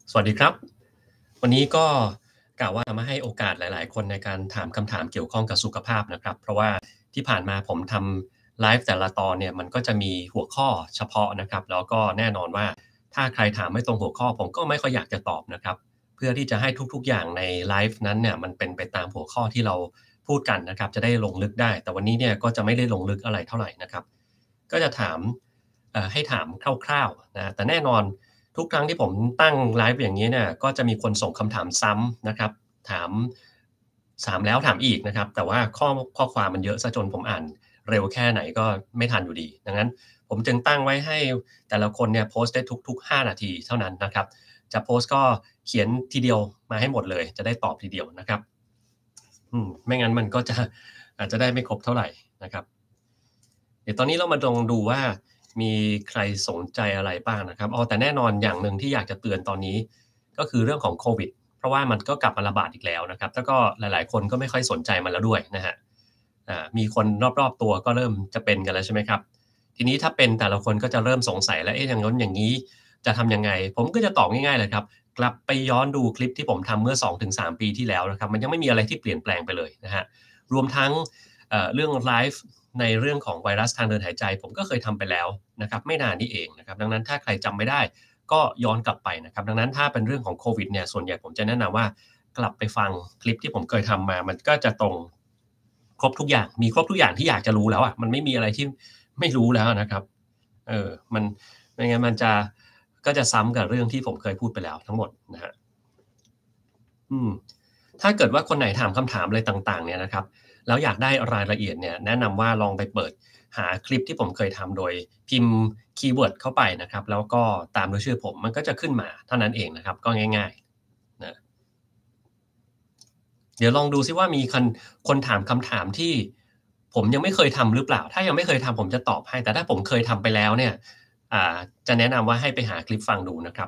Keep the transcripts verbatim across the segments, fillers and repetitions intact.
สวัสดีครับวันนี้ก็กล่าวว่าจะมาให้โอกาสหลายๆคนในการถามคำถามเกี่ยวข้องกับสุขภาพนะครับเพราะว่าที่ผ่านมาผมทำไลฟ์แต่ละตอนเนี่ยมันก็จะมีหัวข้อเฉพาะนะครับแล้วก็แน่นอนว่าถ้าใครถามไม่ตรงหัวข้อผมก็ไม่ค่อยอยากจะตอบนะครับเพื่อที่จะให้ทุกๆอย่างในไลฟ์นั้นเนี่ยมันเป็นไปตามหัวข้อที่เราพูดกันนะครับจะได้ลงลึกได้แต่วันนี้เนี่ยก็จะไม่ได้ลงลึกอะไรเท่าไหร่นะครับก็จะถามเอ่อให้ถามคร่าวๆนะแต่แน่นอน ทุกครั้งที่ผมตั้งไลฟ์อย่างนี้เนี่ยก็จะมีคนส่งคำถามซ้ำนะครับถามถามแล้วถามอีกนะครับแต่ว่าข้อข้อความมันเยอะเสียจนผมอ่านเร็วแค่ไหนก็ไม่ทันอยู่ดีดังนั้นผมจึงตั้งไว้ให้แต่ละคนเนี่ยโพสต์ได้ทุกๆห้านาทีเท่านั้นนะครับจะโพสต์ก็เขียนทีเดียวมาให้หมดเลยจะได้ตอบทีเดียวนะครับอืมไม่งั้นมันก็จะอาจจะได้ไม่ครบเท่าไรนะครับเดี๋ยวตอนนี้เรามาลองดูว่า มีใครสนใจอะไรบ้างนะครับอ๋อแต่แน่นอนอย่างหนึ่งที่อยากจะเตือนตอนนี้ก็คือเรื่องของโควิดเพราะว่ามันก็กลับมาระบาดอีกแล้วนะครับแล้วก็หลายๆคนก็ไม่ค่อยสนใจมันแล้วด้วยนะครับอ่ามีคนรอบๆตัวก็เริ่มจะเป็นกันแล้วใช่ไหมครับทีนี้ถ้าเป็นแต่ละคนก็จะเริ่มสงสัยแล้วเอ๊ะอย่างงั้นอย่างงี้จะทำยังไงผมก็จะตอบง่ายๆเลยครับกลับไปย้อนดูคลิปที่ผมทำเมื่อสองถึงสามปีที่แล้วนะครับมันยังไม่มีอะไรที่เปลี่ยนแปลงไปเลยนะครับรวมทั้ง เอ่อเรื่องไลฟ์ในเรื่องของไวรัสทางเดินหายใจผมก็เคยทำไปแล้วนะครับไม่นานนี้เองนะครับดังนั้นถ้าใครจำไม่ได้ก็ย้อนกลับไปนะครับดังนั้นถ้าเป็นเรื่องของโควิดเนี่ยส่วนใหญ่ผมจะแนะนำว่ากลับไปฟังคลิปที่ผมเคยทำมามันก็จะตรงครบทุกอย่างมีครบทุกอย่างที่อยากจะรู้แล้วอะมันไม่มีอะไรที่ไม่รู้แล้วนะครับเออมันไม่งั้นมันจะก็จะซ้ำกับเรื่องที่ผมเคยพูดไปแล้วทั้งหมดนะครับอืมถ้าเกิดว่าคนไหนถามคำถามอะไรต่างๆเนี่ยนะครับ แล้วอยากได้รายละเอียดเนี่ยแนะนำว่าลองไปเปิดหาคลิปที่ผมเคยทำโดยพิมพ์คีย์เวิร์ดเข้าไปนะครับแล้วก็ตามด้วยชื่อผมมันก็จะขึ้นมาเท่านั้นเองนะครับก็ง่ายๆนะเดี๋ยวลองดูซิว่ามีคนคนถามคำถามที่ผมยังไม่เคยทำหรือเปล่าถ้ายังไม่เคยทำผมจะตอบให้แต่ถ้าผมเคยทำไปแล้วเนี่ยอ่าจะแนะนำว่าให้ไปหาคลิปฟังดูนะครับ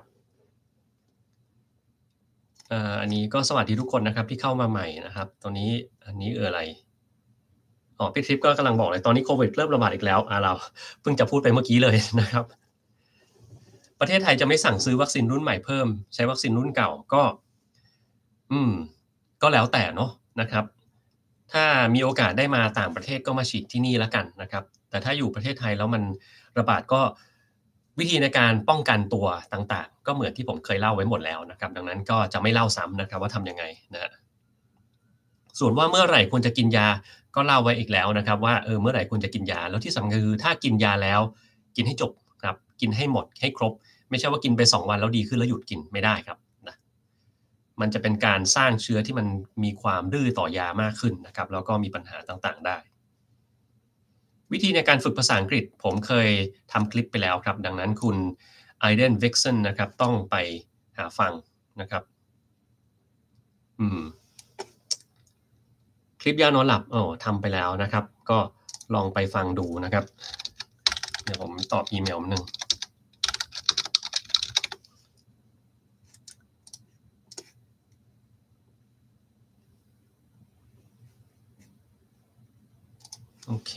อ่าอันนี้ก็สวัสดีทุกคนนะครับที่เข้ามาใหม่นะครับตอนนี้อันนี้เอ่ออะไร อ๋อพี่ทริปก็กำลังบอกเลยตอนนี้โควิดเริ่มระบาดอีกแล้วอาเราเพิ่งจะพูดไปเมื่อกี้เลยนะครับประเทศไทยจะไม่สั่งซื้อวัคซีนรุ่นใหม่เพิ่มใช้วัคซีนรุ่นเก่าก็อืมก็แล้วแต่เนาะนะครับถ้ามีโอกาสได้มาต่างประเทศก็มาฉีดที่นี่แล้วกันนะครับแต่ถ้าอยู่ประเทศไทยแล้วมันระบาดก็วิธีในการป้องกันตัวต่างๆก็เหมือนที่ผมเคยเล่าไว้หมดแล้วนะครับดังนั้นก็จะไม่เล่าซ้ำนะครับว่าทำยังไงนะครับ ส่วนว่าเมื่อไหร่ควรจะกินยาก็เล่าไว้อีกแล้วนะครับว่าเออเมื่อไหร่ควรจะกินยาแล้วที่สำคัญคือถ้ากินยาแล้วกินให้จบครับกินให้หมดให้ครบไม่ใช่ว่ากินไปสองวันแล้วดีขึ้นแล้วหยุดกินไม่ได้ครับนะมันจะเป็นการสร้างเชื้อที่มันมีความดื้อต่อยามากขึ้นนะครับแล้วก็มีปัญหาต่างๆได้วิธีในการฝึกภาษาอังกฤษผมเคยทำคลิปไปแล้วครับดังนั้นคุณ Aiden Vixen นะครับต้องไปหาฟังนะครับอืม คลิปยานอนหลับอ๋อทำไปแล้วนะครับก็ลองไปฟังดูนะครับเดี๋ยวผมตอบอีเมลหนึ่งโอเค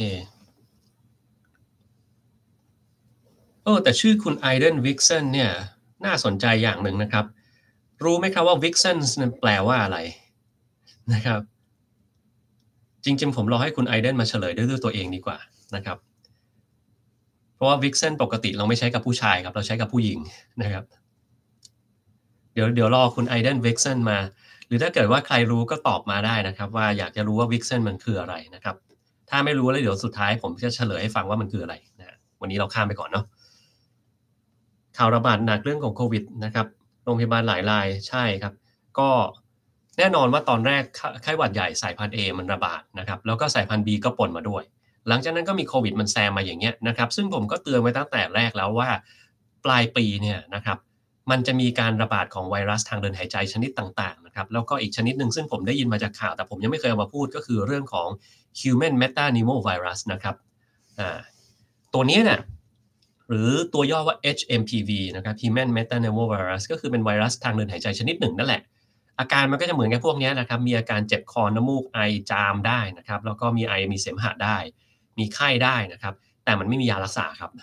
เออแต่ชื่อคุณ Aiden Vixen เนี่ยน่าสนใจอย่างหนึ่งนะครับรู้ไหมครับว่า Vixen นั้นแปลว่าอะไรนะครับจริงๆผมรอให้คุณ Aiden มาเฉลยด้วยด้วยตัวเองดีกว่านะครับเพราะว่า Vixen ปกติเราไม่ใช้กับผู้ชายครับเราใช้กับผู้หญิงนะครับ เดี๋ยวเดี๋ยวรอคุณ Aiden Vixen มาหรือถ้าเกิดว่าใครรู้ก็ตอบมาได้นะครับว่าอยากจะรู้ว่า Vixen มันคืออะไรนะครับถ้าไม่รู้แล้วเดี๋ยวสุดท้ายผมจะเฉลยให้ฟังว่ามันคืออะไรนะวันนี้เราข้ามไปก่อนเนาะข่าวระบาดหนักเรื่องของโควิดนะครับโรงพยาบาลหลายรายใช่ครับก็แน่นอนว่าตอนแรกไขไข้หวัดใหญ่สายพันธุ์ A มันระบาดนะครับแล้วก็สายพันธุ์ B ก็ปนมาด้วยหลังจากนั้นก็มีโควิดมันแซมมาอย่างเงี้ยนะครับซึ่งผมก็เตือนไว้ตั้งแต่แรกแล้วว่าปลายปีเนี่ยนะครับ มันจะมีการระบาดของไวรัสทางเดินหายใจชนิดต่างๆนะครับแล้วก็อีกชนิดหนึ่งซึ่งผมได้ยินมาจากข่าวแต่ผมยังไม่เคยเอามาพูดก็คือเรื่องของ Human Metapneumovirus นะครับอ่าตัวนี้เนี่ยหรือตัวย่อว่า เอช เอ็ม พี วี นะครับ Human Metapneumovirus ก็คือเป็นไวรัสทางเดินหายใจชนิดหนึ่งนั่นแหละอาการมันก็จะเหมือนกับพวกนี้นะครับมีอาการเจ็บคอน้ำมูกไอจามได้นะครับแล้วก็มีไอมีเสมหะได้มีไข้ได้นะครับแต่มันไม่มียารักษาครับ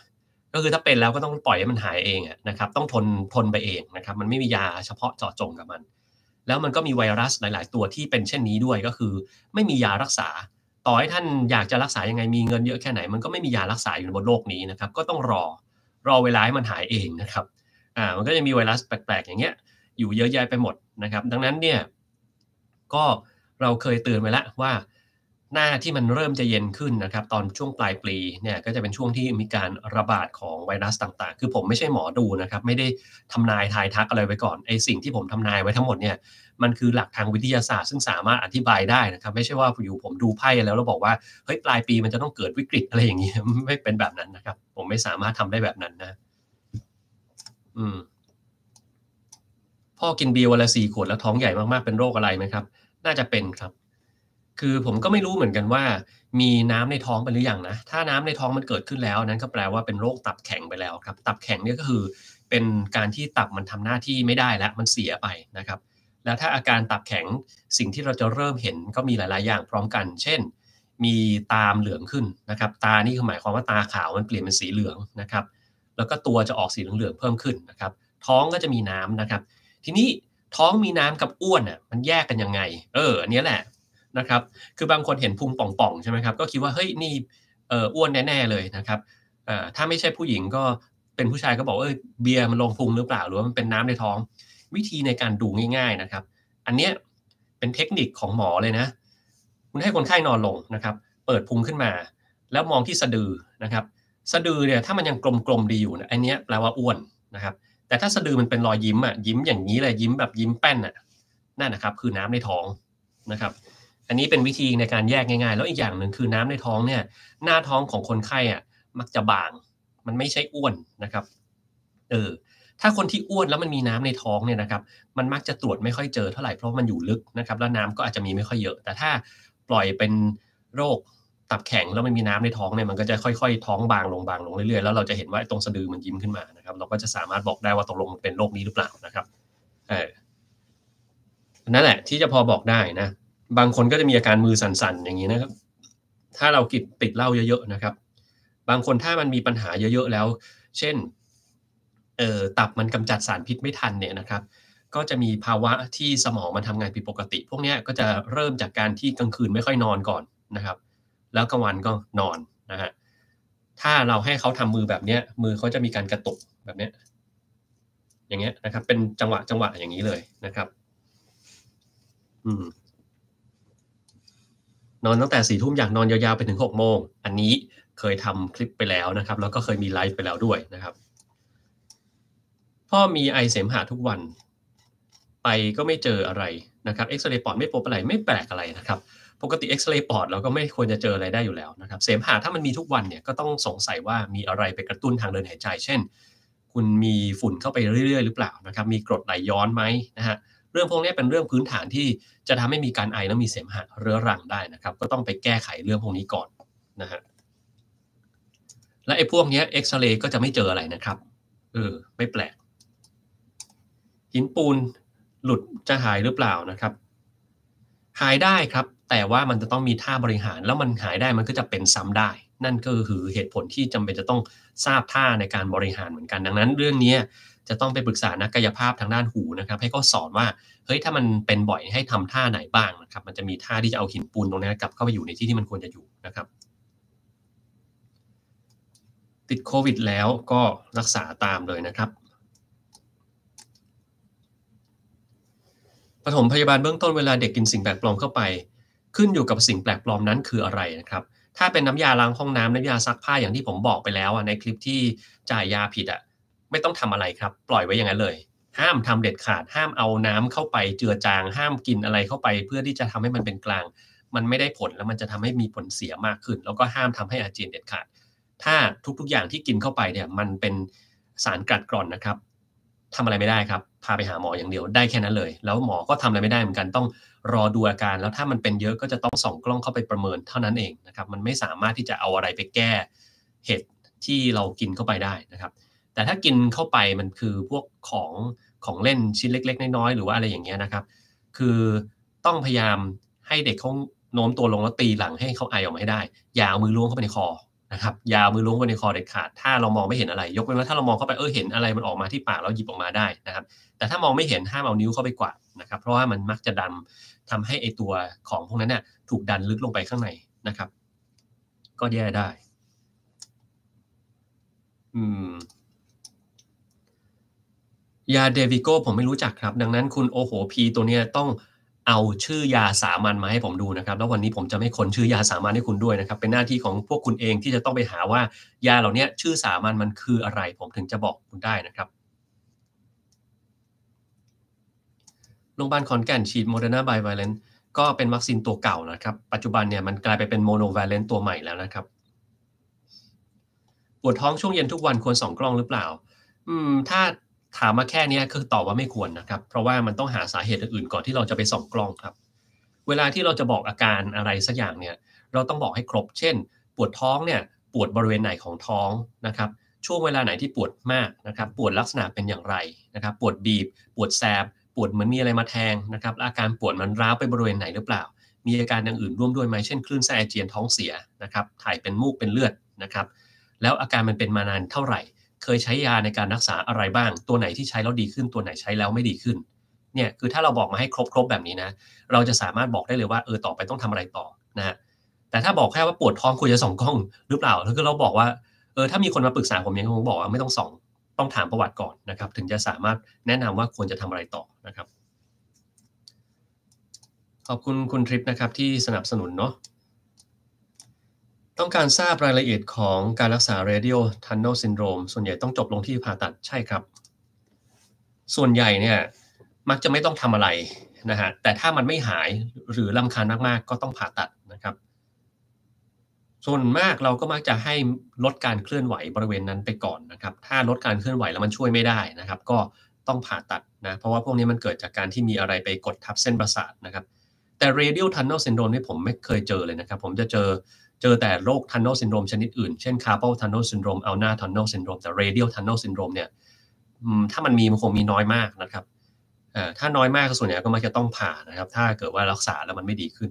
ก็คือถ้าเป็นแล้วก็ต้องปล่อยให้มันหายเองอะนะครับต้องทนทนไปเองนะครับมันไม่มียาเฉพาะเจาะจงกับมันแล้วมันก็มีไวรัสหลายๆตัวที่เป็นเช่นนี้ด้วยก็คือไม่มียารักษาต่อให้ท่านอยากจะรักษายังไงมีเงินเยอะแค่ไหนมันก็ไม่มียารักษาอยู่บนโลกนี้นะครับก็ต้องรอรอเวลาให้มันหายเองนะครับอ่ามันก็จะมีไวรัสแปลกๆอย่างเงี้ยอยู่เยอะแยะไปหมดนะครับดังนั้นเนี่ยก็เราเคยเตือนไว้แล้วว่า หน้าที่มันเริ่มจะเย็นขึ้นนะครับตอนช่วงปลายปีเนี่ยก็จะเป็นช่วงที่มีการระบาดของไวรัสต่างๆคือผมไม่ใช่หมอดูนะครับไม่ได้ทำนายทายทักอะไรไว้ก่อนไอ้สิ่งที่ผมทำนายไว้ทั้งหมดเนี่ยมันคือหลักทางวิทยาศาสตร์ซึ่งสามารถอธิบายได้นะครับไม่ใช่ว่าอยู่ๆผมดูไพ่แล้วแล้วบอกว่าเฮ้ยปลายปีมันจะต้องเกิดวิกฤตอะไรอย่างงี้ไม่เป็นแบบนั้นนะครับผมไม่สามารถทำได้แบบนั้นนะอืมพ่อกินเบียร์วันละสี่ขวดแล้วท้องใหญ่มากๆเป็นโรคอะไรไหมครับน่าจะเป็นครับ คือผมก็ไม่รู้เหมือนกันว่ามีน้ำในท้องไปหรือยังนะถ้าน้ำในท้องมันเกิดขึ้นแล้วนั้นก็แปลว่าเป็นโรคตับแข็งไปแล้วครับตับแข็งเนี่ยก็คือเป็นการที่ตับมันทำหน้าที่ไม่ได้แล้วมันเสียไปนะครับแล้วถ้าอาการตับแข็งสิ่งที่เราจะเริ่มเห็นก็มีหลายๆอย่างพร้อมกันเช่นมีตามเหลืองขึ้นนะครับตานี่คือหมายความว่าตาขาวมันเปลี่ยนเป็นสีเหลืองนะครับแล้วก็ตัวจะออกสีเหลืองๆเพิ่มขึ้นนะครับท้องก็จะมีน้ำนะครับทีนี้ท้องมีน้ำกับอ้วนน่ะมันแยกกันยังไงเอออันเนี้ยแหละ นะครับคือบางคนเห็นพุงป่องๆใช่ไหมครับก็คิดว่าเฮ้ยนี่เอ่ออ้วนแน่ๆเลยนะครับเอ่อถ้าไม่ใช่ผู้หญิงก็เป็นผู้ชายก็บอกว่าเฮ้ยเบียร์มันลงพุงหรือเปล่าหรือว่ามันเป็นน้ำในท้องวิธีในการดูง่ายๆนะครับอันเนี้ยเป็นเทคนิคของหมอเลยนะคุณให้คนไข้นอนลงนะครับเปิดพุงขึ้นมาแล้วมองที่สะดือนะครับสะดือเนี่ยถ้ามันยังกลมๆดีอยู่เนี่ยอันเนี้ยแปลว่าอ้วนนะครับแต่ถ้าสะดือมันเป็นรอยยิ้มอะยิ้มอย่างงี้เลยยิ้มแบบยิ้มแป้นอะนั่นน่ะครับคือน้ำในท้องนะครับ อันนี้เป็นวิธีในการแยกง่ายๆแล้วอีกอย่างหนึ่งคือน้ำในท้องเนี่ยหน้าท้องของคนไข้อะมักจะบางมันไม่ใช่อ้วนนะครับเออถ้าคนที่อ้วนแล้วมันมีน้ำในท้องเนี่ยนะครับมันมักจะตรวจไม่ค่อยเจอเท่าไรเพราะมันอยู่ลึกนะครับแล้วน้ำก็อาจจะมีไม่ค่อยเยอะแต่ถ้าปล่อยเป็นโรคตับแข็งแล้วมันมีน้ำในท้องเนี่ยมันก็จะค่อยๆท้องบางลงบางลงเรื่อยๆแล้วเราจะเห็นว่าไอ้ตรงสะดือมันยิ้มขึ้นมานะครับเราก็จะสามารถบอกได้ว่าตกลงมันเป็นโรคนี้หรือเปล่านะครับเออ นั่นแหละที่จะพอบอกได้นะบางคนก็จะมีอาการมือสั่นๆอย่างงี้นะครับถ้าเรากิดติดเหล้าเยอะๆนะครับบางคนถ้ามันมีปัญหาเยอะๆแล้วเช่นเอ่อตับมันกำจัดสารพิษไม่ทันเนี่ยนะครับก็จะมีภาวะที่สมองมันทำงานผิดปกติพวกเนี้ยก็จะเริ่มจากการที่กลางคืนไม่ค่อยนอนก่อนนะครับแล้วกลางวันก็นอนนะครับถ้าเราให้เขาทำมือแบบเนี้ยมือเขาจะมีการกระตุกแบบเนี้ยอย่างเงี้ยนะครับเป็นจังหวะๆอย่างงี้เลยนะครับอืม นอนตั้งแต่สี่ทุ่มอยากนอนยาวๆไปถึงหกโมงอันนี้เคยทำคลิปไปแล้วนะครับแล้วก็เคยมีไลฟ์ไปแล้วด้วยนะครับพ่อมีไอเสมหะทุกวันไปก็ไม่เจออะไรนะครับเอ็กซเรย์ปอดไม่พบอะไรไม่แปลกอะไรนะครับปกติเอ็กซเรย์ปอดเราก็ไม่ควรจะเจออะไรได้อยู่แล้วนะครับเสมหะถ้ามันมีทุกวันเนี่ยก็ต้องสงสัยว่ามีอะไรไปกระตุ้นทางเดินหายใจเช่นคุณมีฝุ่นเข้าไปเรื่อยๆหรือเปล่านะครับมีกรดไหลย้อนไหมนะฮะ เรื่องพวกนี้เป็นเรื่องพื้นฐานที่จะทำให้มีการไอแล้วมีเสมหะเรื้อรังได้นะครับก็ต้องไปแก้ไขเรื่องพวกนี้ก่อนนะฮะและไอ้พวกนี้เอ็กซเรย์ก็จะไม่เจออะไรนะครับเออไม่แปลกหินปูนหลุดจะหายหรือเปล่านะครับหายได้ครับแต่ว่ามันจะต้องมีท่าบริหารแล้วมันหายได้มันก็จะเป็นซ้ำได้นั่นก็คือเหตุผลที่จำเป็นจะต้องทราบท่าในการบริหารเหมือนกันดังนั้นเรื่องนี้จะต้องไปปรึกษานักกายภาพทางด้านหูนะครับให้เขาสอนว่า เฮ้ยถ้ามันเป็นบ่อยให้ทำท่าไหนบ้างนะครับมันจะมีท่าที่จะเอาหินปูนตรงนี้กลับเข้าไปอยู่ในที่ที่มันควรจะอยู่นะครับติดโควิดแล้วก็รักษาตามเลยนะครับปฐมพยาบาลเบื้องต้นเวลาเด็กกินสิ่งแปลกปลอมเข้าไปขึ้นอยู่กับสิ่งแปลกปลอมนั้นคืออะไรนะครับถ้าเป็นน้ำยาล้างห้องน้ำน้ำยาซักผ้าอย่างที่ผมบอกไปแล้วในคลิปที่จ่ายยาผิดอะไม่ต้องทำอะไรครับปล่อยไว้อย่างนั้นเลยห้ามทำเด็ดขาดห้ามเอาน้ำเข้าไปเจือจางห้ามกินอะไรเข้าไปเพื่อที่จะทำให้มันเป็นกลางมันไม่ได้ผลแล้วมันจะทำให้มีผลเสียมากขึ้นแล้วก็ห้ามทำให้อาเจียนเด็ดขาดถ้าทุกๆอย่างที่กินเข้าไปเนี่ยมันเป็นสารกัดกร่อนนะครับ ทำอะไรไม่ได้ครับพาไปหาหมออย่างเดียวได้แค่นั้นเลยแล้วหมอก็ทำอะไรไม่ได้เหมือนกันต้องรอดูอาการแล้วถ้ามันเป็นเยอะก็จะต้องส่องกล้องเข้าไปประเมินเท่านั้นเองนะครับมันไม่สามารถที่จะเอาอะไรไปแก้เหตุที่เรากินเข้าไปได้นะครับแต่ถ้ากินเข้าไปมันคือพวกของของเล่นชิ้นเล็กๆน้อยๆหรือว่าอะไรอย่างเงี้ยนะครับคือต้องพยายามให้เด็กเขาโน้มตัวลงแล้วตีหลังให้เขาไอออกมาให้ได้อย่าเอามือล้วงเข้าไปในคอนะครับยาวมือล้วงไว้ในคอเด็ดขาดถ้าเรามองไม่เห็นอะไรยกเว้นว่าถ้าเรามองเข้าไปเออเห็นอะไรมันออกมาที่ปากแล้วหยิบออกมาได้นะครับแต่ถ้ามองไม่เห็นห้ามเอานิ้วเข้าไปกวาดนะครับเพราะว่ามันมักจะดันทำให้ไอตัวของพวกนั้นเนี่ยถูกดันลึกลงไปข้างในนะครับก็แย่ได้อืมยาเดวิโก้ผมไม่รู้จักครับดังนั้นคุณโอโหพีตัวเนี้ยต้องเอาชื่อยาสามัญมาให้ผมดูนะครับแล้ววันนี้ผมจะไม่ค้นชื่อยาสามัญให้คุณด้วยนะครับเป็นหน้าที่ของพวกคุณเองที่จะต้องไปหาว่ายาเหล่าเนี้ยชื่อสามัญมันคืออะไรผมถึงจะบอกคุณได้นะครับโรงพยาบาลขอนแก่นฉีด Moderna Bivalent ก็เป็นวัคซีนตัวเก่านะครับปัจจุบันเนี่ยมันกลายไปเป็น Monovalent ตัวใหม่แล้วนะครับปวดท้องช่วงเย็นทุกวันควรส่องกล้องหรือเปล่าอืมถ้าถามมาแค่เนี้ยคือตอบว่าไม่ควรนะครับเพราะว่ามันต้องหาสาเหตุอื่นๆก่อนที่เราจะไปส่องกล้องครับ เวลาที่เราจะบอกอาการอะไรสักอย่างเนี่ยเราต้องบอกให้ครบเช่นปวดท้องเนี่ยปวดบริเวณไหนของท้องนะครับช่วงเวลาไหนที่ปวดมากนะครับปวดลักษณะเป็นอย่างไรนะครับปวดบีบปวดแสบปวดเหมือนมีอะไรมาแทงนะครับอาการปวดมันร้าวไปบริเวณไหนหรือเปล่ามีอาการอย่างอื่นร่วมด้วยไหมเช่นคลื่นไส้อาเจียนท้องเสียนะครับถ่ายเป็นมูกเป็นเลือดนะครับแล้วอาการมันเป็นมานานเท่าไหร่เคยใช้ยาในการรักษาอะไรบ้างตัวไหนที่ใช้แล้วดีขึ้นตัวไหนใช้แล้วไม่ดีขึ้นเนี่ยคือถ้าเราบอกมาให้ครบๆแบบนี้นะ เราจะสามารถบอกได้เลยว่าเออต่อไปต้องทำอะไรต่อนะฮะแต่ถ้าบอกแค่ว่าปวดท้องควรจะส่องกล้องหรือเปล่าถ้าคือเราบอกว่าเออถ้ามีคนมาปรึกษาผมยังคงบอกว่าไม่ต้องส่องต้องถามประวัติก่อนนะครับถึงจะสามารถแนะนำว่าควรจะทำอะไรต่อนะครับขอบคุณคุณทริปนะครับที่สนับสนุนเนาะต้องการทราบรายละเอียดของการรักษา radial tunnel syndrome ส่วนใหญ่ต้องจบลงที่ผ่าตัดใช่ครับส่วนใหญ่เนี่ยมักจะไม่ต้องทำอะไรนะฮะแต่ถ้ามันไม่หายหรือรำคาญมากๆก็ต้องผ่าตัดนะครับ ส่วนมากเราก็มักจะให้ลดการเคลื่อนไหวบริเวณนั้นไปก่อนนะครับถ้าลดการเคลื่อนไหวแล้วมันช่วยไม่ได้นะครับก็ต้องผ่าตัดนะเพราะว่าพวกนี้มันเกิดจากการที่มีอะไรไปกดทับเส้นประสาทนะครับแต่ radial tunnel syndrome นี่ผมไม่เคยเจอเลยนะครับผมจะเจอเจอแต่โรค tunnel syndrome ชนิดอื่นเช่น carpal tunnel syndrome ulnar tunnel syndrome แต่ radial tunnel syndrome เนี่ยถ้ามันมีมันคงมีน้อยมากนะครับถ้าน้อยมากส่วนใหญ่ก็มักจะต้องผ่านะครับถ้าเกิดว่ารักษาแล้วมันไม่ดีขึ้น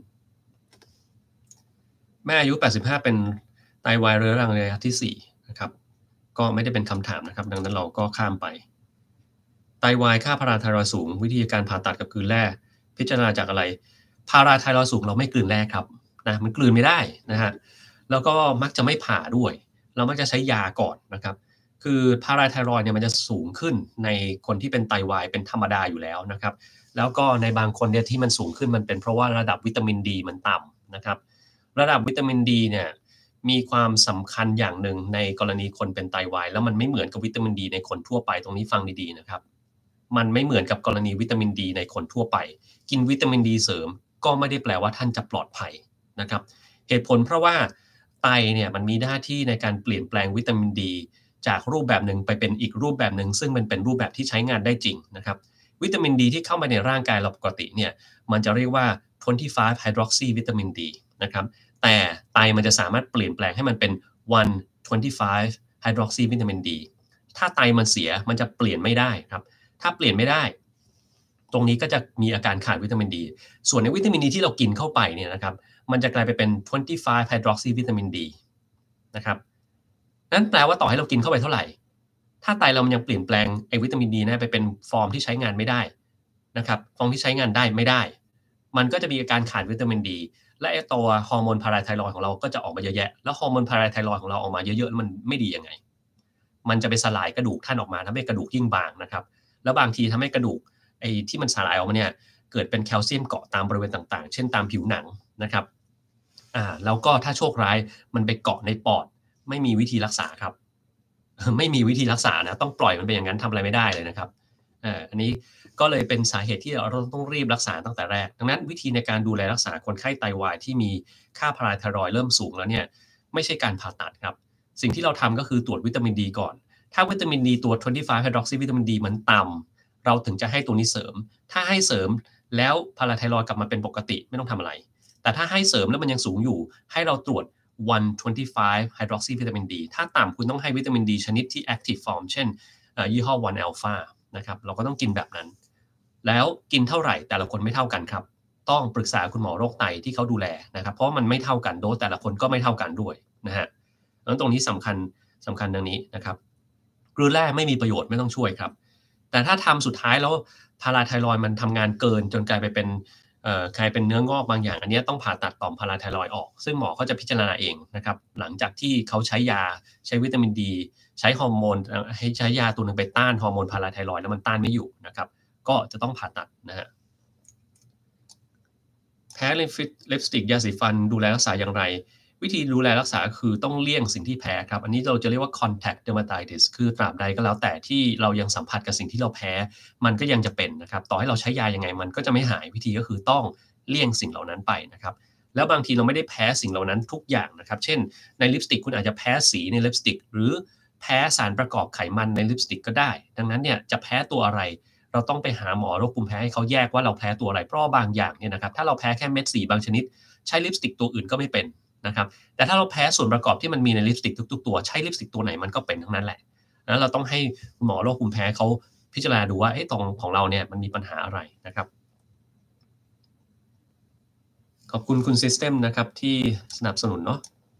แม่อายุแปดสิบห้าเป็นไตวายเรื้อรังระยะที่สี่นะครับก็ไม่ได้เป็นคำถามนะครับดังนั้นเราก็ข้ามไปไตวายค่าพาราไทรอยด์สูงวิธีการผ่าตัดกับกลืนแร่พิจารณาจากอะไรพาราไทรอยด์สูงเราไม่กลืนแร่ครับนะมันกลืนไม่ได้นะฮะแล้วก็มักจะไม่ผ่าด้วยเรามักจะใช้ยาก่อนนะครับคือพาราไทรอยด์เนี่ยมันจะสูงขึ้นในคนที่เป็นไตวายเป็นธรรมดาอยู่แล้วนะครับแล้วก็ในบางคนเนี่ยที่มันสูงขึ้นมันเป็นเพราะว่าระดับวิตามินดีมันต่ำนะครับระดับวิตามินดีเนี่ยมีความสำคัญอย่างหนึ่งในกรณีคนเป็นไตวายแล้วมันไม่เหมือนกับวิตามินดีในคนทั่วไปตรงนี้ฟังดีๆนะครับมันไม่เหมือนกับกรณีวิตามินดีในคนทั่วไปกินวิตามินดีเสริมก็ไม่ได้แปลว่าท่านจะปลอดภัยนะครับเหตุผลเพราะว่าไตเนี่ยมันมีหน้าที่ในการเปลี่ยนแปลงวิตามินดีจากรูปแบบหนึ่งไปเป็นอีกรูปแบบหนึ่งซึ่งมันเป็นรูปแบบที่ใช้งานได้จริงนะครับวิตามินดีที่เข้ามาในร่างกายเราปกติเนี่ยมันจะเรียกว่ายี่สิบห้า hydroxy วิตามินดีนะครับแต่ไตมันจะสามารถเปลี่ยนแปลงให้มันเป็นหนึ่ง ยี่สิบห้า hydroxy วิตามินดีถ้าไตมันเสียมันจะเปลี่ยนไม่ได้ครับถ้าเปลี่ยนไม่ได้ตรงนี้ก็จะมีอาการขาดวิตามินดีส่วนในวิตามินดีที่เรากินเข้าไปเนี่ยนะครับมันจะกลายไปเป็นยี่สิบห้า hydroxy วิตามินดีนะครับนั่นแปลว่าต่อให้เรากินเข้าไปเท่าไหร่ถ้าไตเรามันยังเปลี่ยนแปลงไอ้วิตามินดีนะไปเป็นฟอร์มที่ใช้งานไม่ได้นะครับฟอร์มที่ใช้งานได้ไม่ได้มันก็จะมีอาการขาดวิตามินดีและไอ้ตัวฮอร์โมนพาราไทรอยด์ของเราก็จะออกมาเยอะแยะแล้วฮอร์โมนพาราไทรอยด์ของเราออกมาเยอะๆมันไม่ดียังไงมันจะไปสลายกระดูกท่านออกมาทำให้กระดูกยิ่งบางนะครับแล้วบางทีทำให้กระดูกไอ้ที่มันสลายออกมาเนี่ยเกิดเป็นแคลเซียมเกาะตามบริเวณต่างๆเช่นตามผิวหนังนะครับอ่าแล้วก็ถ้าโชคร้ายมันไปเกาะในปอดไม่มีวิธีรักษาครับไม่มีวิธีรักษานะต้องปล่อยมันเป็นอย่างนั้นทำอะไรไม่ได้เลยนะครับอ่าอันนี้ก็เลยเป็นสาเหตุที่เราต้องรีบรักษาตั้งแต่แรกดังนั้นวิธีในการดูแลรักษาคนไข้ไตวายที่มีค่าพาราไทรอยด์เริ่มสูงแล้วเนี่ยไม่ใช่การผ่าตัดครับสิ่งที่เราทำก็คือตรวจวิตามินดีก่อนถ้าวิตามินดีตัวยี่สิบห้า hydroxy วิตามินดีมันต่ำเราถึงจะให้ตัวนี้เสริมถ้าให้เสริมแล้วพาราไทรอยด์กลับมาเป็นปกติไม่ต้องทำอะไรแต่ถ้าให้เสริมแล้วมันยังสูงอยู่ให้เราตรวจหนึ่งร้อยยี่สิบห้า hydroxy วิตามินดีถ้าต่ำคุณต้องให้วิตามินดีชนิดที่ active form เช่นยี่ห้อวัน alpha นะครับเราก็ต้องกินแบบนั้นแล้วกินเท่าไหร่แต่ละคนไม่เท่ากันครับต้องปรึกษาคุณหมอโรคไตที่เขาดูแลนะครับเพราะมันไม่เท่ากันโดสแต่ละคนก็ไม่เท่ากันด้วยนะฮะแล้วตรงนี้สำคัญสำคัญดังนี้นะครับเกลือแร่ไม่มีประโยชน์ไม่ต้องช่วยครับแต่ถ้าทำสุดท้ายแล้วพาราไทรอยด์มันทำงานเกินจนกลายไปเป็นเอ่อกลายเป็นเนื้องอกบางอย่างอันนี้ต้องผ่าตัดต่อมพาราไทรอยด์ออกซึ่งหมอก็จะพิจารณาเองนะครับหลังจากที่เขาใช้ยาใช้วิตามินดีใช้ฮอร์โมนให้ใช้ยาตัวนึงไปต้านฮอร์โมนพาราไทรอยด์แล้วมันต้านไม่อยู่นะครับก็จะต้องผ่าตัดนะฮะแพ้ลิปสติกยาสีฟันดูแลรักษาอย่างไรวิธีดูแลรักษาคือต้องเลี่ยงสิ่งที่แพ้ครับอันนี้เราจะเรียกว่า contact dermatitis คือตราบใดก็แล้วแต่ที่เรายังสัมผัสกับสิ่งที่เราแพ้มันก็ยังจะเป็นนะครับต่อให้เราใช้ยายังไงมันก็จะไม่หายวิธีก็คือต้องเลี่ยงสิ่งเหล่านั้นไปนะครับแล้วบางทีเราไม่ได้แพ้สิ่งเหล่านั้นทุกอย่างนะครับเช่นในลิปสติกคุณอาจจะแพ้สีในลิปสติกหรือแพ้สารประกอบไขมันในลิปสติกก็ได้ดังนั้นเนี่ยจะแพ้ตัวอะไรเราต้องไปหาหมอโรคภูมิแพ้ให้เขาแยกว่าเราแพ้ตัวอะไรเพราะบางอย่างเนี่ยนะครับถ้าเราแพ้แค่เม็ดสีบางชนิดใช้ลิปสติกตัวอื่นก็ไม่เป็นนะครับแต่ถ้าเราแพ้ส่วนประกอบที่มันมีในลิปสติกทุกๆตัวใช้ลิปสติกตัวไหนมันก็เป็นทั้งนั้นแหละแล้วเราต้องให้หมอโรคภูมิแพ้เขาพิจารณาดูว่าตรงของเราเนี่ยมันมีปัญหาอะไรนะครับขอบคุณคุณ System นะครับที่สนับสนุนเนาะ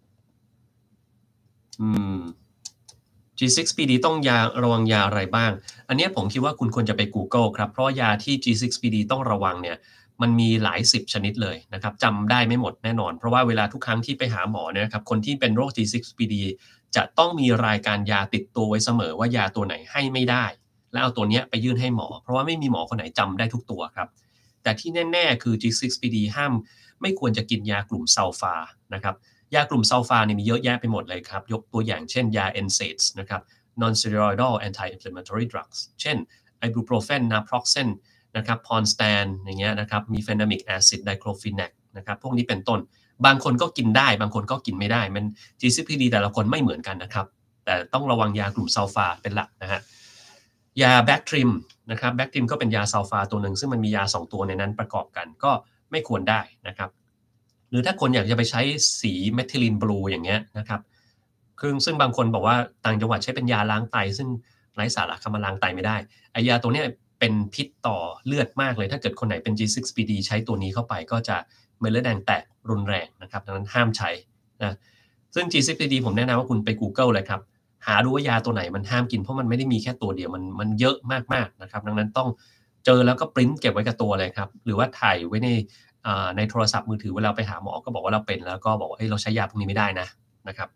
อืม จี ซิกซ์ พี ดี ต้องยาระวังยาอะไรบ้างอันนี้ผมคิดว่าคุณควรจะไป Google ครับเพราะยาที่ จี ซิกซ์ พี ดี ต้องระวังเนี่ยมันมีหลายสิบชนิดเลยนะครับจำได้ไม่หมดแน่นอนเพราะว่าเวลาทุกครั้งที่ไปหาหมอเนี่ยครับคนที่เป็นโรค จี ซิกซ์ พี ดี จะต้องมีรายการยาติดตัวไว้เสมอว่ายาตัวไหนให้ไม่ได้แล้วเอาตัวนี้ไปยื่นให้หมอเพราะว่าไม่มีหมอคนไหนจำได้ทุกตัวครับแต่ที่แน่ๆคือ จี ซิกซ์ พี ดี ห้ามไม่ควรจะกินยากลุ่มซัลฟานะครับยากลุ่มซัลฟาเนี่ยมีเยอะแยะไปหมดเลยครับยกตัวอย่างเช่นยา เอ็น เซดส์ นะครับ non-steroidal anti-inflammatory drugs เช่น ibuprofen naproxen นะครับ Ponstan อย่างเงี้ยนะครับมี phenamic acid diclofenac นะครับพวกนี้เป็นต้นบางคนก็กินได้บางคนก็กินไม่ได้มัน จี ซิกซ์ พี ดี แต่ละคนไม่เหมือนกันนะครับแต่ต้องระวังยากลุ่มซัลฟาเป็นหลักนะฮะยา Bactrim นะครับ Bactrim ก็เป็นยาซัลฟาตัวหนึ่งซึ่งมันมียาสองตัวในนั้นประกอบกันก็ไม่ควรได้นะครับหรือถ้าคนอยากจะไปใช้สีเมทิลีนบลูอย่างเงี้ยนะครับคือซึ่งบางคนบอกว่าต่างจังหวัดใช้เป็นยาล้างไตซึ่งไร้สาระคำว่าล้างไตไม่ได้ไอยาตัวเนี้ยเป็นพิษต่อเลือดมากเลยถ้าเกิดคนไหนเป็น จี ซิกซ์ พี ดี ใช้ตัวนี้เข้าไปก็จะเม็ดเลือดแดงแตกรุนแรงนะครับดังนั้นห้ามใช้นะซึ่ง จี ซิกซ์ พี ดี ผมแนะนำว่าคุณไป Google เลยครับหาดูว่ายาตัวไหนมันห้ามกินเพราะมันไม่ได้มีแค่ตัวเดียวมันมันเยอะมากๆนะครับดังนั้นต้องเจอแล้วก็ปริ้นเก็บไว้กับตัวเลยครับหรือว่าถ่ายไว้ในในโทรศัพท์มือถือเวลาไปหาหมอก็บอกว่าเราเป็นแล้วก็บอกว่าเราใช้ยาพวกนี้ไม่ได้นะนะครับ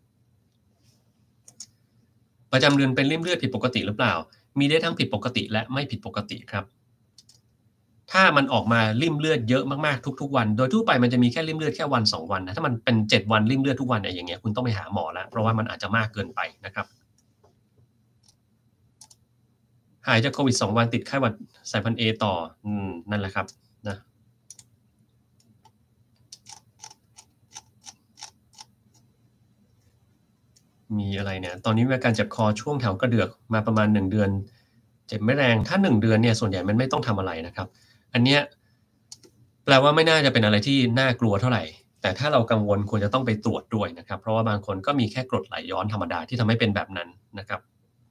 ประจำเดือนเป็นริ่มเลือดผิดปกติหรือเปล่ามีได้ทั้งผิดปกติและไม่ผิดปกติครับถ้ามันออกมาริ่มเลือดเยอะมากๆทุกๆวันโดยทั่วไปมันจะมีแค่ริ่มเลือดแค่วันสองวันนะถ้ามันเป็นเจ็ดวันริ่มเลือดทุกวันอย่างเงี้ยคุณต้องไปหาหมอแล้วเพราะว่ามันอาจจะมากเกินไปนะครับหายจากโควิดสองวันติดไข้หวัดสายพันธุ์ A ต่ออืมนั่นแหละครับนะมีอะไรเนี่ยตอนนี้มีอาการเจ็บคอช่วงแถวกระเดือกมาประมาณหนึ่งเดือนเจ็บไม่แรงถ้าหนึ่งเดือนเนี่ยส่วนใหญ่มันไม่ต้องทำอะไรนะครับอันเนี้ยแปลว่าไม่น่าจะเป็นอะไรที่น่ากลัวเท่าไหร่แต่ถ้าเรากังวลควรจะต้องไปตรวจด้วยนะครับเพราะว่าบางคนก็มีแค่กรดไหลย้อนธรรมดาที่ทำให้เป็นแบบนั้นนะครับ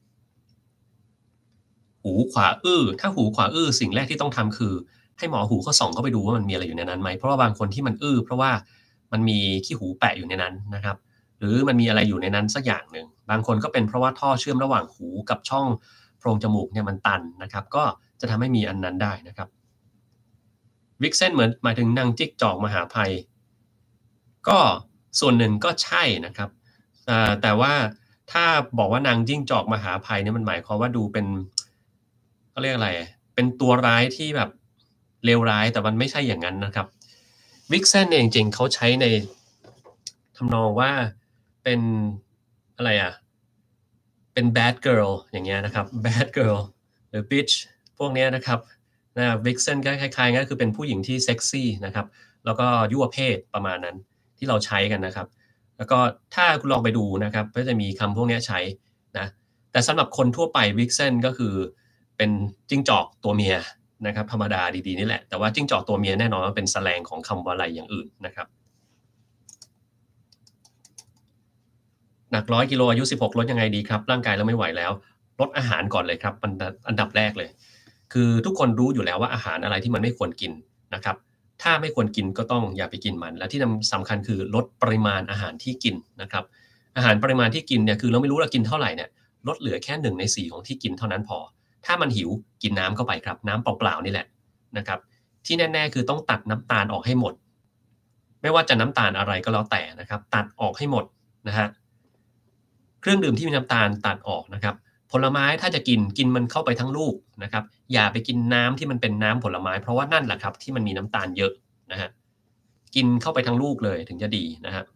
หูขวาอื้อถ้าหูขวาอื้อสิ่งแรกที่ต้องทำคือให้หมอหูเขาส่องเข้าไปดูว่ามันมีอะไรอยู่ในนั้นไหมเพราะว่าบางคนที่มันอื้อเพราะว่ามันมีขี้หูแปะอยู่ในนั้นนะครับหรือมันมีอะไรอยู่ในนั้นสักอย่างหนึ่งบางคนก็เป็นเพราะว่าท่อเชื่อมระหว่างหูกับช่องโพรงจมูกเนี่ยมันตันนะครับก็จะทำให้มีอันนั้นได้นะครับวิกเซนเหมือนหมายถึงนางจิ๊กจอกมหาภัยก็ส่วนหนึ่งก็ใช่นะครับแต่ว่าถ้าบอกว่านางจิ้งจอกมหาภัยเนี่ยมันหมายความว่าดูเป็นเขาเรียกอะไรเป็นตัวร้ายที่แบบเลวร้ายแต่มันไม่ใช่อย่างนั้นนะครับวิกเซนเองจริงเขาใช้ในทำนองว่าเป็นอะไรอ่ะเป็น bad girl อย่างเงี้ยนะครับ bad girl หรือ bitch พวกนี้นะครับนะวิกเซนก็คล้ายๆก็คือเป็นผู้หญิงที่เซ็กซี่นะครับแล้วก็ยั่วเพศประมาณนั้นที่เราใช้กันนะครับแล้วก็ถ้าคุณลองไปดูนะครับก็จะมีคำพวกนี้ใช้นะแต่สำหรับคนทั่วไปวิกเซนก็คือเป็นจิ้งจอกตัวเมียนะครับธรรมดาดีๆนี่แหละแต่ว่าจิ้งจอกตัวเมียแน่นอนว่าเป็นแสแลงของคำว่าอะไรอย่างอื่นนะครับหนักร้อยกิโลอายุสิบหกลดยังไงดีครับร่างกายเราไม่ไหวแล้วลดอาหารก่อนเลยครับอันดับแรกเลยคือทุกคนรู้อยู่แล้วว่าอาหารอะไรที่มันไม่ควรกินนะครับถ้าไม่ควรกินก็ต้องอย่าไปกินมันและที่สำคัญคือลดปริมาณอาหารที่กินนะครับอาหารปริมาณที่กินเนี่ยคือเราไม่รู้เรากินเท่าไหร่เนี่ยลดเหลือแค่หนึ่งในสี่ของที่กินเท่านั้นพอถ้ามันหิวกินน้ำเข้าไปครับน้ำเปล่าๆนี่แหละนะครับที่แน่ๆคือต้องตัดน้ำตาลออกให้หมดไม่ว่าจะน้ำตาลอะไรก็แล้วแต่นะครับตัดออกให้หมดนะฮะเครื่องดื่มที่มีน้ำตาลตัดออกนะครับผลไม้ถ้าจะกินกินมันเข้าไปทั้งลูกนะครับอย่าไปกินน้ำที่มันเป็นน้ำผลไม้เพราะว่านั่นแหละครับที่มันมีน้ำตาลเยอะนะฮะกินเข้าไปทั้งลูกเลยถึงจะดีนะฮะ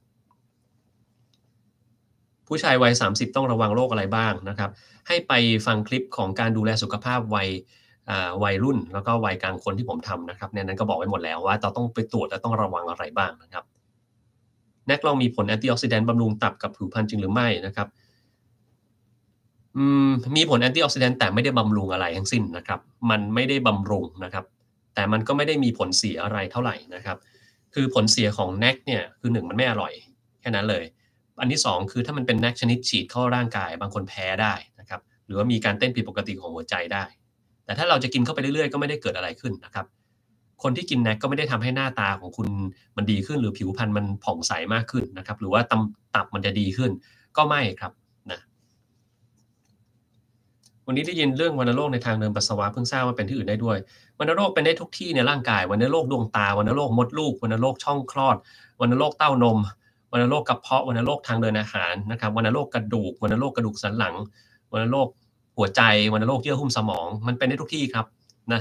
ผู้ชายวัยสามสิบต้องระวังโรคอะไรบ้างนะครับให้ไปฟังคลิปของการดูแลสุขภาพวัยอ่าวัยรุ่นแล้วก็วัยกลางคนที่ผมทำนะครับในนั้นก็บอกไว้หมดแล้วว่าเราต้องไปตรวจและต้องระวังอะไรบ้างนะครับแน็กลองมีผลแอนตี้ออกซิแดนต์บำรุงตับกับผิวพรรณจริงหรือไม่นะครับอืมมีผลแอนตี้ออกซิแดนต์แต่ไม่ได้บำรุงอะไรทั้งสิ้นนะครับมันไม่ได้บำรุงนะครับแต่มันก็ไม่ได้มีผลเสียอะไรเท่าไหร่นะครับคือผลเสียของแน็กเนี่ยคือหนึ่งมันไม่อร่อยแค่นั้นเลยอันที่สองคือถ้ามันเป็นแน็กชนิดฉีดเข้าร่างกายบางคนแพ้ได้นะครับหรือว่ามีการเต้นผิดปกติของหัวใจได้แต่ถ้าเราจะกินเข้าไปเรื่อยๆก็ไม่ได้เกิดอะไรขึ้นนะครับคนที่กินแน็กก็ไม่ได้ทำให้หน้าตาของคุณมันดีขึ้นหรือผิวพรรณมันผ่องใสมากขึ้นนะครับหรือว่าตตับมันจะดีขึ้นก็ไม่ครับนะ วันนี้ได้ยินเรื่องวัณโรคในทางเดินปัสสาวะเพิ่งทราบว่าเป็นที่อื่นได้ด้วยวัณโรคเป็นได้ทุกที่ในร่างกายวัณโรคดวงตาวัณโรคมดลูกวัณโรคช่องคลอดวัณโรคเต้านมวัณโรคกระเพาะวัณโรคทางเดินอาหารนะครับวัณโรคกระดูกวัณโรคกระดูกสันหลังวัณโรคหัวใจวัณโรคเยื่อหุ้มสมองมันเป็นได้ทุกที่ครับนะ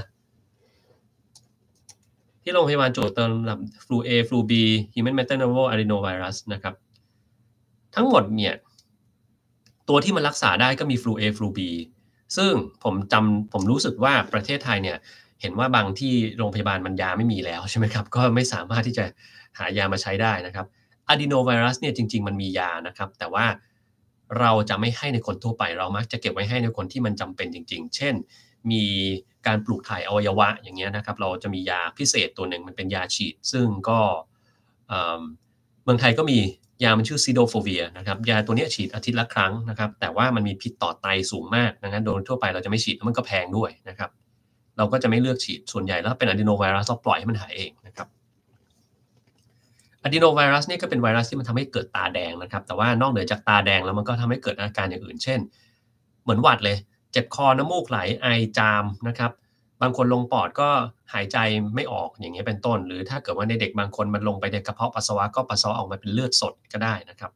ที่โรงพยาบาลโจทย์เติมลำฟลู A ฟลู B Human Metapneumovirus Adenovirus นะครับทั้งหมดเนี่ยตัวที่มันรักษาได้ก็มีฟลู A ฟลู Bซึ่งผมจำผมรู้สึกว่าประเทศไทยเนี่ยเห็นว่าบางที่โรงพยาบาลมันยาไม่มีแล้วใช่ไหมครับก็ไม่สามารถที่จะหายามาใช้ได้นะครับอะดีโนไวรัสเนี่ยจริงๆมันมียานะครับแต่ว่าเราจะไม่ให้ในคนทั่วไปเรามักจะเก็บไว้ให้ในคนที่มันจำเป็นจริงๆเช่นมีการปลูกถ่ายอวัยวะอย่างเงี้ยนะครับเราจะมียาพิเศษตัวหนึ่งมันเป็นยาฉีดซึ่งก็เมืองไทยก็มียามันชื่อซิโดโฟเวียนะครับยาตัวนี้ฉีดอาทิตย์ละครั้งนะครับแต่ว่ามันมีพิษต่อไตสูงมากดังนั้นโดยทั่วไปเราจะไม่ฉีดแล้วมันก็แพงด้วยนะครับเราก็จะไม่เลือกฉีดส่วนใหญ่แล้วเป็นอะดีโนไวรัสเราปล่อยให้มันหายเองนะครับอะดีโนไวรัสนี่ก็เป็นไวรัสที่มันทำให้เกิดตาแดงนะครับแต่ว่านอกเหนือจากตาแดงแล้วมันก็ทำให้เกิดอาการอย่างอื่นเช่นเหมือนหวัดเลยเจ็บคอน้ำมูกไหลไอจามนะครับบางคนลงปอดก็หายใจไม่ออกอย่างเงี้ยเป็นต้นหรือถ้าเกิดว่าในเด็กบางคนมันลงไปในกระเพาะปัสสาวะก็ปัสสาวะออกมาเป็นเลือดสดก็ได้นะครับ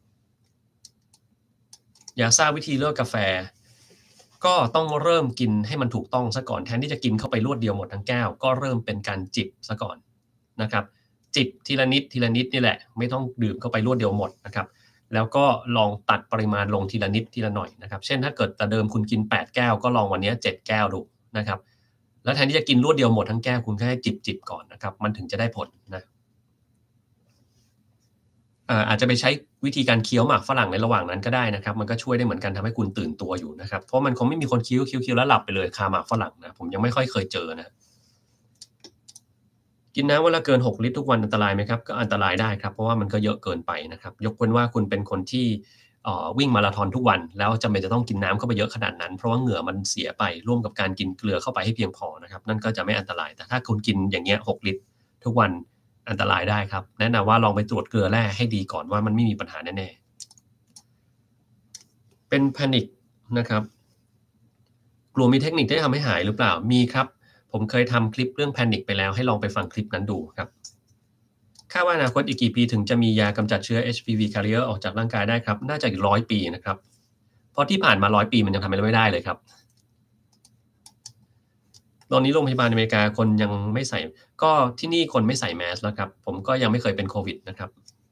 อยากทราบวิธีเลิกกาแฟก็ต้องเริ่มกินให้มันถูกต้องซะก่อนแทนที่จะกินเข้าไปรวดเดียวหมดทั้งแก้วก็เริ่มเป็นการจิบซะก่อนนะครับจิบทีละนิดทีละนิดนี่แหละไม่ต้องดื่มเข้าไปรวดเดียวหมดนะครับแล้วก็ลองตัดปริมาณลงทีละนิดทีละหน่อยนะครับเช่นถ้าเกิดแต่เดิมคุณกินแปดแก้วก็ลองวันนี้เจ็ดแก้วดูนะครับแล้วแทนที่จะกินรวดเดียวหมดทั้งแก้วคุณแค่จิบจิบก่อนนะครับมันถึงจะได้ผลนะอาจจะไปใช้วิธีการเคี้ยวหมากฝรั่งในระหว่างนั้นก็ได้นะครับมันก็ช่วยได้เหมือนกันทำให้คุณตื่นตัวอยู่นะครับเพราะมันคงไม่มีคนเคี้ยวเคี้ยวเคี้ยวแล้วหลับไปเลยคาหมากฝรั่งนะผมยังไม่ค่อยเคยเจอนะกินน้ำวันละเกินหกลิตรทุกวันอันตรายไหมครับก็อันตรายได้ครับเพราะว่ามันก็เยอะเกินไปนะครับยกเว้นว่าคุณเป็นคนที่วิ่งมาราธอนทุกวันแล้วจำเป็นจะต้องกินน้ำเข้าไปเยอะขนาดนั้นเพราะว่าเหงื่อมันเสียไปร่วมกับการกินเกลือเข้าไปให้เพียงพอนะครับนั่นก็จะไม่อันตรายแต่ถ้าคุณกินอย่างเงี้ยหกลิตรทุกวันอันตรายได้ครับแนะนำว่าลองไปตรวจเกลือแร่ให้ดีก่อนว่ามันไม่มีปัญหาแน่ๆเป็นแพนิคนะครับกลัวมีเทคนิคที่ทำให้หายหรือเปล่ามีครับผมเคยทำคลิปเรื่องแพนิคไปแล้วให้ลองไปฟังคลิปนั้นดูครับคาดว่าอนาคตอีกกี่ปีถึงจะมียากำจัดเชื้อ เอช พี วี carrier ออกจากร่างกายได้ครับน่าจะอีกร้อยปีนะครับเพราะที่ผ่านมาร้อยปีมันยังทำอะไรไม่ได้เลยครับตอนนี้โรงพยาบาลอเมริกาคนยังไม่ใส่ก็ที่นี่คนไม่ใส่แมสแล้วครับผมก็ยังไม่เคยเป็นโควิดนะครับ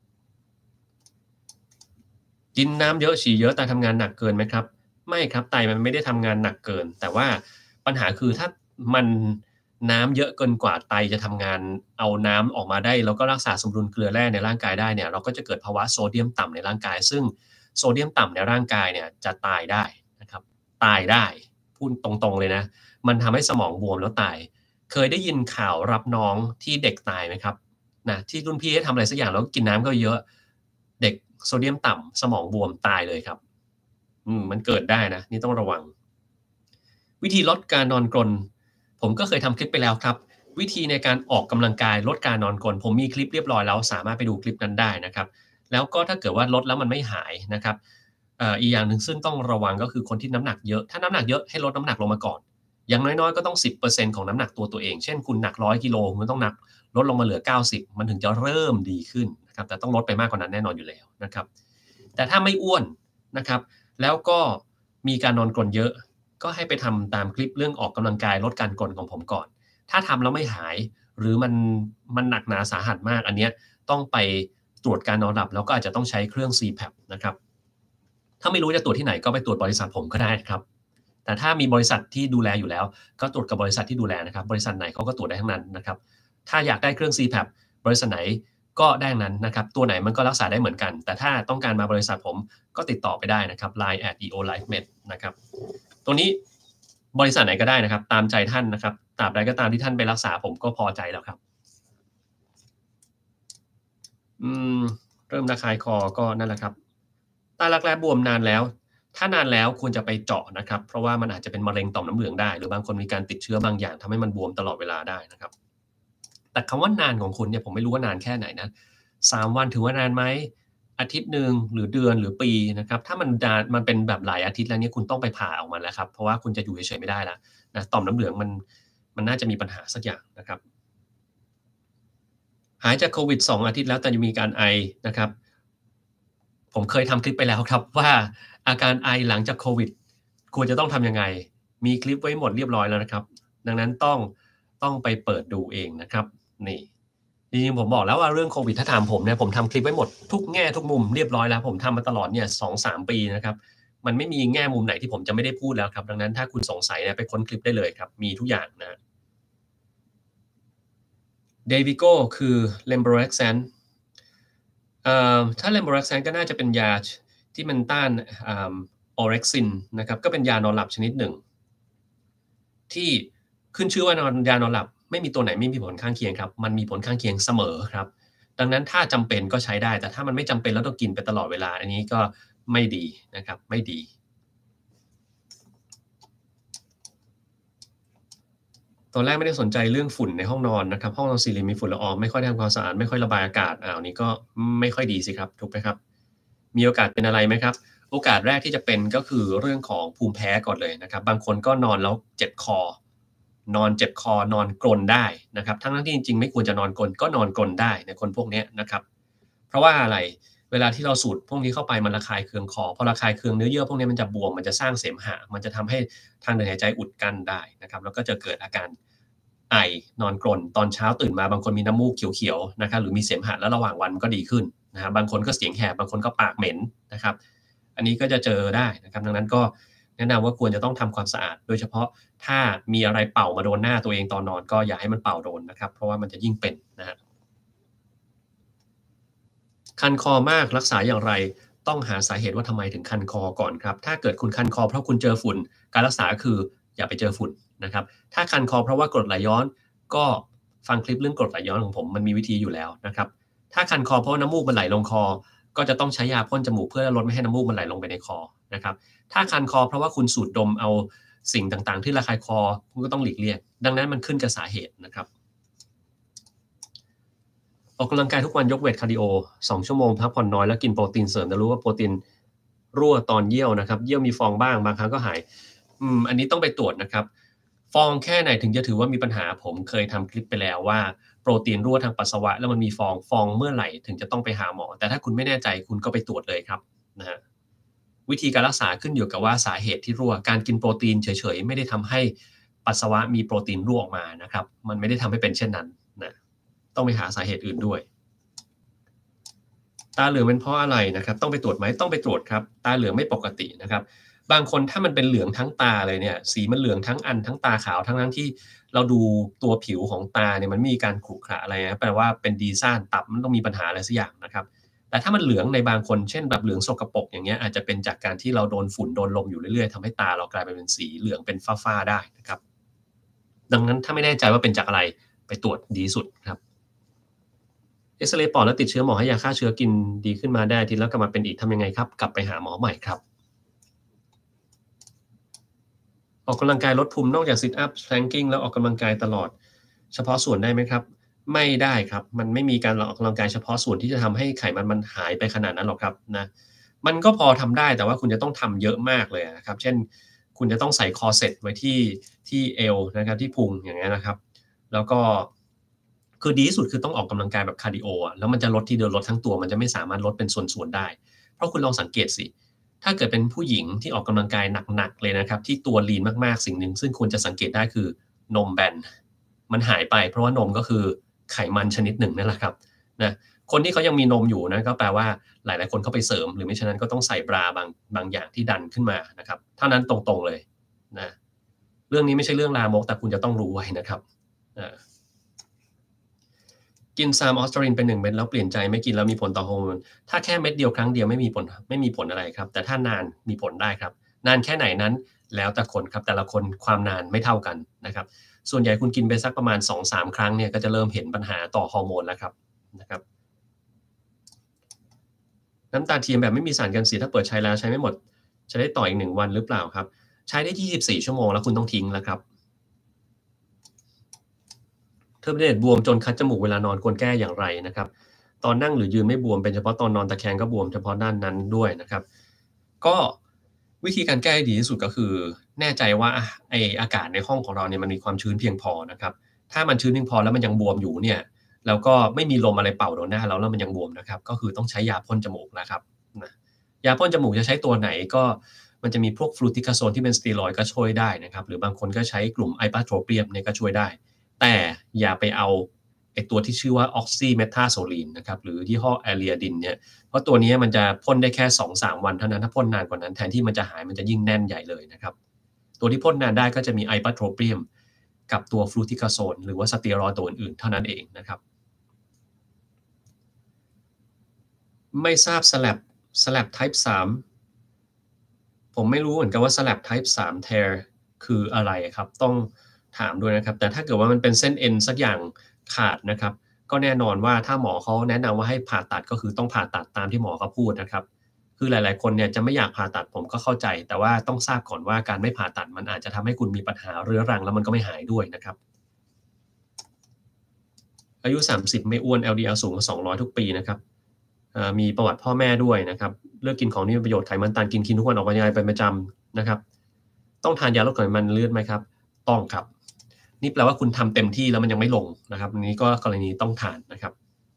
กินน้ำเยอะฉี่เยอะไตทำงานหนักเกินไหมครับไม่ครับไตมันไม่ได้ทำงานหนักเกินแต่ว่าปัญหาคือถ้ามันน้ำเยอะเกินกว่าไตจะทำงานเอาน้ำออกมาได้แล้วก็รักษาสมดุลเกลือแร่ในร่างกายได้เนี่ยเราก็จะเกิดภาวะโซเดียมต่ำในร่างกายซึ่งโซเดียมต่ำในร่างกายเนี่ยจะตายได้นะครับตายได้พูดตรงๆเลยนะมันทำให้สมองบวมแล้วตายเคยได้ยินข่าวรับน้องที่เด็กตายไหมครับนะที่รุ่นพี่ให้ทำอะไรสักอย่างแล้วกินน้ำก็เยอะเด็กโซเดียมต่ำสมองบวมตายเลยครับอืมมันเกิดได้นะนี่ต้องระวังวิธีลดการนอนกรนผมก็เคยทำคลิปไปแล้วครับวิธีในการออกกำลังกายลดการนอนกรนผมมีคลิปเรียบร้อยแล้วสามารถไปดูคลิปนั้นได้นะครับแล้วก็ถ้าเกิดว่าลดแล้วมันไม่หายนะครับเอ่ออีกอย่างหนึ่งซึ่งต้องระวังก็คือคนที่น้ำหนักเยอะถ้าน้ำหนักเยอะให้ลดน้ำหนักลงมาก่อนอย่างน้อยๆก็ต้องสิบเปอร์เซ็นต์ของน้ำหนักตัวตัวเองเช่นคุณหนักหนึ่งร้อยกิโลคุณต้องหนักลดลงมาเหลือเก้าสิบมันถึงจะเริ่มดีขึ้นนะครับแต่ต้องลดไปมากกว่านั้นแน่นอนอยู่แล้วนะครับแต่ถ้าไม่อ้วนนะครับแล้วก็มีการนอนกรนเยอะก็ให้ไปทำตามคลิปเรื่องออกกำลังกายลดการกรนของผมก่อนถ้าทำแล้วไม่หายหรือมันมันหนักหนาสาหัสมากอันเนี้ยต้องไปตรวจการนอนหลับแล้วก็อาจจะต้องใช้เครื่อง ซี แพป นะครับถ้าไม่รู้จะตรวจที่ไหนก็ไปตรวจบริษัทผมก็ได้ครับแต่ถ้ามีบริษัทที่ดูแลอยู่แล้วก็ตรวจกับบริษัทที่ดูแลนะครับบริษัทไหนเขาก็ตรวจได้ทั้งนั้นนะครับถ้าอยากได้เครื่อง ซี แพป บริษัทไหนก็ได้ทั้งนั้นนะครับตัวไหนมันก็รักษาได้เหมือนกันแต่ถ้าต้องการมาบริษัทผมก็ติดต่อไปได้นะครับ ไลน์ แอท อี โอ ไลฟ์ เมด นะครับตัวนี้บริษัทไหนก็ได้นะครับตามใจท่านนะครับตราบใดก็ตามที่ท่านไปรักษาผมก็พอใจแล้วครับอืมเริ่มระคายคอก็นั่นแหละครับตารักแร้บวมนานแล้วถ้านานแล้วควรจะไปเจาะนะครับเพราะว่ามันอาจจะเป็นมะเร็งต่อมน้ำเหลืองได้หรือบางคนมีการติดเชื้อบางอย่างทำให้มันบวมตลอดเวลาได้นะครับแต่คำว่านานของคุณเนี่ยผมไม่รู้ว่านานแค่ไหนนะสามวันถือว่านานไหมอาทิตย์หนึ่งหรือเดือนหรือปีนะครับถ้ามันนานมันเป็นแบบหลายอาทิตย์แล้วเนี่ยคุณต้องไปผ่าออกมาแล้วครับเพราะว่าคุณจะอยู่เฉยๆไม่ได้แล้วนะต่อมน้ำเหลืองมันมันน่าจะมีปัญหาสักอย่างนะครับ หายจากโควิดสององอาทิตย์แล้วแต่ยังมีการไอนะครับผมเคยทำคลิปไปแล้วครับว่าอาการไอหลังจากโควิดควรจะต้องทำยังไงมีคลิปไว้หมดเรียบร้อยแล้วนะครับดังนั้นต้องต้องไปเปิดดูเองนะครับนี่จริงๆผมบอกแล้วว่าเรื่องโควิดถ้าถามผมเนี่ยผมทำคลิปไว้หมดทุกแง่ทุกมุมเรียบร้อยแล้วผมทำมาตลอดเนี่ยสองสามปีนะครับมันไม่มีแง่มุมไหนที่ผมจะไม่ได้พูดแล้วครับดังนั้นถ้าคุณสงสัยเนี่ยไปค้นคลิปได้เลยครับมีทุกอย่างนะ Dayvigo คือ Lemborexant เอ่อถ้า Lemborexant ก็น่าจะเป็นยาที่มันต้านอ่า Orexin นะครับก็เป็นยานอนหลับชนิดหนึ่งที่ขึ้นชื่อว่านอนยานอนหลับไม่มีตัวไหนไม่มีผลข้างเคียงครับมันมีผลข้างเคียงเสมอครับดังนั้นถ้าจำเป็นก็ใช้ได้แต่ถ้ามันไม่จำเป็นแล้วต้องกินไปตลอดเวลาอันนี้ก็ไม่ดีนะครับไม่ดี ตอนแรกไม่ได้สนใจเรื่องฝุ่นในห้องนอนนะครับห้องนอนสี่เหลี่ยมมีฝุ่นละอองไม่ค่อยได้ทำความสะอาดไม่ค่อยระบายอากาศอ้าวนี้ก็ไม่ค่อยดีสิครับถูกไหมครับมีโอกาสเป็นอะไรไหมครับโอกาสแรกที่จะเป็นก็คือเรื่องของภูมิแพ้ก่อนเลยนะครับบางคนก็นอนแล้วเจ็บคอนอนเจ็บคอนอนกรนได้นะครับทั้งๆที่จริงๆไม่ควรจะนอนกรนก็นอนกรนได้ในคนพวกเนี้ยนะครับเพราะว่าอะไรเวลาที่เราสูดพวกนี้เข้าไปมันระคายเคืองคอพอระคายเคืองเนื้อเยื่อพวกนี้มันจะบวมมันจะสร้างเสมหะมันจะทำให้ทางเดินหายใจอุดกั้นได้นะครับแล้วก็จะเกิดอาการ ไอนอนกรนตอนเช้าตื่นมาบางคนมีน้ำมูกเขียวๆนะครับหรือมีเสมหะแล้วระหว่างวันมันก็ดีขึ้นนะครับบางคนก็เสียงแหบบางคนก็ปากเหม็นนะครับอันนี้ก็จะเจอได้นะครับดังนั้นก็แนะนำว่าควรจะต้องทำความสะอาดโดยเฉพาะถ้ามีอะไรเป่ามาโดนหน้าตัวเองตอนนอนก็อย่าให้มันเป่าโดนนะครับเพราะว่ามันจะยิ่งเป็นนะฮะคันคอมากรักษาอย่างไรต้องหาสาเหตุว่าทำไมถึงคันคอก่อนครับถ้าเกิดคุณคันคอเพราะคุณเจอฝุ่นการรักษาคืออย่าไปเจอฝุ่นนะครับถ้าคันคอเพราะว่ากรดไหลย้อน ก็ฟังคลิปเรื่องกรดไหลย้อนของผมมันมีวิธีอยู่แล้วนะครับถ้าคันคอเพราะว่าน้ำมูกมันไหลลงคอก็จะต้องใช้ยาพ่นจมูกเพื่อลดไม่ให้น้ำมูกมันไหลลงไปในคอนะครับถ้าคันคอเพราะว่าคุณสูดดมเอาสิ่งต่างๆที่ระคายคอคุณก็ต้องหลีกเลี่ยงดังนั้นมันขึ้นกับสาเหตุนะครับออกกำลังกายทุกวันยกเวทคาร์ดิโอสองชั่วโมงพักผ่อนน้อยแล้วกินโปรตีนเสริมจะรู้ว่าโปรตีนรั่วตอนเยี่ยวนะครับเยี่ยวมีฟองบ้างบางครั้งก็หายอืมอันนี้ต้องไปตรวจนะครับ ฟองแค่ไหนถึงจะถือว่ามีปัญหาผมเคยทำคลิปไปแล้วว่าโปรตีนรั่วทางปัสสาวะแล้วมันมีฟองฟองเมื่อไหร่ถึงจะต้องไปหาหมอแต่ถ้าคุณไม่แน่ใจคุณก็ไปตรวจเลยครับนะฮะวิธีการรักษาขึ้นอยู่กับว่าสาเหตุที่รั่วการกินโปรตีนเฉยๆไม่ได้ทำให้ปัสสาวะมีโปรตีนรั่วออกมานะครับมันไม่ได้ทำให้เป็นเช่นนั้นนะต้องไปหาสาเหตุอื่นด้วยตาเหลืองเป็นเพราะอะไรนะครับต้องไปตรวจไหมต้องไปตรวจครับตาเหลืองไม่ปกตินะครับ บางคนถ้ามันเป็นเหลืองทั้งตาเลยเนี่ยสีมันเหลืองทั้งอันทั้งตาขาวทั้งนั้นที่เราดูตัวผิวของตาเนี่ยมันไม่มีการขรุขระอะไรนะแปลว่าเป็นดีซ่านตับมันต้องมีปัญหาอะไรสักอย่างนะครับแต่ถ้ามันเหลืองในบางคนเช่นแบบเหลืองสกปรกอย่างเงี้ยอาจจะเป็นจากการที่เราโดนฝุ่นโดนลมอยู่เรื่อยๆทำให้ตาเรากลายเป็นสีเหลืองเป็นฝ้าๆได้นะครับดังนั้นถ้าไม่แน่ใจว่าเป็นจากอะไรไปตรวจดีสุดครับเอ็กซเรย์ปอดแล้วติดเชื้อหมอให้ยาฆ่าเชื้อกินดีขึ้นมาได้ทีแล้วกลับมาเป็นอีกทำยังไงครับกลับไปหาหมอใหม่ครับ ออกกำลังกายลดภูมินอกจาก Sit up Planking แล้วออกกำลังกายตลอดเฉพาะส่วนได้ไหมครับไม่ได้ครับมันไม่มีการออกกำลังกายเฉพาะส่วนที่จะทำให้ไขมันมันหายไปขนาดนั้นหรอกครับนะมันก็พอทำได้แต่ว่าคุณจะต้องทำเยอะมากเลยนะครับเช่นคุณจะต้องใส่คอร์เซตไว้ที่ที่เอวนะครับที่พุงอย่างเงี้ยนะครับแล้วก็คือดีที่สุดคือต้องออกกำลังกายแบบคาร์ดิโออะแล้วมันจะลดทีเดียวลดทั้งตัวมันจะไม่สามารถลดเป็นส่วนๆได้เพราะคุณลองสังเกตสิถ้าเกิดเป็นผู้หญิงที่ออกกำลังกายหนักๆเลยนะครับที่ตัวลีนมากๆสิ่งหนึ่งซึ่งควรจะสังเกตได้คือนมแบนมันหายไปเพราะว่านมก็คือไขมันชนิดหนึ่งนั่นแหละครับนะคนที่เขายังมีนมอยู่นะก็แปลว่าหลายๆคนเขาไปเสริมหรือไม่ฉะนั้นก็ต้องใส่บราบางบางอย่างที่ดันขึ้นมานะครับเท่านั้นตรงๆเลยนะเรื่องนี้ไม่ใช่เรื่องลามกแต่คุณจะต้องรู้ไว้นะครับกินซามออสตารินเป็นหนึ่งเม็ดแล้วเปลี่ยนใจไม่กินแล้วมีผลต่อฮอร์โมนถ้าแค่เม็ดเดียวครั้งเดียวไม่มีผลไม่มีผลอะไรครับแต่ถ้านานมีผลได้ครับนานแค่ไหนนั้นแล้วแต่คนครับแต่ละคนความนานไม่เท่ากันนะครับส่วนใหญ่คุณกินไปสักประมาณ สองถึงสาม ครั้งเนี่ยก็จะเริ่มเห็นปัญหาต่อฮอร์โมนแล้วครับนะครับน้ำตาเทียมแบบไม่มีสารกันเสียถ้าเปิดใช้แล้วใช้ไม่หมดจะได้ต่ออีกหนึ่งวันหรือเปล่าครับใช้ได้ยี่สิบสี่ชั่วโมงแล้วคุณต้องทิ้งแล้วครับเทอร์มิเนตบวมจนคัดจมูกเวลานอนควรแก้อย่างไรนะครับตอนนั่งหรือยืนไม่บวมเป็นเฉพาะตอนนอนตะแคงก็บวมเฉพาะด้านนั้นด้วยนะครับก็วิธีการแก้ที่ดีที่สุดก็คือแน่ใจว่าไออากาศในห้องของเราเนี่ยมันมีความชื้นเพียงพอนะครับถ้ามันชื้นเพียงพอแล้วมันยังบวมอยู่เนี่ยแล้วก็ไม่มีลมอะไรเป่าโดนหน้าเราแล้วมันยังบวมนะครับก็คือต้องใช้ยาพ่นจมูกนะครับนะยาพ่นจมูกจะใช้ตัวไหนก็มันจะมีพวกฟลูติคาโซนที่เป็นสเตียรอยด์ก็ช่วยได้นะครับหรือบางคนก็ใช้กลุ่มไอปาโทรเปียมเนี่ยก็ช่วยได้แต่อย่าไปเอาไอตัวที่ชื่อว่าออกซิเมทาโซลีนนะครับหรือยี่ห้อแอเรียดินเนี่ยเพราะตัวนี้มันจะพ่นได้แค่ สองถึงสาม วันเท่านั้นถ้าพ่นนานกว่านั้นแทนที่มันจะหายมันจะยิ่งแน่นใหญ่เลยนะครับตัวที่พ่นนานได้ก็จะมีไอปาโทรเปียมกับตัวฟลูติคาโซนหรือว่าสเตียรอยด์ตัวอื่นๆเท่านั้นเองนะครับไม่ทราบ slab slab type สามผมไม่รู้เหมือนกันว่า slab type สาม tear คืออะไรครับต้องถามด้วยนะครับแต่ถ้าเกิดว่ามันเป็นเส้นเอ็นสักอย่างขาดนะครับก็แน่นอนว่าถ้าหมอเขาแนะนำว่าให้ผ่าตัดก็คือต้องผ่าตัดตามที่หมอเขาพูดนะครับคือหลายๆคนเนี่ยจะไม่อยากผ่าตัดผมก็เข้าใจแต่ว่าต้องทราบก่อนว่าการไม่ผ่าตัดมันอาจจะทำให้คุณมีปัญหาเรื้อรังแล้วมันก็ไม่หายด้วยนะครับอายุสามสิบไม่อ้วน แอล ดี แอล สูงกว่าสองร้อยทุกปีนะครับมีประวัติพ่อแม่ด้วยนะครับเลือกกินของที่มีประโยชน์ไขมันตันกินกินทุกวันออกกำลังกายเป็นประจำนะครับต้องทานยาลดไขมันเลือดไหมครับต้องครับนี่แปลว่าคุณทำเต็มที่แล้วมันยังไม่ลงนะครับอันนี้ก็กรณีต้องทานนะครับ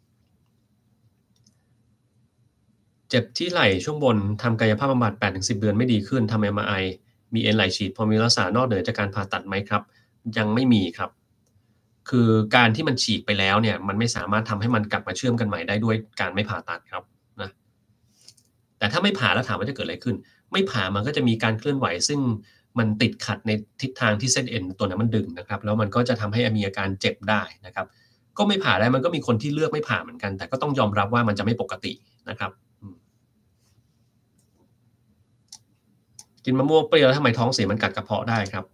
เจ็บที่ไหล่ช่วงบนทำกายภาพบำบัด แปดถึงสิบ เดือนไม่ดีขึ้นทำ เอ็ม อาร์ ไอ มีเอ็นไหล่ฉีดพอมีรักษานอกเหนือจากการผ่าตัดไหมครับยังไม่มีครับคือการที่มันฉีกไปแล้วเนี่ยมันไม่สามารถทำให้มันกลับมาเชื่อมกันใหม่ได้ด้วยการไม่ผ่าตัดครับนะแต่ถ้าไม่ผ่าแล้วถามว่าจะเกิดอะไรขึ้นไม่ผ่ามันก็จะมีการเคลื่อนไหวซึ่งมันติดขัดในทิศทางที่เส้นเอ็นตัวนั้นมันดึงนะครับแล้วมันก็จะทำให้มีอาการเจ็บได้นะครับก็ไม่ผ่าได้มันก็มีคนที่เลือกไม่ผ่าเหมือนกันแต่ก็ต้องยอมรับว่ามันจะไม่ปกตินะครับกินมะม่วงเปรี้ยวแล้วทำไมท้องเสียมันกัดกระเพาะได้ครับ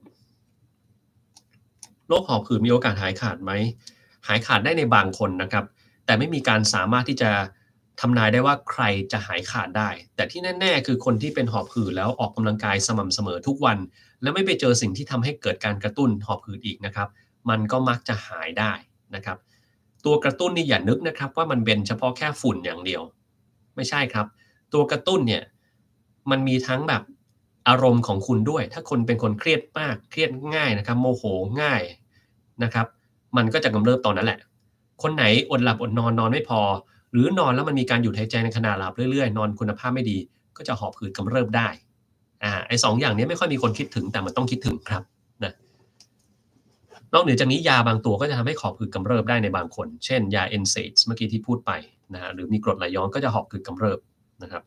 โรคหอบหืดมีโอกาสหายขาดไหมหายขาดได้ในบางคนนะครับแต่ไม่มีการสามารถที่จะทำนายได้ว่าใครจะหายขาดได้แต่ที่แน่ๆคือคนที่เป็นหอบหืดแล้วออกกำลังกายสม่ำเสมอทุกวันแล้วไม่ไปเจอสิ่งที่ทำให้เกิดการกระตุ้นหอบหืดอีกนะครับมันก็มักจะหายได้นะครับตัวกระตุ้นนี่อย่านึกนะครับว่ามันเป็นเฉพาะแค่ฝุ่นอย่างเดียวไม่ใช่ครับตัวกระตุ้นเนี่ยมันมีทั้งแบบอารมณ์ของคุณด้วยถ้าคนเป็นคนเครียดมากเครียดง่ายนะครับโมโหง่ายนะครับมันก็จะกำเริบตอนนั้นแหละคนไหนอดหลับอดนอนนอนไม่พอหรือนอนแล้วมันมีการหยุดหายใจในขณะหลับเรื่อยๆนอนคุณภาพไม่ดีก็จะหอบหืดกำเริบได้อ่าไอ้สองอย่างนี้ไม่ค่อยมีคนคิดถึงแต่มันต้องคิดถึงครับนะนอกเหนือจากนี้ยาบางตัวก็จะทำให้หอบหืดกำเริบได้ในบางคนเช่นยา เอ็น เซดส์ เมื่อกี้ที่พูดไปนะฮะหรือมีกรดไหลย้อนก็จะหอบหืดกำเริบนะครับ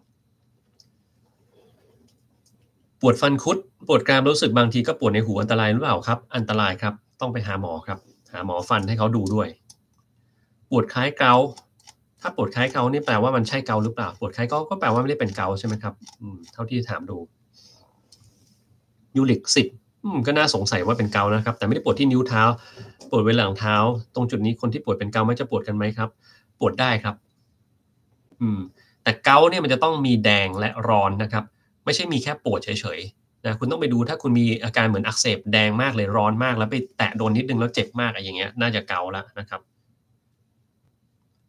ปวดฟันคุดปวดกรามรู้สึกบางทีก็ปวดในหูอันตรายหรือเปล่าครับอันตรายครับต้องไปหาหมอครับหาหมอฟันให้เขาดูด้วยปวดคล้ายเกาต์ถ้าปวดคล้ายเกาต์นี่แปลว่ามันใช่เกาต์หรือเปล่าปวดคล้ายเกาต์ก็แปลว่าไม่ได้เป็นเกาต์ใช่ไหมครับอืมเท่าที่ถามดูยูริกสิบอืมก็น่าสงสัยว่าเป็นเกาต์นะครับแต่ไม่ได้ปวดที่นิ้วเท้าปวดบริเวณหลังเท้าตรงจุดนี้คนที่ปวดเป็นเกาต์มักจะปวดกันไหมครับปวดได้ครับอืมแต่เกาต์เนี่ยมันจะต้องมีแดงและร้อนนะครับไม่ใช่มีแค่ปวดเฉยๆนะคุณต้องไปดูถ้าคุณมีอาการเหมือนอักเสบแดงมากเลยร้อนมากแล้วไปแตะโดนนิดนึงแล้วเจ็บมากอะไรอย่างเงี้ยน่าจะเกาต์แล้วนะครับ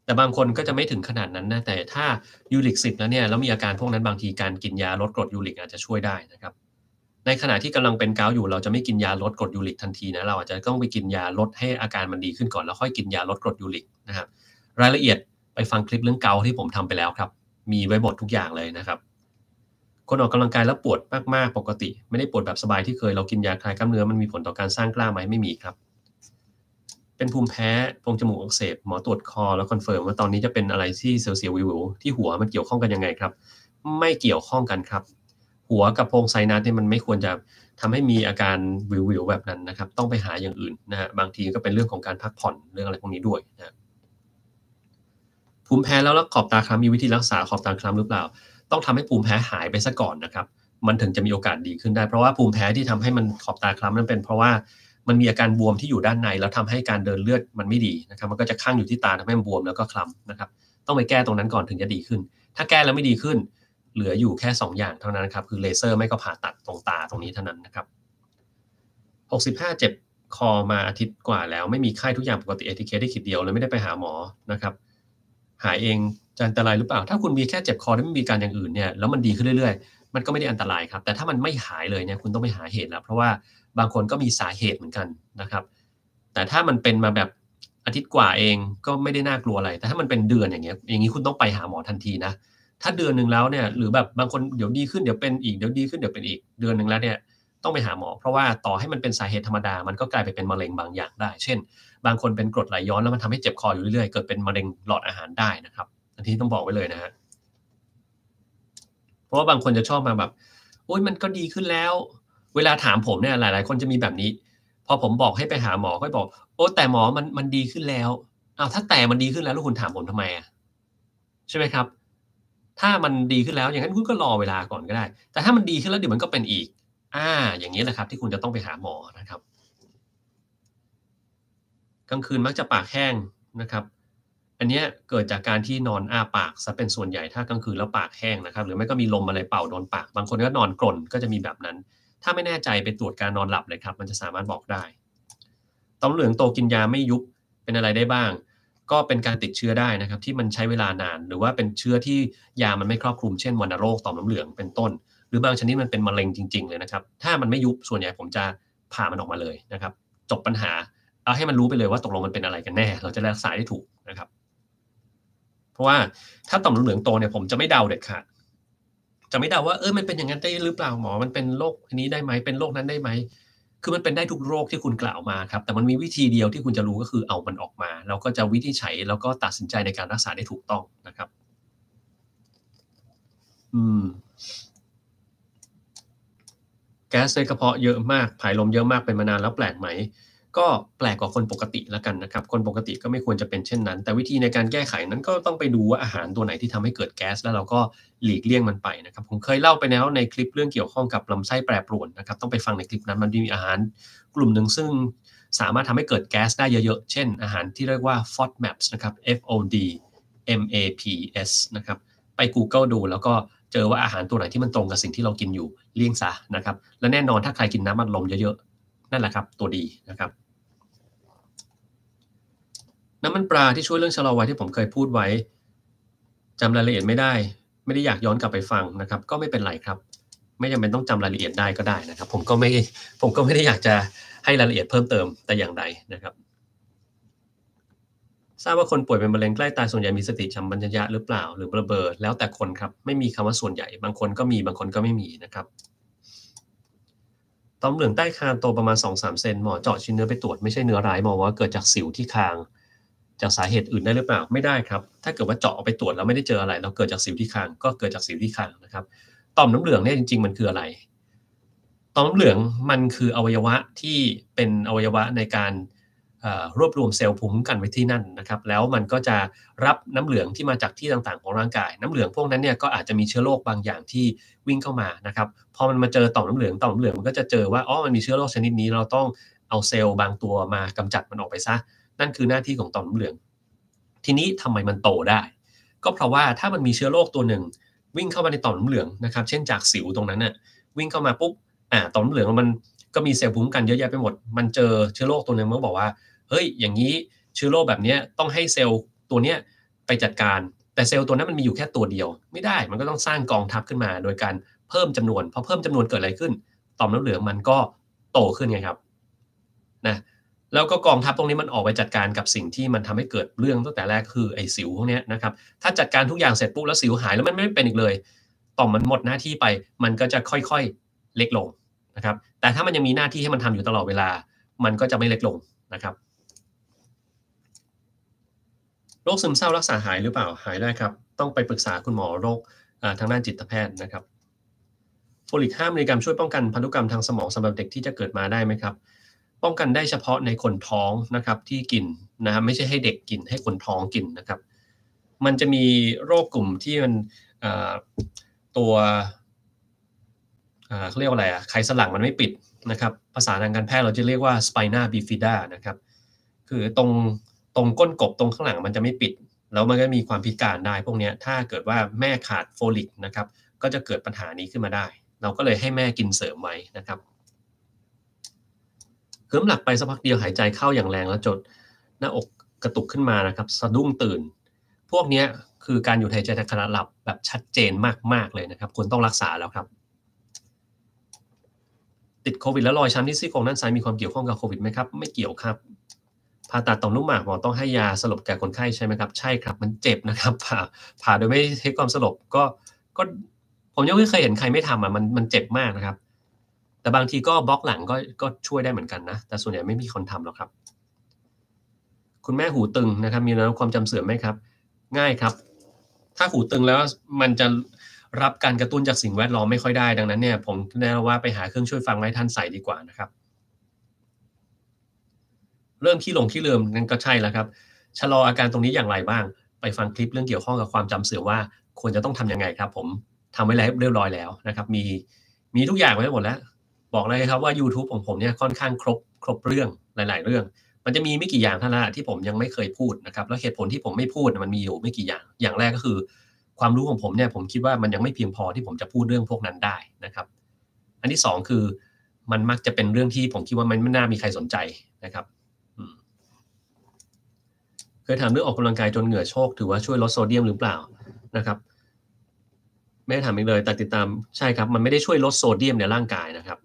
แต่บางคนก็จะไม่ถึงขนาดนั้นนะแต่ถ้ายูริกสิบแล้วเนี่ยแล้วมีอาการพวกนั้นบางทีการกินยาลดกรดยูริกอาจจะช่วยได้นะครับในขณะที่กำลังเป็นเกาต์อยู่เราจะไม่กินยาลดกรดยูริกทันทีนะเราอาจจะต้องไปกินยาลดให้อาการมันดีขึ้นก่อนแล้วค่อยกินยาลดกรดยูริกนะครับรายละเอียดไปฟังคลิปเรื่องเกาต์ที่ผมทำไปแล้วครับมีไว้หมดทุกอย่างเลยนะครับคนออกกำลังกายแล้วปวดมากๆปกติไม่ได้ปวดแบบสบายที่เคยเรากินยาคลายกล้ามเนื้อมันมีผลต่อการสร้างกล้ามไหมไม่มีครับเป็นภูมิแพ้โพรงจมูกอักเสบหมอตรวจคอแล้วคอนเฟิร์มว่าตอนนี้จะเป็นอะไรที่เสียวๆวิวๆที่หัวมันเกี่ยวข้องกันยังไงครับไม่เกี่ยวข้องกันครับหัวกับโพรงไซนัสเนี่ยมันไม่ควรจะทำให้มีอาการวิวๆแบบนั้นนะครับต้องไปหาอย่างอื่นนะฮะบางทีก็เป็นเรื่องของการพักผ่อนเรื่องอะไรพวกนี้ด้วยนะภูมิแพ้แล้วแล้วขอบตาคล้ำมีวิธีรักษาขอบตาคล้ำหรือเปล่าต้องทำให้ภูมิแพ้หายไปซะก่อนนะครับมันถึงจะมีโอกาสดีขึ้นได้เพราะว่าภูมิแพ้ที่ทำให้มันขอบตาคล้ำนั้นเป็นเพราะว่ามันมีอาการบวมที่อยู่ด้านในแล้วทำให้การเดินเลือดมันไม่ดีนะครับมันก็จะคั่งอยู่ที่ตาทำให้มันบวมแล้วก็คล้ำนะครับต้องไปแก้ตรงนั้นก่อนถึงจะดีขึ้นถ้าแก้แล้วไม่ดีขึ้นเหลืออยู่แค่สองอย่างเท่านั้นครับคือเลเซอร์ไม่ก็ผ่าตัดตรงตาตรงนี้เท่านั้นนะครับหกสิบห้าเจ็บคอมาอาทิตย์กว่าแล้วไม่มีไข้ทุกอย่างปกติเอทีเคได้ขีดเดียวเลยไม่ได้ไปหาหมอนะครับหายเองจะอันตรายหรือเปล่าถ้าคุณมีแค่เจ็บคอแล้วไม่มีการอย่างอื่นเนี่ยแล้วมันดีขึ้นเรื่อยๆมันก็ไม่ได้อันตรายครับแต่ถ้ามันไม่หายเลยเนี่ยคุณต้องไปหาเหตุแล้วเพราะว่าบางคนก็มีสาเหตุเหมือนกันนะครับแต่ถ้ามันเป็นมาแบบอาทิตย์กว่าเองก็ไม่ได้น่ากลัวอะไรแต่ถ้ามันเป็นเดือนอย่างเงี้ยอย่างนี้คุณต้องไปหาหมอทันทีนะถ้าเดือนหนึ่งแล้วเนี่ยหรือแบบบางคนเดี๋ยวดีขึ้นเดี๋ยวเป็นอีกเดี๋ยวดีขึ้นเดี๋ยวเป็นอีกเดือนหนึ่งแล้วเนี่ยต้องไปหาหมอเพราะว่าต่อให้มันเป็นสาเหตุธรรมดามันก็กลายไปเป็นมะเร็งบางอย่างได้เช่นบางคนเป็นกรดไหลย้อนแล้วมันทำให้เจ็บคออยู่เรื่อยๆเกิดเป็นมะเร็งหลอดอาหารได้นะครับอันนี้ต้องบอกไว้เลยนะฮะเพราะว่าบางคนจะชอบมาแบบโอ๊ยมันก็ดีขึ้นแล้วเวลาถามผมเนี่ยหลายๆคนจะมีแบบนี้พอผมบอกให้ไปหาหมอก็บอกโอ้แต่หมอมันมันดีขึ้นแล้วอ้าวถ้าแต่มันดีขึ้นแล้วแล้วคุณถามผมทำไมอะใช่ไหมครับถ้ามันดีขึ้นแล้วอย่างนั้นคุณก็รอเวลาก่อนก็ได้แต่ถ้ามันดีขึ้นแล้วเดี๋ยวมันก็เป็นอีกอาอย่างงี้แหละครับที่คุณจะต้องไปหาหมอนะครับ กลางคืนมักจะปากแห้งนะครับอันเนี้ยเกิดจากการที่นอนอ้าปากเสียเป็นส่วนใหญ่ถ้ากลางคืนแล้วปากแห้งนะครับหรือไม่ก็มีลมอะไรเป่าโดนปากบางคนก็นอนกรนก็จะมีแบบนั้นถ้าไม่แน่ใจไปตรวจการนอนหลับเลยครับมันจะสามารถบอกได้ต่อมน้ำเหลืองโตกินยาไม่ยุบเป็นอะไรได้บ้างก็เป็นการติดเชื้อได้นะครับที่มันใช้เวลานานหรือว่าเป็นเชื้อที่ยามันไม่ครอบคลุมเช่นวัณโรคต่อมน้ำเหลืองเป็นต้นหรือบางชนิดมันเป็นมะเร็งจริงๆเลยนะครับถ้ามันไม่ยุบส่วนใหญ่ผมจะผ่ามันออกมาเลยนะครับจบปัญหา เอาให้มันรู้ไปเลยว่าตกลงมันเป็นอะไรกันแน่เราจะได้รักษาได้ถูกนะครับเพราะว่าถ้าต่อมน้ำเหลืองโตเนี่ยผมจะไม่เดาเด็ดขาดจะไม่เดาว่าเออมันเป็นอย่างนั้นได้หรือเปล่าหมอมันเป็นโรคอันนี้ได้ไหมเป็นโรคนั้นได้ไหมคือมันเป็นได้ทุกโรคที่คุณกล่าวมาครับแต่มันมีวิธีเดียวที่คุณจะรู้ก็คือเอามันออกมาแล้วก็จะวินิจฉัยแล้วก็ตัดสินใจในการรักษาได้ถูกต้องนะครับอืมแก๊สในกระเพาะเยอะมากผายลมเยอะมากเป็นมานานแล้วแปลกไหม ก็แปลกกว่าคนปกติแล้วกันนะครับคนปกติก็ไม่ควรจะเป็นเช่นนั้นแต่วิธีในการแก้ไขนั้นก็ต้องไปดูว่าอาหารตัวไหนที่ทำให้เกิดแก๊สแล้วเราก็หลีกเลี่ยงมันไปนะครับผมเคยเล่าไปแล้วในคลิปเรื่องเกี่ยวข้องกับลำไส้แปรปรวนนะครับต้องไปฟังในคลิปนั้นมันมีอาหารกลุ่มหนึ่งซึ่งสามารถทำให้เกิดแก๊สได้เยอะๆเช่นอาหารที่เรียกว่า ฟอดแมปส์ นะครับ เอฟ โอ ดี เอ็ม เอ พี เอส นะครับไป Google ดูแล้วก็เจอว่าอาหารตัวไหนที่มันตรงกับสิ่งที่เรากินอยู่เลี่ยงซะนะครับและแน่นอนถ้าใครกินน้ำอัดลมเยอะๆนั่นแหละครับตัวดีนะครับ น้ำมันปลาที่ช่วยเรื่องชะลอวัยที่ผมเคยพูดไว้จำรายละเอียดไม่ได้ไม่ได้อยากย้อนกลับไปฟังนะครับก็ไม่เป็นไรครับไม่จำเป็นต้องจำรายละเอียดได้ก็ได้นะครับผมก็ไม่ผมก็ไม่ได้อยากจะให้รายละเอียดเพิ่มเติมแต่อย่างใดนะครับทราบว่าคนป่วยเป็นมะเร็งใกล้ตายส่วนใหญ่มีสติสัมปชัญญะหรือเปล่าหรือเบลอๆแล้วแต่คนครับไม่มีคำว่าส่วนใหญ่บางคนก็มีบางคนก็ไม่มีนะครับต่อมเหลืองใต้คางโตประมาณ สองถึงสาม เซนหมอเจาะชิ้นเนื้อไปตรวจไม่ใช่เนื้อร้ายหมอว่าเกิดจากสิวที่คาง จากสาเหตุอื่นได้หรือเปล่าไม่ได้ครับถ้าเกิดว่าเจาะไปตรวจแล้วไม่ได้เจออะไรแล้วเกิดจากสิวที่คางก็เกิดจากสิวที่คางนะครับต่อมน้ำเหลืองเนี่ยจริงๆมันคืออะไรต่อมน้ำเหลืองมันคืออวัยวะที่เป็นอวัยวะในการรวบรวมเซลล์ภูมิคุ้มกันไว้ที่นั่นนะครับแล้วมันก็จะรับน้ำเหลืองที่มาจากที่ต่างๆของร่างกายน้ำเหลืองพวกนั้นเนี่ยก็อาจจะมีเชื้อโรคบางอย่างที่วิ่งเข้ามานะครับพอมันมาเจอต่อมน้ำเหลืองต่อมน้ำเหลืองมันก็จะเจอว่าอ๋อมันมีเชื้อโรคชนิดนี้เราต้องเอาเซลล์บางตัวมากำจัดมันออกไปซะนั่นคือหน้าที่ของต่อมน้ำเหลืองทีนี้ทำไมมันโตได้ก็เพราะว่าถ้ามันมีเชื้อโรคตัวหนึ่งวิ่งเข้ามาในต่อมน้ำเหลืองนะครับเช่นจากสิวตรงนั้นน่ะวิ่งเข้ามาปุ๊บอ่าต่อมน้ำเหลืองมันก็มีเซลล์ภูมิคุ้มกันเยอะแยะไปหมดมันเจอเชื้อโรคตัวหนึ่งมันก็บอกว่าเฮ้ยอย่างนี้เชื้อโรคแบบนี้ต้องให้เซลล์ตัวเนี้ยไปจัดการแต่เซลล์ตัวนั้นมันมีอยู่แค่ตัวเดียวไม่ได้มันก็ต้องสร้างกองทัพขึ้นมาโดยการเพิ่มจำนวนพอเพิ่มจำนวนเกิดอะไรขึ้นต่อมน้ำเหลืองมันก็โตขึ้นไงครับนะแล้วก็กองทัพตรงนี้มันออกไปจัดการกับสิ่งที่มันทำให้เกิดเรื่องตั้งแต่แรกคือไอ้สิวพวกนี้นะครับถ้าจัดการทุกอย่างเสร็จปุ๊บแล้วสิวหายแล้วมันไม่เป็นอีกเลยต่อมมันหมดหน้าที่ไปมันก็จะค่อยๆเล็กลงนะครับแต่ถ้ามันยังมีหน้าที่ให้มันทำอยู่ตลอดเวลามันก็จะไม่เล็กลงนะครับโรคซึมเศร้ารักษาหายหรือเปล่าหายได้ครับต้องไปปรึกษาคุณหมอโรคทางด้านจิตแพทย์นะครับโฟลิกห้ามิลลิกรัมช่วยป้องกันพันธุกรรมทางสมองสำหรับเด็กที่จะเกิดมาได้ไหมครับป้องกันได้เฉพาะในคนท้องนะครับที่กินนะครับไม่ใช่ให้เด็กกินให้คนท้องกินนะครับมันจะมีโรคกลุ่มที่มันตัวเขาเรียกว่าอะไรอะไขสันหลังมันไม่ปิดนะครับภาษาทางการแพทย์เราจะเรียกว่า spina bifida นะครับคือตรงตรงก้นกบตรงข้างหลังมันจะไม่ปิดแล้วมันก็มีความพิการได้พวกนี้ถ้าเกิดว่าแม่ขาดโฟลิกนะครับก็จะเกิดปัญหานี้ขึ้นมาได้เราก็เลยให้แม่กินเสริมไว้นะครับเคลิ้มหลับไปสักพักเดียวหายใจเข้าอย่างแรงแล้วจดหน้าอกกระตุกขึ้นมานะครับสะดุ้งตื่นพวกนี้คือการอยู่ในใจในขณะหลับแบบชัดเจนมากๆเลยนะครับควรต้องรักษาแล้วครับติดโควิดแล้วรอยช้ำที่ซี่โครงด้านซ้ายมีความเกี่ยวข้องกับโควิดไหมครับไม่เกี่ยวครับผ่าตัดต่อมลูกหมากหมอต้องให้ยาสลบแก่คนไข้ใช่ไหมครับใช่ครับมันเจ็บนะครับผ่าผ่าโดยไม่ให้ความสลบก็ก็ผมยังไม่เคยเห็นใครไม่ทำอ่ะมันมันเจ็บมากนะครับแต่บางทีก็บล็อกหลังก็ก็ช่วยได้เหมือนกันนะแต่ส่วนใหญ่ไม่มีคนทำหรอกครับคุณแม่หูตึงนะครับมีแนวโน้มความจำเสื่อมไหมครับง่ายครับถ้าหูตึงแล้วมันจะรับการกระตุ้นจากสิ่งแวดล้อมไม่ค่อยได้ดังนั้นเนี่ยผมแนะนำว่าไปหาเครื่องช่วยฟังให้ท่านใส่ดีกว่านะครับเริ่มขี้หลงขี้ลืมนั่นก็ใช่แล้วครับชะลออาการตรงนี้อย่างไรบ้างไปฟังคลิปเรื่องเกี่ยวข้องกับความจำเสื่อมว่าควรจะต้องทำยังไงครับผมทำไว้แล้วเรียบร้อยแล้วนะครับมีมีทุกอย่างไว้หมดแล้วบอกเลยครับว่า YouTube ของผมเนี่ยค่อนข้างครบครบเรื่องหลายๆเรื่องมันจะมีไม่กี่อย่างเท่านั้นที่ผมยังไม่เคยพูดนะครับแล้วเหตุผลที่ผมไม่พูดมันมีอยู่ไม่กี่อย่างอย่างแรกก็คือความรู้ของผมเนี่ยผมคิดว่ามันยังไม่เพียงพอที่ผมจะพูดเรื่องพวกนั้นได้นะครับอันที่สองคือมันมักจะเป็นเรื่องที่ผมคิดว่ามันไม่น่ามีใครสนใจนะครับเคยถามเรื่องออกกำลังกายจนเหงื่อโชกถือว่าช่วยลดโซเดียมหรือเปล่านะครับไม่ได้ถามอีกเลยแต่ติดตามใช่ครับมันไม่ได้ช่วยลดโซเดียมในร่างกายนะครับ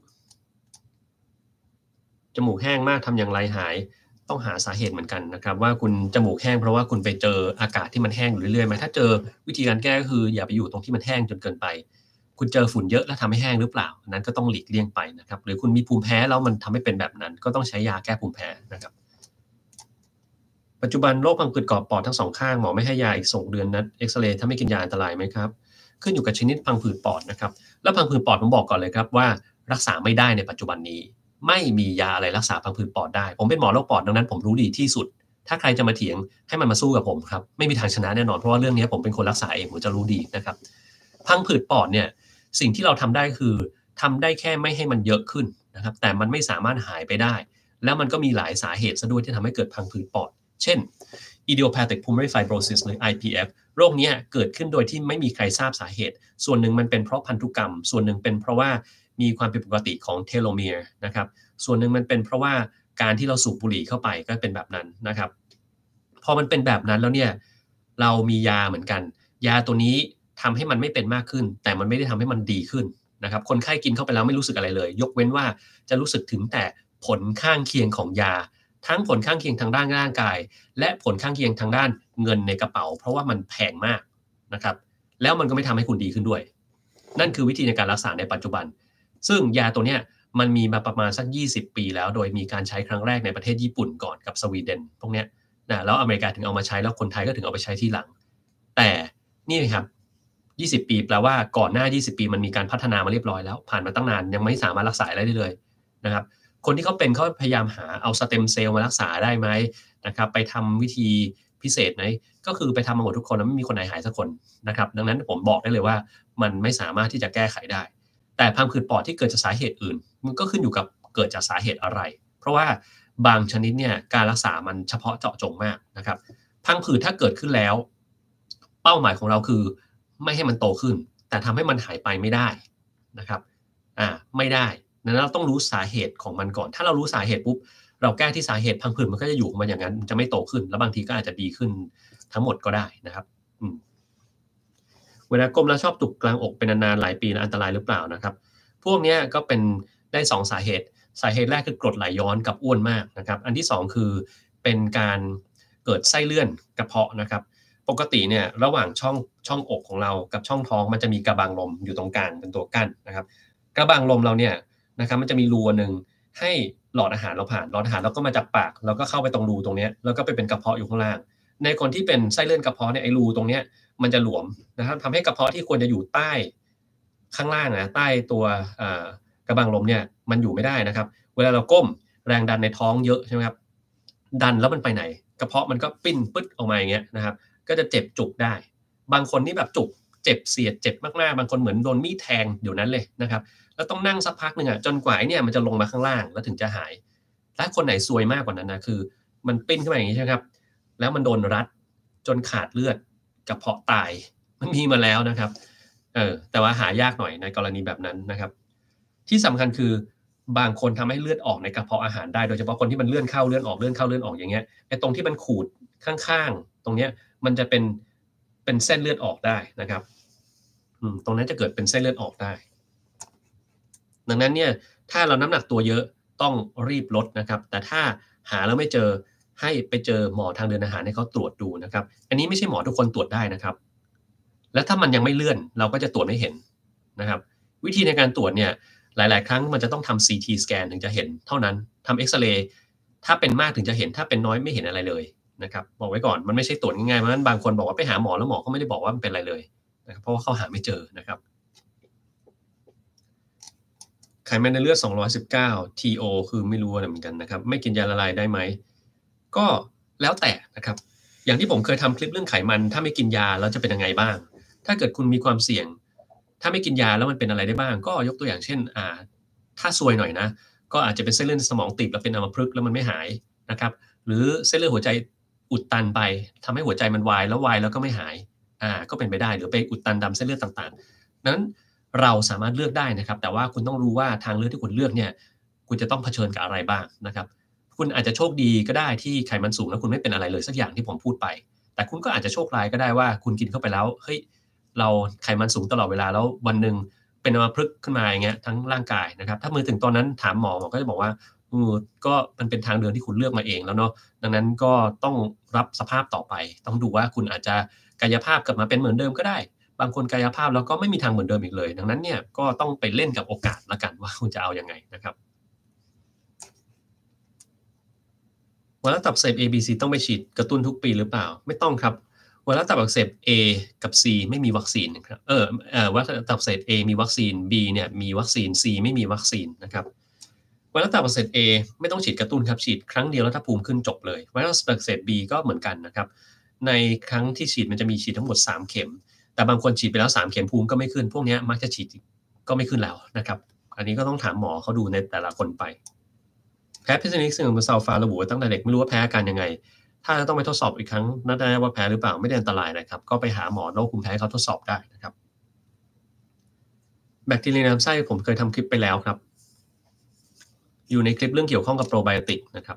จมูกแห้งมากทำอย่างไรหายต้องหาสาเหตุเหมือนกันนะครับว่าคุณจมูกแห้งเพราะว่าคุณไปเจออากาศที่มันแห้งอยู่เรื่อยๆไหมถ้าเจอวิธีการแก้ก็คืออย่าไปอยู่ตรงที่มันแห้งจนเกินไปคุณเจอฝุ่นเยอะแล้วทำให้แห้งหรือเปล่านั้นก็ต้องหลีกเลี่ยงไปนะครับหรือคุณมีภูมิแพ้แล้วมันทำให้เป็นแบบนั้นก็ต้องใช้ยาแก้ภูมิแพ้นะครับปัจจุบันโรคพังผืดกรอบปอดทั้งสองข้างหมอไม่ให้ยาอีกสองเดือนนัดเอ็กซเรย์ถ้าไม่กินยาอันตรายไหมครับขึ้นอยู่กับชนิดพังผืดปอดนะครับแล้วพังผืดปอดผมบอกก่อนเลยครับว่ารักษาไม่ได้ในปัจจุบันนี้ไม่มียาอะไรรักษาพังผืดปอดได้ผมเป็นหมอโรคปอดดังนั้นผมรู้ดีที่สุดถ้าใครจะมาเถียงให้มันมาสู้กับผมครับไม่มีทางชนะแน่นอนเพราะว่าเรื่องนี้ผมเป็นคนรักษาเองผมจะรู้ดีนะครับพังผืดปอดเนี่ยสิ่งที่เราทำได้คือทำได้แค่ไม่ให้มันเยอะขึ้นนะครับแต่มันไม่สามารถหายไปได้แล้วมันก็มีหลายสาเหตุซะด้วยที่ทำให้เกิดพังผืดปอดเช่น idiopathic pulmonary fibrosis หรือ ไอ พี เอฟ โรคนี้เกิดขึ้นโดยที่ไม่มีใครทราบสาเหตุส่วนหนึ่งมันเป็นเพราะพันธุกรรมส่วนหนึ่งเป็นเพราะว่ามีความผิดปกติของเทโลเมียร์นะครับส่วนหนึ่งมันเป็นเพราะว่าการที่เราสูบบุหรี่เข้าไปก็เป็นแบบนั้นนะครับพอมันเป็นแบบนั้นแล้วเนี่ยเรามียาเหมือนกันยาตัวนี้ทำให้มันไม่เป็นมากขึ้นแต่มันไม่ได้ทำให้มันดีขึ้นนะครับคนไข้กินเข้าไปแล้วไม่รู้สึกอะไรเลยยกเว้นว่าจะรู้สึกถึงแต่ผลข้างเคียงของยาทั้งผลข้างเคียงทางด้านร่างกายและผลข้างเคียงทางด้านเงินในกระเป๋าเพราะว่ามันแพงมากนะครับแล้วมันก็ไม่ทำให้คุณดีขึ้นด้วยนั่นคือวิธีในการรักษาในปัจจุบันซึ่งยาตัวเนี้ยมันมีมาประมาณสักยี่สิบปีแล้วโดยมีการใช้ครั้งแรกในประเทศญี่ปุ่นก่อนกับสวีเดนพวกเนี้ยนะแล้วอเมริกาถึงเอามาใช้แล้วคนไทยก็ถึงเอาไปใช้ที่หลังแต่นี่ครับยี่สิบปีแปลว่าก่อนหน้ายี่สิบปีมันมีการพัฒนามาเรียบร้อยแล้วผ่านมาตั้งนานยังไม่สามารถรักษาอะไรได้เลยนะครับคนที่เขาเป็นเขาพยายามหาเอาสเต็มเซลล์มารักษาได้ไหมนะครับไปทำวิธีพิเศษไหมก็คือไปทำมาหมดทุกคนแล้วไม่มีคนไหนหายสักคนนะครับดังนั้นผมบอกได้เลยว่ามันไม่สามารถที่จะแก้ไขได้แต่พังผืดปอดที่เกิดจากสาเหตุอื่นมันก็ขึ้นอยู่กับเกิดจากสาเหตุอะไรเพราะว่าบางชนิดเนี่ยการรักษามันเฉพาะเจาะจงมากนะครับพังผืดถ้าเกิดขึ้นแล้วเป้าหมายของเราคือไม่ให้มันโตขึ้นแต่ทำให้มันหายไปไม่ได้นะครับอ่าไม่ได้ดังนั้นเราต้องรู้สาเหตุของมันก่อนถ้าเรารู้สาเหตุปุ๊บเราแก้ที่สาเหตุพังผืดมันก็จะอยู่ของมันอย่างนั้นจะไม่โตขึ้นแล้วบางทีก็อาจจะดีขึ้นทั้งหมดก็ได้นะครับเวลาก้มแล้วชอบจุกกลางอกเป็นนานๆหลายปีแล้วอันตรายหรือเปล่านะครับพวกนี้ก็เป็นได้สองสาเหตุสาเหตุแรกคือกรดไหลย้อนกับอ้วนมากนะครับอันที่สองคือเป็นการเกิดไส้เลื่อนกระเพาะนะครับปกติเนี่ยระหว่างช่องช่องอกของเรากับช่องท้องมันจะมีกระบังลมอยู่ตรงกลางเป็นตัวกั้นนะครับกระบังลมเราเนี่ยนะครับมันจะมีรูนึงให้หลอดอาหารเราผ่านหลอดอาหารเราก็มาจากปากแล้วก็เข้าไปตรงรูตรงนี้แล้วก็ไปเป็นกระเพาะอยู่ข้างล่างในคนที่เป็นไส้เลื่อนกระเพาะเนี่ยไอ้รูตรงเนี้ยมันจะหลวมนะครับทำให้กระเพาะที่ควรจะอยู่ใต้ข้างล่างนะใต้ตัวกระบังลมเนี่ยมันอยู่ไม่ได้นะครับเวลาเราก้มแรงดันในท้องเยอะใช่ไหมครับดันแล้วมันไปไหนกระเพาะมันก็ปิ้นปึ๊ดออกมาอย่างเงี้ยนะครับก็จะเจ็บจุกได้บางคนนี่แบบจุกเจ็บเสียดเจ็บมากๆบางคนเหมือนโดนมีดแทงอยู่นั้นเลยนะครับแล้วต้องนั่งสักพักหนึ่งอ่ะจนกว่าไอ้เนี่ยมันจะลงมาข้างล่างแล้วถึงจะหายถ้าคนไหนซวยมากกว่านั้นนะคือมันปิ้นขึ้นมาอย่างนี้ใช่ไหมครับแล้วมันโดนรัดจนขาดเลือดกระเพาะตายมันมีมาแล้วนะครับเออแต่ว่าหายากหน่อยในกรณีแบบนั้นนะครับที่สำคัญคือบางคนทำให้เลือดออกในกระเพาะอาหารได้โดยเฉพาะคนที่มันเลื่อนเข้าเลื่อนออกเลื่อนเข้าเลื่อนออกอย่างเงี้ยไอ้ตรงที่มันขูดข้างๆตรงเนี้ยมันจะเป็นเป็นเส้นเลือดออกได้นะครับอืมตรงนั้นจะเกิดเป็นเส้นเลือดออกได้ดังนั้นเนี่ยถ้าเราน้ำหนักตัวเยอะต้องรีบลดนะครับแต่ถ้าหาแล้วไม่เจอให้ไปเจอหมอทางเดินอาหารให้เขาตรวจดูนะครับอันนี้ไม่ใช่หมอทุกคนตรวจได้นะครับและถ้ามันยังไม่เลื่อนเราก็จะตรวจไม่เห็นนะครับวิธีในการตรวจเนี่ยหลายๆครั้งมันจะต้องทำ ซี ที scan ถึงจะเห็นเท่านั้นทำเอ็กซเรย์ถ้าเป็นมากถึงจะเห็นถ้าเป็นน้อยไม่เห็นอะไรเลยนะครับบอกไว้ก่อนมันไม่ใช่ตรวจง่ายๆเพราะฉะนั้นบางคนบอกว่าไปหาหมอแล้วหมอก็ไม่ได้บอกว่ามันเป็นอะไรเลยนะครับเพราะว่าเขาหาไม่เจอนะครับไขมันในเลือดสองร้อยสิบเก้า ที โอ คือไม่รู้อะไรเหมือนกันนะครับไม่กินยาละลายได้ไหมก็แล้วแต่นะครับอย่างที่ผมเคยทำคลิปเรื่องไขมันถ้าไม่กินยาแล้วจะเป็นยังไงบ้างถ้าเกิดคุณมีความเสี่ยงถ้าไม่กินยาแล้วมันเป็นอะไรได้บ้างก็ยกตัวอย่างเช่นอ่าถ้าซวยหน่อยนะก็อาจจะเป็นเส้นเลือดสมองตีบแล้วเป็นอัมพฤกษ์แล้วมันไม่หายนะครับหรือเส้นเลือดหัวใจอุดตันไปทำให้หัวใจมันวายแล้ววายแล้วก็ไม่หายอ่าก็เป็นไปได้หรือไปอุดตันดำเส้นเลือดต่างๆนั้นเราสามารถเลือกได้นะครับแต่ว่าคุณต้องรู้ว่าทางเลือกที่คุณเลือกเนี่ยคุณจะต้องเผชิญกับอะไรบ้างนะครับคุณอาจจะโชคดีก็ได้ที่ไขมันสูงแล้วคุณไม่เป็นอะไรเลยสักอย่างที่ผมพูดไปแต่คุณก็อาจจะโชคร้ายก็ได้ว่าคุณกินเข้าไปแล้วเฮ้ยเราไขมันสูงตลอดเวลาแล้ววันหนึ่งเป็นอัมพฤกษ์ขึ้นมาอย่างเงี้ยทั้งร่างกายนะครับถ้ามือถึงตอนนั้นถามหมอหมอก็จะบอกว่าเออก็มันเป็นทางเดินที่คุณเลือกมาเองแล้วเนาะดังนั้นก็ต้องรับสภาพต่อไปต้องดูว่าคุณอาจจะกายภาพกลับมาเป็นเหมือนเดิมก็ได้บางคนกายภาพแล้วก็ไม่มีทางเหมือนเดิมอีกเลยดังนั้นเนี่ยก็ต้องไปเล่นกับโอกาสละกันว่าคุณจะเอายังไงนะครับไวรัสตับอักเสบ A B C ต้องไปฉีดกระตุ้นทุกปีหรือเปล่าไม่ต้องครับไวรัสตับอักเสบ A กับ C ไม่มีวัคซีนนะครับเออเอ่อไวรัสตับอักเสบ A มีวัคซีน B เนี่ยมีวัคซีน C ไม่มีวัคซีนนะครับไวรัสตับอักเสบ A ไม่ต้องฉีดกระตุ้นครับฉีดครั้งเดียวแล้วถ้าภูมิขึ้นจบเลยไวรัสตับอักเสบ B ก็เหมือนกันนะครับในครั้งที่ฉีดมันจะมีฉีดทั้งหมดสามเข็มแต่บางคนฉีดไปแล้วสามเข็มภูมิก็ไม่ขึ้นพวกนี้มักจะฉีดก็ไม่ขึ้นแล้วนะครับอันนี้ก็ต้องถามหมอเขาดูในแต่ละคนไปแพ้พิษนิกซึ่งเป็นซัลฟาระบุตั้งแต่เด็กไม่รู้ว่าแพ้อาการยังไงถ้าต้องไปทดสอบอีกครั้งน่าจะได้ว่าแพ้หรือเปล่าไม่ได้อันตรายนะครับก็ไปหาหมอโรคภูมิแพ้เขาทดสอบได้นะครับแบคทีเรียในลำไส้ผมเคยทำคลิปไปแล้วครับอยู่ในคลิปเรื่องเกี่ยวข้องกับโปรไบโอติกนะครับ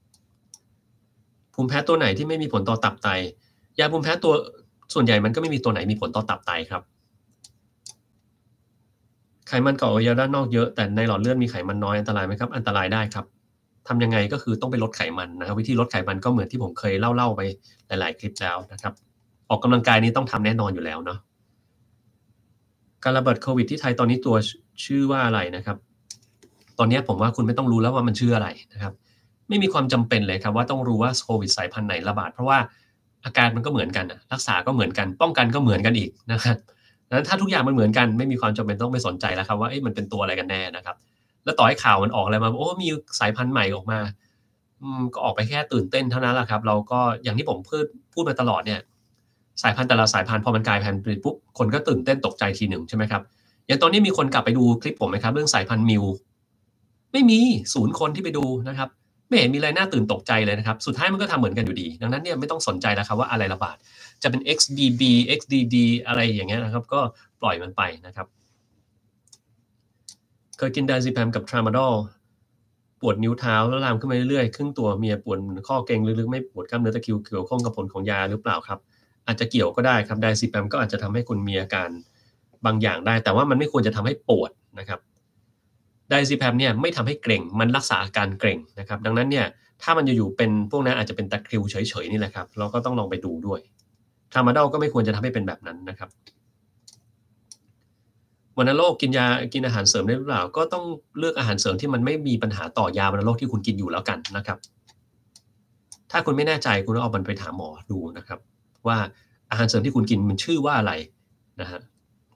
ภูมิแพ้ตัวไหนที่ไม่มีผลต่อตับไตยาภูมิแพ้ตัวส่วนใหญ่มันก็ไม่มีตัวไหนมีผลต่อตับไตครับไขมันเกาะอวัยวะด้านนอกเยอะแต่ในหลอดเลือดมีไขมันน้อยอันตรายไหมครับอันตรายได้ครับทำยังไงก็คือต้องไปลดไขมันนะครับวิธีลดไขมันก็เหมือนที่ผมเคยเล่าๆไปหลายๆคลิปแล้วนะครับออกกำลังกายนี้ต้องทำแน่นอนอยู่แล้วเนาะการระบาดโควิดที่ไทยตอนนี้ตัวชื่อว่าอะไรนะครับตอนนี้ผมว่าคุณไม่ต้องรู้แล้วว่ามันชื่ออะไรนะครับไม่มีความจำเป็นเลยครับว่าต้องรู้ว่าโควิดสายพันธุ์ไหนระบาดเพราะว่าอาการมันก็เหมือนกันรักษาก็เหมือนกันป้องกันก็เหมือนกันอีกนะครับดังนั้นถ้าทุกอย่างมันเหมือนกันไม่มีความจำเป็นต้องไปสนใจแล้วครับว่ามันเป็นตัวอะไรกันแน่นะครับแล้วต่อให้ข่าวมันออกอะไรมาโอ้มีสายพันธุ์ใหม่ออกมาก็ออกไปแค่ตื่นเต้นเท่านั้นแหละครับเราก็อย่างที่ผมพูดพูดมาตลอดเนี่ยสายพันธุ์แต่ละสายพันธุ์พอมันกลายพันธุ์ไปปุ๊บคนก็ตื่นเต้นตกใจทีหนึ่งใช่ไหมครับอย่างตอนนี้มีคนกลับไปดูคลิปผมไหมครับเรื่องสายพันธุ์มิวไม่มีศูนย์คนที่ไปดูนะครับไม่เห็นมีอะไรน่าตื่นตกใจเลยนะครับสุดท้ายมันก็ทำเหมือนกันอยู่ดีดังนั้นเนี่ยไม่ต้องสนใจแล้วครับว่าอะไรระบาดจะเป็น เอ็กซ์ ดี บี เอ็กซ์ ดี ดี อะไรอย่างเงี้ยนะครับก็ปล่อยมันไปนะครับเคยกินไดซิแพมกับทรามาดอลปวดนิ้วเท้าแล้วลามขึ้นมาเรื่อยๆครึ่งตัวเมียปวดข้อเกร็งลึกๆไม่ปวดกล้ามเนื้อตะคริวเกี่ยวข้องกับผลของยาหรือเปล่าครับอาจจะเกี่ยวก็ได้ครับไดซิแปมก็อาจจะทำให้คุณมีอาการบางอย่างได้แต่ว่ามันไม่ควรจะทำให้ปวดนะครับไดซิแปมเนี่ยไม่ทำให้เกร็งมันรักษาอาการเกร็งนะครับดังนั้นเนี่ยถ้ามันอยู่ๆเป็นพวกนั้นอาจจะเป็นตะคริวเฉยๆนี่แหละครับเราก็ต้องลองไปดูด้วยทรามาดอลก็ไม่ควรจะทำให้เป็นแบบนั้นนะครับวัณโรคกินยากินอาหารเสริมได้หรือเปล่าก็ต้องเลือกอาหารเสริมที่มันไม่มีปัญหาต่อยาวัณโรคที่คุณกินอยู่แล้วกันนะครับถ้าคุณไม่แน่ใจคุณต้องเอามันไปถามหมอดูนะครับว่าอาหารเสริมที่คุณกินมันชื่อว่าอะไรนะฮะ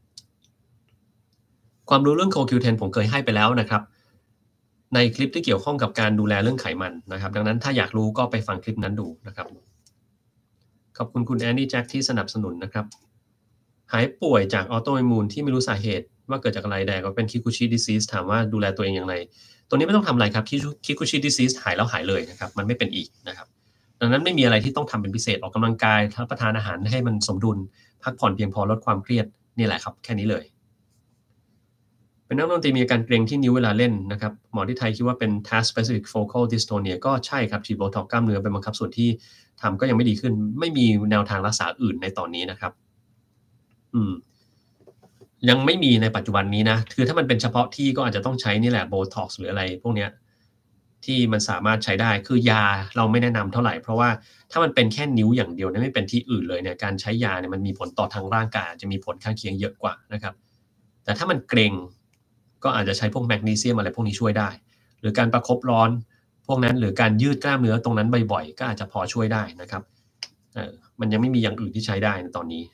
ความรู้เรื่อง โค คิว เท็น ผมเคยให้ไปแล้วนะครับในคลิปที่เกี่ยวข้องกับการดูแลเรื่องไขมันนะครับดังนั้นถ้าอยากรู้ก็ไปฟังคลิปนั้นดูนะครับขอบคุณคุณแอนนี่แจ็คที่สนับสนุนนะครับหายป่วยจากออโตอิมมูนที่ไม่รู้สาเหตุว่าเกิดจากอะไรแดก็เป็นคิคุชิดิซีสถามว่าดูแลตัวเองอย่างไรตัวนี้ไม่ต้องทำอะไรครับคิคุชิดิซีสหายแล้วหายเลยนะครับมันไม่เป็นอีกนะครับดังนั้นไม่มีอะไรที่ต้องทำเป็นพิเศษออกกำลังกายรับประทานอาหารให้มันสมดุลพักผ่อนเพียงพอลดความเครียดนี่แหละครับแค่นี้เลยเป็นนักดนตรีมีอาการเกร็งที่นิ้วเวลาเล่นนะครับหมอที่ไทยคิดว่าเป็น task specific focal dystonia ก็ใช่ครับฉีดโบท็อกซ์กล้ามเนื้อเป็นบังคับส่วนที่ทำก็ยังไม่ดีขึ้นไม่มีแนวทางรักษาอื่นในตอนนี้นะครับอืมยังไม่มีในปัจจุบันนี้นะคือถ้ามันเป็นเฉพาะที่ก็อาจจะต้องใช้นี่แหละโบท็อกซ์หรืออะไรพวกเนี้ยที่มันสามารถใช้ได้คือยาเราไม่แนะนำเท่าไหร่เพราะว่าถ้ามันเป็นแค่นิ้วอย่างเดียวเนี่ยไม่เป็นที่อื่นเลยเนี่ยการใช้ยาเนี่ยมันมีผลต่อทางร่างกายจะมีผลข้างเคียงเยอะกว่านะครับแต่ถ้ามันเกร็งก็อาจจะใช้พวกแมกนีเซียมอะไรพวกนี้ช่วยได้หรือการประคบร้อนพวกนั้นหรือการยืดกล้ามเนื้อตรงนั้นบ่อยๆก็อาจจะพอช่วยได้นะครับเออมันยังไม่มีอย่างอื่นที่ใช้ได้ในตอนนี้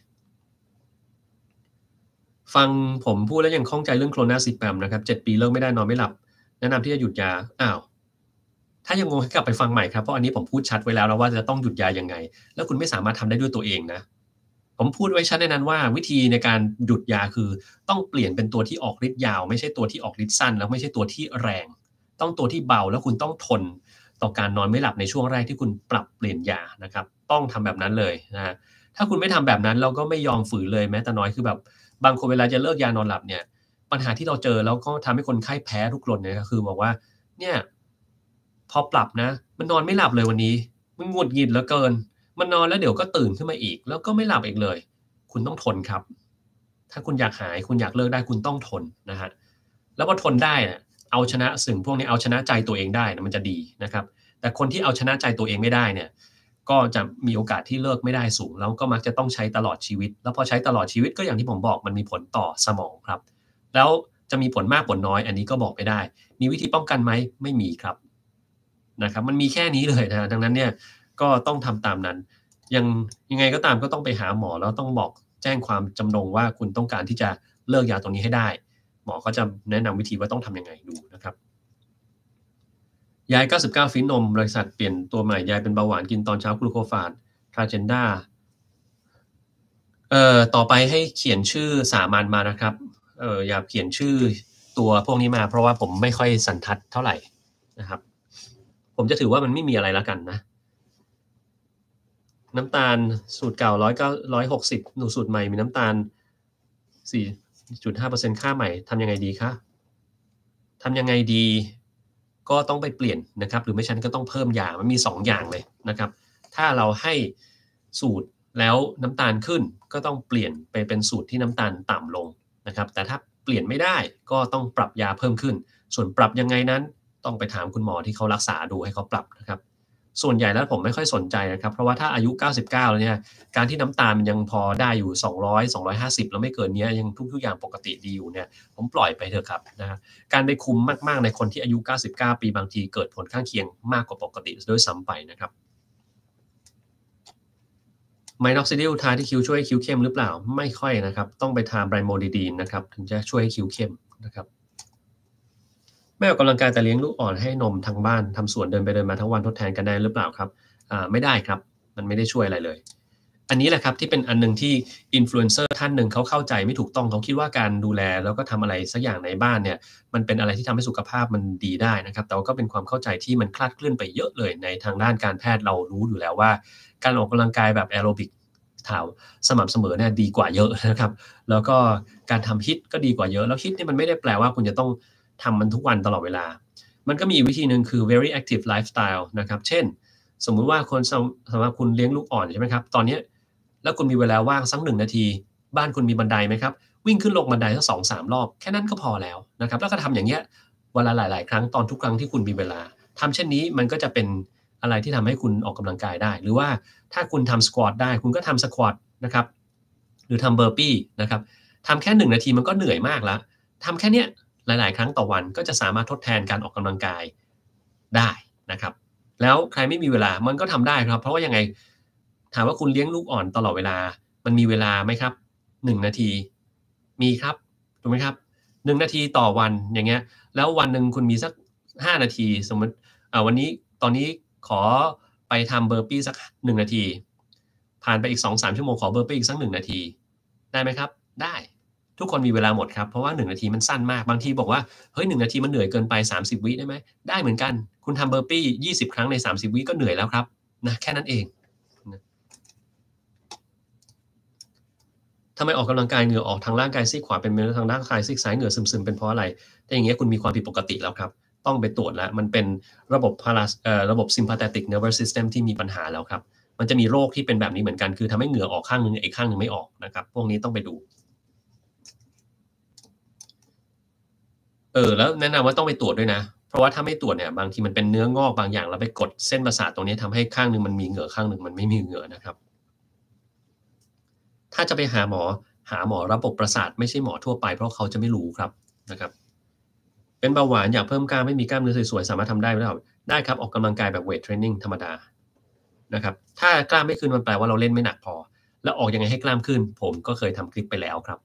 ฟังผมพูดแล้วยังข้องใจเรื่องโคลนาซิแปมนะครับเจ็ดปีเลิกไม่ได้นอนไม่หลับแนะนำที่จะหยุดยาอ้าวถ้ายังงงให้กลับไปฟังใหม่ครับเพราะอันนี้ผมพูดชัดไว้แล้วแล้วว่าจะต้องหยุดยายังไงแล้วคุณไม่สามารถทำได้ด้วยตัวเองนะผมพูดไว้ชัดในนั้นว่าวิธีในการหยุดยาคือต้องเปลี่ยนเป็นตัวที่ออกฤทธิ์ยาวไม่ใช่ตัวที่ออกฤทธิ์สั้นแล้วไม่ใช่ตัวที่แรงต้องตัวที่เบาแล้วคุณต้องทนต่อการนอนไม่หลับในช่วงแรกที่คุณปรับเปลี่ยนยานะครับต้องทำแบบนั้นเลยนะฮะถ้าคุณไม่ทำแบบนั้นเราก็ไม่ยอมฝืนเลยแม้แต่น้อยคือแบบบางคนเวลาจะเลิกยานอนหลับเนี่ยปัญหาที่เราเจอแล้วก็ทำให้คนไข้แพ้ทุกคนเนี่ยก็คือบอกว่าเนี่ยพอปรับนะมันนอนไม่หลับเลยวันนี้มันหงุดหงิดเหลือเกินมันนอนแล้วเดี๋ยวก็ตื่นขึ้นมาอีกแล้วก็ไม่หลับอีกเลย คุณต้องทนครับ ถ้าคุณอยากหายคุณอยากเลิกได้คุณต้องทนนะฮะแล้วพอทนได้นะเอาชนะสิ่งพวกนี้เอาชนะใจตัวเองได้นะมันจะดีนะครับแต่คนที่เอาชนะใจตัวเองไม่ได้เนี่ยก็จะมีโอกาสที่เลิกไม่ได้สูงแล้วก็มักจะต้องใช้ตลอดชีวิตแล้วพอใช้ตลอดชีวิตก็อย่างที่ผมบอกมันมีผลต่อสมองครับแล้วจะมีผลมากผลน้อยอันนี้ก็บอกไม่ได้มีวิธีป้องกันไหมไม่มีครับนะครับมันมีแค่นี้เลยนะดังนั้นเนี่ยก็ต้องทำตามนั้น ยังยังไงก็ตามก็ต้องไปหาหมอแล้วต้องบอกแจ้งความจำนงว่าคุณต้องการที่จะเลิกยาตัวนี้ให้ได้หมอก็จะแนะนำวิธีว่าต้องทำยังไงดูนะครับยายเก้าสิบเก้าฟินนมบริษัทเปลี่ยนตัวใหม่ยายเป็นเบาหวานกินตอนเช้ากลูโคฟาดทราเจนด้าเอ่อต่อไปให้เขียนชื่อสามัญมานะครับเอ่ออย่าเขียนชื่อตัวพวกนี้มาเพราะว่าผมไม่ค่อยสันทัดเท่าไหร่นะครับผมจะถือว่ามันไม่มีอะไรแล้วกันนะน้ำตาลสูตรเก่าร้อยเก้าร้อยหกสิบหนูสูตรใหม่มีน้ำตาลสี่จุดห้าเปอร์เซ็นต์ค่าใหม่ทำยังไงดีคะทำยังไงดีก็ต้องไปเปลี่ยนนะครับหรือไม่ฉันก็ต้องเพิ่มยามันมีสองอย่างเลยนะครับถ้าเราให้สูตรแล้วน้ำตาลขึ้นก็ต้องเปลี่ยนไปเป็นสูตรที่น้ำตาลต่ำลงนะครับแต่ถ้าเปลี่ยนไม่ได้ก็ต้องปรับยาเพิ่มขึ้นส่วนปรับยังไงนั้นต้องไปถามคุณหมอที่เขารักษาดูให้เขาปรับนะครับส่วนใหญ่แล้วผมไม่ค่อยสนใจนะครับเพราะว่าถ้าอายุเก้าสิบเก้าแล้วเนี่ยการที่น้ำตาลมันยังพอได้อยู่สองร้อย สองร้อยห้าสิบแล้วไม่เกินนี้ยังทุกๆอย่างปกติดีอยู่เนี่ยผมปล่อยไปเถอะครับนะการไปคุมมากๆในคนที่อายุเก้าสิบเก้าปีบางทีเกิดผลข้างเคียงมากกว่าปกติด้วยซ้ำไปนะครับไมน็อกซิดิลทาที่คิ้วช่วยให้คิ้วเข้มหรือเปล่าไม่ค่อยนะครับต้องไปทาไบรโมดิดีนนะครับถึงจะช่วยให้คิ้วเข้มนะครับไม่ออกกำลังกายแต่เลี้ยงลูกอ่อนให้นมทางบ้านทำสวนเดินไปเดินมาทั้งวันทดแทนกันได้หรือเปล่าครับอ่าไม่ได้ครับมันไม่ได้ช่วยอะไรเลยอันนี้แหละครับที่เป็นอันนึงที่อินฟลูเอนเซอร์ท่านหนึ่งเขาเข้าใจไม่ถูกต้องเขาคิดว่าการดูแลแล้วก็ทำอะไรสักอย่างในบ้านเนี่ยมันเป็นอะไรที่ทำให้สุขภาพมันดีได้นะครับแต่ว่าก็เป็นความเข้าใจที่มันคลาดเคลื่อนไปเยอะเลยในทางด้านการแพทย์เรารู้อยู่แล้วว่าการออกกำลังกายแบบแอโรบิกถาวสม่ำเสมอเนี่ยดีกว่าเยอะนะครับแล้วก็การทำฮิตก็ดีกว่าเยอะแล้วฮิตนี่มันไม่ได้แปลว่าคุณจะต้องทำมันทุกวันตลอดเวลามันก็มีอีกวิธีหนึ่งคือ very active lifestyle นะครับเช่นสมมุติว่าคนสำหรับคุณเลี้ยงลูกอ่อนใช่ไหมครับตอนนี้แล้วคุณมีเวลาว่างสักหนึ่งนาทีบ้านคุณมีบันไดไหมครับวิ่งขึ้นลงบันไดสักสองสามรอบแค่นั้นก็พอแล้วนะครับแล้วก็ทำอย่างเงี้ยเวลาหลายๆครั้งตอนทุกครั้งที่คุณมีเวลาทำเช่นนี้มันก็จะเป็นอะไรที่ทำให้คุณออกกำลังกายได้หรือว่าถ้าคุณทำสควอตได้คุณก็ทำสควอตนะครับหรือทำเบอร์ปี้นะครับทำแค่หนึ่งนาทีมันก็เหนื่อยมากแล้วทำแค่เนี้ยหลายๆครั้งต่อวันก็จะสามารถทดแทนการออกกำลังกายได้นะครับแล้วใครไม่มีเวลามันก็ทำได้ครับเพราะว่ายังไงถามว่าคุณเลี้ยงลูกอ่อนตลอดเวลามันมีเวลาไหมครับหนึ่งนาทีมีครับถูกไหมครับหนึ่งนาทีต่อวันอย่างเงี้ยแล้ววันหนึ่งคุณมีสักห้านาทีสมมุติอ่าวันนี้ตอนนี้ขอไปทำเบอร์ปี้สักหนึ่งนาทีผ่านไปอีก สองถึงสาม ชั่วโมงขอเบอร์ปี้อีกสักหนึ่งนาทีได้ไหมครับได้ทุกคนมีเวลาหมดครับเพราะว่าหนึ่งนาทีมันสั้นมากบางทีบอกว่าเฮ้ยหนึ่งนาทีมันเหนื่อยเกินไปสามสิบวิได้ไหมได้เหมือนกันคุณทำเบอร์ปี้ยี่สิบครั้งในสามสิบวิก็เหนื่อยแล้วครับนะแค่นั้นเองนะทำไมออกกำลังกายเหงื่อออกทางร่างกายซีกขวาเป็นเมลทางร่างกายซีกซ้ายเหงื่อซึมๆเป็นเพราะอะไรถ้าอย่างเงี้ยคุณมีความผิดปกติแล้วครับต้องไปตรวจแล้วมันเป็นระบบพาราเอ่อระบบ sympathetic nervous system ที่มีปัญหาแล้วครับมันจะมีโรคที่เป็นแบบนี้เหมือนกันคือทำให้เหงื่อออกข้างนึงอีกข้างนึงไม่ออกนะครับพวกนี้ต้องไปดูเออแล้วแนะนำว่าต้องไปตรวจด้วยนะเพราะว่าถ้าไม่ตรวจเนี่ยบางทีมันเป็นเนื้องอกบางอย่างแล้วไปกดเส้นประสาทตรงนี้ทำให้ข้างนึงมันมีเหงื่อข้างนึงมันไม่มีเหงื่อนะครับถ้าจะไปหาหมอหาหมอระบบประสาทไม่ใช่หมอทั่วไปเพราะเขาจะไม่รู้ครับนะครับเป็นเบาหวานอยากเพิ่มกล้ามไม่มีกล้ามเนื้อสวยๆสามารถทำได้หรือเปล่าได้ครับออกกำลังกายแบบเวทเทรนนิงธรรมดานะครับถ้ากล้ามไม่ขึ้นมันแปลว่าเราเล่นไม่หนักพอแล้วออกยังไงให้กล้ามขึ้นผมก็เคยทำคลิปไปแล้วครับ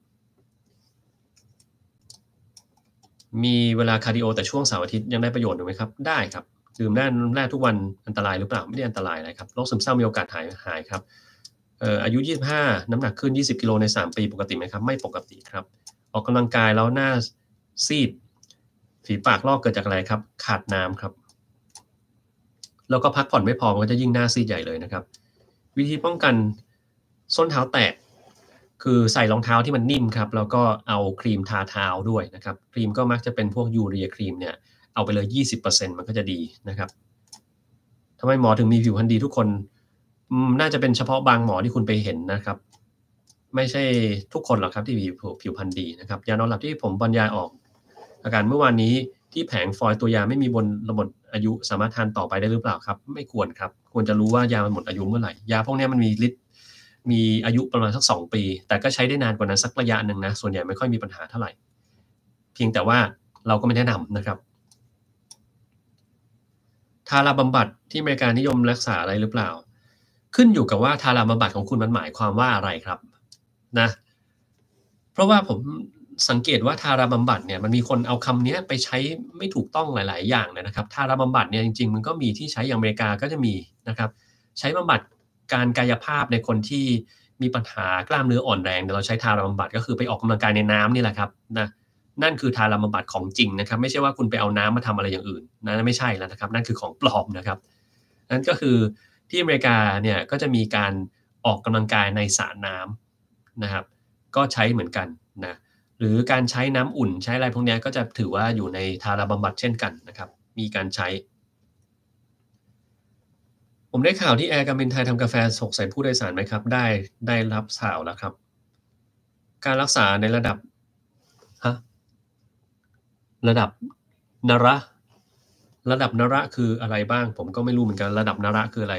มีเวลาคาร์ดิโอแต่ช่วงเสาร์อาทิตย์ยังได้ประโยชน์อยู่ไหมครับได้ครับดื่มแร่น้ำแร่ทุกวันอันตรายหรือเปล่าไม่ได้อันตรายอะไรครับโรคซึมเศร้ามีโอกาสหายหายครับเอ่ออายุยี่สิบห้าน้ำหนักขึ้นยี่สิบกิโลในสามปีปกติไหมครับไม่ปกติครับออกกำลังกายแล้วหน้าซีดฝีปากลอกเกิดจากอะไรครับขาดน้ำครับแล้วก็พักผ่อนไม่พอมันก็จะยิ่งหน้าซีดใหญ่เลยนะครับวิธีป้องกันส้นเท้าแตกคือใส่รองเท้าที่มันนิ่มครับแล้วก็เอาครีมทาเท้าด้วยนะครับครีมก็มักจะเป็นพวกยูเรียครีมเนี่ยเอาไปเลย ยี่สิบเปอร์เซ็นต์ มันก็จะดีนะครับทำไมหมอถึงมีผิวพรรณดีทุกคนอืมน่าจะเป็นเฉพาะบางหมอที่คุณไปเห็นนะครับไม่ใช่ทุกคนหรอกครับที่ผิวผิวพรรณดีนะครับยานอนหลับที่ผมบรรยายออกอาการเมื่อวานนี้ที่แผงฟอยล์ตัวยาไม่มีบนหมดอายุสามารถทานต่อไปได้หรือเปล่าครับไม่ควรครับควรจะรู้ว่ายามันหมดอายุเมื่อไหร่ยาพวกนี้มันมีฤทธิ์มีอายุประมาณสักสองปีแต่ก็ใช้ได้นานกว่านั้นสักระยะหนึ่งนะส่วนใหญ่ไม่ค่อยมีปัญหาเท่าไหร่เพียงแต่ว่าเราก็ไม่แนะนำนะครับทาราบำบัดที่อเมริกานิยมรักษาอะไรหรือเปล่าขึ้นอยู่กับว่าทาราบำบัดของคุณมันหมายความว่าอะไรครับนะเพราะว่าผมสังเกตว่าทาราบำบัดเนี่ยมันมีคนเอาคำนี้ไปใช้ไม่ถูกต้องหลายๆอย่างเลยนะครับทาราบำบัดเนี่ยจริงๆมันก็มีที่ใช้อย่างอเมริกาก็จะมีนะครับใช้บำบัดการกายภาพในคนที่มีปัญหากล้ามเนื้ออ่อนแรงเราใช้ทาราบำบัดก็คือไปออกกำลังกายในน้ำนี่แหละครับนะนั่นคือทาราบำบัดของจริงนะครับไม่ใช่ว่าคุณไปเอาน้ำมาทำอะไรอย่างอื่นนะไม่ใช่แล้วนะครับนั่นคือของปลอมนะครับนั่นก็คือที่อเมริกาเนี่ยก็จะมีการออกกำลังกายในสระน้ำนะครับก็ใช้เหมือนกันนะหรือการใช้น้ำอุ่นใช้อะไรพวกนี้ก็จะถือว่าอยู่ในทาราบำบัดเช่นกันนะครับมีการใช้ผมได้ข่าวที่แอร์การบินไทยทำกาแฟสกใส่ผู้โดยสารไหมครับได้ได้รับข่าวแล้วครับการรักษาในระดับฮะระดับนระระดับนระคืออะไรบ้างผมก็ไม่รู้เหมือนกันระดับนระคืออะไร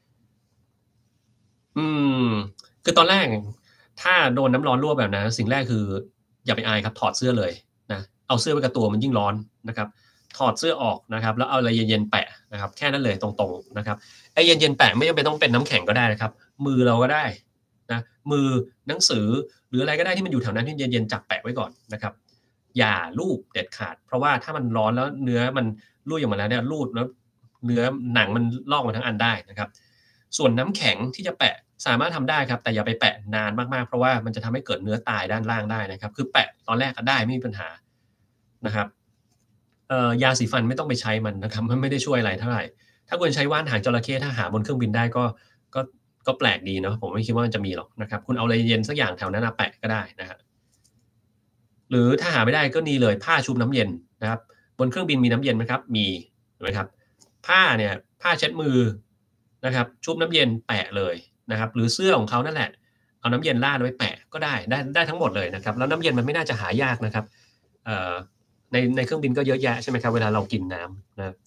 อืมคือตอนแรกถ้าโดนน้ำร้อนลวกแบบนั้นสิ่งแรกคืออย่าไปอายครับถอดเสื้อเลยนะเอาเสื้อไปกับตัวมันยิ่งร้อนนะครับถอดเสื้อออกนะครับแล้วเอาอะไรเย็นๆแปะนะครับแค่นั้นเลยตรงๆนะครับไอ้เย็นๆแปะไม่จำเป็นต้องเป็นน้ำแข็งก็ได้นะครับมือเราก็ได้นะมือหนังสือหรืออะไรก็ได้ที่มันอยู่แถวนั้นที่เย็นๆจับแปะไว้ก่อนนะครับอย่าลูบเด็ดขาดเพราะว่าถ้ามันร้อนแล้วเนื้อมันรุ่ยออกมาแล้วเนี่ยรูดแล้วเนื้อหนังมันลอกมาทั้งอันได้นะครับส่วนน้ำแข็งที่จะแปะสามารถทำได้ครับแต่อย่าไปแปะนานมากๆเพราะว่ามันจะทำให้เกิดเนื้อตายด้านล่างได้นะครับคือแปะตอนแรกก็ได้ไม่มีปัญหานะครับเอ่อยาสีฟันไม่ต้องไปใช้มันนะครับมันไม่ได้ช่วยอะไรเท่าไรถ้าคุณใช้ว่านหางจระเข้ถ้าหาบนเครื่องบินได้ก็ก็ก็แปลกดีเนาะผมไม่คิดว่ามันจะมีหรอกนะครับคุณเอาอะไรเย็นสักอย่างแถวนั้นน่ะแปะก็ได้นะครับหรือถ้าหาไม่ได้ก็นี่เลยผ้าชุบน้ำเย็นนะครับบนเครื่องบินมีน้ำเย็นไหมครับมีถูกไหมครับผ้าเนี่ยผ้าเช็ดมือนะครับชุบน้ำเย็นแปะเลยนะครับหรือเสื้อของเขานั่นแหละเอาน้ำเย็นราดไว้แปะก็ได้ได้ได้ทั้งหมดเลยนะครับแล้วน้ำเย็นมันไม่น่าจะหายากนะครับเอ่อในในเครื่องบินก็เยอะแยะใช่ไหมครับเวลาเรากินน้ำนะ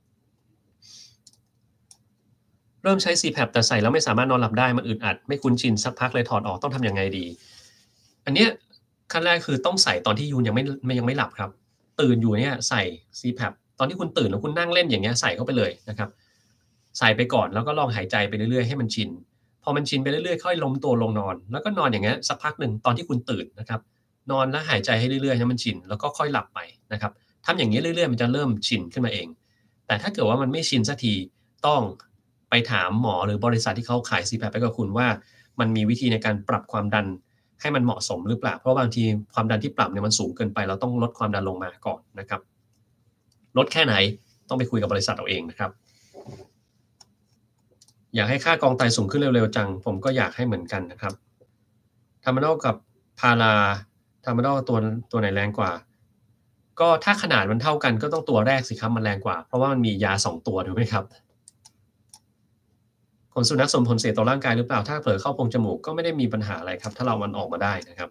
เริ่มใช้ ซี แพป แต่ใส่แล้วไม่สามารถนอนหลับได้มันอึดอัดไม่คุ้นชินสักพักเลยถอดออกต้องทำยังไงดีอันเนี้ยขั้นแรกคือต้องใส่ตอนที่ยูนยังไม่ยังไม่หลับครับตื่นอยู่เนี่ยใส่ ซี แพป ตอนที่คุณตื่นแล้วคุณนั่งเล่นอย่างเงี้ยใส่เข้าไปเลยนะครับใส่ไปก่อนแล้วก็ลองหายใจไปเรื่อยๆให้มันชินพอมันชินไปเรื่อยๆค่อยล้มตัวลงนอนแล้วก็นอนอย่างเงี้ยสักพักหนึ่งตอนที่คุณตื่นนะครับนอนแล้วหายใจให้เรื่อยๆให้มันชินแล้วก็ค่อยหลับไปนะครับทำอย่างนี้เรื่อยๆมันจะเริ่มชินขึ้นมาเองแต่ถ้าเกิดว่ามันไม่ชินสักทีต้องไปถามหมอหรือบริษัทที่เขาขาย ซี แพป ให้กับคุณว่ามันมีวิธีในการปรับความดันให้มันเหมาะสมหรือเปล่าเพราะบางทีความดันที่ปรับเนี่ยมันสูงเกินไปเราต้องลดความดันลงมาก่อนนะครับลดแค่ไหนต้องไปคุยกับบริษัทเอาเองนะครับอยากให้ค่ากองไตสูงขึ้นเร็วๆจังผมก็อยากให้เหมือนกันนะครับทามาโดกับพาราทามาโดตัวตัวไหนแรงกว่าก็ถ้าขนาดมันเท่ากันก็ต้องตัวแรกสิครับมันแรงกว่าเพราะว่ามันมียาสองตัวถูกไหมครับขนสุนัขส่งผลเสียต่อร่างกายหรือเปล่าถ้าเผลอเข้าโพรงจมูกก็ไม่ได้มีปัญหาอะไรครับถ้าเรามันออกมาได้นะครับ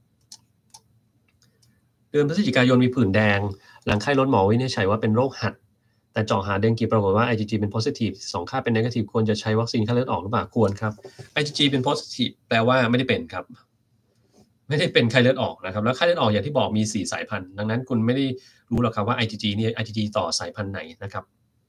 เดือนพฤศจิกายนมีผื่นแดงหลังไข้ลดหมอวินิจฉัยว่าเป็นโรคหัดแต่เจาะหาเดงกีปรากฏว่า ไอ จี จี เป็น positive สองค่าเป็น negative ควรจะใช้วัคซีนไข้เลือดออกหรือเปล่าควรครับ ไอ จี จี เป็น positive แปลว่าไม่ได้เป็นครับไม่ได้เป็นไข้เลือดออกนะครับแล้วไข้เลือดออกอย่างที่บอกมีสี่สายพันธุ์ดังนั้นคุณไม่ได้รู้หรอกครับว่า ไอ จี จี เนี่ย ไอ จี จี ต่อสายพันธุ์ไหนนะครับ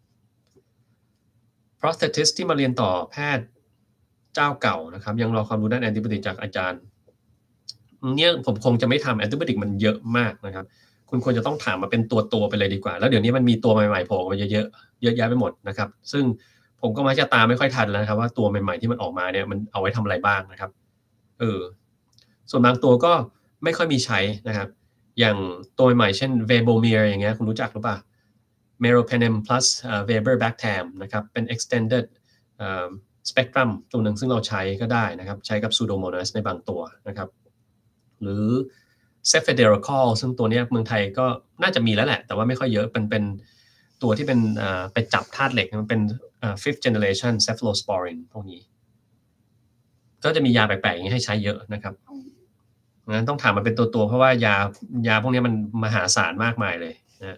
prosthetist ที่มาเรียนต่อแพทย์เจ้าเก่านะครับยังรอความรู้ด้านแอนติบอดีจากอาจารย์เนี่ยผมคงจะไม่ทำแอนติบอดีมันเยอะมากนะครับคุณควรจะต้องถามมาเป็นตัวตัวไปเลยดีกว่าแล้วเดี๋ยวนี้มันมีตัวใหม่ๆโผล่มาเยอะๆเยอะแยะไปหมดนะครับซึ่งผมก็มักจะตามไม่ค่อยทันแล้วครับว่าตัวใหม่ๆที่มันออกมาเนี่ยมันเอาไว้ทำอะไรบ้างนะครับเออส่วนบางตัวก็ไม่ค่อยมีใช้นะครับอย่างตัวใหม่เช่น Vebomir อย่างเงี้ยคุณรู้จักหรือเปล่า Meropenem plus uh, Weber-Bactam นะครับเป็น extended uh, spectrum ตัวหนึ่งซึ่งเราใช้ก็ได้นะครับใช้กับ Pseudomonas ในบางตัวนะครับหรือ Cephalosporin ซึ่งตัวนี้เมืองไทยก็น่าจะมีแล้วแหละแต่ว่าไม่ค่อยเยอะเป็นเป็นตัวที่เป็นไปจับธาตุเหล็กมันเป็น fifth generation cephalosporin พวกนี้ก็จะมียาแปลกๆอย่างนี้ให้ใช้เยอะนะครับงั้นต้องถามมาเป็นตัวๆเพราะว่ายายาพวกนี้มันมหาศาลมากมายเลยนะ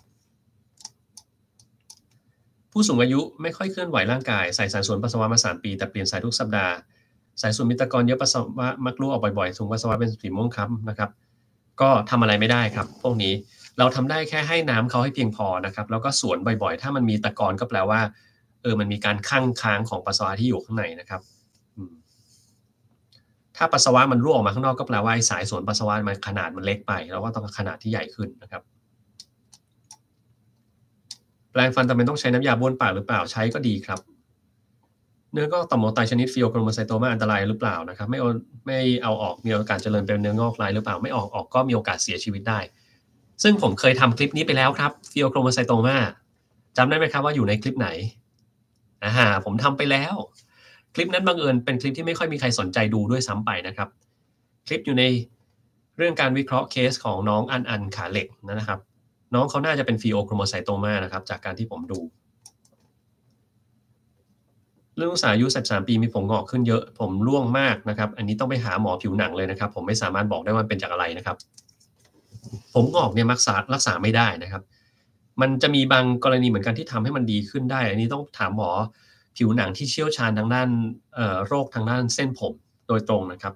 ผู้สูงอายุไม่ค่อยเคลื่อนไหวร่างกายใส่สารส่วนปัสสาวะมาสามปีแต่เปลี่ยนสายทุกสัปดาห์สายส่วนมิตรกรเยอะปัสสาวะมักรั่วออกบ่อยๆถุงปัสสาวะเป็นสีม่วงคล้ำนะครับก็ทำอะไรไม่ได้ครับพวกนี้เราทำได้แค่ให้น้ำเขาให้เพียงพอนะครับแล้วก็สวนบ่อยๆถ้ามันมีตะกอนก็แปลว่าเออมันมีการคั่งค้างของปัสสาวะที่อยู่ข้างในนะครับถ้าปัสสาวะมันรั่วออกมาข้างนอกก็แปลว่าสายสวนปัสสาวะมันขนาดมันเล็กไปแล้วก็ต้องขนาดที่ใหญ่ขึ้นนะครับแปรงฟันจำเป็นต้องใช้น้ำยาบ้วนปากหรือเปล่าใช้ก็ดีครับเนื้องอกต่อมหัวไตชนิดฟิโอโครโมไซโตมาอันตรายหรือเปล่านะครับไม่เอาไม่เอาออกมีโอกาสเจริญเป็นเนื้องอกลายหรือเปล่าไม่ออกออกก็มีโอกาสเสียชีวิตได้ซึ่งผมเคยทำคลิปนี้ไปแล้วครับฟิโอโครโมไซโตมาจำได้ไหมครับว่าอยู่ในคลิปไหนอ่าผมทำไปแล้วคลิปนั้นบังเอิญเป็นคลิปที่ไม่ค่อยมีใครสนใจดูด้วยซ้ำไปนะครับคลิปอยู่ในเรื่องการวิเคราะห์เคสของน้องอันอันขาเหล็กนะครับน้องเขาน่าจะเป็นฟิโอโครโมไซโตมานะครับจากการที่ผมดูเรื่องลูกสาวอายุสิบสามปีมีผมงอกขึ้นเยอะผมร่วงมากนะครับอันนี้ต้องไปหาหมอผิวหนังเลยนะครับผมไม่สามารถบอกได้ว่าเป็นจากอะไรนะครับผมงอกเนี่ยรักษารักษาไม่ได้นะครับมันจะมีบางกรณีเหมือนกันที่ทำให้มันดีขึ้นได้อันนี้ต้องถามหมอผิวหนังที่เชี่ยวชาญทางด้านโรคทางด้านเส้นผมโดยตรงนะครับ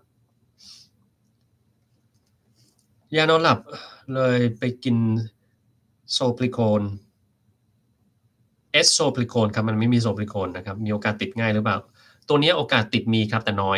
ยานอนหลับเลยไปกินโซปลิโคนเอสโซปลิโคนครับมันไม่มีโซปลิโคนนะครับมีโอกาสติดง่ายหรือเปล่าตัวนี้โอกาสติดมีครับแต่น้อย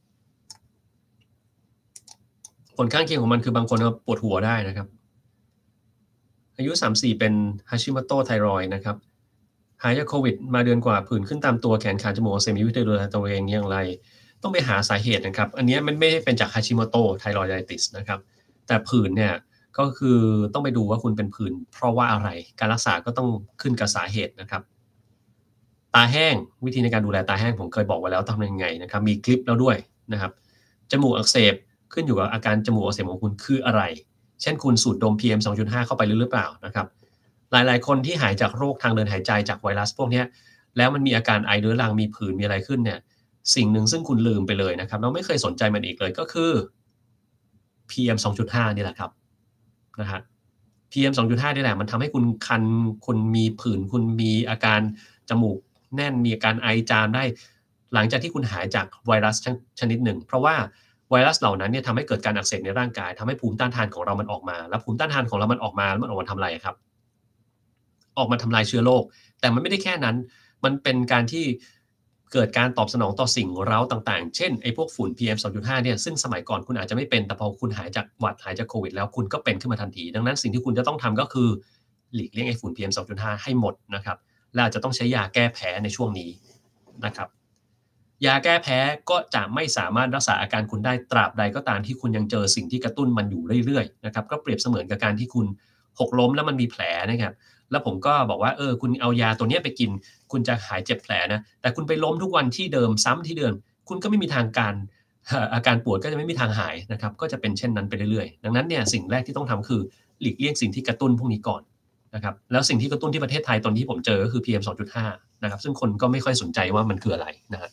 ผลข้างเคียงของมันคือบางคนก็ปวดหัวได้นะครับอายุสามสิบสี่เป็นฮาชิโมโตะไทรอยด์นะครับหายจากโควิดมาเดือนกว่าผื่นขึ้นตามตัวแขนขาจมูกเซมิวิธีดูแลตัวเองอย่างไรต้องไปหาสาเหตุนะครับอันนี้มันไม่ได้เป็นจากฮาชิโมโตะไทรอยด์ไดติสนะครับแต่ผื่นเนี่ยก็คือต้องไปดูว่าคุณเป็นผื่นเพราะว่าอะไรการรักษาก็ต้องขึ้นกับสาเหตุนะครับตาแห้งวิธีในการดูแลตาแห้งผมเคยบอกไว้แล้วทำยังไงนะครับมีคลิปแล้วด้วยนะครับจมูกอักเสบขึ้นอยู่กับอาการจมูกอักเสบของคุณคืออะไรเช่นคุณสูดดม พี เอ็ม สองจุดห้า เข้าไปหรือเปล่านะครับหลายๆคนที่หายจากโรคทางเดินหายใจจากไวรัสพวกนี้แล้วมันมีอาการไอเรื้อรังมีผื่นมีอะไรขึ้นเนี่ยสิ่งหนึ่งซึ่งคุณลืมไปเลยนะครับเราไม่เคยสนใจมันอีกเลยก็คือ พี เอ็ม สองจุดห้า นี่แหละครับนะฮะ พี เอ็ม สองจุดห้า นี่แหละมันทำให้คุณคันคุณมีผื่นคุณมีอาการจมูกแน่นมีอาการไอจามได้หลังจากที่คุณหายจากไวรัสชนิดหนึ่งเพราะว่าไวรัสเหล่านั้นเนี่ยทำให้เกิดการอักเสบในร่างกายทำให้ภูมิต้านทานของเรามันออกมาแล้วภูมิต้านทานของเรามันออกมาแล้วมันออกมาทำอะไรครับออกมาทำลายเชื้อโรคแต่มันไม่ได้แค่นั้นมันเป็นการที่เกิดการตอบสนองต่อสิ่งเร้าต่างๆเช่นไอ้พวกฝุ่น พี เอ็ม สองจุดห้า เนี่ยซึ่งสมัยก่อนคุณอาจจะไม่เป็นแต่พอคุณหายจากหวัดหายจากโควิดแล้วคุณก็เป็นขึ้นมาทันทีดังนั้นสิ่งที่คุณจะต้องทำก็คือหลีกเลี่ยงไอ้ฝุ่น พี เอ็ม สองจุดห้า ให้หมดนะครับและอาจจะต้องใช้ยาแก้แพ้ในช่วงนี้นะครับยาแก้แพ้ก็จะไม่สามารถรักษาอาการคุณได้ตราบใดก็ตามที่คุณยังเจอสิ่งที่กระตุ้นมันอยู่เรื่อยๆนะครับก็เปรียบเสมือนกับการที่คุณหกล้มแล้วมันมีแผลนะครับแล้วผมก็บอกว่าเออคุณเอายาตัวนี้ไปกินคุณจะหายเจ็บแผลนะแต่คุณไปล้มทุกวันที่เดิมซ้ำที่เดิมคุณก็ไม่มีทางการอาการปวดก็จะไม่มีทางหายนะครับก็จะเป็นเช่นนั้นไปเรื่อยๆดังนั้นเนี่ยสิ่งแรกที่ต้องทำคือหลีกเลี่ยงสิ่งที่กระตุ้นพวกนี้ก่อนนะครับแล้วสิ่งที่กระตุ้นที่ประเทศไทยตอนที่ผมเจอก็คือ พี เอ็ม สองจุดห้า นะครับซึ่งคนก็ไม่ค่อยสนใจว่ามันคืออะไรนะครับ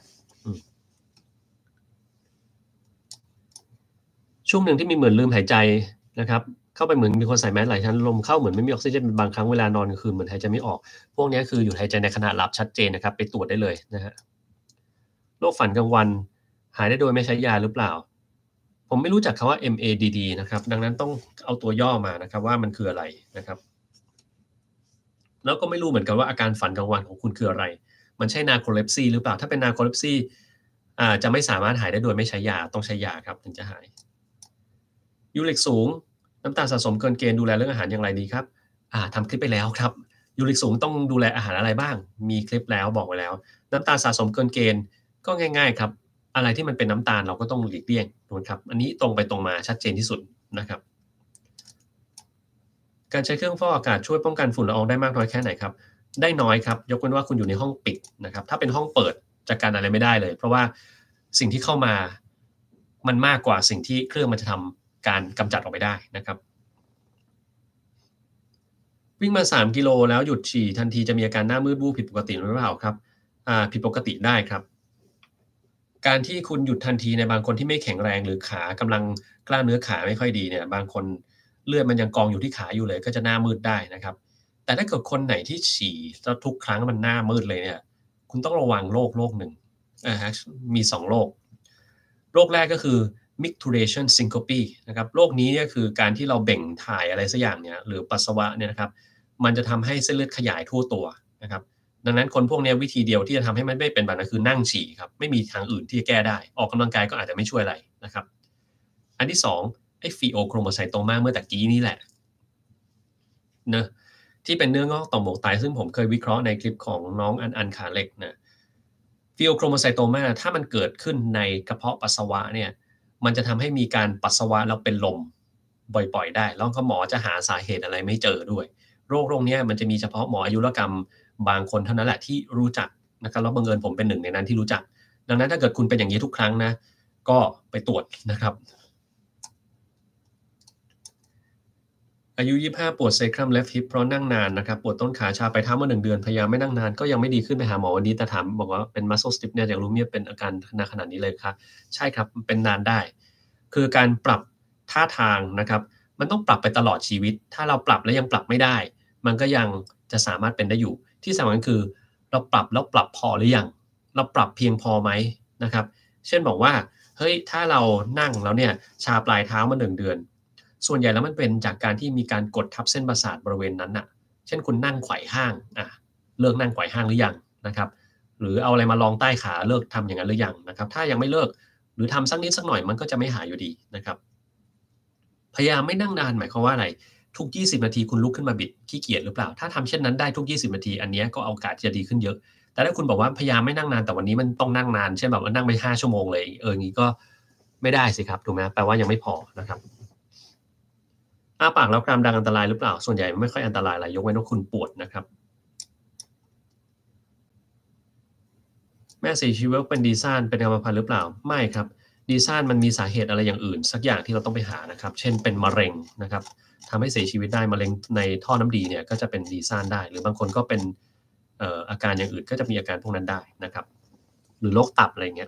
ช่วงหนึ่งที่มีเหมือนลืมหายใจนะครับเข้าไปเหมือนมีคนใส่แมสหลายชั้นลมเข้าเหมือนไม่มีออกซิเจนบางครั้งเวลานอนกลางคืนเหมือนหายใจไม่ออกพวกนี้คือหยุดหายใจในขณะหลับชัดเจนนะครับไปตรวจได้เลยนะฮะโรคฝันกลางวันหายได้โดยไม่ใช้ยาหรือเปล่าผมไม่รู้จักคำว่า เอ็ม เอ ดี ดี นะครับดังนั้นต้องเอาตัวย่อมานะครับว่ามันคืออะไรนะครับแล้วก็ไม่รู้เหมือนกันว่าอาการฝันกลางวันของคุณคืออะไรมันใช่ narcolepsy หรือเปล่าถ้าเป็น narcolepsy อ่าจะไม่สามารถหายได้โดยไม่ใช้ยาต้องใช้ยาครับถึงจะหายยูริกสูงน้ำตาลสะสมเกินเกณฑ์ดูแลเรื่องอาหารอย่างไรดีครับอ่าทำคลิปไปแล้วครับยูริกสูงต้องดูแลอาหารอะไรบ้างมีคลิปแล้วบอกไว้แล้วน้ำตาลสะสมเกินเกณฑ์ก็ง่ายๆครับอะไรที่มันเป็นน้ำตาลเราก็ต้องหลีกเลี่ยงนะครับอันนี้ตรงไปตรงมาชัดเจนที่สุดนะครับการใช้เครื่องฟอกอากาศช่วยป้องกันฝุ่นละอองได้มากน้อยแค่ไหนครับได้น้อยครับยกเว้นว่าคุณอยู่ในห้องปิดนะครับถ้าเป็นห้องเปิดจัดการอะไรไม่ได้เลยเพราะว่าสิ่งที่เข้ามามันมากกว่าสิ่งที่เครื่องมันจะทำการกำจัดออกไปได้นะครับวิ่งมาสามกิโลแล้วหยุดฉี่ทันทีจะมีอาการหน้ามืดวูบผิดปกติหรือเปล่าครับอ่าผิดปกติได้ครับการที่คุณหยุดทันทีในบางคนที่ไม่แข็งแรงหรือขากำลังกล้ามเนื้อขาไม่ค่อยดีเนี่ยบางคนเลือดมันยังกองอยู่ที่ขาอยู่เลยก็จะหน้ามืดได้นะครับแต่ถ้าเกิดคนไหนที่ฉี่แล้วทุกครั้งมันหน้ามืดเลยเนี่ยคุณต้องระวังโรคโรคหนึ่งอ่าฮะมีสองโรคโรคแรกก็คือ micturition syncope นะครับโรคนี้เนี่ยคือการที่เราเบ่งถ่ายอะไรสักอย่างเนี่ยหรือปัสสาวะเนี่ยนะครับมันจะทำให้เส้นเลือดขยายทั่วตัวนะครับ ดังนั้นคนพวกนี้วิธีเดียวที่จะทำให้มันไม่เป็นแบบนั้นคือนั่งฉี่ครับไม่มีทางอื่นที่จะแก้ได้ออกกำลังกายก็อาจจะไม่ช่วยอะไรนะครับอันที่สองไอ้ฟีโอโครโมไซโตมาเมื่อตะกี้นี่แหละเนอะที่เป็นเนื้องอกต่อมหมวกไตซึ่งผมเคยวิเคราะห์ในคลิปของน้องอันอันขาเหล็กนะฟีโอโครโมไซโตมาถ้ามันเกิดขึ้นในกระเพาะปัสสาวะเนี่ยมันจะทำให้มีการปัสสาวะแล้วเป็นลมบ่อยๆได้แล้วก็หมอจะหาสาเหตุอะไรไม่เจอด้วยโรคโรคนี้มันจะมีเฉพาะหมออายุรกรรมบางคนเท่านั้นแหละที่รู้จักนะครับแล้วบังเอิญผมเป็นหนึ่งในนั้นที่รู้จักดังนั้นถ้าเกิดคุณเป็นอย่างนี้ทุกครั้งนะก็ไปตรวจนะครับอายุยี่สิบห้าปวดเซครัมเลฟฮิปเพราะนั่งนานนะครับปวดต้นขาชาไปเท้ามาหนึ่งเดือนพยายามไม่นั่งนานก็ยังไม่ดีขึ้นไปหาหมอวันนี้แต่ถามบอกว่าเป็น muscle stiffness อยากรู้เนี่ยเป็นอาการนานขนาดนี้เลยครับใช่ครับเป็นนานได้คือการปรับท่าทางนะครับมันต้องปรับไปตลอดชีวิตถ้าเราปรับแล้วยังปรับไม่ได้มันก็ยังจะสามารถเป็นได้อยู่ที่สำคัญคือเราปรับแล้วปรับพอหรือยังเราปรับเพียงพอไหมนะครับเช่นบอกว่าเฮ้ยถ้าเรานั่งแล้วเนี่ยชาปลายเท้ามาหนึ่งเดือนส่วนใหญ่แล้วมันเป็นจากการที่มีการกดทับเส้นประสาทบริเวณนั้นน่ะเช่นคุณนั่งไขว่ห้างอ่ะเลิกนั่งไขว่ห้างหรือยังนะครับหรือเอาอะไรมารองใต้ขาเลิกทำอย่างนั้นหรือยังนะครับถ้ายังไม่เลิกหรือทำสักนิดสักหน่อยมันก็จะไม่หายอยู่ดีนะครับพยายามไม่นั่งนานหมายความว่าอะไรทุกยี่สิบนาทีคุณลุกขึ้นมาบิดขี้เกียจหรือเปล่าถ้าทำเช่นนั้นได้ทุกยี่สิบนาทีอันนี้ก็โอกาสจะดีขึ้นเยอะแต่ถ้าคุณบอกว่าพยายามไม่นั่งนานแต่วันนี้มันต้องนั่งนานเช่นแบบว่านั่งไปห้าชั่วโมงเลยเอองี้ก็ไม่ได้สิครับถูกไหมแปลว่ายังไม่พอนะครับอ้าปากแล้วกรามดังอันตรายหรือเปล่าส่วนใหญ่ไม่ค่อยอันตรายอะไรยกเว้นว่าคุณปวดนะครับแม่เสียชีวิตเป็นดีซ่านเป็นกรรมพันธุ์หรือเปล่าไม่ครับดีซ่านมันมีสาเหตุอะไรอย่างอื่นสักอย่างที่เราต้องไปหานะครับเช่นเป็นมะเร็งนะครับทำให้เสียชีวิตได้มะเร็งในท่อน้ำดีเนี่ยก็จะเป็นดีซ่านได้หรือบางคนก็เป็นเอ่ออาการอย่างอื่นก็จะมีอาการพวกนั้นได้นะครับหรือโรคตับอะไรเงี้ย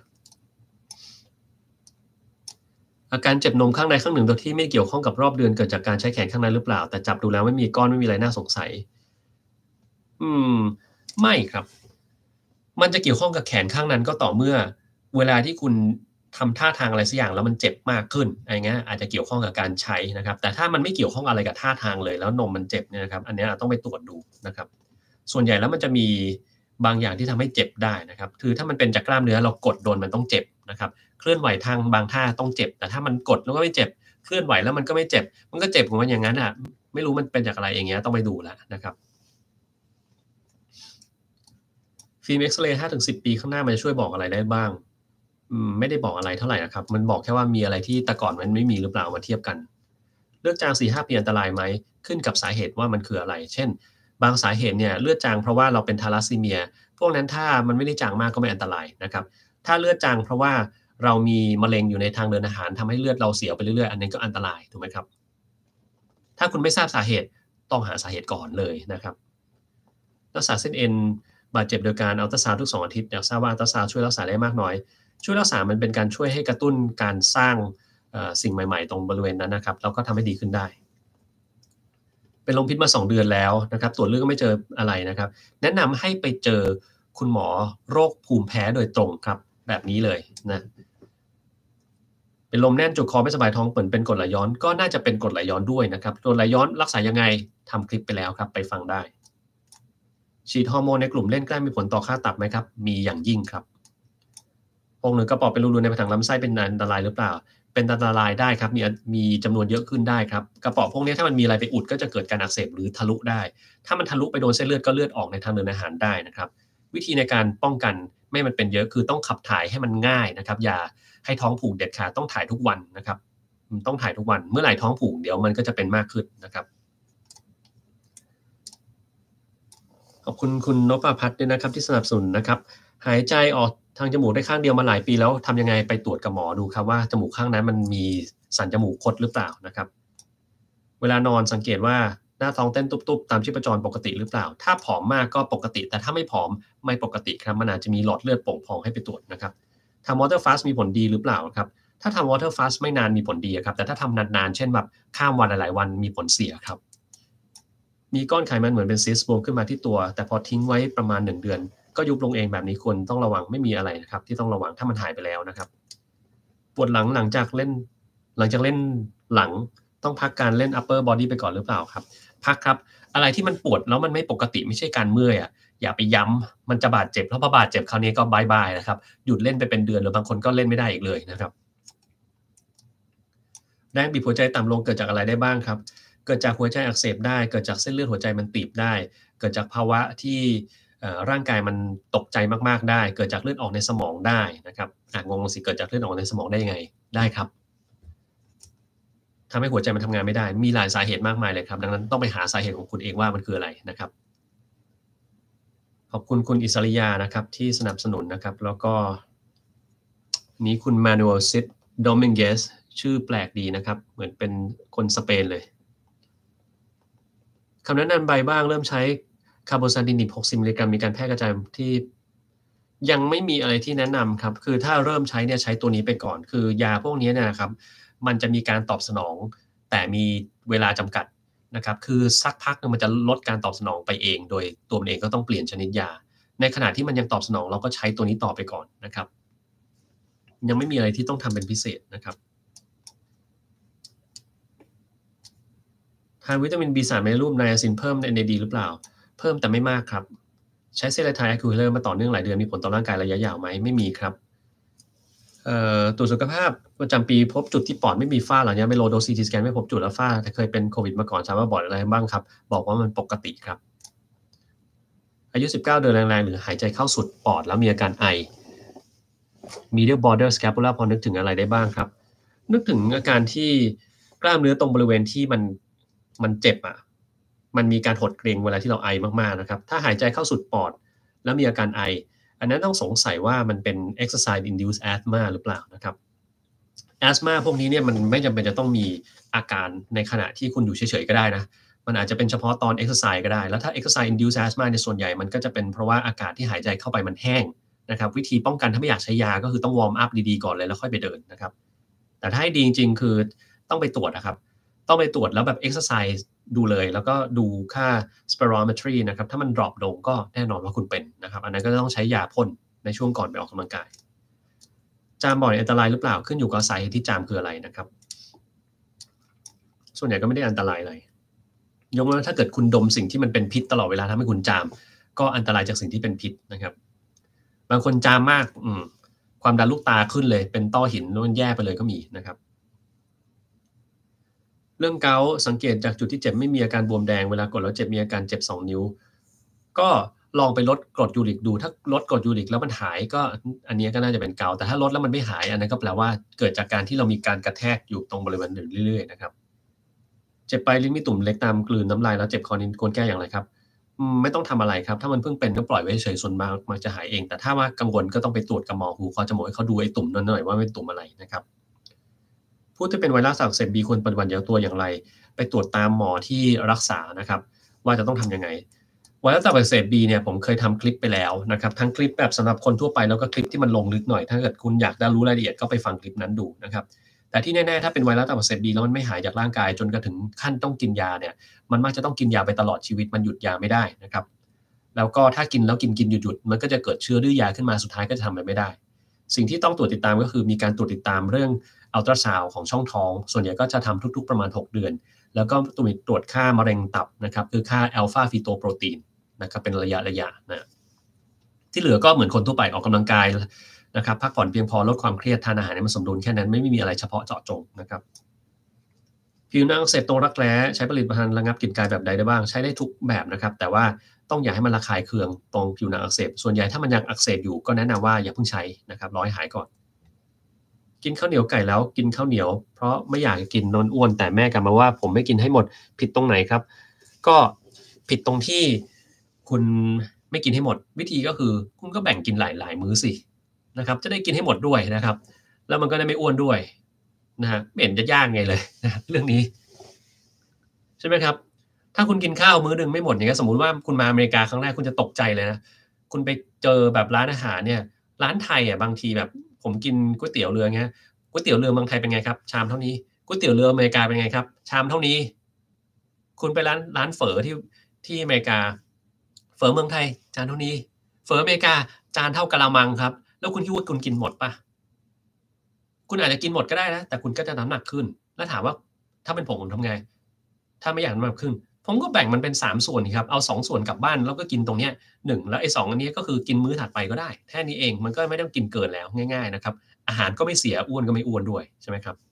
อาการเจ็บนมข้างในข้างหนึ่งโดยที่ไม่เกี่ยวข้องกับรอบเดือนเกิดจากการใช้แขนข้างในหรือเปล่าแต่จับดูแล้วไม่มีก้อนไม่มีอะไรน่าสงสัยอืมไม่ครับมันจะเกี่ยวข้องกับแขนข้างนั้นก็ต่อเมื่อเวลาที่คุณทำท่าทางอะไรสักอย่างแล้วมันเจ็บมากขึ้นอะไรเงี้ยอาจจะเกี่ยวข้องกับการใช้นะครับแต่ถ้ามันไม่เกี่ยวข้องอะไรกับท่าทางเลยแล้วนมมันเจ็บเนี่ยนะครับอันนี้ต้องไปตรวจดูนะครับส่วนใหญ่แล้วมันจะมีบางอย่างที่ทำให้เจ็บได้นะครับคือถ้ามันเป็นจากกล้ามเนื้อเรากดโดนมันต้องเจ็บนะครับเคลื่อนไหวทางบางท่าต้องเจ็บแต่ถ้ามันกดแล้วก็ไม่เจ็บเคลื่อนไหวแล้วมันก็ไม่เจ็บมันก็เจ็บของมันอย่างนั้นอ่ะไม่รู้มันเป็นจากอะไรอย่างเงี้ยต้องไปดูแล้วนะครับฟิล์มเอ็กซเรย์ห้าถึงสิบปีข้างหน้ามันจะช่วยบอกอะไรได้บ้างอืมไม่ได้บอกอะไรเท่าไหร่นะครับมันบอกแค่ว่ามีอะไรที่แต่ก่อนมันไม่มีหรือเปล่ามาเทียบกันเลือดจาง สี่ถึงห้า ปีอันตรายไหมขึ้นกับสาเหตุว่ามันคืออะไรเช่นบางสาเหตุเนี่ยเลือดจางเพราะว่าเราเป็นทาลัสซีเมียพวกนั้นถ้ามันไม่ได้จางมากก็ไม่อันตรายนะครับถ้าเลือดจางเพราะว่าเรามีมะเร็งอยู่ในทางเดินอาหารทำให้เลือดเราเสียไปเรื่อยๆอันนี้ก็อันตรายถูกไหมครับถ้าคุณไม่ทราบสาเหตุต้องหาสาเหตุก่อนเลยนะครับรักษาเส้นเอ็นบาดเจ็บโดยการอัลตราซาวด์ทุกสองอาทิตย์อยากทราบว่าอัลตราซาวด์ช่วยรักษาได้มากน้อยช่วยรักษามันเป็นการช่วยให้กระตุ้นการสร้างสิ่งใหม่ๆตรงบริเวณนั้นนะครับแล้วก็ทำให้ดีขึ้นได้เป็นลมพิษมาสองเดือนแล้วนะครับตรวจเลือดก็ไม่เจออะไรนะครับแนะนำให้ไปเจอคุณหมอโรคภูมิแพ้โดยตรงครับแบบนี้เลยนะเป็นลมแน่นจุกคอไม่สบายท้องเหมือนเป็นกรดไหลย้อนก็น่าจะเป็นกรดไหลย้อนด้วยนะครับกรดไหลย้อนรักษายังไงทำคลิปไปแล้วครับไปฟังได้ฉีดฮอร์โมนในกลุ่มเล่นกล้ามมีผลต่อค่าตับไหมครับมีอย่างยิ่งครับพงหรือกระป๋องเป็นรูๆในผนังลำไส้เป็นอันตรายหรือเปล่าเป็นอันตรายได้ครับมีมีจำนวนเยอะขึ้นได้ครับกระป๋องพวกนี้ถ้ามันมีอะไรไปอุดก็จะเกิดการอักเสบหรือทะลุได้ถ้ามันทะลุไปโดนเส้นเลือดก็เลือดออกในทางเดินอาหารได้นะครับวิธีในการป้องกันไม่ให้มันเป็นเยอะคือต้องขับถ่ายให้มันง่ายนะครับอย่าให้ท้องผูกเด็ดขาดต้องถ่ายทุกวันนะครับต้องถ่ายทุกวันเมื่อไหร่ท้องผูกเดี๋ยวมันก็จะเป็นมากขึ้นนะครับขอบคุณคุณนพพัฒน์ด้วยนะครับที่สนับสนุนนะครับหายใจออกทางจมูกได้ข้างเดียวมาหลายปีแล้วทำยังไงไปตรวจกับหมอดูครับว่าจมูกข้างนั้นมันมีสันจมูกคดหรือเปล่านะครับเวลานอนสังเกตว่าหน้าท้องเต้นตุบๆตามชีพจรปกติหรือเปล่าถ้าผอมมากก็ปกติแต่ถ้าไม่ผอมไม่ปกติครับมันอาจจะมีหลอดเลือดโป่งพองให้ไปตรวจนะครับทำ water fast มีผลดีหรือเปล่าครับถ้าทำ water fast ไม่นานมีผลดีครับแต่ถ้าทำนานๆเช่นแบบข้ามวันหลายๆวันมีผลเสียครับมีก้อนไขมันเหมือนเป็นซิสบวมขึ้นมาที่ตัวแต่พอทิ้งไว้ประมาณหนึ่งเดือนก็ยุบลงเองแบบนี้ควรต้องระวังไม่มีอะไรนะครับที่ต้องระวังถ้ามันหายไปแล้วนะครับปวดหลังหลังจากเล่นหลังจากเล่นหลังต้องพักการเล่น upper body ไปก่อนหรือเปล่าครับพักครับอะไรที่มันปวดแล้วมันไม่ปกติไม่ใช่การเมื่อยอ่ะอย่าไปย้ำมันจะบาดเจ็บแล้วพอบาดเจ็บคราวนี้ก็บายบายนะครับหยุดเล่นไปเป็นเดือนหรือบางคนก็เล่นไม่ได้อีกเลยนะครับแรงบีบหัวใจต่ำลงเกิดจากอะไรได้บ้างครับเกิดจากหัวใจอักเสบได้เกิดจากเส้นเลือดหัวใจมันตีบได้เกิดจากภาวะที่ร่างกายมันตกใจมากๆได้เกิดจากเลือดออกในสมองได้นะครับอ่ะงงสิเกิดจากเลือดออกในสมองได้ยังไงได้ครับทำให้หัวใจมันทำงานไม่ได้มีหลายสาเหตุมากมายเลยครับดังนั้นต้องไปหาสาเหตุของคุณเองว่ามันคืออะไรนะครับขอบคุณคุณอิสริยานะครับที่สนับสนุนนะครับแล้วก็นี้คุณมานูเอลซิดโดมิงเกสชื่อแปลกดีนะครับเหมือนเป็นคนสเปนเลยคำแนะนำใบบ้างเริ่มใช้คาร์โบซานดินิบหกสิบมิลลิกรัมมีการแพร่กระจายที่ยังไม่มีอะไรที่แนะนำครับคือถ้าเริ่มใช้เนี่ยใช้ตัวนี้ไปก่อนคือยาพวกนี้เนี่ยนะครับมันจะมีการตอบสนองแต่มีเวลาจำกัดนะครับคือสักพักนึงมันจะลดการตอบสนองไปเองโดยตัวมันเองก็ต้องเปลี่ยนชนิดยาในขณะที่มันยังตอบสนองเราก็ใช้ตัวนี้ต่อไปก่อนนะครับยังไม่มีอะไรที่ต้องทำเป็นพิเศษนะครับทานวิตามิน บี สาม ในรูปไนอาซินเพิ่มใน เอ็น เอ ดี หรือเปล่าเพิ่มแต่ไม่มากครับใช้เซเลไทน์แอคคูเลอร์มาต่อเนื่องหลายเดือนมีผลต่อร่างกายระยะยาวไหมไม่มีครับเอ่อตรวจสุขภาพประจำปีพบจุดที่ปอดไม่มีฝ้าหลังจากไม่โลโดสซีทีสแกนไม่พบจุดและฝ้าแต่เคยเป็นโควิดมาก่อนทราบว่าบอดอะไรบ้างครับบอกว่ามันปกติครับอายุสิบเก้าเดินแรงๆหรือหายใจเข้าสุดปอดแล้วมีอาการไอ medial border scapula พอนึกถึงอะไรได้บ้างครับนึกถึงอาการที่กล้ามเนื้อตรงบริเวณที่มันมันเจ็บอ่ะมันมีการหดเกร็งเวลาที่เราไอมากๆนะครับถ้าหายใจเข้าสุดปอดแล้วมีอาการไออันนั้นต้องสงสัยว่ามันเป็น exercise induced asthma หรือเปล่านะครับแอสมาพวกนี้เนี่ยมันไม่จำเป็นจะต้องมีอาการในขณะที่คุณอยู่เฉยๆก็ได้นะมันอาจจะเป็นเฉพาะตอนเอ็กซ์ไซส์ก็ได้แล้วถ้า exercise induced asthma ในส่วนใหญ่มันก็จะเป็นเพราะว่าอากาศที่หายใจเข้าไปมันแห้งนะครับวิธีป้องกันถ้าไม่อยากใช้ยาก็คือต้องวอร์มอัพดีๆก่อนเลยแล้วค่อยไปเดินนะครับแต่ถ้าให้ดีจริงๆคือต้องไปตรวจนะครับต้องไปตรวจแล้วแบบ exercise ดูเลยแล้วก็ดูค่า spirometry นะครับถ้ามัน drop ลงก็แน่นอนว่าคุณเป็นนะครับอันนั้นก็ต้องใช้ยาพ่นในช่วงก่อนไปออกกำลังกายจามบ่อยอันตรายหรือเปล่าขึ้นอยู่กับสาเหตุที่จามคืออะไรนะครับส่วนใหญ่ก็ไม่ได้อันตรายอะไรยกเว้นถ้าเกิดคุณดมสิ่งที่มันเป็นพิษตลอดเวลาทำให้คุณจามก็อันตรายจากสิ่งที่เป็นพิษนะครับบางคนจามมากอืมความดันลูกตาขึ้นเลยเป็นต้อหินแล้วมันแย่ไปเลยก็มีนะครับเรื่องเกาต์สังเกตจากจุดที่เจ็บไม่มีอาการบวมแดงเวลากดแล้วเจ็บมีอาการเจ็บสองนิ้วก็ลองไปลดกรดยูริกดูถ้าลดกรดยูริกแล้วมันหายก็อันนี้ก็น่าจะเป็นเกาต์แต่ถ้าลดแล้วมันไม่หายอันนั้นก็แปลว่าเกิดจากการที่เรามีการกระแทกอยู่ตรงบริเวณอื่นเรื่อยๆนะครับเจ็บไปลิ้นมีตุ่มเล็กตามกลืนน้ำลายแล้วเจ็บคอนิ้วควรแก้อย่างไรครับไม่ต้องทำอะไรครับถ้ามันเพิ่งเป็นก็ปล่อยไว้เฉยๆส่วนมากมันจะหายเองแต่ถ้าว่ากังวลก็ต้องไปตรวจกับหมอหูคอจมูกให้เขาดูไอ้ตุ่มนั้นหน่อยว่าเป็นตุ่มอะไรนะครับผู้ที่เป็นไวรัสอักเสบบีควรปฏิบัติตัวอย่างไรไปตรวจตามหมอที่รักษานะครับว่าจะต้องทำยังไงไวรัสตับอักเสบบีเนี่ยผมเคยทำคลิปไปแล้วนะครับทั้งคลิปแบบสำหรับคนทั่วไปแล้วก็คลิปที่มันลงลึกหน่อยถ้าเกิดคุณอยากได้รู้รายละเอียดก็ไปฟังคลิปนั้นดูนะครับแต่ที่แน่ๆถ้าเป็นไวรัสตับอักเสบบีแล้วมันไม่หายจากร่างกายจนกระถึงขั้นต้องกินยาเนี่ยมันมักจะต้องกินยาไปตลอดชีวิตมันหยุดยาไม่ได้นะครับแล้วก็ถ้ากินแล้วกินกินหยุดหยุดมันก็จะเกิดเชื้อดื้อยาขึ้นมาสุดท้ายก็จะทำอะไรไม่ได้สิ่งที่ต้องตรวจติดตามก็คือมีการตรวจติดตามเรื่องอัลตราซาวด์ของช่องท้องส่วนใหญ่ก็จะทำทุกๆประมาณหกเดือนแล้วก็ตรวจตรวจค่ามะเร็งตับนะครับคือค่าอัลฟาฟีโตโปรตีนนะครับเป็นระยะระยะนะที่เหลือก็เหมือนคนทั่วไปออกกำลังกายนะครับพักผ่อนเพียงพอลดความเครียดทานอาหารให้มันสมดุลแค่นั้นไม่มีอะไรเฉพาะเจาะจงนะครับผิวหนังอักเสบตรงรักแร้ใช้ผลิตภัณฑ์ระงับกลิ่นกายแบบใดได้บ้างใช้ได้ทุกแบบนะครับแต่ว่าต้องอย่าให้มันระคายเคืองตรงผิวหนังอักเสบส่วนใหญ่ถ้ามันยังอักเสบอยู่ก็แนะนำว่าอย่าเพิ่งใช้นะครับรอให้หายก่อนกินข้าวเหนียวไก่แล้วกินข้าวเหนียวเพราะไม่อยากกินนนอ้วนแต่แม่กลับมาว่าผมไม่กินให้หมดผิดตรงไหนครับก็ผิดตรงที่คุณไม่กินให้หมดวิธีก็คือคุณก็แบ่งกินหลายๆมื้อสินะครับจะได้กินให้หมดด้วยนะครับแล้วมันก็ได้ไม่อ้วนด้วยนะฮะไม่เห็นจะยากไงเลยนะเรื่องนี้ใช่ไหมครับถ้าคุณกินข้าวมื้อนึงไม่หมดอย่างเงี้ยสมมุติว่าคุณมาอเมริกาครั้งแรกคุณจะตกใจเลยนะคุณไปเจอแบบร้านอาหารเนี่ยร้านไทยอ่ะบางทีแบบผมกินก๋วยเตี๋ยวเรือเงี้ยก๋วยเตี๋ยวเรือเมืองไทยเป็นไงครับชามเท่านี้ก๋วยเตี๋ยวเรืออเมริกาเป็นไงครับชามเท่านี้คุณไปร้านร้านเฝอที่ที่อเมริกาเฝอเมืองไทยจานเท่านี้เฝออเมริกาจานเท่ากะละมังครับแล้วคุณคิดว่าคุณกินหมดป่ะคุณอาจจะกินหมดก็ได้นะแต่คุณก็จะน้ำหนักขึ้นแล้วถามว่าถ้าเป็นผมผมทำไงถ้าไม่อยากน้ำหนักขึ้นผมก็แบ่งมันเป็นสามส่วนครับเอาสองส่วนกลับบ้านแล้วก็กินตรงเนี้ยหนึ่งแล้วไอ้สองอันนี้ก็คือกินมื้อถัดไปก็ได้แค่นี้เองมันก็ไม่ต้องกินเกินแล้วง่ายๆนะครับอาหารก็ไม่เสียอ้วนก็ไม่อ้วนด้วยใช่ไหมครับ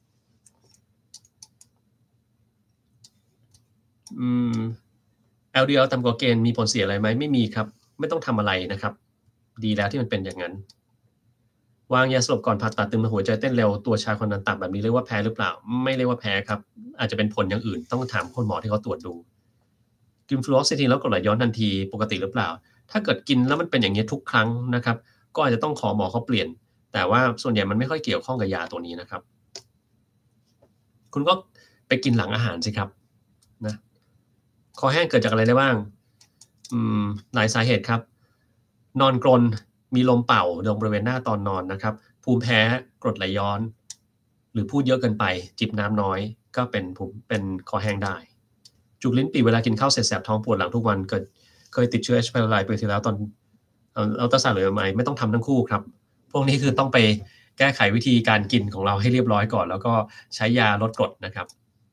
อืม แอล ดี แอล ต่ำกว่าเกณฑ์มีผลเสียอะไรไหมไม่มีครับไม่ต้องทำอะไรนะครับดีแล้วที่มันเป็นอย่างนั้นวางยาสลบก่อนผ่าตัดตึงหัวใจเต้นเร็วตัวชาความดันต่ำแบบนี้เรียกว่าแพ้หรือเปล่าไม่เรียกว่าแพ้ครับอาจจะเป็นผลอย่างอื่นต้องถามคนหมอที่เขาตรวจดูกินฟลูออกซิทินแล้วกรดไหลย้อนทันทีปกติหรือเปล่าถ้าเกิดกินแล้วมันเป็นอย่างนี้ทุกครั้งนะครับก็อาจจะต้องขอหมอเขาเปลี่ยนแต่ว่าส่วนใหญ่มันไม่ค่อยเกี่ยวข้องกับยาตัวนี้นะครับคุณก็ไปกินหลังอาหารสิครับนะคอแห้งเกิดจากอะไรได้บ้างอืมหลายสาเหตุครับนอนกรนมีลมเป่าตรงบริเวณหน้าตอนนอนนะครับภูมิแพ้กรดไหลย้อนหรือพูดเยอะเกินไปจิบน้ำน้อยก็เป็นภูมิเป็นคอแห้งได้จุกลิ้นปี่เวลากินข้าวเสร็จแสบท้องปวดหลังทุกวันเกิดเคยติดเชื้อ H. pylori ไปทีแล้วตอนอัลตราซาวด์หรือ เอ็ม ไอ ไม่ต้องทำทั้งคู่ครับพวกนี้คือต้องไปแก้ไขวิธีการกินของเราให้เรียบร้อยก่อนแล้วก็ใช้ยาลดกรดนะครับ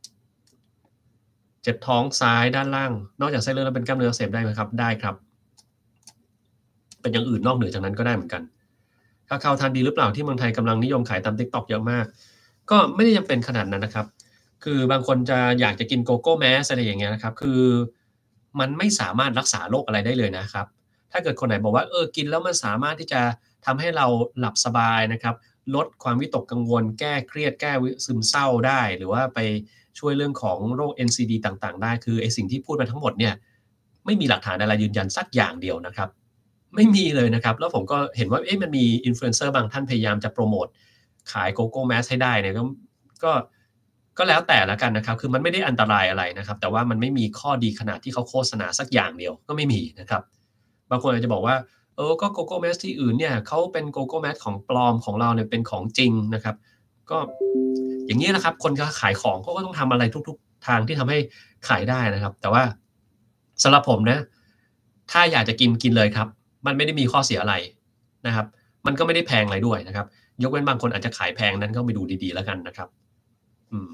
เจ็บท้องซ้ายด้านล่างนอกจากเส้นเลือดแล้วเป็นกล้ามเนื้ออักเสบได้ไหมครับได้ครับเป็นอย่างอื่นนอกเหนือจากนั้นก็ได้เหมือนกันคาคาวทานดีหรือเปล่าที่เมืองไทยกำลังนิยมขายตาม TikTok เยอะมากก็ไม่ได้จำเป็นขนาดนั้นนะครับคือบางคนจะอยากจะกินโกโก้แมสอะไรอย่างเงี้ยนะครับคือมันไม่สามารถรักษาโรคอะไรได้เลยนะครับถ้าเกิดคนไหนบอกว่าเออกินแล้วมันสามารถที่จะทำให้เราหลับสบายนะครับลดความวิตกกังวลแก้เครียดแก้ซึมเศร้าได้หรือว่าไปช่วยเรื่องของโรค เอ็น ซี ดี ต่างๆได้คือไอ้สิ่งที่พูดมาทั้งหมดเนี่ยไม่มีหลักฐานอะไรยืนยันสักอย่างเดียวนะครับ ไม่มีเลยนะครับแล้วผมก็เห็นว่าเอ๊ะมันมีอินฟลูเอนเซอร์บางท่านพยายามจะโปรโมตขายโกโก้แมสให้ได้เนี่ยก็ก็ก็แล้วแต่ละกันนะครับคือมันไม่ได้อันตรายอะไรนะครับแต่ว่ามันไม่มีข้อดีขนาดที่เขาโฆษณาสักอย่างเดียวก็ไม่มีนะครับบางคนอาจจะบอกว่าเออก็โกโก้แมสที่อื่นเนี่ยเขาเป็นโกโก้แมสของปลอมของเราเนี่ยเป็นของจริงนะครับก็อย่างนี้นะครับคนจะขายของเขาก็ต้องทำอะไรทุกๆทางที่ทำให้ขายได้นะครับแต่ว่าสำหรับผมนะถ้าอยากจะกินกินเลยครับมันไม่ได้มีข้อเสียอะไรนะครับมันก็ไม่ได้แพงอะไรด้วยนะครับยกเว้นบางคนอาจจะขายแพงนั้นก็ไปดูดีๆแล้วกันนะครับอืม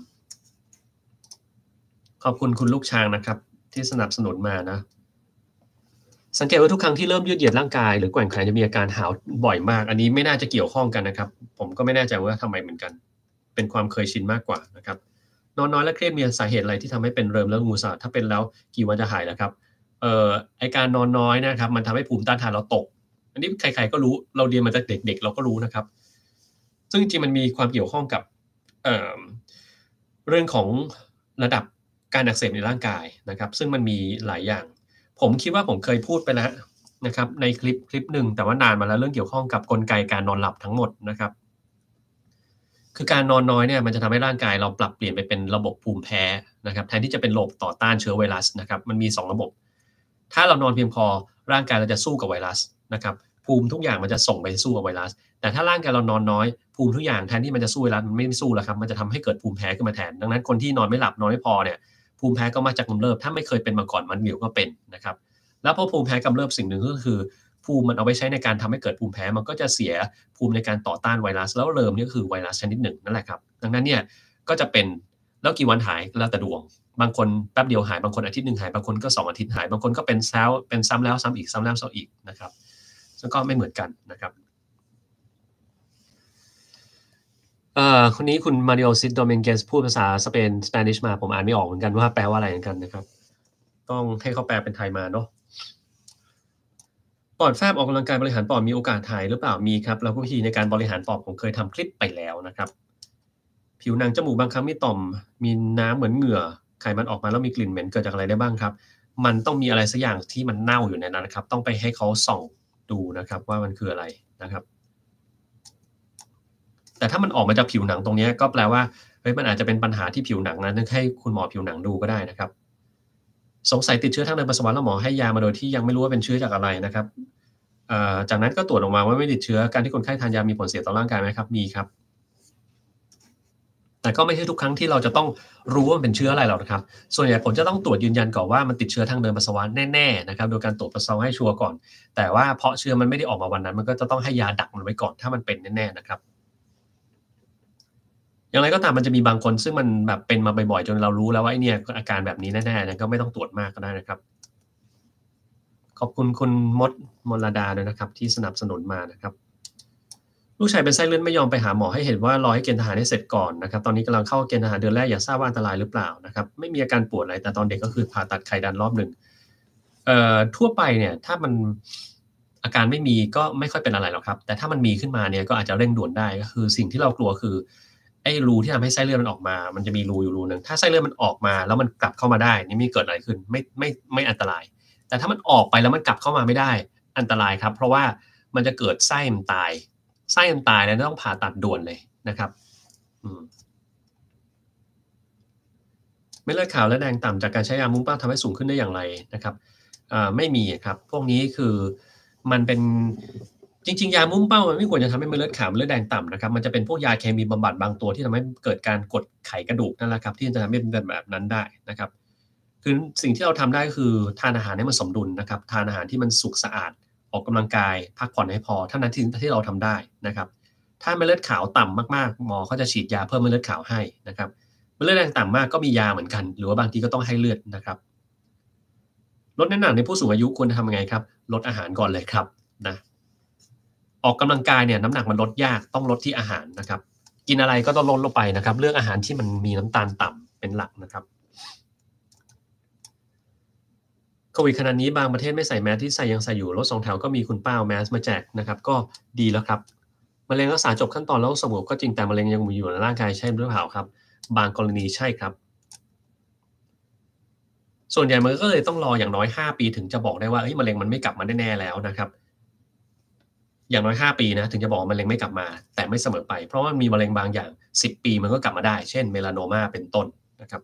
ขอบคุณคุณลูกช้างนะครับที่สนับสนุนมานะสังเกตว่าทุกครั้งที่เริ่มยืดเหยียดร่างกายหรือแกว่งแขนจะมีอาการหาวบ่อยมากอันนี้ไม่น่าจะเกี่ยวข้องกันนะครับผมก็ไม่แน่ใจว่าทำไมเหมือนกันเป็นความเคยชินมากกว่านะครับนอนน้อยและเครียดมีสาเหตุอะไรที่ทำให้เป็นเริมแล้วงูสาถ้าเป็นแล้วกี่วันจะหายล่ะครับเอ่อไอ้การนอนน้อยนะครับมันทำให้ภูมิต้านทานเราตกอันนี้ใครๆก็รู้เราเรียนมาจากเด็กๆเราก็รู้นะครับซึ่งจริงๆมันมีความเกี่ยวข้องกับเอ่อเรื่องของระดับการอักเสบในร่างกายนะครับซึ่งมันมีหลายอย่างผมคิดว่าผมเคยพูดไปแล้วนะครับในคลิปคลิปหนึ่งแต่ว่านานมาแล้วเรื่องเกี่ยวข้องกับกลไกการนอนหลับทั้งหมดนะครับคือการนอนน้อยเนี่ยมันจะทำให้ร่างกายเราปรับเปลี่ยนไปเป็นระบบภูมิแพ้นะครับแทนที่จะเป็นระบบต่อต้านเชื้อไวรัสนะครับมันมีสองระบบถ้าเรานอนเพียงพอร่างกายเราจะสู้กับไวรัสนะครับภูมิทุกอย่างมันจะส่งไปสู้กับไวรัสแต่ถ้าร่างกายเรานอนน้อยภูมิทุกอย่างแทนที่มันจะสู้ไวรัสมันไม่สู้แล้วครับมันจะทำให้เกิดภูมิแพ้ขึ้นมาแทนดังนั้นคนที่นอนไม่หลับนอนไม่พอเนี่ยภูมิแพ้ก็มาจากกำเริบถ้าไม่เคยเป็นมาก่อนมันเดี๋ยวก็เป็นนะครับแล้วพอภูมิแพ้กำเริบสิ่งหนึ่งก็คือภูมิมันเอาไปใช้ในการทำให้เกิดภูมิแพ้มันก็จะเสียภูมิในการต่อต้านไวรัสแล้วเริมนี่ก็คือไวรัสชนิดหนึ่งนั่นแหละครับดังนั้นเนี่ยก็จะเป็นแล้วกี่วันหายแล้วแต่ดวงบางคนแป๊บเดียวหายบางคนอาทิตย์หนึ่งหายบางคนก็สองอาทิตย์หายบางคนก็เป็นแซวเป็นซ้ำแล้วซ้ำอีกซ้ำแล้วซ้ำอีกนะครับซึ่งก็ไม่เหมือนกันนะครับเอ่อคนนี้คุณมาริโอซิดโดเมนเกสพูดภาษาสเปนสเปนิชมาผมอ่านไม่ออกเหมือนกันว่าแปลว่าอะไรเหมือนกันนะครับต้องให้เขาแปลเป็นไทยมาเนาะปอดแฟบออกกำลังกายบริหารปอดมีโอกาสหายหรือเปล่ามีครับแล้วก็วิธีในการบริหารปอดผมเคยทำคลิปไปแล้วนะครับผิวหนังจมูกบางครั้งมีต่อมมีน้ำเหมือนเหงื่อไขมันออกมาแล้วมีกลิ่นเหม็นเกิดจากอะไรได้บ้างครับมันต้องมีอะไรสักอย่างที่มันเน่าอยู่ในนั้นนะครับต้องไปให้เขาส่องดูนะครับว่ามันคืออะไรนะครับแต่ถ้ามันออกมาจากผิวหนังตรงนี้ก็แปลว่าเฮ้ยมันอาจจะเป็นปัญหาที่ผิวหนังนะนึกให้คุณหมอผิวหนังดูก็ได้นะครับสงสัยติดเชื้อทางเดินปัสสาวะแล้วหมอให้ยามาโดยที่ยังไม่รู้ว่าเป็นเชื้อจากอะไรนะครับจากนั้นก็ตรวจออกมาว่าไม่ติดเชื้อการที่คนไข้ทานยามีผลเสียต่อร่างกายไหมครับมีครับแต่ก็ไม่ใช่ทุกครั้งที่เราจะต้องรู้ว่ามันเป็นเชื้ออะไรหรอกนะครับส่วนใหญ่ผมจะต้องตรวจยืนยันก่อนว่ามันติดเชื้อทางเดินปัสสาวะแน่ๆนะครับโดยการตรวจปัสสาวะให้ชัวร์ก่อนแต่ว่าเพราะเชื้อมันไม่ได้ออกมาวันนั้นมันก็จะต้องให้ยาดักมันไว้ก่อนถ้ามันเป็นแน่ๆนะครับอย่างไรก็ตามมันจะมีบางคนซึ่งมันแบบเป็นมาบ่อยๆจนเรารู้แล้วว่าไอ้เนี่ยอาการแบบนี้แน่ๆนะก็ไม่ต้องตรวจมากก็ได้นะครับขอบคุณคุณมดมลดาด้วยนะครับที่สนับสนุนมานะครับลูกชายเป็นไส้เลื่อนไม่ยอมไปหาหมอให้เห็นว่ารอให้เกณฑ์ทหารให้เสร็จก่อนนะครับตอนนี้กำลังเข้าเกณฑ์ทหารเดือนแรกอยากทราบว่าอันตรายหรือเปล่านะครับไม่มีอาการปวดอะไรแต่ตอนเด็กก็คือผ่าตัดไขดันรอบหนึ่งเอ่อทั่วไปเนี่ยถ้ามันอาการไม่มีก็ไม่ค่อยเป็นอะไรหรอกครับแต่ถ้ามันมีขึ้นมาเนี่ยก็อาจจะเร่งด่วนได้ก็คือสิ่งที่เรากลัวคือไอ้รูที่ทำให้ไส้เลื่อนมันออกมามันจะมีรูอยู่รูหนึ่งถ้าไส้เลื่อนมันออกมาแล้วมันกลับเข้ามาได้นี่ไม่เกิดอะไรขึ้นไม่ไม่ไม่อันตรายแต่ถ้ามันออกไปแล้วมันกลับเข้ามาไม่ได้อันตรายครับเพราะว่ามันจะเกิดไส้มันตายไส้มันตายแล้วต้องผ่าตัดด่วนเลยนะครับเม็ดเลือดขาวและแดงต่ำจากการใช้ยามุ่งเป้าทำให้สูงขึ้นได้อย่างไรนะครับไม่มีครับพวกนี้คือมันเป็นจริงๆยามุ่งเป้ามันไม่ควรจะทำให้เม็ดเลือดขาวเม็ดเลือดแดงต่ำนะครับมันจะเป็นพวกยาเคมีบำบัดบางตัวที่ทำให้เกิดการกดไขกระดูกนั่นแหละครับที่จะทำให้เป็นแบบนั้นได้นะครับคือสิ่งที่เราทำได้คือทานอาหารให้มันสมดุลนะครับทานอาหารที่มันสุกสะอาดออกกำลังกายพักผ่อนให้พอเท่านั้นที่ที่เราทำได้นะครับถ้าเม็ดเลือดขาวต่ำมากๆหมอเขาจะฉีดยาเพิ่มเม็ดเลือดขาวให้นะครับเม็ดเลือดแดงต่ำมากก็มียาเหมือนกันหรือว่าบางทีก็ต้องให้เลือดนะครับลดน้ำหนักในผู้สูงอายุควรทำยังไงครับลดอาหารก่อนเลยครับนะออกกำลังกายเนี่ยน้ำหนักมันลดยากต้องลดที่อาหารนะครับกินอะไรก็ต้องลดลงไปนะครับเลือกอาหารที่มันมีน้ำตาลต่ำเป็นหลักนะครับโควิดขนาดนี้บางประเทศไม่ใส่แมสที่ใส่ยังใส่อยู่รถสองแถวก็มีคุณป้าเอาแมสมาแจกนะครับก็ดีแล้วครับมะเร็งรักษาจบขั้นตอนแล้วสงบก็จริงแต่มะเร็งยังมีอยู่ในร่างกายใช่หรือเปล่าครับบางกรณีใช่ครับส่วนใหญ่มันก็เลยต้องรออย่างน้อยห้าปีถึงจะบอกได้ว่าเฮ้ยมะเร็งมันไม่กลับมาแน่ๆแล้วนะครับอย่างน้อยห้าปีนะถึงจะบอกว่ามะเร็งไม่กลับมาแต่ไม่เสมอไปเพราะว่ามีมะเร็งบางอย่างสิบปีมันก็กลับมาได้เช่นเมลาโนมาเป็นต้นนะครับ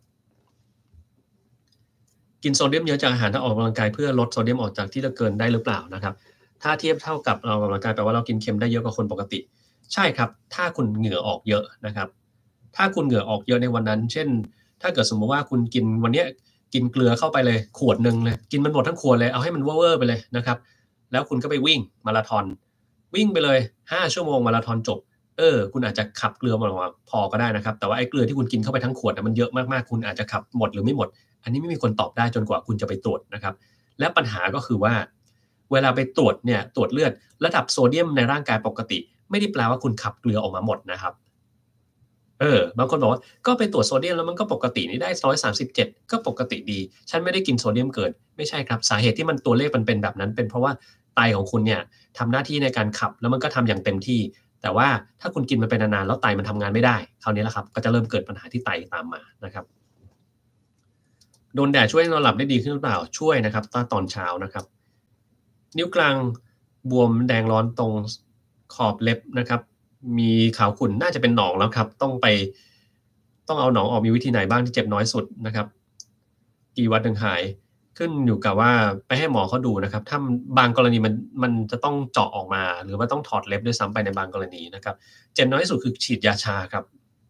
กินโซเดียมเยอะจากอาหารถ้าออกกำลังกายเพื่อลดโซเดียมออกจากที่เราเกินได้หรือเปล่านะครับถ้าเทียบเท่ากับเราออกกำลังกายแปลว่าเรากินเค็มได้เยอะกว่าคนปกติใช่ครับถ้าคุณเหงื่อออกเยอะนะครับถ้าคุณเหงื่อออกเยอะในวันนั้นเช่นถ้าเกิดสมมติว่าคุณกินวันนี้กินเกลือเข้าไปเลยขวดหนึ่งเลยกินมันหมดทั้งขวดเลยเอาให้มันเวอร์ไปเลยนะครับแล้วคุณก็ไปวิ่งมาราธอนวิ่งไปเลยห้าชั่วโมงมาราธอนจบเออคุณอาจจะขับเกลือมาพอก็ได้นะครับแต่ว่าไอ้เกลือที่คุณกินเข้าไปทั้งขวดมันเยอะมากๆคุณอาจจะขับหมดหรือไม่หมดอันนี้ไม่มีคนตอบได้จนกว่าคุณจะไปตรวจนะครับและปัญหาก็คือว่าเวลาไปตรวจเนี่ยตรวจเลือดระดับโซเดียมในร่างกายปกติไม่ได้แปลว่าคุณขับเกลือออกมาหมดนะครับเออบางคนบอกว่าก็ไปตรวจโซเดียมแล้วมันก็ปกตินี่ได้หนึ่งร้อยสามสิบเจ็ดก็ปกติดีฉันไม่ได้กินโซเดียมเกินไม่ใช่ครับสาเหตุที่มันตัวเลขมันเป็นแบบนั้นเป็นเพราะว่าไตของคุณเนี่ยทำหน้าที่ในการขับแล้วมันก็ทำอย่างเต็มที่แต่ว่าถ้าคุณกินมันเป็นนานๆแล้วไตมันทำงานไม่ได้คราวนี้แหละครับก็จะเริ่มเกิดปัญหาที่ไตตามมานะครับโดนแดดช่วยให้นอนหลับได้ดีขึ้นหรือเปล่าช่วยนะครับตอนตอนเช้านะครับนิ้วกลางบวมแดงร้อนตรงขอบเล็บนะครับมีขาวขุ่นน่าจะเป็นหนองแล้วครับต้องไปต้องเอาหนองออกมีวิธีไหนบ้างที่เจ็บน้อยสุดนะครับกี่วันถึงหายขึ้นอยู่กับว่าไปให้หมอเขาดูนะครับถ้าบางกรณีมันมันจะต้องเจาะออกมาหรือว่าต้องถอดเล็บด้วยซ้ำไปในบางกรณีนะครับเจ็บน้อยที่สุดคือฉีดยาชาครับ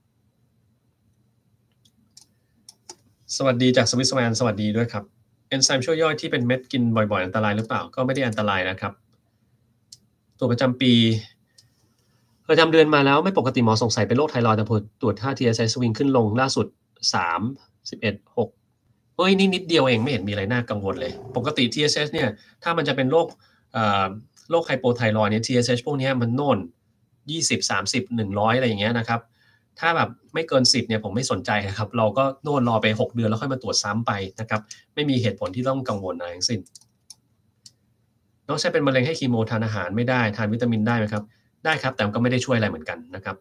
สวัสดีจากสวิตเซอร์แลนด์สวัสดีด้วยครับเอนไซม์ช่วยย่อยที่เป็นเม็ดกินบ่อยๆอันตรายหรือเปล่าก็ไม่ได้อันตรายนะครับตัวประจำปีประจำเดือนมาแล้วไม่ปกติหมอสงสัยเป็นโรคไทรอยด์แต่ผลตรวจค่า ที เอส เอช สวิงขึ้นลงล่าสุดสาม สิบเอ็ด หกเฮ้ยนี่นิดเดียวเองไม่เห็นมีอะไรน่ากังวลเลยปกติ ที เอส เอช เนี่ยถ้ามันจะเป็นโรคเอ่อโรคไฮโปไทรอยด์เนี่ย ที เอส เอช พวกนี้มันโน่นยี่สิบ สามสิบ หนึ่งร้อยอะไรอย่างเงี้ยนะครับถ้าแบบไม่เกินสิบเนี่ยผมไม่สนใจนะครับเราก็โน่นรอไปหกเดือนแล้วค่อยมาตรวจซ้ำไปนะครับไม่มีเหตุผลที่ต้องกังวลอะไรทั้งสิ้นน้องใช้เป็นมะเร็งให้คีโมทานอาหารไม่ได้ทานวิตามินได้ไหมครับได้ครับแต่ก็ไม่ได้ช่วยอะไรเหมือนกันนะครับ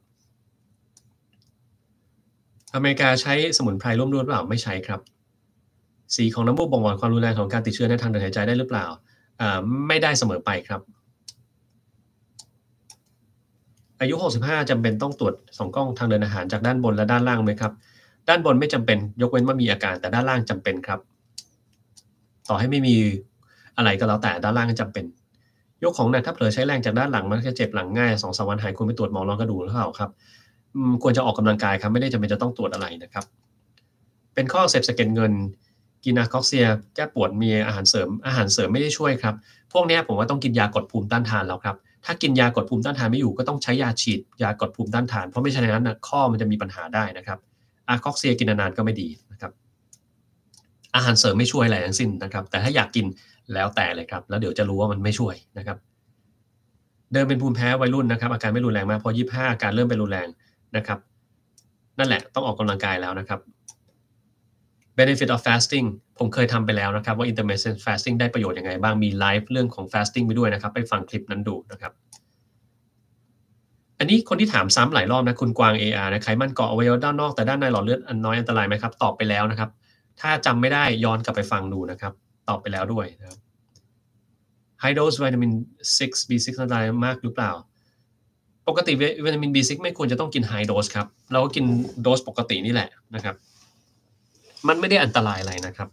อเมริกาใช้สมุนไพรร่วมด้วยหรือเปล่าไม่ใช้ครับสีของน้ำมูกบ่งบอกความรุนแรงของการติดเชื้อในทางเดินหายใจได้หรือเปล่าไม่ได้เสมอไปครับอายุหกสิบห้าจำเป็นต้องตรวจสองกล้องทางเดินอาหารจากด้านบนและด้านล่างไหมครับด้านบนไม่จำเป็นยกเว้นว่ามีอาการแต่ด้านล่างจำเป็นครับต่อให้ไม่มีอะไรก็แล้วแต่ด้านล่างจำเป็นยกของหนักถ้าเผลอใช้แรงจากด้านหลังมันจะเจ็บหลังง่ายสองสามวันหายควรไปตรวจหมอรองกระดูกหรือเปล่าครับควรจะออกกำลังกายครับไม่ได้จำเป็นจะต้องตรวจอะไรนะครับเป็นข้อเสพสะเก็ดเงินกินอะคอกเซียแก้ปวดมีอาหารเสริมอาหารเสริมไม่ได้ช่วยครับพวกนี้ผมว่าต้องกินยากดภูมิต้านทานแล้วครับถ้ากินยากดภูมิต้านทานไม่อยู่ก็ต้องใช้ยาฉีดยากดภูมิต้านทานเพราะไม่เช่นนั้นนะข้อมันจะมีปัญหาได้นะครับอะคอกเซียกินนานๆก็ไม่ดีนะครับอาหารเสริมไม่ช่วยอะไรทั้งสิ้นนะครับแต่ถ้าอยากกินแล้วแต่เลยครับแล้วเดี๋ยวจะรู้ว่ามันไม่ช่วยนะครับเดิมเป็นภูมิแพ้วัยรุ่นนะครับอาการไม่รุนแรงมากพอยี่สิบห้าอาการเริ่มเป็นรุนแรงนะครับนั่นแหละต้องออกกำลังกายแล้วนะครับ benefit of fasting ผมเคยทำไปแล้วนะครับว่า intermittent fasting ได้ประโยชน์ยังไงบ้างมีไลฟ์เรื่องของ fasting ไปด้วยนะครับไปฟังคลิปนั้นดูนะครับอันนี้คนที่ถามซ้ำหลายรอบนะคุณกวาง เอ อาร์ นะไขมันเกาะอวัยวะด้านนอกแต่ด้านในหลอดเลือดอันน้อยอันตรายไหมครับตอบไปแล้วนะครับถ้าจำไม่ได้ย้อนกลับไปฟังดูนะครับตอบไปแล้วด้วยนะครับ high dose วิตามิน ซิกซ์ บี ซิกซ์ อันตรายมากหรือเปล่าปกติวิตามิน บี ซิกซ์ ไม่ควรจะต้องกิน high dose ครับเราก็กินโดสปกตินี่แหละนะครับมันไม่ได้อันตรายอะไรนะครับ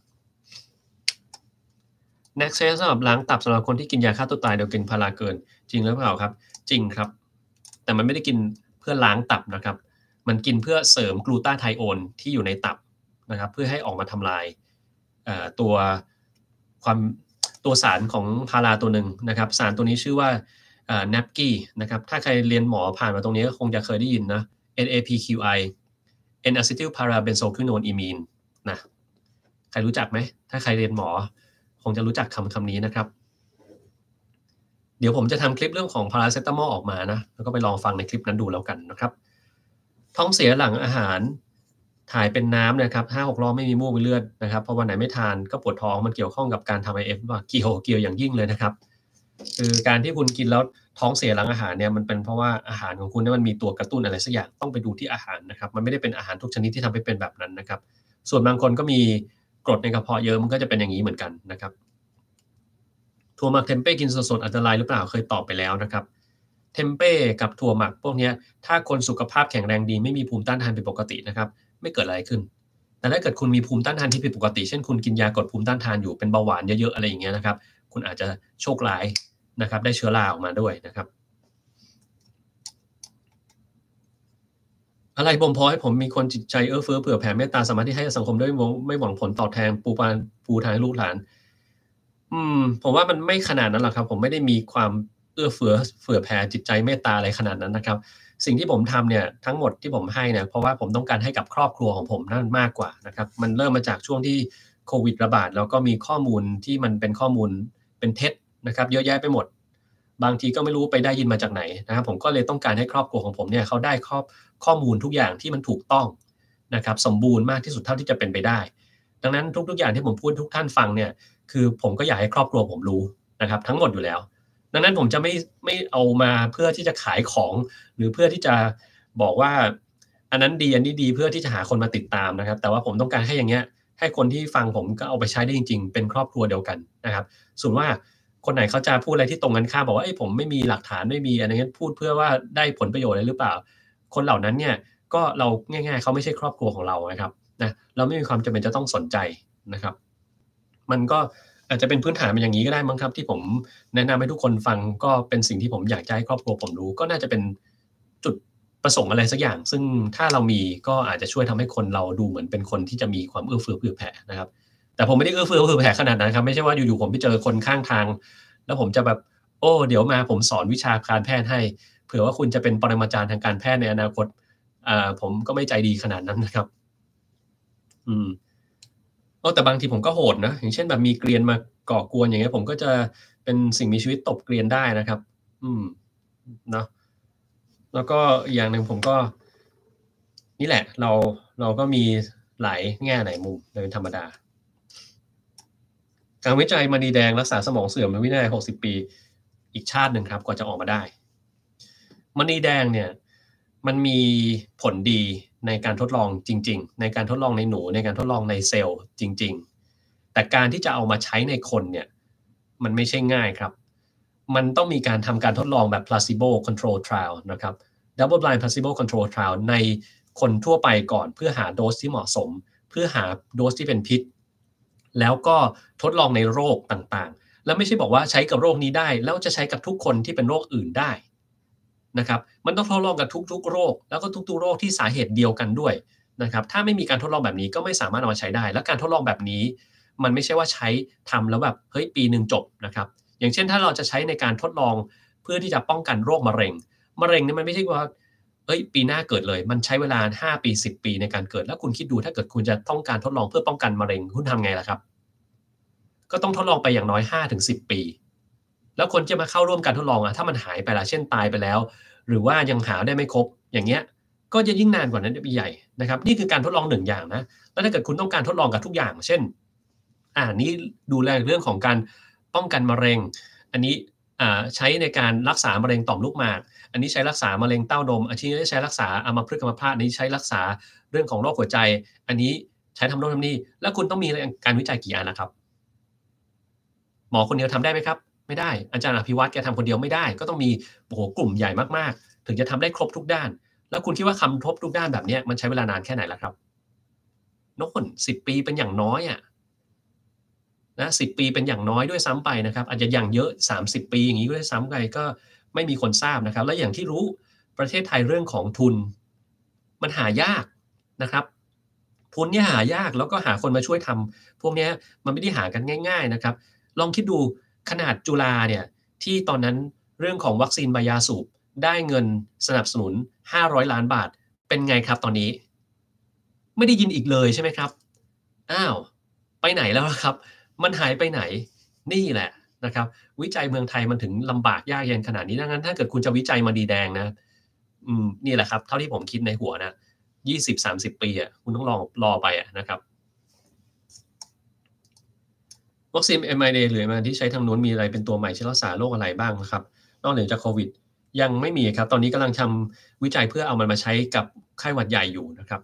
next step สำหรับล้างตับสำหรับคนที่กินยาฆ่าตัวตายโดยกินพาราเกินจริงหรือเปล่าครับจริงครับแต่มันไม่ได้กินเพื่อล้างตับนะครับมันกินเพื่อเสริมกลูตาไทโอนที่อยู่ในตับนะครับเพื่อให้ออกมาทำลายตัวความตัวสารของพาราตัวหนึ่งนะครับสารตัวนี้ชื่อว่า เอ็น เอ พี คี นะครับถ้าใครเรียนหมอผ่านมาตรงนี้ก็คงจะเคยได้ยินนะ เอ็น เอ พี คิว ไอ N-acetylparabenzoquinone-imine นะใครรู้จักไหมถ้าใครเรียนหมอคงจะรู้จักคำคำนี้นะครับเดี๋ยวผมจะทำคลิปเรื่องของพาราเซตามอลออกมานะแล้วก็ไปลองฟังในคลิปนั้นดูแล้วกันนะครับท้องเสียหลังอาหารถ่ายเป็นน้ำนะครับห้าหกรอบไม่มีมูกมีเลือดนะครับเพราะวันไหนไม่ทานก็ปวดท้องมันเกี่ยวข้องกับการทำ ไอ เอฟ ว่าเกี่ยวเกี่ยวอย่างยิ่งเลยนะครับคือการที่คุณกินแล้วท้องเสียหลังอาหารเนี่ยมันเป็นเพราะว่าอาหารของคุณเนี่ยมันมีตัวกระตุ้นอะไรสักอย่างต้องไปดูที่อาหารนะครับมันไม่ได้เป็นอาหารทุกชนิดที่ทำให้เป็นแบบนั้นนะครับส่วนบางคนก็มีกรดในกระเพาะเยอะมันก็จะเป็นอย่างนี้เหมือนกันนะครับถั่วหมักเทมเป้กินสดๆอันตรายหรือเปล่าเคยตอบไปแล้วนะครับเทมเป้กับถั่วหมักพวกเนี้ยถ้าคนสุขภาพแข็งแรงดีไม่มีภูมิต้านทานผิดปกตินะครับไม่เกิดอะไรขึ้นแต่ถ้าเกิดคุณมีภูมิต้านทานที่ผิดปกติเช่นคุณกินยากดภูมิต้านทานอยู่เป็นเบาหวานเยอะๆอะไรอย่างเงี้ยนะครับคุณอาจจะโชคร้ายนะครับได้เชื้อราออกมาด้วยนะครับอะไรบ่มเพาะให้ผมมีคนจิตใจเอื้อเฟื้อเผื่อแผ่เมตตาสามารถที่ให้สังคมด้วยไม่หวังผลตอบแทนปูปานปูทางให้ลูกหลานอืมผมว่ามันไม่ขนาดนั้นหรอกครับผมไม่ได้มีความเอื้อเฟื้อเผื่อแผ่จิตใจเมตตาอะไรขนาดนั้นนะครับสิ่งที่ผมทำเนี่ยทั้งหมดที่ผมให้เนี่ยเพราะว่าผมต้องการให้กับครอบครัวของผมนั่นมากกว่านะครับมันเริ่มมาจากช่วงที่โควิดระบาดแล้วก็มีข้อมูลที่มันเป็นข้อมูลเป็นเท็จนะครับเยอะแยะไปหมดบางทีก็ไม่รู้ไปได้ยินมาจากไหนนะครับผมก็เลยต้องการให้ครอบครัวของผมเนี่ยเขาได้ข้อข้อมูลทุกอย่างที่มันถูกต้องนะครับสมบูรณ์มากที่สุดเท่าที่จะเป็นไปได้ดังนั้นทุกๆอย่างที่ผมพูดทุกท่านฟังเนี่ยคือผมก็อยากให้ครอบครัวผมรู้นะครับทั้งหมดอยู่แล้วดังนั้นผมจะไม่ไม่เอามาเพื่อที่จะขายของหรือเพื่อที่จะบอกว่าอันนั้นดีอันนี้ดีเพื่อที่จะหาคนมาติดตามนะครับแต่ว่าผมต้องการให้อย่างเงี้ยให้คนที่ฟังผมก็เอาไปใช้ได้จริงๆเป็นครอบครัวเดียวกันนะครับส่วนว่าคนไหนเขาจะพูดอะไรที่ตรงกันข้ามบอกว่าเอ้ยผมไม่มีหลักฐานไม่มีอะไรเงี้ยพูดเพื่อว่าได้ผลประโยชน์อะไรหรือเปล่าคนเหล่านั้นเนี่ยก็เราง่ายๆเขาไม่ใช่ครอบครัวของเรานะครับนะเราไม่มีความจำเป็นจะต้องสนใจนะครับมันก็อาจจะเป็นพื้นฐานเป็นอย่างนี้ก็ได้มั้งครับที่ผมแนะนำให้ทุกคนฟังก็เป็นสิ่งที่ผมอยากจะให้ครอบครัวผมรู้ก็น่าจะเป็นจุดประสงค์อะไรสักอย่างซึ่งถ้าเรามีก็อาจจะช่วยทำให้คนเราดูเหมือนเป็นคนที่จะมีความเอื้อเฟื้อเผื่อแผ่นะครับแต่ผมไม่ได้เอื้อเฟื้อเผื่อแผ่ขนาดนั้นครับไม่ใช่ว่าอยู่ๆผมไปเจอคนข้างทางแล้วผมจะแบบโอ้เดี๋ยวมาผมสอนวิชาการแพทย์ให้เผื่อว่าคุณจะเป็นปรมาจารย์ทางการแพทย์ในอนาคตอ่าผมก็ไม่ใจดีขนาดนั้นนะครับอืม เออแต่บางทีผมก็โหดนะอย่างเช่นแบบมีเกรียนมาก่อกวนอย่างเงี้ยผมก็จะเป็นสิ่งมีชีวิตตบเกรียนได้นะครับอืมเนาะแล้วก็อีกอย่างหนึ่งผมก็นี่แหละเราเราก็มีหลายแง่หลายมุมเป็นธรรมดาการวิจัยมณีแดงรักษาสมองเสื่อมในวินัยหกสิบปีอีกชาติหนึ่งครับกว่าจะออกมาได้มณีแดงเนี่ยมันมีผลดีในการทดลองจริงๆในการทดลองในหนูในการทดลองในเซลล์จริงๆแต่การที่จะเอามาใช้ในคนเนี่ยมันไม่ใช่ง่ายครับมันต้องมีการทำการทดลองแบบ placebo control trial นะครับ double blind placebo control trial ในคนทั่วไปก่อนเพื่อหาโดสที่เหมาะสมเพื่อหาโดสที่เป็นพิษแล้วก็ทดลองในโรคต่างๆแล้วไม่ใช่บอกว่าใช้กับโรคนี้ได้แล้วจะใช้กับทุกคนที่เป็นโรคอื่นได้นะครับมันต้องทดลองกับทุกๆโรคแล้วก็ทุกๆโรคที่สาเหตุเดียวกันด้วยนะครับถ้าไม่มีการทดลองแบบนี้ก็ไม่สามารถเอามาใช้ได้และการทดลองแบบนี้มันไม่ใช่ว่าใช้ทำแล้วแบบเฮ้ยปีหนึ่งจบนะครับอย่างเช่นถ้าเราจะใช้ในการทดลองเพื่อที่จะป้องกันโรคมะเร็งมะเร็งเนี่ยมันไม่ใช่ว่าเฮ้ยปีหน้าเกิดเลยมันใช้เวลาห้าปีสิบปีในการเกิดแล้วคุณคิดดูถ้าเกิดคุณจะต้องการทดลองเพื่อป้องกันมะเร็งคุณทำไงล่ะครับก็ต้องทดลองไปอย่างน้อยห้าถึงสิบปีแล้วคนที่จะมาเข้าร่วมการทดลองอะถ้ามันหายไปละเช่นตายไปแล้วหรือว่ายังหาได้ไม่ครบอย่างเงี้ยก็จะยิ่งนานกว่านั้นไปใหญ่นะครับนี่คือการทดลองหนึ่งอย่างนะแล้วถ้าเกิดคุณต้องการทดลองกับทุกอย่างเช่นอ่านี้ดูแลเรื่องของการป้องกันมะเร็งอันนี้อ่าใช้ในการรักษามะเร็งต่อมลูกหมากอันนี้ใช้รักษามะเร็งเต้านมอันนี้ใช้รักษาอัมพฤกษ์อัมพาตอันนี้ใช้รักษาเรื่องของโรคหัวใจอันนี้ใช้ทำโน่นทำนี่แล้วคุณต้องมีการวิจัยกี่อันนะครับหมอคนเดียวทำได้ไหมครับไม่ได้อาจารย์อภิวัตแกทำคนเดียวไม่ได้ก็ต้องมีโอ้โหกลุ่มใหญ่มากๆถึงจะทำได้ครบทุกด้านแล้วคุณคิดว่าคำครบทุกด้านแบบนี้มันใช้เวลานานแค่ไหนล่ะครับโน่นสิบปีเป็นอย่างน้อยอะนะสิบปีเป็นอย่างน้อยด้วยซ้ำไปนะครับอาจจะอย่างเยอะสามสิบปีอย่างงี้ด้วยซ้ำไปก็ไม่มีคนทราบนะครับและอย่างที่รู้ประเทศไทยเรื่องของทุนมันหายากนะครับทุนเนี่ยหายากแล้วก็หาคนมาช่วยทำพวกเนี้ยมันไม่ได้หากันง่ายๆนะครับลองคิดดูขนาดจุฬาเนี่ยที่ตอนนั้นเรื่องของวัคซีนมายาสูบได้เงินสนับสนุนห้าร้อยล้านบาทเป็นไงครับตอนนี้ไม่ได้ยินอีกเลยใช่ไหมครับอ้าวไปไหนแล้วล่ะครับ มันหายไปไหนนี่แหละนะครับวิจัยเมืองไทยมันถึงลำบากยากเย็นขนาดนี้ดังนั้นถ้าเกิดคุณจะวิจัยมาดีแดงนะอืมนี่แหละครับเท่าที่ผมคิดในหัวนะยี่สิบสามสิบปีอะคุณต้องรอรอไปอะนะครับวัคซีน เอ็ม อาร์ เอ็น เอ หรือ เอ็ม อาร์ ที่ใช้ทางนู้นมีอะไรเป็นตัวใหม่ที่รักษาโรคอะไรบ้างนะครับนอกเหนือจากโควิดยังไม่มีครับตอนนี้กำลังทำวิจัยเพื่อเอามันมาใช้กับไข้หวัดใหญ่อยู่นะครับ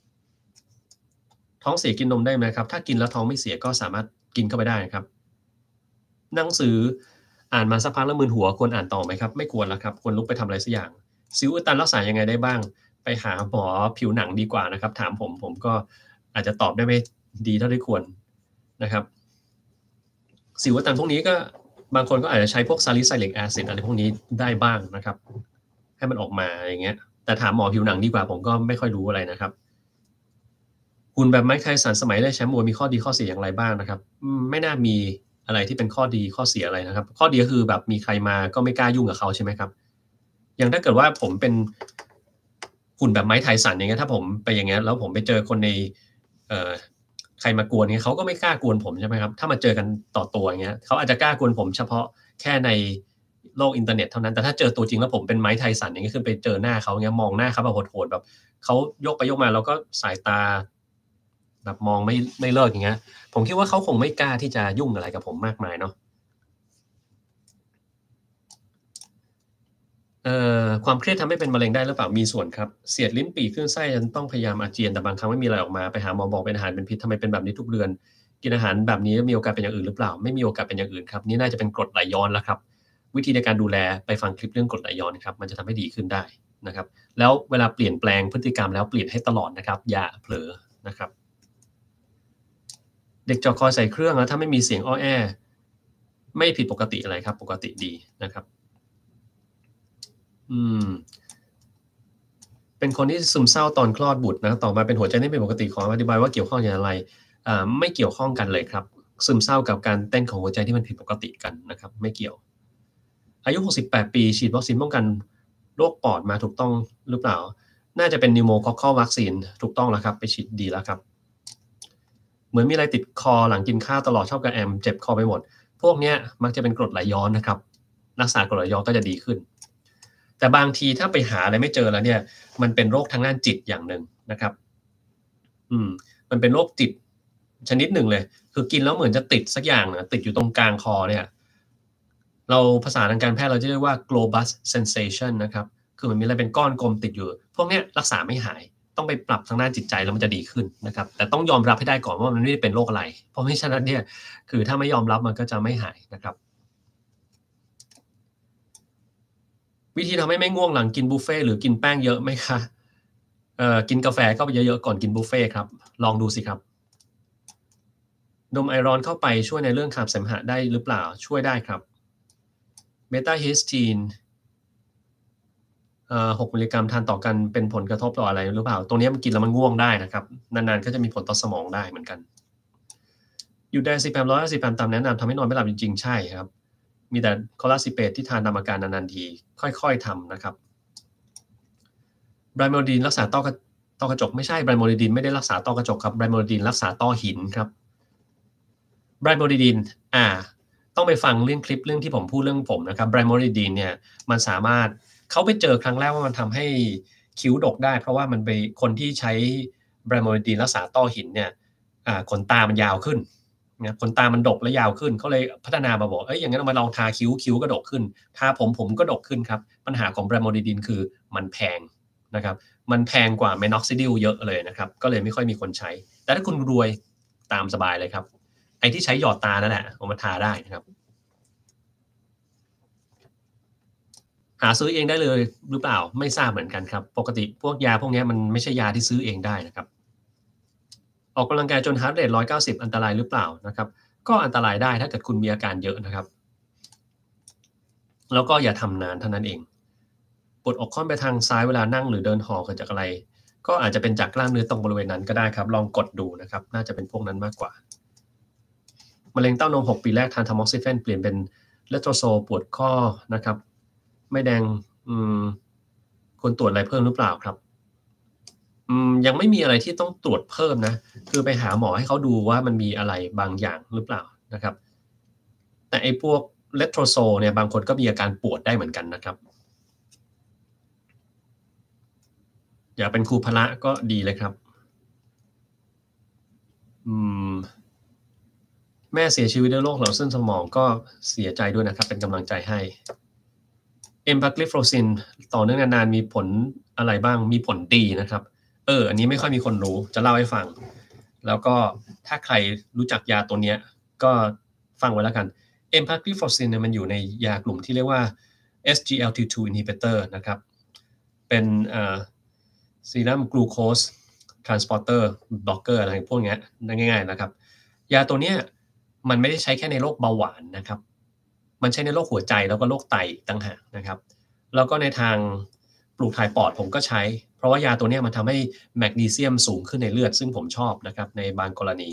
ท้องเสียกินนมได้ไหมครับถ้ากินแล้วท้องไม่เสียก็สามารถกินเข้าไปได้ครับหนังสืออ่านมาสักพักแล้วมึนหัวควรอ่านต่อไหมครับไม่ควรแล้วครับควรลุกไปทำอะไรสักอย่างสิวอุดตันรักษายังไงได้บ้างไปหาหมอผิวหนังดีกว่านะครับถามผมผมก็อาจจะตอบได้ไม่ดีเท่าที่ควรนะครับสิวอุดตันพวกนี้ก็บางคนก็อาจจะใช้พวก salicylic acid อะไรพวกนี้ได้บ้างนะครับให้มันออกมาอย่างเงี้ยแต่ถามหมอผิวหนังดีกว่าผมก็ไม่ค่อยรู้อะไรนะครับหุ่นแบบไมค์ไทสันสมัยได้แชมป์มวยมีข้อดีข้อเสียอย่างไรบ้างนะครับไม่น่ามีอะไรที่เป็นข้อดีข้อเสียอะไรนะครับข้อดีก็คือแบบมีใครมาก็ไม่กล้ายุ่งกับเขาใช่ไหมครับอย่างถ้าเกิดว่าผมเป็นหุ่นแบบไมค์ไทสันอย่างเงี้ยถ้าผมไปอย่างเงี้ยแล้วผมไปเจอคนในเอ่อใครมากวนเงี้ยเขาก็ไม่กล้ากวนผมใช่ไหมครับถ้ามาเจอกันต่อตัวอย่างเงี้ยเขาอาจจะกล้ากวนผมเฉพาะแค่ในโลกอินเทอร์เน็ตเท่านั้นแต่ถ้าเจอตัวจริงแล้วผมเป็นไมค์ไทสันอย่างเงี้ยคือไปเจอหน้าเขาเงี้ยมองหน้าเขาแบบโหดๆแบบเขายกไปยกมาแล้วก็สายตาแบบมองไม่ไม่เลิกอย่างเงี้ยผมคิดว่าเขาคงไม่กล้าที่จะยุ่งอะไรกับผมมากมายเนาะเอ่อความเครียดทำให้เป็นมะเร็งได้หรือเปล่ามีส่วนครับเสียดลิ้นปี่คลื่นไส้จนต้องพยายามอาเจียนแต่บางครั้งไม่มีอะไรออกมาไปหาหมอบอกเป็นอาหารเป็นพิษทำไมเป็นแบบนี้ทุกเดือนกินอาหารแบบนี้มีโอกาสเป็นอย่างอื่นหรือเปล่าไม่มีโอกาสเป็นอย่างอื่นครับนี่น่าจะเป็นกรดไหลย้อนแล้วครับวิธีในการดูแลไปฟังคลิปเรื่องกรดไหลย้อนครับมันจะทำให้ดีขึ้นได้นะครับแล้วเวลาเปลี่ยนแปลงพฤติกรรมแล้วเปลี่ยนให้ตลอดนะครับอย่าเผลอนะครับเด็กเจาะคอใส่เครื่องแล้วถ้าไม่มีเสียงอ้อแอไม่ผิดปกติอะไรครับปกติดีนะครับอืม เป็นคนที่ซึมเศร้าตอนคลอดบุตรนะต่อมาเป็นหัวใจไม่เป็นปกติขออธิบายว่าเกี่ยวข้องอย่างไรอ่าไม่เกี่ยวข้องกันเลยครับซึมเศร้ากับการเต้นของหัวใจที่มันผิดปกติกันนะครับไม่เกี่ยวอายุหกสิบแปดปีฉีดวัคซีนป้องกันโรคปอดมาถูกต้องหรือเปล่าน่าจะเป็นนิวโมคอค ซี วัคซีนถูกต้องแล้วครับไปฉีดดีแล้วครับเหมือนมีอะไรติดคอหลังกินข้าวตลอดชอบกระแอมเจ็บคอไปหมดพวกเนี้ยมักจะเป็นกรดไหลย้อนนะครับรักษากรดไหลย้อนก็จะดีขึ้น แต่บางทีถ้าไปหาอะไรไม่เจอแล้วเนี่ยมันเป็นโรคทางด้านจิตอย่างหนึ่งนะครับอืมมันเป็นโรคจิตชนิดหนึ่งเลยคือกินแล้วเหมือนจะติดสักอย่างนะติดอยู่ตรงกลางคอเนี่ยเราภาษาทางการแพทย์เราจะเรียกว่า globus sensation นะครับคือมันมีอะไรเป็นก้อนกลมติดอยู่พวกเนี้ยรักษาไม่หายต้องไปปรับทางด้านจิตใจแล้วมันจะดีขึ้นนะครับแต่ต้องยอมรับให้ได้ก่อนว่ามันไม่ได้เป็นโรคอะไรเพราะไม่ฉะนั้นเนี่ยคือถ้าไม่ยอมรับมันก็จะไม่หายนะครับ วิธีทำให้ไม่ง่วงหลังกินบุฟเฟ่ต์หรือกินแป้งเยอะไหมคะเอ่อกินกาแฟเข้าไปเยอะๆก่อนกินบุฟเฟ่ต์ครับลองดูสิครับนมไอรอนเข้าไปช่วยในเรื่องขับเสมหะได้หรือเปล่าช่วยได้ครับเบต้าฮิสตีนเอ่อหกมิลลิกรัมทานต่อกันเป็นผลกระทบต่ออะไรหรือเปล่าตรงนี้มันกินแล้วมันง่วงได้นะครับนานๆก็จะมีผลต่อสมองได้เหมือนกันอยู่ไดซิแพมร้อยห้าสิบกรัมตามแนะนำทำให้นอนไม่หลับจริงๆใช่ครับมีแต่คอลาซิเปตที่ทานตามอาการนานๆทีค่อยๆทำนะครับ ไบรโมดีนรักษาต้อกระต้อกระจกไม่ใช่ไบรโมดีนไม่ได้รักษาต้อกระจกครับไบรโมดีนรักษาต้อหินครับไบรโมดีนอ่าต้องไปฟังเรื่องคลิปเรื่องที่ผมพูดเรื่องผมนะครับไบรโมดีนเนี่ยมันสามารถเขาไปเจอครั้งแรกว่ามันทำให้คิ้วดกได้เพราะว่ามันไปคนที่ใช้ไบรโมดีนรักษาต้อหินเนี่ยอ่าขนตามันยาวขึ้นนะขนตามันดกและยาวขึ้นเขาเลยพัฒนามาบอกเอ้ยอย่างนั้นเรามาลองทาคิ้วคิ้วก็ดกขึ้นทาผมผมก็ดกขึ้นครับปัญหาของไบรโมดีนคือมันแพงนะครับ มันแพงกว่า Minoxidil เยอะเลยนะครับก็เลยไม่ค่อยมีคนใช้แต่ถ้าคุณรวยตามสบายเลยครับไอ้ที่ใช้หยอดตานั่นแหละเอามาทาได้นะครับหาซื้อเองได้เลยหรือเปล่าไม่ทราบเหมือนกันครับปกติพวกยาพวกนี้มันไม่ใช่ยาที่ซื้อเองได้นะครับออกกำลังกายจน heart rate หนึ่งร้อยเก้าสิบอันตรายหรือเปล่านะครับก็อันตรายได้ถ้าเกิดคุณมีอาการเยอะนะครับแล้วก็อย่าทำนานเท่านั้นเองปวดอกค่อนไปทางซ้ายเวลานั่งหรือเดินห่อเกิดจากอะไรก็อาจจะเป็นจากกล้ามเนื้อตรงบริเวณนั้นก็ได้ครับลองกดดูนะครับน่าจะเป็นพวกนั้นมากกว่า มะเร็งเต้านมหกปีแรกทานทามอกซิเฟนเปลี่ยนเป็นเลโทรโซปวดข้อนะครับไม่แดงอืมควรตรวจอะไรเพิ่มหรือเปล่าครับอืมยังไม่มีอะไรที่ต้องตรวจเพิ่มนะคือไปหาหมอให้เขาดูว่ามันมีอะไรบางอย่างหรือเปล่านะครับแต่ไอ้พวกเลโทรโซเนี่ยบางคนก็มีอาการปวดได้เหมือนกันนะครับอย่าเป็นครูพละก็ดีเลยครับอืมแม่เสียชีวิตด้วยโรคเหลาเส้นสมองก็เสียใจด้วยนะครับเป็นกำลังใจให้ เอ็มพาคลิโฟซินต่อเนื่องนานๆมีผลอะไรบ้างมีผลดีนะครับเอออันนี้ไม่ค่อยมีคนรู้จะเล่าให้ฟังแล้วก็ถ้าใครรู้จักยาตัวเนี้ยก็ฟังไว้แล้วกัน empagliflozin เนี่ยมันอยู่ในยากลุ่มที่เรียกว่า เอส จี แอล ที ทู inhibitor นะครับเป็นเอ่อ serum glucose transporter blocker อะไรพวกนี้ง่ายๆนะครับยาตัวเนี้ยมันไม่ได้ใช้แค่ในโรคเบาหวานนะครับมันใช้ในโรคหัวใจแล้วก็โรคไตต่างหากนะครับแล้วก็ในทางปลูกถ่ายปอดผมก็ใช้เพราะว่ายาตัวนี้มันทำให้แมกนีเซียมสูงขึ้นในเลือดซึ่งผมชอบนะครับในบางกรณี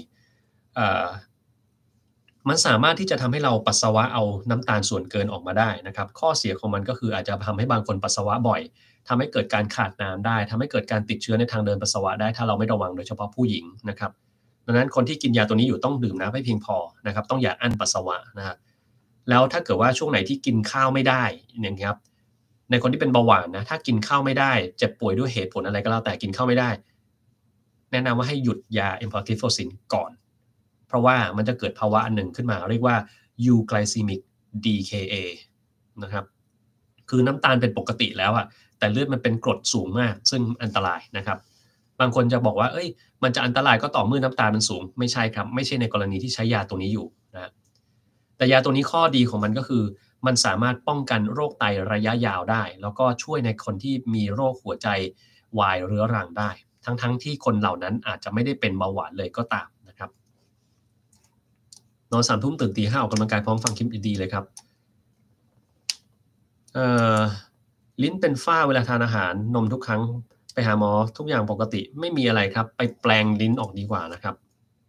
มันสามารถที่จะทำให้เราปัสสาวะเอาน้ำตาลส่วนเกินออกมาได้นะครับข้อเสียของมันก็คืออาจจะทำให้บางคนปัสสาวะบ่อยทำให้เกิดการขาดน้ำได้ทำให้เกิดการติดเชื้อในทางเดินปัสสาวะได้ถ้าเราไม่ระวังโดยเฉพาะผู้หญิงนะครับดังนั้นคนที่กินยาตัวนี้อยู่ต้องดื่มน้ำให้เพียงพอนะครับต้องอย่าอั้นปัสสาวะนะครับแล้วถ้าเกิดว่าช่วงไหนที่กินข้าวไม่ได้อย่างครับในคนที่เป็นเบาหวานนะถ้ากินข้าวไม่ได้เจ็บป่วยด้วยเหตุผลอะไรก็แล้วแต่กินข้าวไม่ได้แนะนำว่าให้หยุดยา empagliflozin ก่อนเพราะว่ามันจะเกิดภาวะอันหนึ่งขึ้นมาเรียกว่า euglycemic ดี เค เอ นะครับคือน้ำตาลเป็นปกติแล้วอะแต่เลือดมันเป็นกรดสูงมากซึ่งอันตรายนะครับบางคนจะบอกว่าเอ้ยมันจะอันตรายก็ต่อเมื่อน้ำตาลมันสูงไม่ใช่ครับไม่ใช่ในกรณีที่ใช้ยาตัวนี้อยู่นะแต่ยาตัวนี้ข้อดีของมันก็คือมันสามารถป้องกันโรคไตระยะยาวได้แล้วก็ช่วยในคนที่มีโรคหัวใจวายเรื้อรังได้ทั้งๆ ท, ที่คนเหล่านั้นอาจจะไม่ได้เป็นเบาหวานเลยก็ตามนะครับนอนสามทุ่มตื่นตีห้าออกกำลังกายพร้อมฟังคลิปดีๆเลยครับเอ่อลิ้นเป็นฝ้าเวลาทานอาหารนมทุกครั้งไปหาหมอทุกอย่างปกติไม่มีอะไรครับไปแปลงลิ้นออกดีกว่านะครับ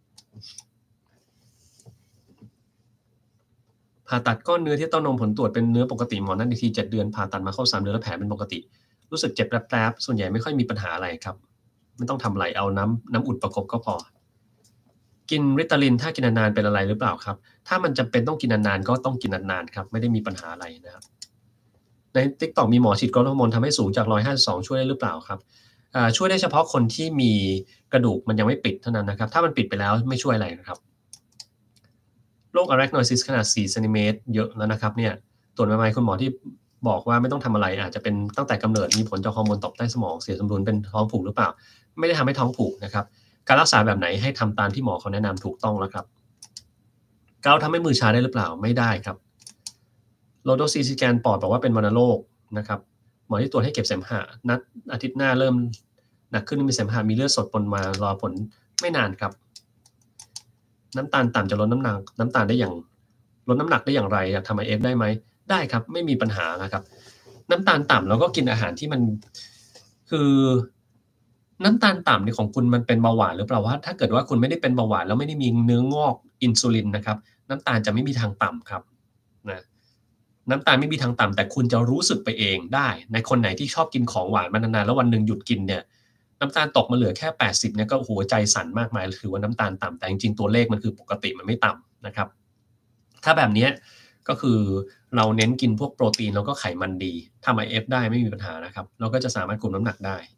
ผ่าตัดก้อนเนื้อที่เต้านมผลตรวจเป็นเนื้อปกติหมอนัดอีกทีเจ็ดเดือนผ่าตัดมาเข้าสามเดือนแล้วแผลเป็นปกติรู้สึกเจ็บแป๊บๆส่วนใหญ่ไม่ค่อยมีปัญหาอะไรครับไม่ต้องทำอะไรเอาน้ำน้ำอุ่นประคบก็พอกินริตาลินถ้ากินนานๆเป็นอะไรหรือเปล่าครับถ้ามันจำเป็นต้องกินนานๆก็ต้องกินนานๆครับไม่ได้มีปัญหาอะไรนะครับใน TikTok มีหมอฉีดกรดฮอร์โมนทำให้สูงจากหนึ่งร้อยห้าสิบสองช่วยได้หรือเปล่าครับช่วยได้เฉพาะคนที่มีกระดูกมันยังไม่ปิดเท่านั้นนะครับถ้ามันปิดไปแล้วไม่ช่วยอะไรนะครับโรค arachnosis ขนาดสี่เซนติเมตรเยอะแล้วนะครับเนี่ยตรวจใหม่ๆคุณหมอที่บอกว่าไม่ต้องทำอะไรอาจจะเป็นตั้งแต่กำเนิดมีผลจากฮอร์โมนตบใต้สมองเสียสมดุลเป็นท้องผูกหรือเปล่าไม่ได้ทำให้ท้องผูกนะครับการรักษาแบบไหนให้ทำตามที่หมอเขาแนะนำถูกต้องแล้วครับเกาต์ทำให้มือชาได้หรือเปล่าไม่ได้ครับโลโดซีสแกนปอดบอกว่าเป็นวัณโรคนะครับหมอที่ตรวจให้เก็บเสมหะนัดอาทิตย์หน้าเริ่มหนักขึ้นมีเสมหะมีเลือดสดปนมารอผลไม่นานครับน้ำตาลต่ำจะลดน้ำหนักน้ำตาลได้อย่างลดน้ำหนักได้อย่างไรอยากทำไอเอฟได้ไหมได้ครับไม่มีปัญหานะครับน้ำตาลต่ำแล้วก็กินอาหารที่มันคือน้ำตาลต่ำในของคุณมันเป็นเบาหวานหรือเปล่าว่าถ้าเกิดว่าคุณไม่ได้เป็นเบาหวานแล้วไม่ได้มีเนื้องอกอินซูลินนะครับน้ำตาลจะไม่มีทางต่ำครับนะน้ำตาลไม่มีทางต่ำแต่คุณจะรู้สึกไปเองได้ในคนไหนที่ชอบกินของหวานมานานๆแล้ววันหนึ่งหยุดกินเนี่ยน้ำตาลตกมาเหลือแค่แปดสิบเนี่ยก็หัวใจสั่นมากมายถือว่าน้ำตาลต่ำแต่จริงๆตัวเลขมันคือปกติมันไม่ต่ำนะครับถ้าแบบนี้ก็คือเราเน้นกินพวกโปรตีนแล้วก็ไขมันดีทำ ไอ เอฟ ได้ไม่มีปัญหานะครับเราก็จะสามารถคุมน้ำหนักได้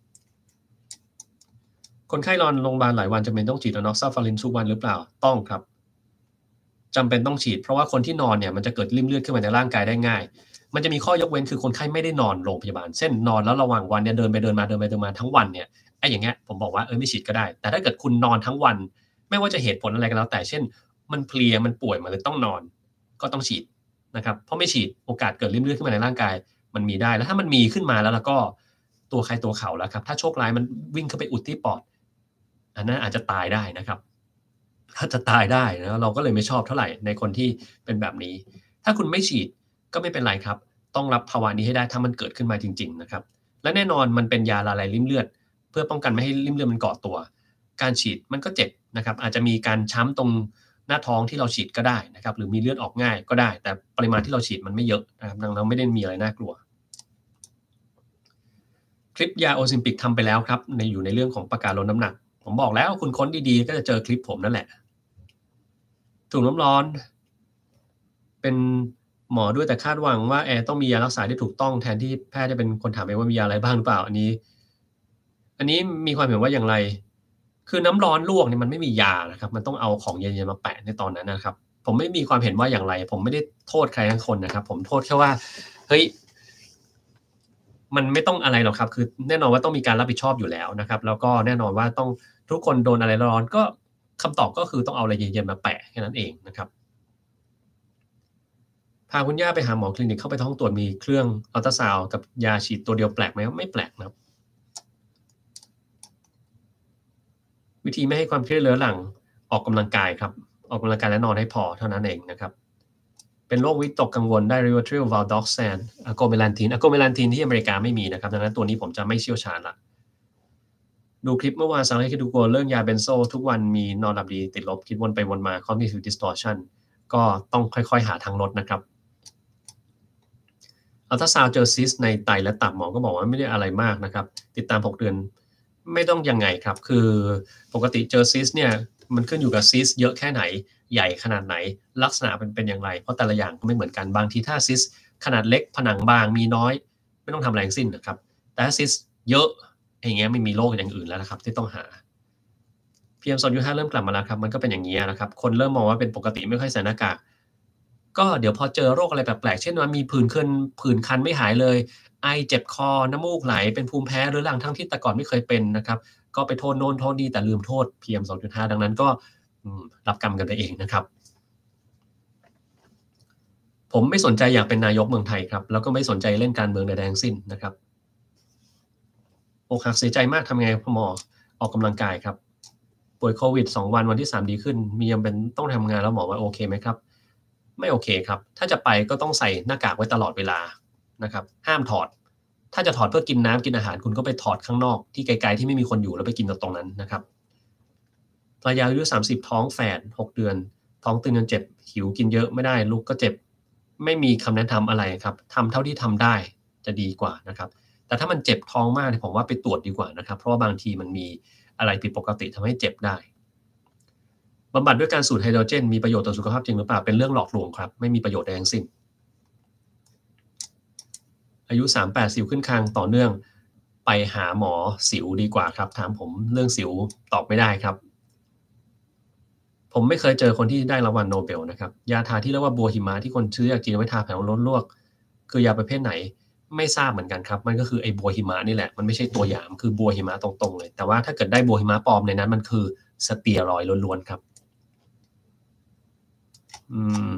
คนไข้นอนโรงพยาบาลหลายวันจำเป็นต้องฉีดอะน็อกซาฟารินทุกวันหรือเปล่าต้องครับจำเป็นต้องฉีดเพราะว่าคนที่นอนเนี่ยมันจะเกิดริ่มเลือดขึ้นมาในร่างกายได้ง่ายมันจะมีข้อยกเว้นคือคนไข้ไม่ได้นอนโรงพยาบาลเช่นนอนแล้วระหว่างวันเนี่ยเดินไปเดินมาเดินไปเดินมาทั้งวันเนี่ยไอ้อย่างเงี้ยผมบอกว่าเออไม่ฉีดก็ได้แต่ถ้าเกิดคุณนอนทั้งวันไม่ว่าจะเหตุผลอะไรก็แล้วแต่เช่นมันเพลียมันป่วยมันเลยต้องนอนก็ต้องฉีดนะครับเพราะไม่ฉีดโอกาสเกิดริ่มเลือดขึ้นมาในร่างกายมันมีได้แล้วถ้ามันมีขึ้นมาแล้วแล้วก็ตัวใครตัวเขาแล้วครับถ้าโชคร้ายมันวิ่งเข้าไปอุดที่ปอดอันนั้นอาจจะตายได้นะครับถ้าจะตายได้นะเราก็เลยไม่ชอบเท่าไหร่ในคนที่เป็นแบบนี้ถ้าคุณไม่ฉีดก็ไม่เป็นไรครับต้องรับภาวะนี้ให้ได้ถ้ามันเกิดขึ้นมาจริงๆนะครับและแน่นอนมันเป็นยาละลายริ่มเลือดเพื่อป้องกันไม่ให้ริ่มเลือดมันเกาะตัวการฉีดมันก็เจ็บนะครับอาจจะมีการช้ำตรงหน้าท้องที่เราฉีดก็ได้นะครับหรือมีเลือดออกง่ายก็ได้แต่ปริมาณที่เราฉีดมันไม่เยอะนะครับดังนั้นไม่ได้มีอะไรน่ากลัวคลิปยาโอซิมปิกทำไปแล้วครับในอยู่ในเรื่องของประการลดน้ำหนักผมบอกแล้วคุณค้นดีๆก็จะเจอคลิปผมนั่นแหละถุงน้ำร้อนเป็นหมอด้วยแต่คาดหวังว่าแอร์ต้องมียารักษาที่ถูกต้องแทนที่แพทย์จะเป็นคนถามเองว่ามียาอะไรบ้างหรือเปล่าอันนี้อันนี้มีความเห็นว่าอย่างไรคือน้ำร้อนลวกเนี่ยมันไม่มียานะครับมันต้องเอาของเย็นๆมาแปะในตอนนั้นนะครับผมไม่มีความเห็นว่าอย่างไรผมไม่ได้โทษใครทั้งคนนะครับผมโทษแค่ว่าเฮ้ยมันไม่ต้องอะไรหรอกครับคือแน่นอนว่าต้องมีการรับผิดชอบอยู่แล้วนะครับแล้วก็แน่นอนว่าต้องทุกคนโดนอะไรร้อนก็คำตอบก็คือต้องเอาอะไรเย็นๆมาแปะแค่นั้นเองนะครับพาคุณย่าไปหาหมอคลินิกเข้าไปท้องตรวจมีเครื่องอัลตราซาวด์กับยาฉีดตัวเดียวแปลกไหมไม่แปลกนะครับวิธีไม่ให้ความเครียดเรื้อรังออกกำลังกายครับออกกำลังกายและนอนให้พอเท่านั้นเองนะครับเป็นโรควิตกกังวลได้ Rivotril Valdoxan อะโกเมลันทีนอะโกเมลันทีนที่อเมริกาไม่มีนะครับดังนั้นตัวนี้ผมจะไม่เชี่ยวชาญละดูคลิปเมื่อวานสั่งให้คิดดูกลัวเรื่องยาเบนโซทุกวันมีนอนหลับดีติดลบคิดวนไปวนมา cognitive distortion ก็ต้องค่อยๆหาทางลดนะครับอัลตราซาวด์เจอซิสในไตและตับหมอก็บอกว่าไม่ได้อะไรมากนะครับติดตามหกเดือนไม่ต้องยังไงครับคือปกติเจอซิสเนี่ยมันขึ้นอยู่กับซิสเยอะแค่ไหนใหญ่ขนาดไหนลักษณะเป็นเป็นอย่างไรเพราะแต่ละอย่างก็ไม่เหมือนกันบางทีถ้าซิสขนาดเล็กผนังบางมีน้อยไม่ต้องทำอะไรทั้งสิ้นนะครับแต่ถ้าซิสเยอะอย่างเงี้ยไม่มีโรคอย่างอื่นแล้วนะครับที่ต้องหา พี เอ็ม สองจุดห้า เริ่มกลับมาแล้วครับมันก็เป็นอย่างนี้นะครับคนเริ่มมองว่าเป็นปกติไม่ค่อยใส่หน้ากากก็เดี๋ยวพอเจอโรคอะไรแปลกๆเช่นว่ามีผื่นขึ้นผื่นคันไม่หายเลยไอเจ็บคอน้ำมูกไหลเป็นภูมิแพ้หรือหลังทั้งที่แต่ก่อนไม่เคยเป็นนะครับก็ไปโทษโน่นโทษนี่แต่ลืมโทษ พี เอ็ม สองจุดห้า ดังนั้นก็รับกรรมกันไปเองนะครับผมไม่สนใจอยากเป็นนายกเมืองไทยครับแล้วก็ไม่สนใจเล่นการเมืองใดๆทั้งสิ้นนะครับอกหักเสียใจมากทำไงพอหมอออกกำลังกายครับป่วยโควิดสองวันวันที่สามดีขึ้นมียังเป็นต้องทำงานแล้วหมอว่าโอเคไหมครับไม่โอเคครับถ้าจะไปก็ต้องใส่หน้ากากไว้ตลอดเวลานะครับห้ามถอดถ้าจะถอดเพื่อกินน้ำกินอาหารคุณก็ไปถอดข้างนอกที่ไกลๆที่ไม่มีคนอยู่แล้วไปกินตรงนั้นนะครับภรรยาอายุสามสิบท้องแฝดหกเดือนท้องตึงจนเจ็บหิวกินเยอะไม่ได้ลูกก็เจ็บไม่มีคำแนะนำอะไรครับทำเท่าที่ทำได้จะดีกว่านะครับแต่ถ้ามันเจ็บท้องมากผมว่าไปตรวจดีกว่านะครับเพราะว่าบางทีมันมีอะไรผิดปกติทำให้เจ็บได้บำบัดด้วยการสูดไฮโดรเจนมีประโยชน์ต่อสุขภาพจริงหรือเปล่าเป็นเรื่องหลอกลวงครับไม่มีประโยชน์ใดทั้งสิ้นอายุสามสิบแปดสิวขึ้นคางต่อเนื่องไปหาหมอสิวดีกว่าครับถามผมเรื่องสิวตอบไม่ได้ครับผมไม่เคยเจอคนที่ได้รางวัลโนเบลนะครับยาทาที่เรียกว่าบัวหิมะที่คนซื้อจากจีนไว้ทาแผลลดลวกคือยาประเภทไหนไม่ทราบเหมือนกันครับมันก็คือไอ้บัวหิมะนี่แหละมันไม่ใช่ตัวหยามคือบัวหิมะตรงๆเลยแต่ว่าถ้าเกิดได้บัวหิมะปลอมในนั้นมันคือสเตียรอยด์ล้วนๆครับอืม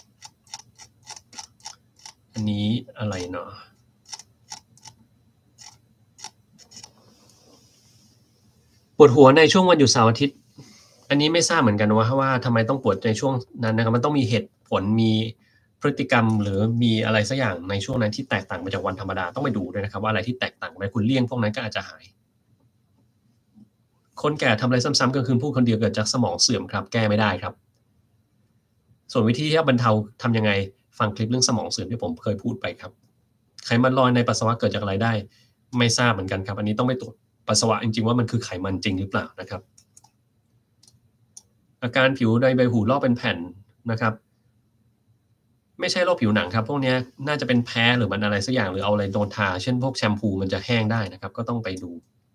อันนี้อะไรเนาะปวดหัวในช่วงวันหยุดเสาร์อาทิตย์อันนี้ไม่ทราบเหมือนกันว่าว่าทำไมต้องปวดในช่วงนั้นนะครับมันต้องมีเหตุผลมีพฤติกรรมหรือมีอะไรสักอย่างในช่วงนั้นที่แตกต่างไปจากวันธรรมดาต้องไปดูด้วยนะครับว่าอะไรที่แตกต่างไปคุณเลี่ยงพวกนั้นก็อาจจะหายคนแก่ทำอะไรซ้ำๆกลางคืนพูดคนเดียวเกิดจากสมองเสื่อมครับแก้ไม่ได้ครับส่วนวิธีที่จะบรรเทาทำยังไงฟังคลิปเรื่องสมองเสื่อมที่ผมเคยพูดไปครับไขมันลอยในปัสสาวะเกิดจากอะไรได้ไม่ทราบเหมือนกันครับอันนี้ต้องไปตรวจปัสสาวะจริงๆว่ามันคือไขมันจริงหรือเปล่านะครับอาการผิวในใบหูลอกเป็นแผ่นนะครับไม่ใช่โรคผิวหนังครับพวกนี้น่าจะเป็นแพ้หรือมันอะไรสักอย่างหรือเอาอะไรโดนทาเช่นพวกแชมพูมันจะแห้งได้นะครับก็ต้องไปดู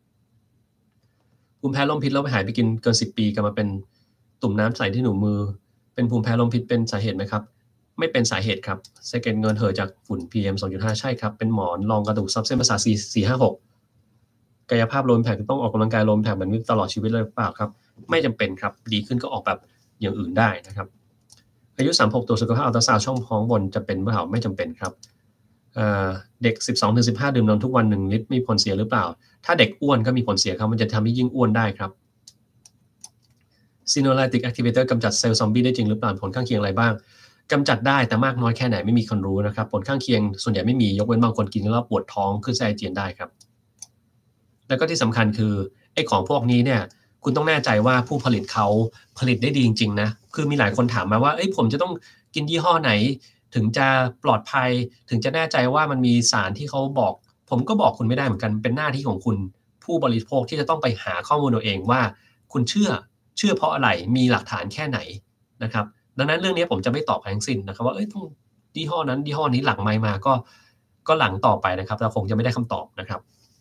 ภูมิแพ้ลมพิษแล้วไปหายไปกินเกินสิบปีกลับมาเป็นตุ่มน้ำใสที่หนูมือเป็นภูมิแพ้ลมพิษเป็นสาเหตุไหมครับไม่เป็นสาเหตุครับสาเหตุเงินเหอจากฝุ่น พี เอ็ม สองจุดห้า ใช่ครับเป็นหมอนรองกระดูกซับเส้นประสาทสี่ ห้า หกกายภาพโลมแผกต้องออกกำลังกายโลมแผกเหมือนตลอดชีวิตเลยเปล่าครับไม่จำเป็นครับดีขึ้นก็ออกแบบอย่างอื่นได้นะครับอายุสามสิบหกตัวสุขภาพอัลตราซาวด์ช่องท้องบนจะเป็นเปล่าไม่จำเป็นครับเด็ก สิบสองถึงสิบห้า ดื่มนมทุกวันหนึ่งลิตรมีผลเสียหรือเปล่าถ้าเด็กอ้วนก็มีผลเสียครับมันจะทำให้ยิ่งอ้วนได้ครับซีโนไลติกแอคทิเวเตอร์กำจัดเซลล์ซอมบี้ได้จริงหรือเปล่าผลข้างเคียงอะไรบ้างกำจัดได้แต่มากน้อยแค่ไหนไม่มีคนรู้นะครับผลข้างเคียงส่วนใหญ่ไม่มียกเว้นบางคนกินแล้วปวดท้องขึ้นไส้อาเจียนได้ครับแล้วก็ที่สำคัญคือไอ้ของพวกนี้เนี่ยคุณต้องแน่ใจว่าผู้ผลิตเขาผลิตได้ดีจริงๆนะคือมีหลายคนถามมาว่าเอ้ยผมจะต้องกินยี่ห้อไหนถึงจะปลอดภัยถึงจะแน่ใจว่ามันมีสารที่เขาบอกผมก็บอกคุณไม่ได้เหมือนกันเป็นหน้าที่ของคุณผู้บริโภคที่จะต้องไปหาข้อมูลเอาเองว่าคุณเชื่อเชื่อเพราะอะไรมีหลักฐานแค่ไหนนะครับดังนั้นเรื่องนี้ผมจะไม่ตอบทั้งสิ้นนะครับว่าเอ้ยต้องยี่ห้อนั้นยี่ห้อนี้หลังไมค์มาก็ก็หลังต่อไปนะครับเราคงจะไม่ได้คำตอบนะครับ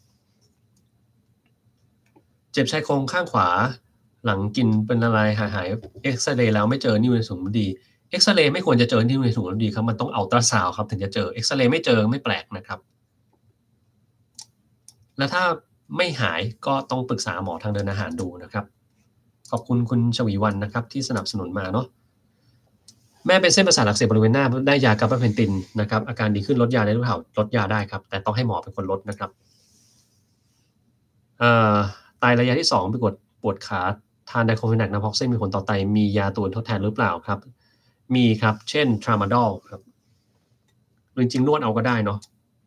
เจ็บชายโครงข้างขวาหลังกินเป็นอะไรหายหายเอ็กซเรย์แล้วไม่เจอนิ่วในถุงน้ำดีเอ็กซเรย์ไม่ควรจะเจอนิ่วในถุงน้ำดีครับมันต้องอัลตราซาวด์ครับถึงจะเจอเอ็กซเรย์ไม่เจอไม่แปลกนะครับแล้วถ้าไม่หายก็ต้องปรึกษาหมอทางเดินอาหารดูนะครับขอบคุณคุณชวีวรรณนะครับที่สนับสนุนมาเนาะแม่เป็นเส้นประสาทอักเสบบริเวณหน้าได้ยากาบาเพนตินนะครับอาการดีขึ้นลดยาได้หรือเปล่าลดยาได้ครับแต่ต้องให้หมอเป็นคนลดนะครับเอ่อไตระยะที่สองปวดปวดขาทานไดโคฟินักนาพ็อกเซนมีผลต่อไตมียาตัวทดแทนหรือเปล่าครับมีครับเช่นทรามาดอลครับจริงๆนวดเอาก็ได้เนาะ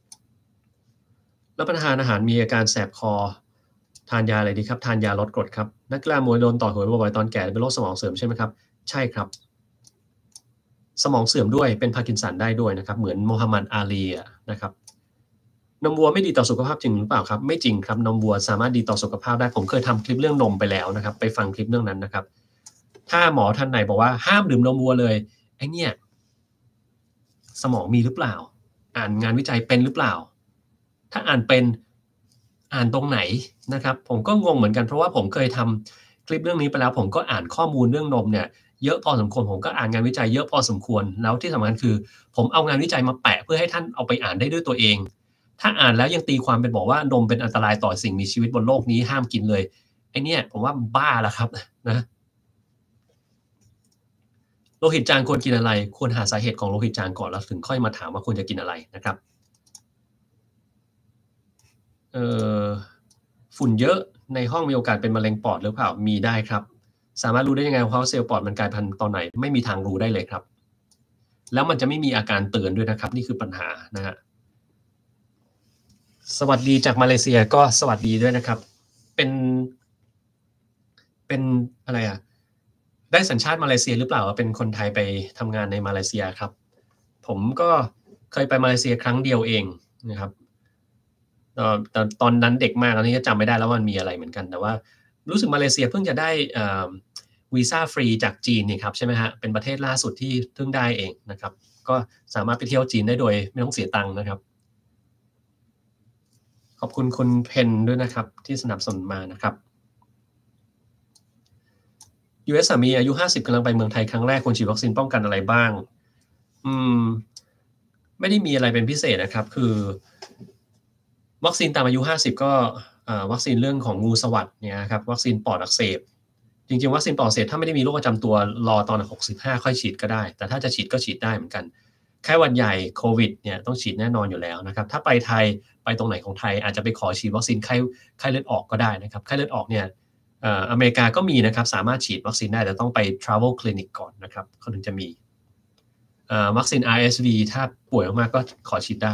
รับประทานอาหารมีอาการแสบคอทานยาอะไรดีครับทานยาลดกรดครับนักกีฬามวยโดนต่อหัวบ่อยๆตอนแก่เป็นโรคสมองเสื่อมใช่ไหมครับใช่ครับสมองเสื่อมด้วยเป็นพาร์กินสันได้ด้วยนะครับเหมือนโมฮัมหมัดอาลีนะครับนมวัวไม่ดีต่อสุขภาพจริงหรือเปล่าครับไม่จริงครับนมวัวสามารถดีต่อสุขภาพได้ผมเคยทำคลิปเรื่องนมไปแล้วนะครับไปฟังคลิปเรื่องนั้นนะครับถ้าหมอท่านไหนบอกว่าห้ามดื่มนมวัวเลยไอ้เนี่ยสมองมีหรือเปล่าอ่านงานวิจัยเป็นหรือเปล่าถ้าอ่านเป็นอ่านตรงไหนนะครับผมก็งงเหมือนกันเพราะว่าผมเคยทำคลิปเรื่องนี้ไปแล้วผมก็อ่านข้อมูลเรื่องนมเนี่ยเยอะพอสมควรผมก็อ่านงานวิจัยเยอะพอสมควรแล้วที่สำคัญคือผมเอางานวิจัยมาแปะเพื่อให้ท่านเอาไปอ่านได้ด้วยตัวเองถ้าอ่านแล้วยังตีความเป็นบอกว่านมเป็นอันตรายต่อสิ่งมีชีวิตบนโลกนี้ห้ามกินเลยไอ้เนี่ยผมว่าบ้าแล้วครับนะโลหิตจางควรกินอะไรควรหาสาเหตุของโลหิตจางก่อนแล้วถึงค่อยมาถามว่าควรจะกินอะไรนะครับเอ่อฝุ่นเยอะในห้องมีโอกาสเป็นมะเร็งปอดหรือเปล่ามีได้ครับสามารถรู้ได้ยังไงว่าเซลล์ปอดมันกลายพันธุ์ตอนไหนไม่มีทางรู้ได้เลยครับแล้วมันจะไม่มีอาการเตือนด้วยนะครับนี่คือปัญหานะฮะสวัสดีจากมาเลเซียก็สวัสดีด้วยนะครับเป็นเป็นอะไรอ่ะได้สัญชาติมาเลเซียหรือเปล่าเป็นคนไทยไปทำงานในมาเลเซียครับผมก็เคยไปมาเลเซียครั้งเดียวเองนะครับเอ่อตอนตอนนั้นเด็กมากตอนนี้ก็จำไม่ได้แล้วว่ามันมีอะไรเหมือนกันแต่ว่ารู้สึกมาเลเซียเพิ่งจะได้เอ่อวีซ่าฟรีจากจีนนี่ครับใช่ไหมฮะเป็นประเทศล่าสุดที่เพิ่งได้เองนะครับก็สามารถไปเที่ยวจีนได้โดยไม่ต้องเสียตังค์นะครับขอบคุณคุณเพนด้วยนะครับที่สนับสนุนมานะครับ ยู เอส สามีอายุห้าสิบกำลังไปเมืองไทยครั้งแรกควรฉีดวัคซีนป้องกันอะไรบ้างอืมไม่ได้มีอะไรเป็นพิเศษนะครับคือวัคซีนตามอายุห้าสิบก็วัคซีนเรื่องของงูสวัสด์เนี่ยครับวัคซีนปอดอักเสบจริงๆวัคซีนปอดอักเสบถ้าไม่ได้มีโรคประจำตัวรอตอนหกสิบห้าค่อยฉีดก็ได้แต่ถ้าจะฉีดก็ฉีดได้เหมือนกันไข้หวัดใหญ่โควิดเนี่ยต้องฉีดแน่นอนอยู่แล้วนะครับถ้าไปไทยไปตรงไหนของไทยอาจจะไปขอฉีดวัคซีนไข้ไข้เลือดออกก็ได้นะครับไข้เลือดออกเนี่ยอเมริกาก็มีนะครับสามารถฉีดวัคซีนได้แต่ต้องไป travel clinic ก่อนนะครับเขาถึงจะมีวัคซีน อาร์ เอส วี ถ้าป่วยมากๆก็ขอฉีดได้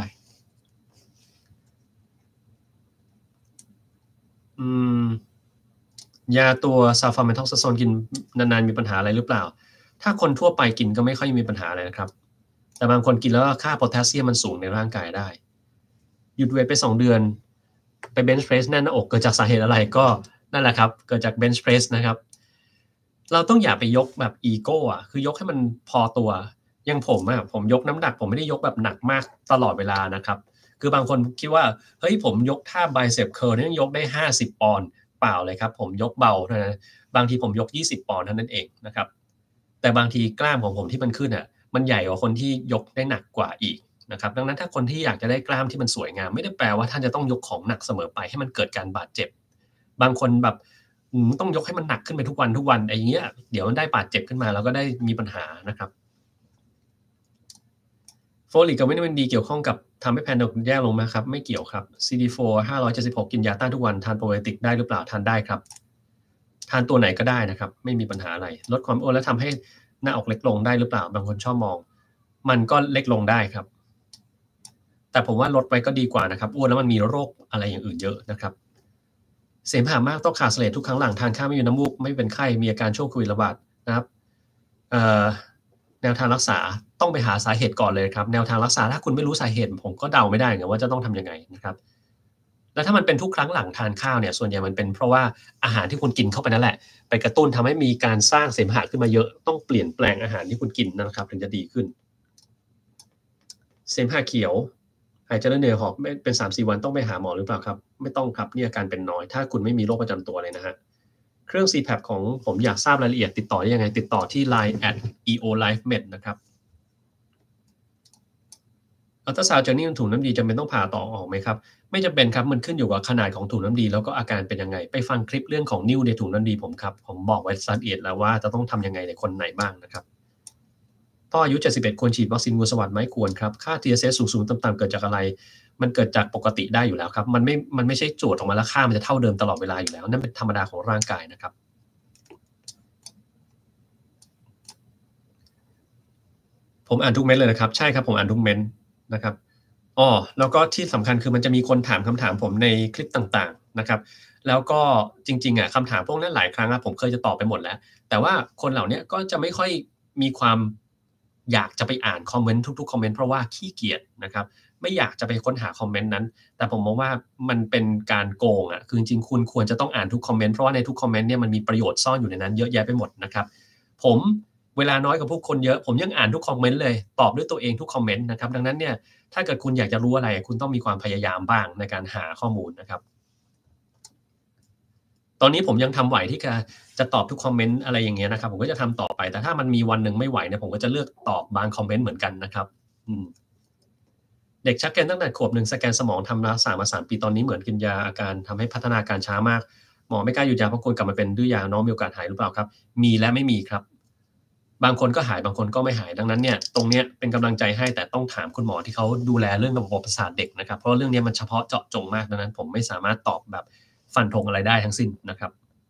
อืมยาตัวซัลฟาเมทอกซาโซนกินนานๆมีปัญหาอะไรหรือเปล่าถ้าคนทั่วไปกินก็ไม่ค่อยมีปัญหาอะไรนะครับแต่บางคนกินแล้วค่าโพแทสเซียมมันสูงในร่างกายได้หยุดเวทไปสองเดือนไปเบนช์เพรสแน่นหน้าอกเกิดจากสาเหตุอะไรก็นั่นแหละครับเกิดจากเบนช์เพรสนะครับเราต้องอย่าไปยกแบบอีโก้อ่ะคือยกให้มันพอตัวอย่างผมอ่ะผมยกน้ำหนักผมไม่ได้ยกแบบหนักมากตลอดเวลานะครับคือบางคนคิดว่าเฮ้ยผมยกท่าไบเซปเคิร์ลนี่ยกได้ห้าสิบปอนด์เปล่าเลยครับผมยกเบาเท่านั้นบางทีผมยกยี่สิบปอนด์เท่านั้นเองนะครับแต่บางทีกล้ามของผมที่มันขึ้นอ่ะมันใหญ่กว่าคนที่ยกได้หนักกว่าอีกนะครับดังนั้นถ้าคนที่อยากจะได้กล้ามที่มันสวยงามไม่ได้แปลว่าท่านจะต้องยกของหนักเสมอไปให้มันเกิดการบาดเจ็บบางคนแบบต้องยกให้มันหนักขึ้นไปทุกวันทุกวันไอ้เงี้ยเดี๋ยวมันได้บาดเจ็บขึ้นมาแล้วก็ได้มีปัญหานะครับโฟลิกกับวิตามินดีเกี่ยวข้องกับทำให้แพนดกแย่ลงไหมครับไม่เกี่ยวครับ ซี ดี โฟร์ ห้าร้อยเจ็ดสิบหกกินยาต้านทุกวันทานโปรไบโอติกได้หรือเปล่าทานได้ครับทานตัวไหนก็ได้นะครับไม่มีปัญหาอะไรลดความอ้วนแล้วทำให้หน้าอกเล็กลงได้หรือเปล่าบางคนชอบมองมันก็เล็กลงได้ครับแต่ผมว่าลดไปก็ดีกว่านะครับอ้วนแล้วมันมีโรคอะไรอย่างอื่นเยอะนะครับเสมหะมากต้องขาดเสลดทุกครั้งหลังทานข้าวไม่มีน้ำมูกไม่เป็นไข้มีอาการช่วงโควิดระบาดนะครับแนวทางรักษาต้องไปหาสาเหตุก่อนเลยครับแนวทางรักษาถ้าคุณไม่รู้สาเหตุผมก็เดาไม่ได้ไงว่าจะต้องทำยังไงนะครับแล้วถ้ามันเป็นทุกครั้งหลังทานข้าวเนี่ยส่วนใหญ่มันเป็นเพราะว่าอาหารที่คุณกินเข้าไปนั่นแหละไปกระตุ้นทำให้มีการสร้างเสมหะขึ้นมาเยอะต้องเปลี่ยนแปลงอาหารที่คุณกินนะครับถึงจะดีขึ้นเสมหะเขียวหายใจแล้วเหนื่อยหอบไม่เป็น สามถึงสี่ วันต้องไปหาหมอหรือเปล่าครับไม่ต้องครับนี่อาการเป็นน้อยถ้าคุณไม่มีโรคประจำตัวเลยนะฮะเครื่อง ซี แพป ของผมอยากทราบรายละเอียดติดต่อได้ยังไงติดต่อที่ ไลน์ แอท อี โอ ไลฟ์ เมด นะครับอัลตราซาวด์จากนิ้วถุงน้ำดีจำเป็นต้องผ่าต่อออกไหมครับไม่จำเป็นครับมันขึ้นอยู่กับขนาดของถุงน้ำดีแล้วก็อาการเป็นยังไงไปฟังคลิปเรื่องของนิ้วในถุงน้ำดีผมครับผมบอกไว้ละเอียดแล้วว่าจะต้องทำยังไงในคนไหนบ้างนะครับพ่ออายุเจ็ดสิบเอ็ดควรฉีดวัคซีนงูสวัสด์ไหมควรครับค่า ที เอส เอส สูงๆต่ำๆเกิดจากอะไรมันเกิดจากปกติได้อยู่แล้วครับมันไม่มันไม่ใช่โจทย์ออกมาแล้วค่ามันจะเท่าเดิมตลอดเวลาอยู่แล้วนั่นเป็นธรรมดาของร่างกายนะครับผมอ่านทุกเม้นต์เลยนะครับใช่ครับผมอ่านทุกเม้นต์นะครับอ้อแล้วก็ที่สำคัญคือมันจะมีคนถามคำถามผมในคลิปต่างๆนะครับแล้วก็จริงๆอะคำถามพวกนั้นหลายครั้งอะผมเคยจะตอบไปหมดแล้วแต่ว่าคนเหล่าเนี้ยก็จะไม่ค่อยมีความอยากจะไปอ่านคอมเมนต์ทุกๆคอมเมนต์เพราะว่าขี้เกียจนะครับไม่อยากจะไปค้นหาคอมเมนต์นั้นแต่ผมมองว่ามันเป็นการโกงอะคือจริงๆคุณควรจะต้องอ่านทุกคอมเมนต์เพราะว่าในทุกคอมเมนต์เนี่ยมันมีประโยชน์ซ่อนอยู่ในนั้นเยอะแยะไปหมดนะครับผมเวลาน้อยกว่าพวกคนเยอะผมยังอ่านทุกคอมเมนต์เลยตอบด้วยตัวเองทุกคอมเมนต์นะครับดังนั้นเนี่ยถ้าเกิดคุณอยากจะรู้อะไรคุณต้องมีความพยายามบ้างในการหาข้อมูลนะครับตอนนี้ผมยังทำไหวที่จะจะตอบทุกคอมเมนต์อะไรอย่างเงี้ยนะครับผมก็จะทำต่อไปแต่ถ้ามันมีวันหนึ่งไม่ไหวเนี่ยผมก็จะเลือกตอบบางคอมเมนต์เหมือนกันนะครับอืมเด็กชักเกร็งตั้งแต่ขวบหนึ่งสแกนสมองทำรักษามาสามปีตอนนี้เหมือนกินยาอาการทำให้พัฒนาการช้ามากหมอไม่กล้าหยุดยาเพราะกลัวกลับมาเป็นดื้อยาน้องมีโอกาสหายหรือเปล่าครับมีและไม่มีครับบางคนก็หายบางคนก็ไม่หายดังนั้นเนี่ยตรงเนี้ยเป็นกำลังใจให้แต่ต้องถามคุณหมอที่เขาดูแลเรื่องระบบประสาทเด็กนะครับเพราะเรื่องนี้มันเฉพาะเจาะจงมากดังนั้นผมไม่สามารถตอบแบบฟันธงอะไรได้ทั้งสิ้นนะครับ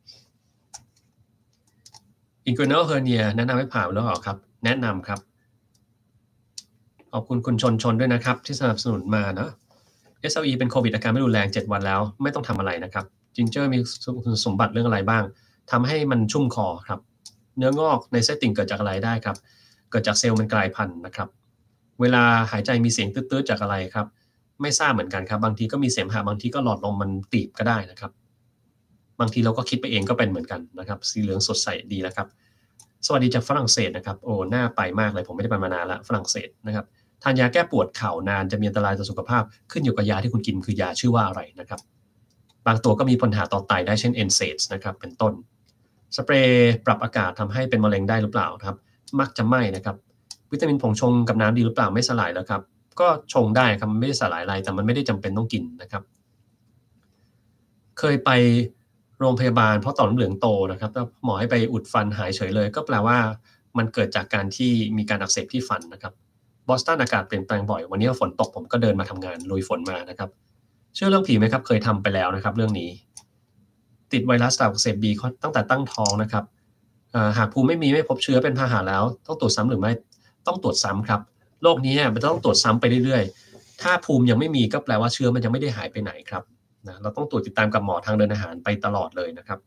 Inguinal hernia แนะนำให้ผ่าหรือเปล่าครับแนะนำครับขอบคุณคุณชนชนด้วยนะครับที่สนับสนุนมาเนาะ เอส แอล อี เป็นโควิดอาการไม่รุนแรงเจ็ดวันแล้วไม่ต้องทำอะไรนะครับจิงเจอร์มีคุณสมบัติเรื่องอะไรบ้างทำให้มันชุ่มคอครับเนื้องอกในเส้นติ่งเกิดจากอะไรได้ครับเกิดจากเซลล์มันกลายพันธุ์นะครับเวลาหายใจมีเสียงตืดๆจากอะไรครับไม่ทราบเหมือนกันครับบางทีก็มีเสมหะบางทีก็หลอดลมมันตีบก็ได้นะครับบางทีเราก็คิดไปเองก็เป็นเหมือนกันนะครับสีเหลืองสดใสดีแล้วครับสวัสดีจากฝรั่งเศสนะครับโอ้น่าไปมากเลยผมไม่ได้ไปมานานละฝรั่งเศสนะครับทานยาแก้ปวดเข่านานจะมีอันตรายต่อสุขภาพขึ้นอยู่กับยาที่คุณกินคือยาชื่อว่าอะไรนะครับบางตัวก็มีปัญหาต่อไตได้เช่น เอ็น เซดส์ นะครับเป็นต้นสเปรย์ปรับอากาศทำให้เป็นมะเร็งได้หรือเปล่าครับมักจะไม่นะครับวิตามินผงชงกับน้ำดีหรือเปล่าไม่สลายแล้วครับก็ชงได้ครับมันไม่ได้สลายอะไรแต่มันไม่ได้จำเป็นต้องกินนะครับเคยไปโรงพยาบาลเพราะต่อมน้ำเหลืองโตนะครับแล้วหมอให้ไปอุดฟันหายเฉยเลยก็แปลว่ามันเกิดจากการที่มีการอักเสบที่ฟันนะครับบอสตันอากาศเปลี่ยนแปลงบ่อยวันนี้ฝนตกผมก็เดินมาทำงานลุยฝนมานะครับเชื่อเรื่องผีไหมครับเคยทำไปแล้วนะครับเรื่องนี้ติดไวรัสตับอักเสบบีตั้งแต่ตั้งท้องนะครับหากภูมิไม่มีไม่พบเชื้อเป็นพาหะแล้วต้องตรวจซ้ำหรือไม่ต้องตรวจซ้ำครับโรคนี้มันต้องตรวจซ้ำไปเรื่อยๆถ้าภูมิยังไม่มีก็แปลว่าเชื้อมันยังไม่ได้หายไปไหนครับนะเราต้องตรวจติดตามกับหมอทางเดินอาหารไปตลอดเลยนะครับ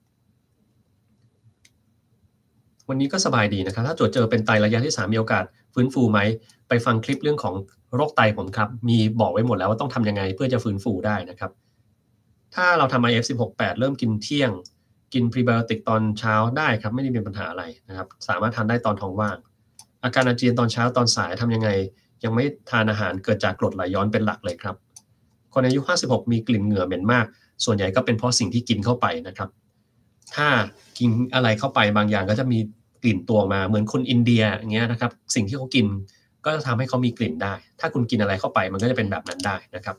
วันนี้ก็สบายดีนะครับถ้าตรวจเจอเป็นไตระยะที่สามมีโอกาสฟื้นฟูไหมไปฟังคลิปเรื่องของโรคไตผมครับมีบอกไว้หมดแล้วว่าต้องทำยังไงเพื่อจะฟื้นฟูได้นะครับถ้าเราทำ ไอ เอฟ สิบหก แปดเริ่มกินเที่ยงกินพรีไบโอติกตอนเช้าได้ครับไม่ได้มีปัญหาอะไรนะครับสามารถทานได้ตอนท้องว่างอาการอาเจียนตอนเช้าตอนสายทำยังไงยังไม่ทานอาหารเกิดจากกรดไหลย้อนเป็นหลักเลยครับคนอายุห้าสิบหกมีกลิ่นเหงื่อเหม็นมากส่วนใหญ่ก็เป็นเพราะสิ่งที่กินเข้าไปนะครับถ้ากินอะไรเข้าไปบางอย่างก็จะมีกลิ่นตัวมาเหมือนคนอินเดียอย่างเงี้ยนะครับสิ่งที่เขากินก็จะทำให้เขามีกลิ่นได้ถ้าคุณกินอะไรเข้าไปมันก็จะเป็นแบบนั้นได้นะครับ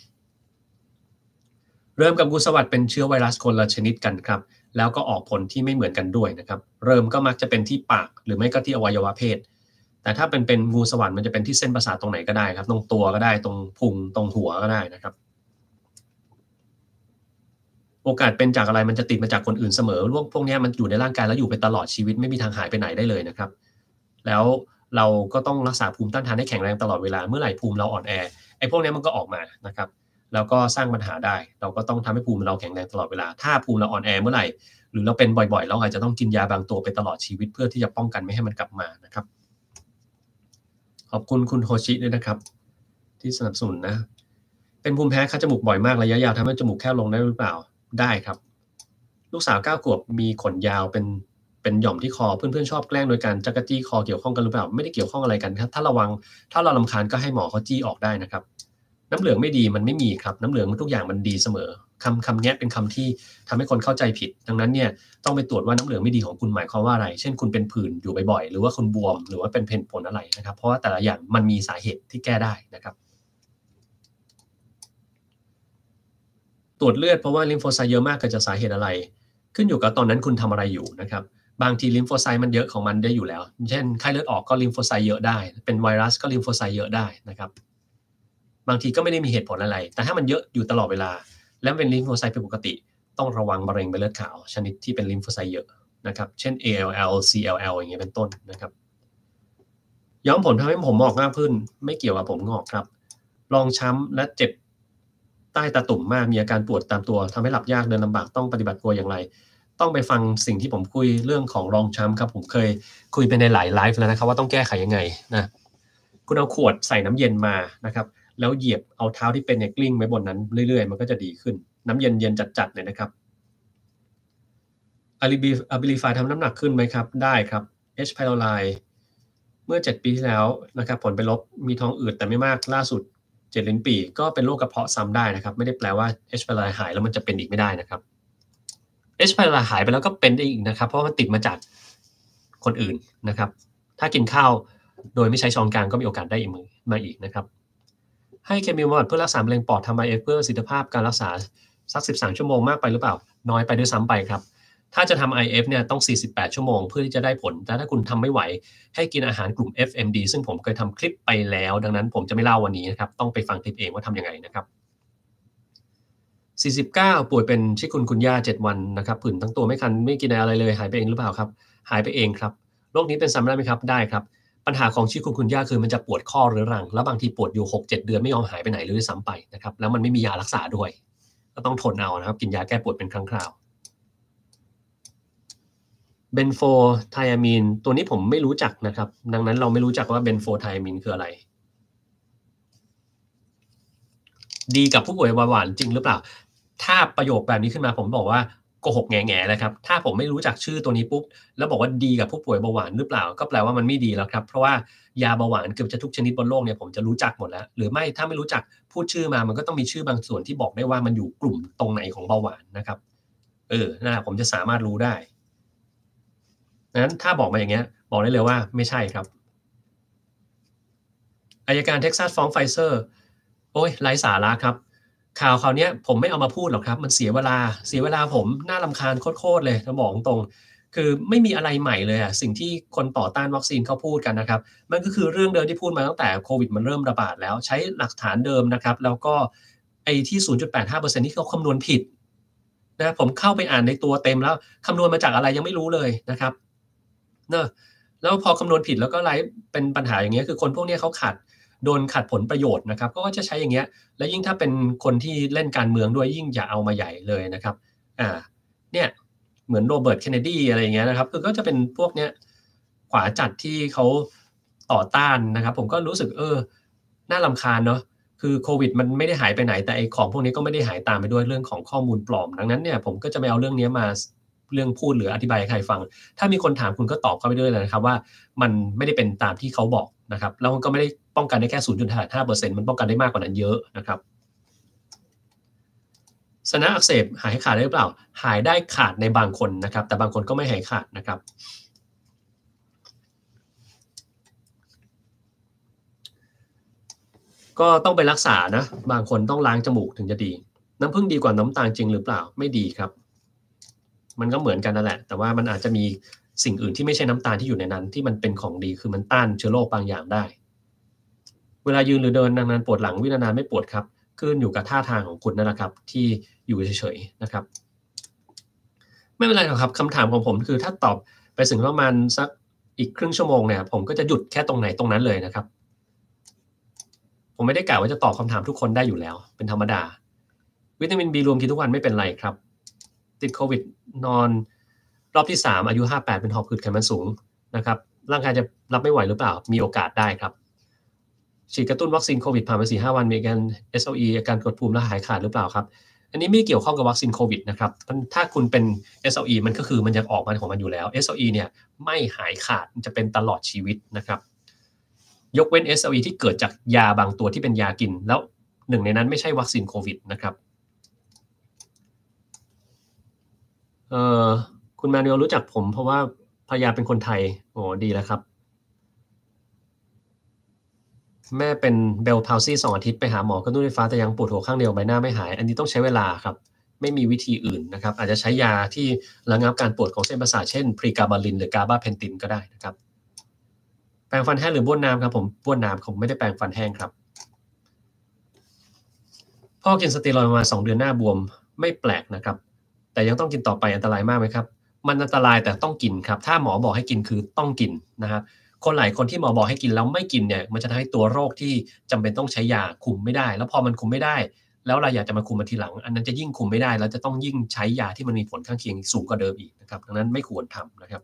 เริ่มกับงูสวัสด์เป็นเชื้อไวรัสคนละชนิดกันครับแล้วก็ออกผลที่ไม่เหมือนกันด้วยนะครับเริ่มก็มักจะเป็นที่ปากหรือไม่ก็ที่อวัยวะเพศแต่ถ้าเป็นเป็นงูสวัสด์มันจะเป็นที่เส้นประสาทตรงไหนก็ได้ครับตรงตัวก็ได้ตรงพุงตรงหัวก็ได้นะครับโอกาสเป็นจากอะไรมันจะติดมาจากคนอื่นเสมอพวกพวกนี้มันอยู่ในร่างกายแล้วอยู่ไปตลอดชีวิตไม่มีทางหายไปไหนได้เลยนะครับแล้วเราก็ต้องรักษาภูมิต้านทานให้แข็งแรงตลอดเวลาเมื่อไหร่ภูมิเราอ่อนแอไอ้พวกนี้มันก็ออกมานะครับแล้วก็สร้างปัญหาได้เราก็ต้องทำให้ภูมิเราแข็งแรงตลอดเวลาถ้าภูมิเราอ่อนแอเมื่อไหร่หรือเราเป็นบ่อยๆเราอาจจะต้องกินยาบางตัวไปตลอดชีวิตเพื่อที่จะป้องกันไม่ให้มันกลับมานะครับขอบคุณคุณโฮชิด้วยนะครับที่สนับสนุนนะเป็นภูมิแพ้คัดจมูกบ่อยมากระยะยาวทำให้จมูกแคบลงได้หรือเปล่าได้ครับลูกสาวเก้าขวบมีขนยาวเป็นเป็นหย่อมที่คอเพื่อนๆชอบแกล้งโดยการจักรจี้คอเกี่ยวข้องกันหรือเปล่าไม่ได้เกี่ยวข้องอะไรกันครับถ้าระวังถ้าเรารำคาญก็ให้หมอเขาจี้ออกได้นะครับน้ำเหลืองไม่ดีมันไม่มีครับน้ำเหลืองทุกอย่างมันดีเสมอคำคำนี้เป็นคำที่ทำให้คนเข้าใจผิดดังนั้นเนี่ยต้องไปตรวจว่าน้ำเหลืองไม่ดีของคุณหมายความว่าอะไรเช่นคุณเป็นผื่นอยู่บ่อยๆหรือว่าคุณบวมหรือว่าเป็นเพนผลอะไรนะครับเพราะว่าแต่ละอย่างมันมีสาเหตุที่แก้ได้นะครับตรวจเลือดเพราะว่าลิมโฟไซต์เยอะมากเกิดจากสาเหตุอะไรขึ้นอยู่กับตอนนั้นคุณทำอะไรอยู่นะครับบางทีลิมโฟไซต์มันเยอะของมันได้อยู่แล้วเช่นไข้เลือดออกก็ลิมโฟไซต์เยอะได้เป็นไวรัสก็ลิมโฟไซต์เยอะได้นะครับบางทีก็ไม่ได้มีเหตุผลอะไรแต่ถ้ามันเยอะอยู่ตลอดเวลาและเป็นลิมโฟไซต์เป็นปกติต้องระวังมะเร็งใบเลือดขาวชนิดที่เป็นลิมโฟไซต์เยอะนะครับเช่น เอ แอล แอล ซี แอล แอล อย่างเงี้ยเป็นต้นนะครับย้อมผมทำให้ผมงอกมากขึ้นไม่เกี่ยวกับผมงอกครับรองช้ำและเจ็บใต้ตาตุ่มมากมีอาการปวดตามตัวทำให้หลับยากเดินลำบากต้องปฏิบัติตัวอย่างไรต้องไปฟังสิ่งที่ผมคุยเรื่องของรองช้ำครับผมเคยคุยไปในหลายไลฟ์แล้วนะครับว่าต้องแก้ไขยังไงนะคุณเอาขวดใส่น้ำเย็นมานะครับแล้วเหยียบเอาเท้าที่เป็นเนี่ยกลิ้งไว้บนนั้นเรื่อยๆมันก็จะดีขึ้นน้ำเย็นเย็นจัดๆเนี่ยนะครับอาริบีอาบิลิฟายทำน้ำหนักขึ้นไหมครับได้ครับ H. pylori เมื่อเจ็ดปีที่แล้วนะครับผลเป็นลบมีท้องอืดแต่ไม่มากล่าสุดเจ็ดลิ้นปี่ก็เป็นโรคกระเพาะซ้ำได้นะครับไม่ได้แปลว่า H. pylori หายแล้วมันจะเป็นอีกไม่ได้นะครับ H. pylori หายไปแล้วก็เป็นได้อีกนะครับเพราะมันติดมาจากคนอื่นนะครับถ้ากินข้าวโดยไม่ใช้ช้อนกลางก็มีโอกาสได้อีกมาอีกนะครับให้เคมีบำบัดเพื่อรักษามะเร็งปอดทำไอเอฟเพื่อประสิทธิภาพการรักษาสักสิบสามชั่วโมงมากไปหรือเปล่าน้อยไปด้วยซ้ำไปครับถ้าจะทำ ไอ เอฟ เนี่ยต้องสี่สิบแปดชั่วโมงเพื่อที่จะได้ผลแต่ถ้าคุณทำไม่ไหวให้กินอาหารกลุ่ม เอฟ เอ็ม ดี ซึ่งผมเคยทำคลิปไปแล้วดังนั้นผมจะไม่เล่าวันนี้นะครับต้องไปฟังคลิปเองว่าทำยังไงนะครับสี่สิบเก้าป่วยเป็นชิคุนกุนย่าเจ็ดวันนะครับผื่นทั้งตัวไม่คันไม่กินอะไรเลยหายไปเองหรือเปล่าครับหายไปเองครับโรคนี้เป็นซ้ำได้ไหมครับได้ครับปัญหาของชิคุนกุนย่าคือมันจะปวดข้อเรื้อรังแล้วบางทีปวดอยู่ หกเจ็ด เดือนไม่ยอมหายไปไหนเลยด้วยซ้ำไปนะครับแล้วมันไม่มียารักษาด้วยก็ต้องทนเอานะครับกินยาแก้ปวดเป็นครั้งคราวเบนโฟไทอะมีนตัวนี้ผมไม่รู้จักนะครับดังนั้นเราไม่รู้จักว่าเบนโฟไทอะมีนคืออะไรดีกับผู้ป่วยเบาหวานจริงหรือเปล่าถ้าประโยคแบบนี้ขึ้นมาผมบอกว่าโกหกแง่ๆนะครับถ้าผมไม่รู้จักชื่อตัวนี้ปุ๊บแล้วบอกว่าดีกับผู้ป่วยเบาหวานหรือเปล่าก็แปลว่ามันไม่ดีแล้วครับเพราะว่ายาเบาหวานเกือบจะทุกชนิดบนโลกเนี่ยผมจะรู้จักหมดแล้วหรือไม่ถ้าไม่รู้จักพูดชื่อมามันก็ต้องมีชื่อบางส่วนที่บอกได้ว่ามันอยู่กลุ่มตรงไหนของเบาหวานนะครับเออนะผมจะสามารถรู้ได้งั้นถ้าบอกมาอย่างเงี้ยบอกได้เลยว่าไม่ใช่ครับอัยการเท็กซัสฟ้องไฟเซอร์โอ้ยไร้สาระครับข่าวคราวนี้ผมไม่เอามาพูดหรอกครับมันเสียเวลาเสียเวลาผมน่ารำคาญโคตรๆเลยจะบอกตรงคือไม่มีอะไรใหม่เลยอะสิ่งที่คนต่อต้านวัคซีนเขาพูดกันนะครับมันก็คือเรื่องเดิมที่พูดมาตั้งแต่โควิดมันเริ่มระบาดแล้วใช้หลักฐานเดิมนะครับแล้วก็ไอ้ที่ ศูนย์จุดแปดห้าเปอร์เซ็นต์ ที่เขาคำนวณผิดนะผมเข้าไปอ่านในตัวเต็มแล้วคำนวณมาจากอะไรยังไม่รู้เลยนะครับเนอะแล้วพอคำนวณผิดแล้วก็ไร้เป็นปัญหาอย่างเงี้ยคือคนพวกนี้เขาขาดโดนขัดผลประโยชน์นะครับก็จะใช้อย่างเงี้ยแล้วยิ่งถ้าเป็นคนที่เล่นการเมืองด้วยยิ่งอย่าเอามาใหญ่เลยนะครับอ่าเนี่ยเหมือนโรเบิร์ตเคนเนดีอะไรอย่างเงี้ยนะครับคือก็จะเป็นพวกเนี้ยขวาจัดที่เขาต่อต้านนะครับผมก็รู้สึกเออน่ารำคาญเนาะคือโควิดมันไม่ได้หายไปไหนแต่ไอ้ของพวกนี้ก็ไม่ได้หายตามไปด้วยเรื่องของข้อมูลปลอมดังนั้นเนี่ยผมก็จะไม่เอาเรื่องนี้มาเรื่องพูดหรืออธิบายให้ใครฟังถ้ามีคนถามคุณก็ตอบเข้าไปด้วยเลยนะครับว่ามันไม่ได้เป็นตามที่เขาบอกนะครับแล้วมันก็ไม่ได้ป้องกันได้แค่ ศูนย์จุดห้าเปอร์เซ็นต์ มันป้องกันได้มากกว่านั้นเยอะนะครับสนะอักเสบหายขาดได้หรือเปล่าหายได้ขาดในบางคนนะครับแต่บางคนก็ไม่หายขาดนะครับก็ต้องไปรักษานะบางคนต้องล้างจมูกถึงจะดีน้ำผึ้งดีกว่าน้ำตาลจริงหรือเปล่าไม่ดีครับมันก็เหมือนกันนั่นแหละแต่ว่ามันอาจจะมีสิ่งอื่นที่ไม่ใช่น้ำตาลที่อยู่ในนั้นที่มันเป็นของดีคือมันต้านเชื้อโรคบางอย่างได้เวลายืนหรือเดินนานๆปวดหลังวิ่งนานๆไม่ปวดครับขึ้นอยู่กับท่าทางของคุณนั่นแหละครับที่อยู่เฉยๆนะครับไม่เป็นไรหรอกครับคำถามของผมคือถ้าตอบไปถึงประมาณสักอีกครึ่งชั่วโมงเนี่ยผมก็จะหยุดแค่ตรงไหนตรงนั้นเลยนะครับผมไม่ได้กล่าวว่าจะตอบคำถามทุกคนได้อยู่แล้วเป็นธรรมดาวิตามินบีรวมกินทุกวันไม่เป็นไรครับติดโควิดนอนรอบที่สามอายุห้าสิบแปดเป็นหอบหืดไขมันสูงนะครับร่างกายจะรับไม่ไหวหรือเปล่ามีโอกาสได้ครับฉีดกระตุ้นวัคซีนโควิดผ่านไป สี่ถึงห้า วันมีอาการ เอส แอล อี อาการกดภูมิและหายขาดหรือเปล่าครับอันนี้ไม่เกี่ยวข้องกับวัคซีนโควิดนะครับถ้าคุณเป็น เอส แอล อี มันก็คือมันจะออกมาของมันอยู่แล้ว เอส แอล อี เนี่ยไม่หายขาดมันจะเป็นตลอดชีวิตนะครับยกเว้น เอส แอล อี ที่เกิดจากยาบางตัวที่เป็นยากินแล้วหนึ่งในนั้นไม่ใช่วัคซีนโควิดนะครับเอ่อคุณแมนยูรู้จักผมเพราะว่าภรรยาเป็นคนไทยโอ้ดีแล้วครับแม่เป็นเบลพาวซี่สองอาทิตย์ไปหาหมอกระตุ้นไฟฟ้าแต่ยังปวดหัวข้างเดียวใบหน้าไม่หายอันนี้ต้องใช้เวลาครับไม่มีวิธีอื่นนะครับอาจจะใช้ยาที่ระงับการปวดของเส้นประสาทเช่นพรีกาบาลินหรือกาบาเพนตินก็ได้นะครับแปรงฟันแห้งหรือบ้วนน้ำครับผมบ้วนน้ำผมไม่ได้แปรงฟันแห้งครับพ่อกินสเตียรอยด์มาสองเดือนหน้าบวมไม่แปลกนะครับแต่ยังต้องกินต่อไปอันตรายมากไหมครับมันอันตรายแต่ต้องกินครับถ้าหมอบอกให้กินคือต้องกินนะครับคนหลายคนที่หมอบอกให้กินแล้วไม่กินเนี่ยมันจะทำให้ตัวโรคที่จำเป็นต้องใช้ยาคุมไม่ได้แล้วพอมันคุมไม่ได้แล้วเราอยากจะมาคุมมันทีหลังอันนั้นจะยิ่งคุมไม่ได้แล้วจะต้องยิ่งใช้ยาที่มันมีผลข้างเคียงสูงกว่าเดิมอีกนะครับดังนั้นไม่ควรทำนะครับ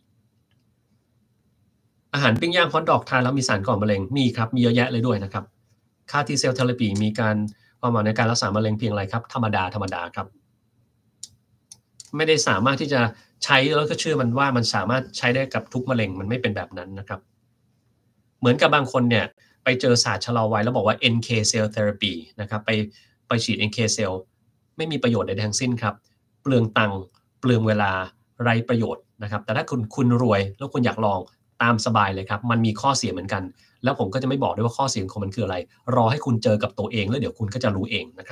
อาหารปิ้งย่างฮอทดอกทานแล้วมีสารก่อมะเร็งมีครับมีเยอะแยะเลยด้วยนะครับคาร์ทีเซลเทอราปีมีการความหมายในการรักษามะเร็งเพียงอะไรครับธรรมดาธรรมดาครับไม่ได้สามารถที่จะใช้แล้วก็เชื่อมันว่ามันสามารถใช้ได้กับทุกมะเร็งมันไม่เป็นแบบนั้นนะครับเหมือนกับบางคนเนี่ยไปเจอศาสตร์ชะลอวัยแล้วบอกว่า เอ็น เค cell therapy นะครับไปไปฉีด เอ็น เค cell ไม่มีประโยชน์ใดทั้งสิ้นครับเปลืองตังค์เปลืองเวลาไร้ประโยชน์นะครับแต่ถ้าคุณคุณรวยแล้วคุณอยากลองตามสบายเลยครับมันมีข้อเสียเหมือนกันแล้วผมก็จะไม่บอกด้วยว่าข้อเสียของมันคืออะไรรอให้คุณเจอกับตัวเองแล้วเดี๋ยวคุณก็จะรู้เองนะครับ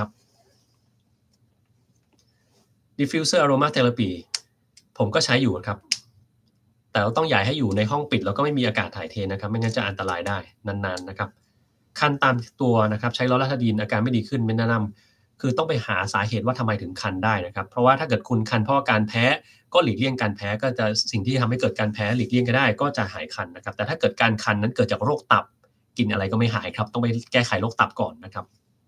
diffuser aroma therapy ผมก็ใช้อยู่ครับแต่เราต้องย้ายให้อยู่ในห้องปิดแล้วก็ไม่มีอากาศถ่ายเทนะครับไม่งั้นจะอันตรายได้นานๆนะครับคันตามตัวนะครับใช้ลอราทาดีนอาการไม่ดีขึ้นไม่แนะนำคือต้องไปหาสาเหตุว่าทำไมถึงคันได้นะครับเพราะว่าถ้าเกิดคุณคันเพราะการแพ้ก็หลีกเลี่ยงการแพ้ก็จะสิ่งที่ทำให้เกิดการแพ้หลีกเลี่ยงก็ได้ก็จะหายคันนะครับแต่ถ้าเกิดการคันนั้นเกิดจากโรคตับกินอะไรก็ไม่หายครับต้องไปแก้ไขโรคตับก่อนนะครับ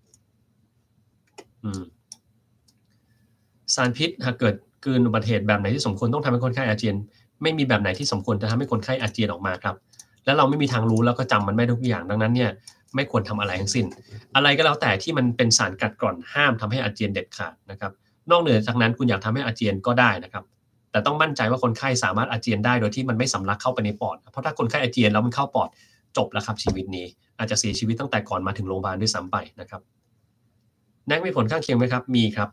อืมสารพิษหากเกิดเกินอุบัติเหตุแบบไหนที่สมควรต้องทำให้คนไข้อาเจียนไม่มีแบบไหนที่สมควรจะทำให้คนไข้อาเจียนออกมาครับและเราไม่มีทางรู้แล้วก็จำมันไม่ทุกอย่างดังนั้นเนี่ยไม่ควรทำอะไรทั้งสิ้นอะไรก็แล้วแต่ที่มันเป็นสารกัดกร่อนห้ามทำให้อาเจียนเด็ดขาดนะครับนอกเหนือจากนั้นคุณอยากทำให้อาเจียนก็ได้นะครับแต่ต้องมั่นใจว่าคนไข้สามารถอาเจียนได้โดยที่มันไม่สำลักเข้าไปในปอดเพราะถ้าคนไข้อาเจียนแล้วมันเข้าปอดจบแล้วครับชีวิตนี้อาจจะเสียชีวิตตั้งแต่ก่อนมาถึงโรงพยาบาลด้วยซ้ำไปนะครับแน็กมีผลข้างเคียงไหมครับมีครับ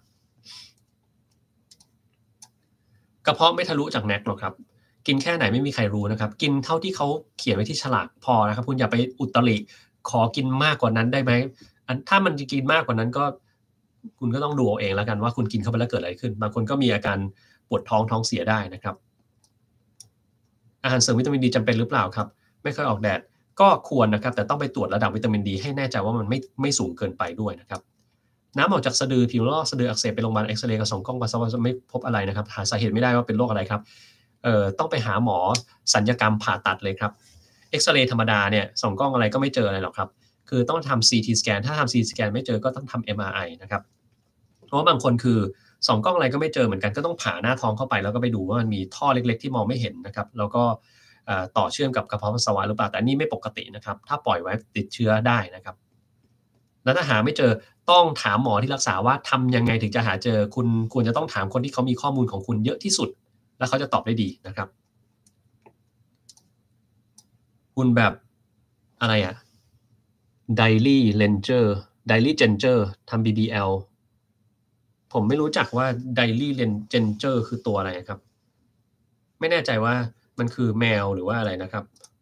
กระเพาะไม่ทะลุจากแน็กหรอกครับกินแค่ไหนไม่มีใครรู้นะครับกินเท่าที่เขาเขียนไว้ที่ฉลากพอนะครับคุณอย่าไปอุตริขอกินมากกว่านั้นได้ไหมอันถ้ามันจะกินมากกว่านั้นก็คุณก็ต้องดูเอาเองแล้วกันว่าคุณกินเข้าไปแล้วเกิดอะไรขึ้นบางคนก็มีอาการปวดท้องท้องเสียได้นะครับอาหารเสริมวิตามินดีจำเป็นหรือเปล่าครับไม่เคยออกแดดก็ควรนะครับแต่ต้องไปตรวจระดับวิตามินดีให้แน่ใจว่ามันไม่ไม่สูงเกินไปด้วยนะครับน้ำออกจากสะดือผิวลอกสะดืออักเสบไปโรงพยาบาลเอ็กซเรย์กับส่องกล้องปัสสาวะไม่พบอะไรนะครับหาสาเหตุไม่ได้ว่าเป็นโรคอะไรครับเอ่อต้องไปหาหมอศัลยกรรมผ่าตัดเลยครับเอ็กซเรย์ธรรมดาเนี่ยส่องกล้องอะไรก็ไม่เจออะไรหรอกครับคือต้องทำ ซี ที scan ถ้าทำ ซี ที scan ไม่เจอก็ต้องทำ เอ็ม อาร์ ไอ นะครับเพราะว่าบางคนคือส่องกล้องอะไรก็ไม่เจอเหมือนกันก็ต้องผ่าหน้าท้องเข้าไปแล้วก็ไปดูว่ามันมีท่อเล็กๆที่มองไม่เห็นนะครับแล้วก็ต่อเชื่อมกับกระเพาะปัสสาวะหรือเปล่าแต่นี่ไม่ปกตินะครับถ้าปล่อยไว้ติดเชื้อได้นะครับแล้วถ้าหาไม่เจอต้องถามหมอที่รักษาว่าทำยังไงถึงจะหาเจอคุณควรจะต้องถามคนที่เขามีข้อมูลของคุณเยอะที่สุดแล้วเขาจะตอบได้ดีนะครับคุณแบบอะไรอะ Daily Ranger Daily Ranger ทำ บี บี แอล ผมไม่รู้จักว่า Daily Ranger คือตัวอะไรครับไม่แน่ใจว่ามันคือแมวหรือว่าอะไรนะครับ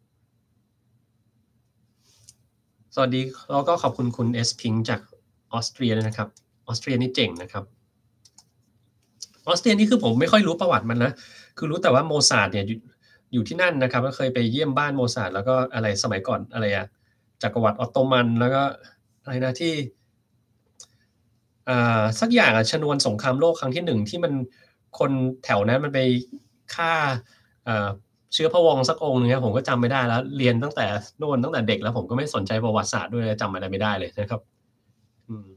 สวัสดีแล้วก็ขอบคุณคุณ S Pink จากออสเตรียนะครับออสเตรียนี่เจ๋งนะครับออสเตรียนี่คือผมไม่ค่อยรู้ประวัติมันนะคือรู้แต่ว่าโมซาร์ทเนี่ยอยู่อยู่ที่นั่นนะครับก็เคยไปเยี่ยมบ้านโมซาร์ทแล้วก็อะไรสมัยก่อนอะไรอะจักรวรรดิออตโตมันแล้วก็อะไรนะที่อ่าสักอย่างอะชนวนสงครามโลกครั้งที่หนึ่งที่มันคนแถวนั้นมันไปฆ่าอ่าเชื้อพระวงศ์สักองค์นึงครับผมก็จำไม่ได้แล้วเรียนตั้งแต่โน่นตั้งแต่เด็กแล้วผมก็ไม่สนใจประวัติศาสตร์ด้วยจำอะไรไม่ได้เลยนะครับอืม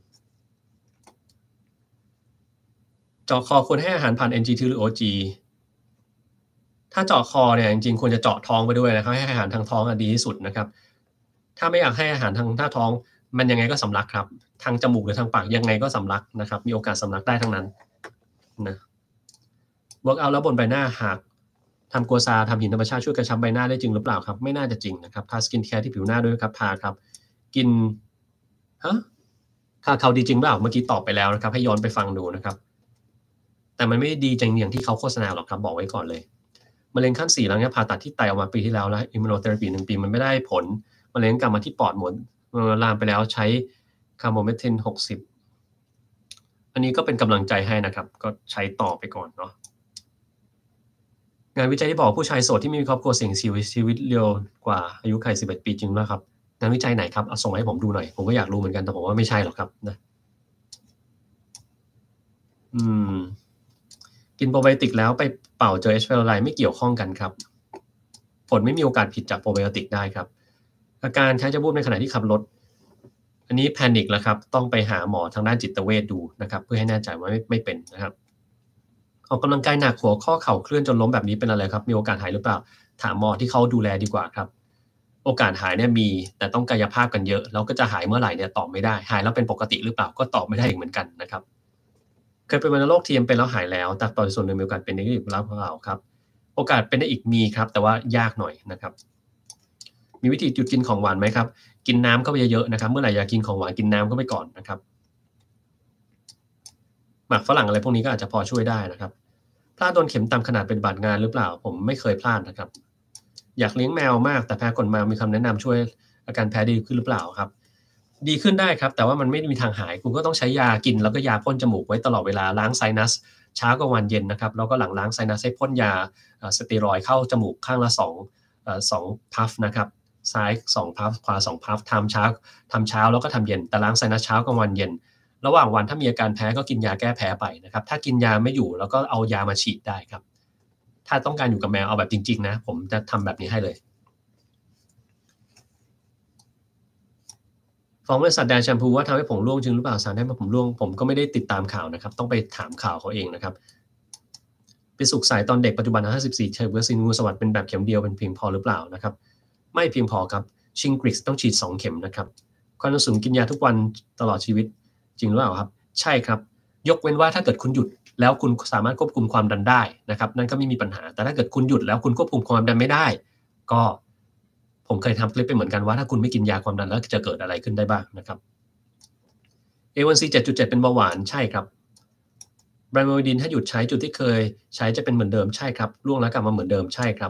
เจาะคอควรให้อาหารผ่าน เอ็น จี ที หรือ โอ จี ถ้าเจาะคอเนี่ยจริงๆควรจะเจาะท้องไปด้วยนะครับให้อาหารทางท้องดีที่สุดนะครับถ้าไม่อยากให้อาหารทางหน้าท้องมันยังไงก็สำลักครับทางจมูกหรือทางปากยังไงก็สำลักนะครับมีโอกาสสำลักได้ทั้งนั้นนะ work out แล้วบนใบหน้าหากทำกัวซาทำหินธรรมชาติช่วยกระชับใบหน้าได้จริงหรือเปล่าครับไม่น่าจะจริงนะครับทาสกินแคร์ที่ผิวหน้าด้วยครับทาครับกินฮะทาเขาดีจริงเปล่าเมื่อกี้ตอบไปแล้วนะครับให้ย้อนไปฟังดูนะครับแต่มันไม่ดีจริงอย่างที่เขาโฆษณาหรอกครับบอกไว้ก่อนเลยมะเร็งขั้นสี่แล้วเนี่ยผ่าตัดที่ไตออกมาปีที่แล้วแล้วอิมมูโนเทอราปีหนึ่งปีมันไม่ได้ผลมะเร็งกลับมาที่ปอดหมดลามไปแล้วใช้คาร์โบเมทินหกสิบอันนี้ก็เป็นกำลังใจให้นะครับก็ใช้ต่อไปก่อนเนาะงานวิจัยที่บอกผู้ชายโสดที่ไม่มีครอบครัวเสี่ยงชีวิตชีวิตเร็วกว่าอายุไขสิบเอ็ดปีจริงไหมครับงานวิจัยไหนครับเอาส่งให้ผมดูหน่อยผมก็อยากรู้เหมือนกันแต่ผมว่าไม่ใช่หรอกครับนะอืมกินโปรไบโอติกแล้วไปเป่าเจอ H. pylori ไม่เกี่ยวข้องกันครับผลไม่มีโอกาสผิดจากโปรไบโอติกได้ครับอาการใช้จะบูบในขณะที่ขับรถอันนี้แพนิคแล้วครับต้องไปหาหมอทางด้านจิตเวชดูนะครับเพื่อให้แน่ใจว่าไม่ไม่เป็นนะครับออกกำลังกายหนักหัวข้อเข่าเคลื่อนจนล้มแบบนี้เป็นอะไรครับมีโอกาสหายหรือเปล่าถามหมอที่เขาดูแลดีกว่าครับโอกาสหายเนี่ยมีแต่ต้องกายภาพกันเยอะแล้วก็จะหายเมื่อไหร่เนี่ยตอบไม่ได้หายแล้วเป็นปกติหรือเปล่าก็ตอบไม่ได้อีกเหมือนกันนะครับเคยเป็นวัณโรค ที เอ็ม เป็นแล้วหายแล้วแต่ตอนส่วนหนึ่งมีโอกาสเป็นได้อีกแล้วเปล่าครับโอกาสเป็นได้อีกมีครับแต่ว่ายากหน่อยนะครับมีวิธีหยุดกินของหวานไหมครับกินน้ำเข้าไปเยอะๆนะครับเมื่อไหร่อยากกินของหวานกินน้ำเข้าไปก่อนนะครับหมักฝรั่งอะไรพวกนี้ก็อาจจะพอช่วยได้นะครับพลาดโดนเข็มตามขนาดเป็นบาดงานหรือเปล่าผมไม่เคยพลาดนะครับอยากเลี้ยงแมวมากแต่แพ้ขนแมวมีคำแนะนำช่วยอาการแพ้ดีขึ้นหรือเปล่าครับดีขึ้นได้ครับแต่ว่ามันไม่มีทางหายคุณก็ต้องใช้ยากินแล้วก็ยาพ่นจมูกไว้ตลอดเวลาล้างไซนัสเช้ากับวันเย็นนะครับแล้วก็หลังล้างไซนัสให้พ่นยาสเตียรอยด์เข้าจมูกข้างละสองเอ่อสองพัฟนะครับซ้ายสองพัฟขวาสองพัฟทำเช้าทำเช้าแล้วก็ทำเย็นแต่ล้างไซนัสเช้ากับวันเย็นระหว่างวันถ้ามีอาการแพ้ก็กินยาแก้แพ้ไปนะครับถ้ากินยาไม่อยู่แล้วก็เอายามาฉีดได้ครับถ้าต้องการอยู่กับแมวเอาแบบจริงๆนะผมจะทำแบบนี้ให้เลยฟ้องบริษัทแดนแชมพูว่าทำให้ผมร่วงจริงหรือเปล่าสารได้มาผมร่วงผมก็ไม่ได้ติดตามข่าวนะครับต้องไปถามข่าวเขาเองนะครับไปสุกสายตอนเด็กปัจจุบันห้าสิบสี่ใช้วัคซีนงูสวัสด์เป็นแบบเข็มเดียวเป็นเพียงพอหรือเปล่านะครับไม่เพียงพอครับชิงกริกต้องฉีดสองเข็มนะครับความสูงกินยาทุกวันตลอดชีวิตจริงหรือเปล่าครับใช่ครับยกเว้นว่าถ้าเกิดคุณหยุดแล้วคุณสามารถควบคุมความดันได้นะครับนั่นก็ไม่มีปัญหาแต่ถ้าเกิดคุณหยุดแล้วคุณควบคุมความดันไม่ได้ก็ผมเคยทำคลิปไปเหมือนกันว่าถ้าคุณไม่กินยาความดันแล้วจะเกิดอะไรขึ้นได้บ้างนะครับ เอ วัน ซี เจ็ดจุดเจ็ด เป็นเบาหวานใช่ครับไบรโมดินถ้าหยุดใช้จุดที่เคยใช้จะเป็นเหมือนเดิมใช่ครับร่วงแล้วกลับมาเหมือนเดิมใช่ครับ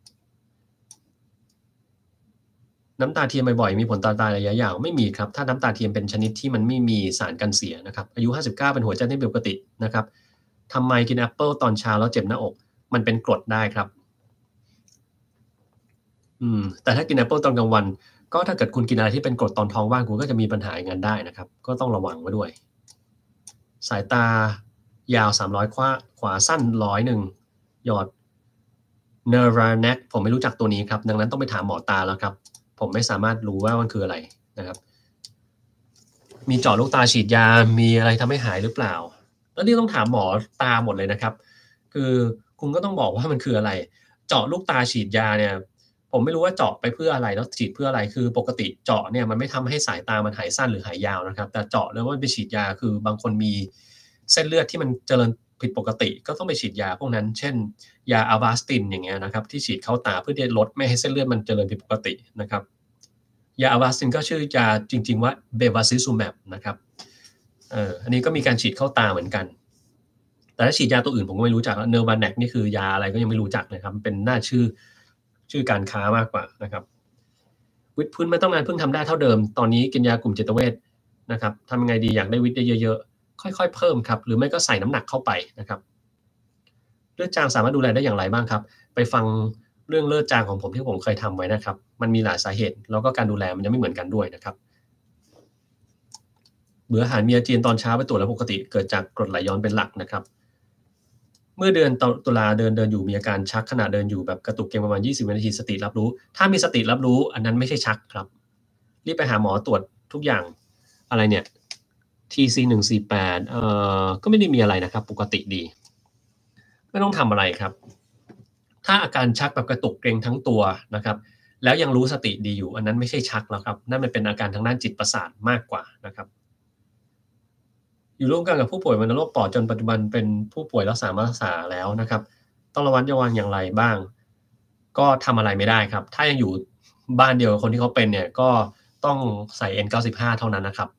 น้ำตาเทียมบ่อยๆมีผลต่อตาระยะยาวไม่มีครับถ้าน้ำตาเทียมเป็นชนิดที่มันไม่มีสารกันเสียนะครับอายุห้าสิบเก้าเป็นหัวใจที่ปกตินะครับทำไมกินแอปเปิลตอนเช้าแล้วเจ็บหน้าอกมันเป็นกรดได้ครับอืมแต่ถ้ากินแอปเปิลตอนกลางวันก็ถ้าเกิดคุณกินอะไรที่เป็นกรดตอนท้องว่างคุณก็จะมีปัญหาอย่างนั้นได้นะครับก็ต้องระวังไว้ด้วยสายตายาวสามร้อยขวาขวาสั้นหนึ่งร้อยหนึ่งหยอดเนอราแนกผมไม่รู้จักตัวนี้ครับดังนั้นต้องไปถามหมอตาแล้วครับผมไม่สามารถรู้ว่ามันคืออะไรนะครับมีเจาะลูกตาฉีดยามีอะไรทำให้หายหรือเปล่าแล้วนี่ต้องถามหมอตาหมดเลยนะครับคือคุณก็ต้องบอกว่ามันคืออะไรเจาะลูกตาฉีดยาเนี่ยผมไม่รู้ว่าเจาะไปเพื่ออะไรแล้วฉีดเพื่ออะไรคือปกติเจาะเนี่ยมันไม่ทำให้สายตามันหายสั้นหรือหายยาวนะครับแต่เจาะแล้วมันไปฉีดยาคือบางคนมีเส้นเลือดที่มันเจริญผิดปกติก็ต้องไปฉีดยาพวกนั้นเช่นยาอะวาสตินอย่างเงี้ยนะครับที่ฉีดเข้าตาเพื่อที่จะลดไม่ให้เส้นเลือดมันเจริญผิดปกตินะครับยาอะวาสตินก็ชื่อยาจริงๆว่าเบวาซิซูแมบนะครับเอ่ออันนี้ก็มีการฉีดเข้าตาเหมือนกันแต่ถ้าฉีดยาตัวอื่นผมก็ไม่รู้จักเนอร์วาแนกนี่คือยาอะไรก็ยังไม่รู้จักนะครับเป็นหน้าชื่อชื่อการค้ามากกว่านะครับวิตพื้นไม่ต้องนานเพิ่งทำได้เท่าเดิมตอนนี้กินยากลุ่มจิตเวชนะครับทำยังไงดีอยากได้วิตได้เยอะๆค่อยๆเพิ่มครับหรือไม่ก็ใส่น้ำหนักเข้าไปนะครับเลือดจางสามารถดูแลได้อย่างไรบ้างครับไปฟังเรื่องเลือดจางของผมที่ผมเคยทำไว้นะครับมันมีหลายสาเหตุแล้วก็การดูแลมันจะไม่เหมือนกันด้วยนะครับเบื่ออาหารมีอาเจียนตอนเช้าไปตรวจแล้วปกติเกิดจากกรดไหลย้อนเป็นหลักนะครับเมื่อเดือนตุลาเดินเดินอยู่มีอาการชักขณะเดินอยู่แบบกระตุกเกร็งประมาณยี่สิบวินาทีสติรับรู้ถ้ามีสติรับรู้อันนั้นไม่ใช่ชักครับรีบไปหาหมอตรวจทุกอย่างอะไรเนี่ย ที ซี หนึ่ง สี่ แปดเอ่อก็ไม่ได้มีอะไรนะครับปกติดีไม่ต้องทำอะไรครับถ้าอาการชักแบบกระตุกเกร็งทั้งตัวนะครับแล้วยังรู้สติดีอยู่อันนั้นไม่ใช่ชักแล้วครับนั่นมันเป็นอาการทางด้านจิตประสาทมากกว่านะครับอยู่ร่วมกันกับผู้ป่วยวัณโรคปอดจนปัจจุบันเป็นผู้ป่วยรักษามารักษาแล้วนะครับต้องระวัดระวังอย่างไรบ้างก็ทำอะไรไม่ได้ครับถ้ายังอยู่บ้านเดียวกับคนที่เขาเป็นเนี่ยก็ต้องใส่ เอ็น เก้าสิบห้า เท่านั้นนะครับ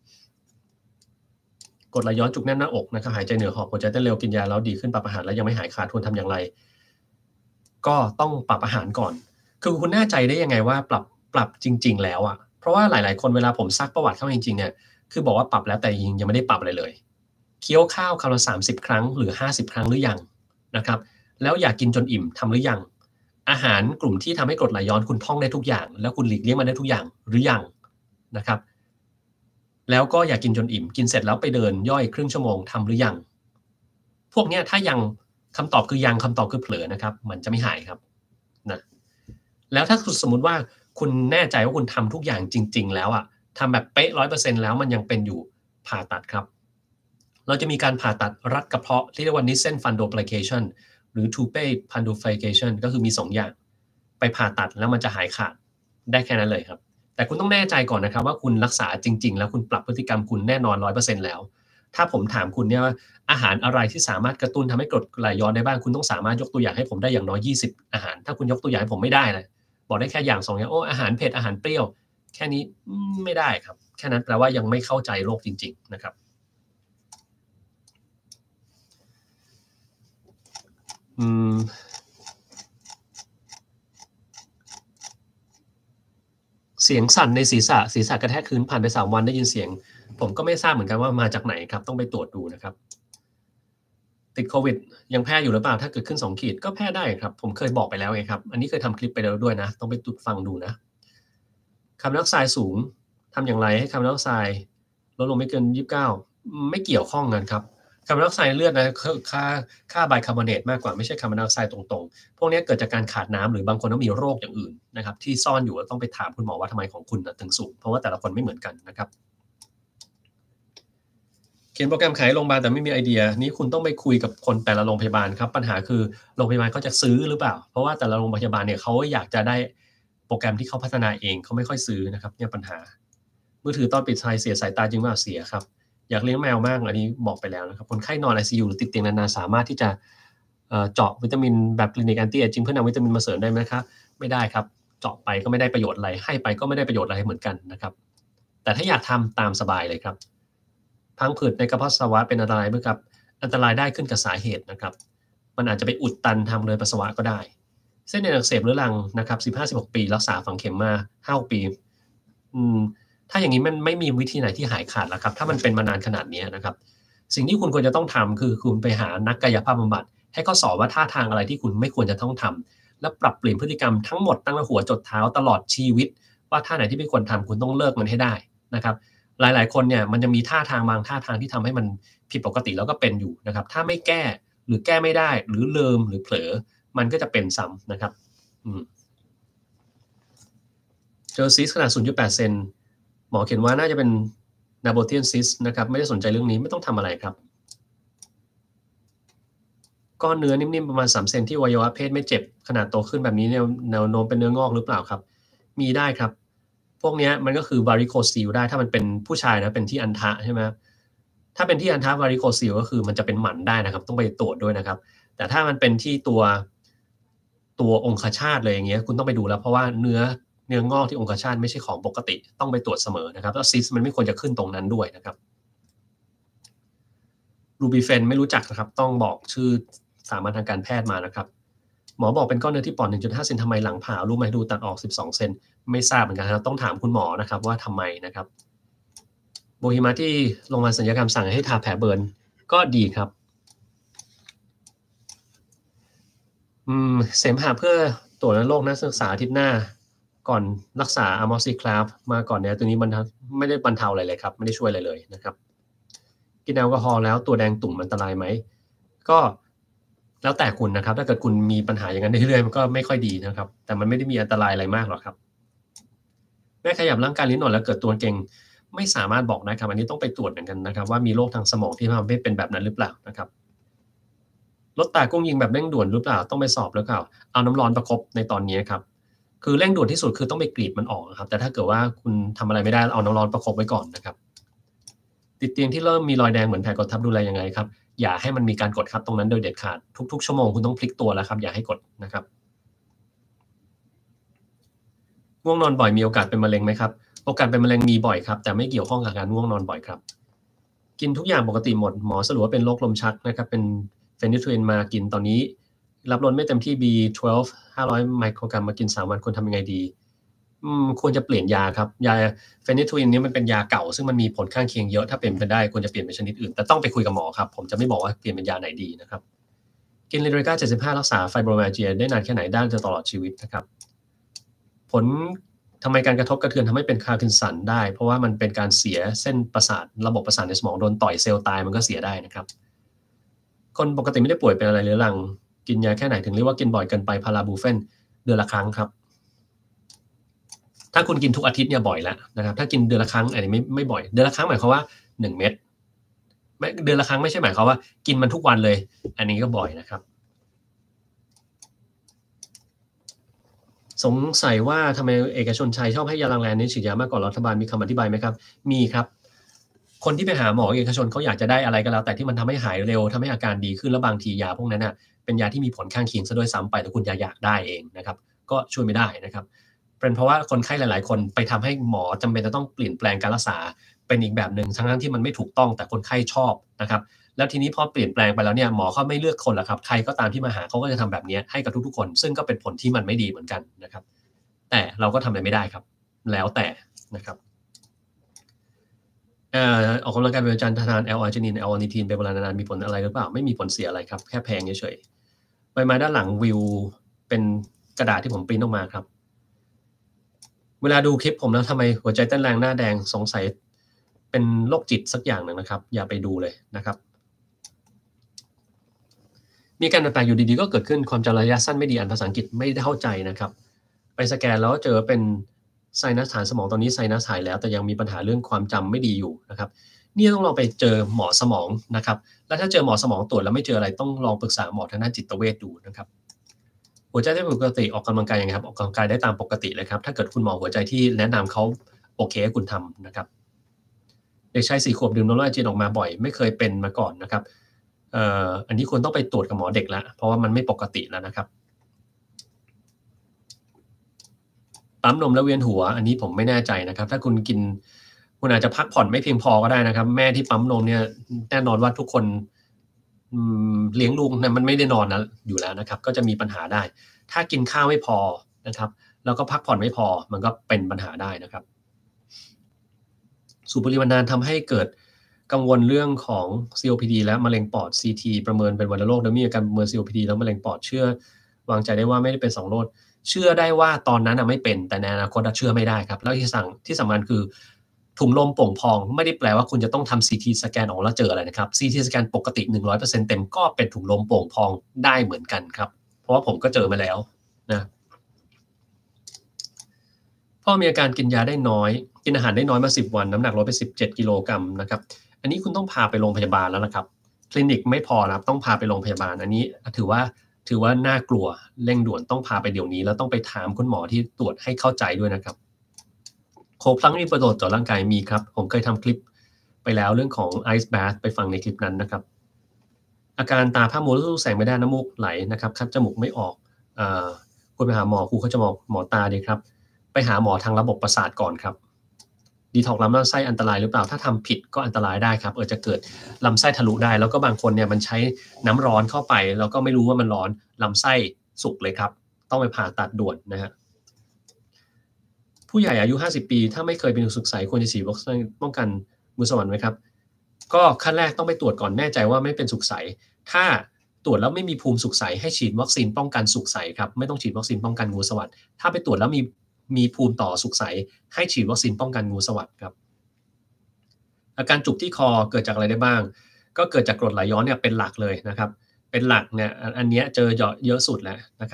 กดไหลย้อนจุกแน่นหน้าอกนะครับหายใจเหนื่อยหอบหัวใจเต้นเร็วกินยาแล้วดีขึ้นปรับอาหารแล้วยังไม่หายขาดควรทำอย่างไรก็ต้องปรับอาหารก่อนคือคุณแน่ใจได้ยังไงว่าปรับปรับจริงๆแล้วอะเพราะว่าหลายๆคนเวลาผมซักประวัติเข้าจริงๆเนี่ยคือบอกว่าปรับแล้วแต่จริงๆยังไม่ได้ปรับอะไรเลยเคี้ยวข้าวคำละสามสิบครั้งหรือห้าสิบครั้งหรือยังนะครับแล้วอยากกินจนอิ่มทำหรือยังอาหารกลุ่มที่ทำให้กรดไหลย้อนคุณท่องได้ทุกอย่างแล้วคุณหลีกเลี่ยงมันได้ทุกอย่างหรือยังนะครับแล้วก็อยากกินจนอิ่มกินเสร็จแล้วไปเดินย่อยครึ่งชั่วโมงทำหรือยังพวกเนี้ยถ้ายังคำตอบคือยังคำตอบคือเผลอนะครับมันจะไม่หายครับนะแล้วถ้าสมมุติว่าคุณแน่ใจว่าคุณทำทุกอย่างจริงๆแล้วอะทำแบบเป๊ะ ร้อยเปอร์เซ็นต์ แล้วมันยังเป็นอยู่ผ่าตัดครับเราจะมีการผ่าตัดรัดกระเพาะที่เรียกว่า Nissen fundoplication หรือ Toupet fundoplication ก็คือมีสองอย่างไปผ่าตัดแล้วมันจะหายขาดได้แค่นั้นเลยครับแต่คุณต้องแน่ใจก่อนนะครับว่าคุณรักษาจริงๆแล้วคุณปรับพฤติกรรมคุณแน่นอน ร้อยเปอร์เซ็นต์ แล้วถ้าผมถามคุณเนี่ยว่าอาหารอะไรที่สามารถกระตุ้นทำให้กรดไหลย้อนได้บ้างคุณต้องสามารถยกตัวอย่างให้ผมได้อย่างน้อยยี่สิบอาหารถ้าคุณยกตัวอย่างให้ผมไม่ได้เลยบอกได้แค่อย่างสองอย่างโอ้อาหารเผ็ดอาหารเปรี้ยวแค่นี้ไม่ได้ครับแค่นั้นแปลว่ายังไม่เข้าใจโรคจริงๆนะครับอืมเสียงสั่นในศีรษะศีรษะกระแทกพื้นผ่านไปสามวันได้ยินเสียงผมก็ไม่ทราบเหมือนกันว่ามาจากไหนครับต้องไปตรวจดูนะครับติดโควิดยังแพ้อยู่หรือเปล่าถ้าเกิดขึ้นสองขีดก็แพ้ได้ครับผมเคยบอกไปแล้วไงครับอันนี้เคยทำคลิปไปแล้วด้วยนะต้องไปตุดฟังดูนะคาร์บอนไดออกไซด์สูงทำอย่างไรให้คาร์บอนไดออกไซด์ลดลงไม่เกินยี่สิบเก้าไม่เกี่ยวข้องกันครับคาร์บอนไดออกไซด์เลือดนะค่าค่าไบคาร์บอเนตมากกว่าไม่ใช่คาร์บอนไดออกไซด์ตรงๆพวกนี้เกิดจากการขาดน้ำหรือบางคนต้องมีโรคอย่างอื่นนะครับที่ซ่อนอยู่ต้องไปถามคุณหมอว่าทำไมของคุณถึงสูงเพราะว่าแต่ละคนไม่เหมือนกันนะครับเขียนโปรแกรมขายโรงพยาบาลแต่ไม่มีไอเดียนี้คุณต้องไปคุยกับคนแต่ละโรงพยาบาลครับปัญหาคือโรงพยาบาลเขาจะซื้อหรือเปล่าเพราะว่าแต่ละโรงพยาบาลเนี่ยเขาอยากจะได้โปรแกรมที่เขาพัฒนาเองเขาไม่ค่อยซื้อนะครับเนี่ยปัญหามือถือตอนปิดไฟเสียสายตาจริงว่าเสียครับอยากเลี้ยงแมวมากอันนี้บอกไปแล้วนะครับคนไข้นอน ไอ ซี ยู หรือติดเตียงนานๆสามารถที่จะเจาะวิตามินแบบคลินิกแอนตี้เอจจิ้งเพื่อนำวิตามินมาเสริมได้ไหมครับไม่ได้ครับเจาะไปก็ไม่ได้ประโยชน์อะไรให้ไปก็ไม่ได้ประโยชน์อะไรเหมือนกันนะครับแต่ถ้าอยากทำตามสบายเลยครับ พังผืดในกระเพาะปัสสาวะเป็นอันตรายไหมครับอันตรายได้ขึ้นกับสาเหตุนะครับมันอาจจะไปอุดตันทางเดินปัสสาวะก็ได้เส้นเอ็นอักเสบเรื้อรังนะครับสิบห้า สิบหกปีรักษาฝังเข็มมาห้า หกปีอืมถ้าอย่างนี้มันไม่มีวิธีไหนที่หายขาดแล้วครับถ้ามันเป็นมานานขนาดนี้นะครับสิ่งที่คุณควรจะต้องทำคือคุณไปหานักกายภาพบำบัดให้เขาสอนว่าท่าทางอะไรที่คุณไม่ควรจะต้องทำและปรับเปลี่ยนพฤติกรรมทั้งหมดตั้งแต่หัวจดเท้าตลอดชีวิตว่าท่าไหนที่ไม่ควรทำคุณต้องเลิกมันให้ได้นะครับ หลายๆคนเนี่ยมันจะมีท่าทางบางท่าทางที่ทำให้มันผิดปกติแล้วก็เป็นอยู่นะครับถ้าไม่แก้หรือแก้ไม่ได้หรือลืมหรือเผลอมันก็จะเป็นซ้ำนะครับเจอซิสขนาด ศูนย์จุดแปด เซนหมอเขียนว่าน่าจะเป็นนาโบเทียนซิสนะครับไม่ได้สนใจเรื่องนี้ไม่ต้องทำอะไรครับก้อนเนื้อนิ่มๆประมาณสามเซนที่อวัยวะเพศไม่เจ็บขนาดโตขึ้นแบบนี้แนวแนวโน้มเป็นเนื้องอกหรือเปล่าครับมีได้ครับพวกนี้มันก็คือ varicocele ได้ถ้ามันเป็นผู้ชายนะเป็นที่อันทะใช่ไหมถ้าเป็นที่อันทะ varicocele ก็คือมันจะเป็นหมันได้นะครับต้องไปตรวจด้วยนะครับแต่ถ้ามันเป็นที่ตัวตัวองคชาตเลยอย่างเงี้ยคุณต้องไปดูแล้วเพราะว่าเนื้อเนื้องอกที่องคชาตไม่ใช่ของปกติต้องไปตรวจเสมอนะครับแล้วซิสมันไม่ควรจะขึ้นตรงนั้นด้วยนะครับรูบิเฟนไม่รู้จักนะครับต้องบอกชื่อสามัญทางการแพทย์มานะครับหมอบอกเป็นก้อนเนื้อที่ปอด หนึ่งจุดห้า เซนทำไมหลังผ่ารู้ไหมดูตัดออกสิบสองเซนไม่ทราบเหมือนกันครับต้องถามคุณหมอนะครับว่าทำไมนะครับโบฮิมาที่โรงพยาบาลศัลยกรรมสั่งให้ทาแผลเบิร์นก็ดีครับอืมเสมหะเพื่อตรวจโรคนักศึกษาอาทิตย์หน้าก่อนรักษาอะมอซิคลาฟมาก่อนเนี่ยตัวนี้บรรเทาไม่ได้บรรเทาอะไรเลยครับไม่ได้ช่วยอะไรเลยนะครับกินแอลกอฮอล์แล้วตัวแดงตุ่มอันตรายไหมก็แล้วแต่คุณนะครับถ้าเกิดคุณมีปัญหาอย่างนั้นเรื่อยๆมันก็ไม่ค่อยดีนะครับแต่มันไม่ได้มีอันตรายอะไรมากหรอกครับแม่ขยับร่างกายนิดหน่อยแล้วเกิดตัวเก่งไม่สามารถบอกได้ครับอันนี้ต้องไปตรวจเหมือนกันนะครับว่ามีโรคทางสมองที่ทำให้เป็นแบบนั้นหรือเปล่านะครับลดตากุ้งยิงแบบเร่งด่วนหรือเปล่าต้องไปสอบหรือเปล่าเอาน้ำร้อนประคบในตอนนี้ครับคือเร่งด่วนที่สุดคือต้องไปกรีดมันออกครับแต่ถ้าเกิดว่าคุณทำอะไรไม่ได้เอาน้ำร้อนประคบไว้ก่อนนะครับติดเตียงที่เริ่มมีรอยแดงเหมือนแผลกดทับดูแลยังไงครับอย่าให้มันมีการกดทับตรงนั้นโดยเด็ดขาดทุกๆชั่วโมงคุณต้องพลิกตัวแล้วครับอย่าให้กดนะครับง่วงนอนบ่อยมีโอกาสเป็นมะเร็งไหมครับโอกาสเป็นมะเร็งมีบ่อยครับแต่ไม่เกี่ยวข้องกับการง่วงนอนบ่อยครับกินทุกอย่างปกติหมดหมอสรุปว่าเป็นโรคลมชักนะครับเป็นเฟนิโทรนมากินตอนนี้รับรสไม่เต็มที่ บี สิบสอง ห้าร้อยไมโครกรัมมากินสามวันควรทำยังไงดีอืมควรจะเปลี่ยนยาครับยาเฟนิโทอินนี้มันเป็นยาเก่าซึ่งมันมีผลข้างเคียงเยอะถ้าเป็นไปได้ควรจะเปลี่ยนเป็นชนิดอื่นแต่ต้องไปคุยกับหมอครับผมจะไม่บอกว่าเปลี่ยนเป็นยาไหนดีนะครับกินลิเดก้าเจ็ดสิบห้ารักษาไฟโบรมาเจียได้นานแค่ไหนได้ตลอดชีวิตนะครับผลทำไมการกระทบกระเทือนทำให้เป็นพาร์กินสันได้เพราะว่ามันเป็นการเสียเส้นประสาทระบบประสาทในสมองโดนต่อยเซลล์ตายมันก็เสียได้นะครับคนปกติไม่ได้ป่วยเป็นอะไรเรื้อรังกินยาแค่ไหนถึงเรียกว่ากินบ่อยเกินไปพาราบูเฟนเดือนละครั้งครับถ้าคุณกินทุกอาทิตย์เนี่ยบ่อยแล้วนะครับถ้ากินเดือนละครั้งอันนี้ไม่ไม่บ่อยเดือนละครั้งหมายความว่าหนึ่งเม็ดไม่เดือนละครั้งไม่ใช่หมายความว่ากินมันทุกวันเลยอันนี้ก็บ่อยนะครับสงสัยว่าทำไมเอกชนชัยชอบให้ยาลังแลนนี่ฉีดยามากกว่ารัฐบาลมีคำอธิบายไหมครับมีครับคนที่ไปหาหมอเอกชนเขาอยากจะได้อะไรก็แล้วแต่ที่มันทำให้หายเร็วทำให้อาการดีขึ้นแล้วบางทียาพวกนั้นน่ะเป็นยาที่มีผลข้างเคียงซะด้วยซ้ำไปแต่คุณอยากได้เองนะครับก็ช่วยไม่ได้นะครับเป็นเพราะว่าคนไข้หลายๆคนไปทำให้หมอจำเป็นจะต้องเปลี่ยนแปลงการรักษาเป็นอีกแบบหนึ่งทั้งที่มันไม่ถูกต้องแต่คนไข้ชอบนะครับแล้วทีนี้พอเปลี่ยนแปลงไปแล้วเนี่ยหมอเขาไม่เลือกคนละครับใครก็ตามที่มาหาเขาก็จะทำแบบนี้ให้กับทุกๆคนซึ่งก็เป็นผลที่มันไม่ดีเหมือนกันนะครับแต่เราก็ทำอะไรไม่ได้ครับแล้วแต่นะครับเอ่อออกกำลังกายเป็นประจำทานแอลอาร์จินินแอลอาร์นิทีนเป็นเวลานานๆมีผลอะไรหรือเปล่าไม่มีผลเสียอะไรครับแค่แพงเฉยๆใบไม้ด้านหลังวิวเป็นกระดาษที่ผมปริ้นออกมาครับเวลาดูคลิปผมแล้วทำไมหัวใจเต้นแรงหน้าแดงสงสัยเป็นโรคจิตสักอย่างหนึ่งนะครับอย่าไปดูเลยนะครับมีการแปลกๆอยู่ดีๆก็เกิดขึ้นความจำระยะสั้นไม่ดีอ่านภาษาอังกฤษไม่ได้เข้าใจนะครับไปสแกนแล้วเจอเป็นไซนัสฐานสมองตอนนี้ไซนัสหายแล้วแต่ยังมีปัญหาเรื่องความจำไม่ดีอยู่นะครับนี่ต้องลองไปเจอหมอสมองนะครับแล้วถ้าเจอหมอสมองตรวจแล้วไม่เจออะไรต้องลองปรึกษาหมอทางด้านจิตเวชดูนะครับหัวใจได้ปกติออกกำลังกายยังไงครับออกกำลังกายได้ตามปกติเลยครับถ้าเกิดคุณหมอหัวใจที่แนะนำเขาโอเคให้คุณทำนะครับเด็กชายสี่ขวบดื่มนมแล้วอาเจียนออกมาบ่อยไม่เคยเป็นมาก่อนนะครับเอ่ออันนี้ควรต้องไปตรวจกับหมอเด็กแล้วเพราะว่ามันไม่ปกติแล้วนะครับปั๊มนมแล้วเวียนหัวอันนี้ผมไม่แน่ใจนะครับถ้าคุณกินคุณอาจจะพักผ่อนไม่เพียงพอก็ได้นะครับแม่ที่ปั๊มนมเนี่ยแน่นอนว่าทุกคนเลี้ยงลูกเนี่ยมันไม่ได้นอนนะอยู่แล้วนะครับก็จะมีปัญหาได้ถ้ากินข้าวไม่พอนะครับแล้วก็พักผ่อนไม่พอมันก็เป็นปัญหาได้นะครับสูบบุหรี่นานทำให้เกิดกังวลเรื่องของ ซี โอ พี ดี และมะเร็งปอด ซี ที ประเมินเป็นวัณโรคโดยมีอาการประเมิน ซี โอ พี ดี แล้วมะเร็งปอดเชื่อวางใจได้ว่าไม่ได้เป็นสองโรคเชื่อได้ว่าตอนนั้นไม่เป็นแต่ในอนาคตเชื่อไม่ได้ครับแล้วที่สั่งที่สำคัญคือถุงลมโป่งพองไม่ได้แปลว่าคุณจะต้องทำ ซี ที สแกนออกแล้วเจออะไรนะครับ ซี ที สแกนปกติ หนึ่งร้อยเปอร์เซ็นต์ เต็มก็เป็นถุงลมโป่งพองได้เหมือนกันครับเพราะว่าผมก็เจอมาแล้วนะพ่อมีอาการกินยาได้น้อยกินอาหารได้น้อยมาสิบวันน้ำหนักลดไปสิบเจ็ดกิโลกรัมนะครับอันนี้คุณต้องพาไปโรงพยาบาลแล้วนะครับคลินิกไม่พอนะครับต้องพาไปโรงพยาบาลอันนี้ถือว่าถือว่าน่ากลัวเร่งด่วนต้องพาไปเดี๋ยวนี้แล้วต้องไปถามคุณหมอที่ตรวจให้เข้าใจด้วยนะครับโคพลังมีประโยชน์ต่อร่างกายมีครับผมเคยทำคลิปไปแล้วเรื่องของ Ice Bath ไปฟังในคลิปนั้นนะครับอาการตาผ้ามัวสู้แสงไม่ได้น้ำมูกไหลนะครับคัดจมูกไม่ออกอ่าควรไปหาหมอครูเขาจะบอกหมอตาดีครับไปหาหมอทางระบบประสาทก่อนครับดีท็อกลำไส้อันตรายหรือเปล่าถ้าทำผิดก็อันตรายได้ครับเออจะเกิดลำไส้ทะลุได้แล้วก็บางคนเนี่ยมันใช้น้ำร้อนเข้าไปแล้วก็ไม่รู้ว่ามันร้อนลำไส้สุกเลยครับต้องไปผ่าตัดด่วนนะฮะผู้ใหญ่อายุห้าสิบปีถ้าไม่เคยเป็นสุขใสควรจะฉีดวัคซีนป้องกันงูสวรรค์ไหมครับก็ขั้นแรกต้องไปตรวจก่อนแน่ใจว่าไม่เป็นสุขใสถ้าตรวจแล้วไม่มีภูมิสุขใสให้ฉีดวัคซีนป้องกันสุขใสครับไม่ต้องฉีดวัคซีนป้องกันงูสวัสด์ถ้าไปตรวจแล้วมีมีภูมิต่อสุขใสให้ฉีดวัคซีนป้องกันงูสวัสด์ครับอาการจุกที่คอเกิดจากอะไรได้บ้างก็เกิดจากกรดไหลย้อนเนี่ยเป็นหลักเลยนะครับเป็นหลักเนี่ยอันนี้เจอเยอะเยอะสุดแล้วนะครับ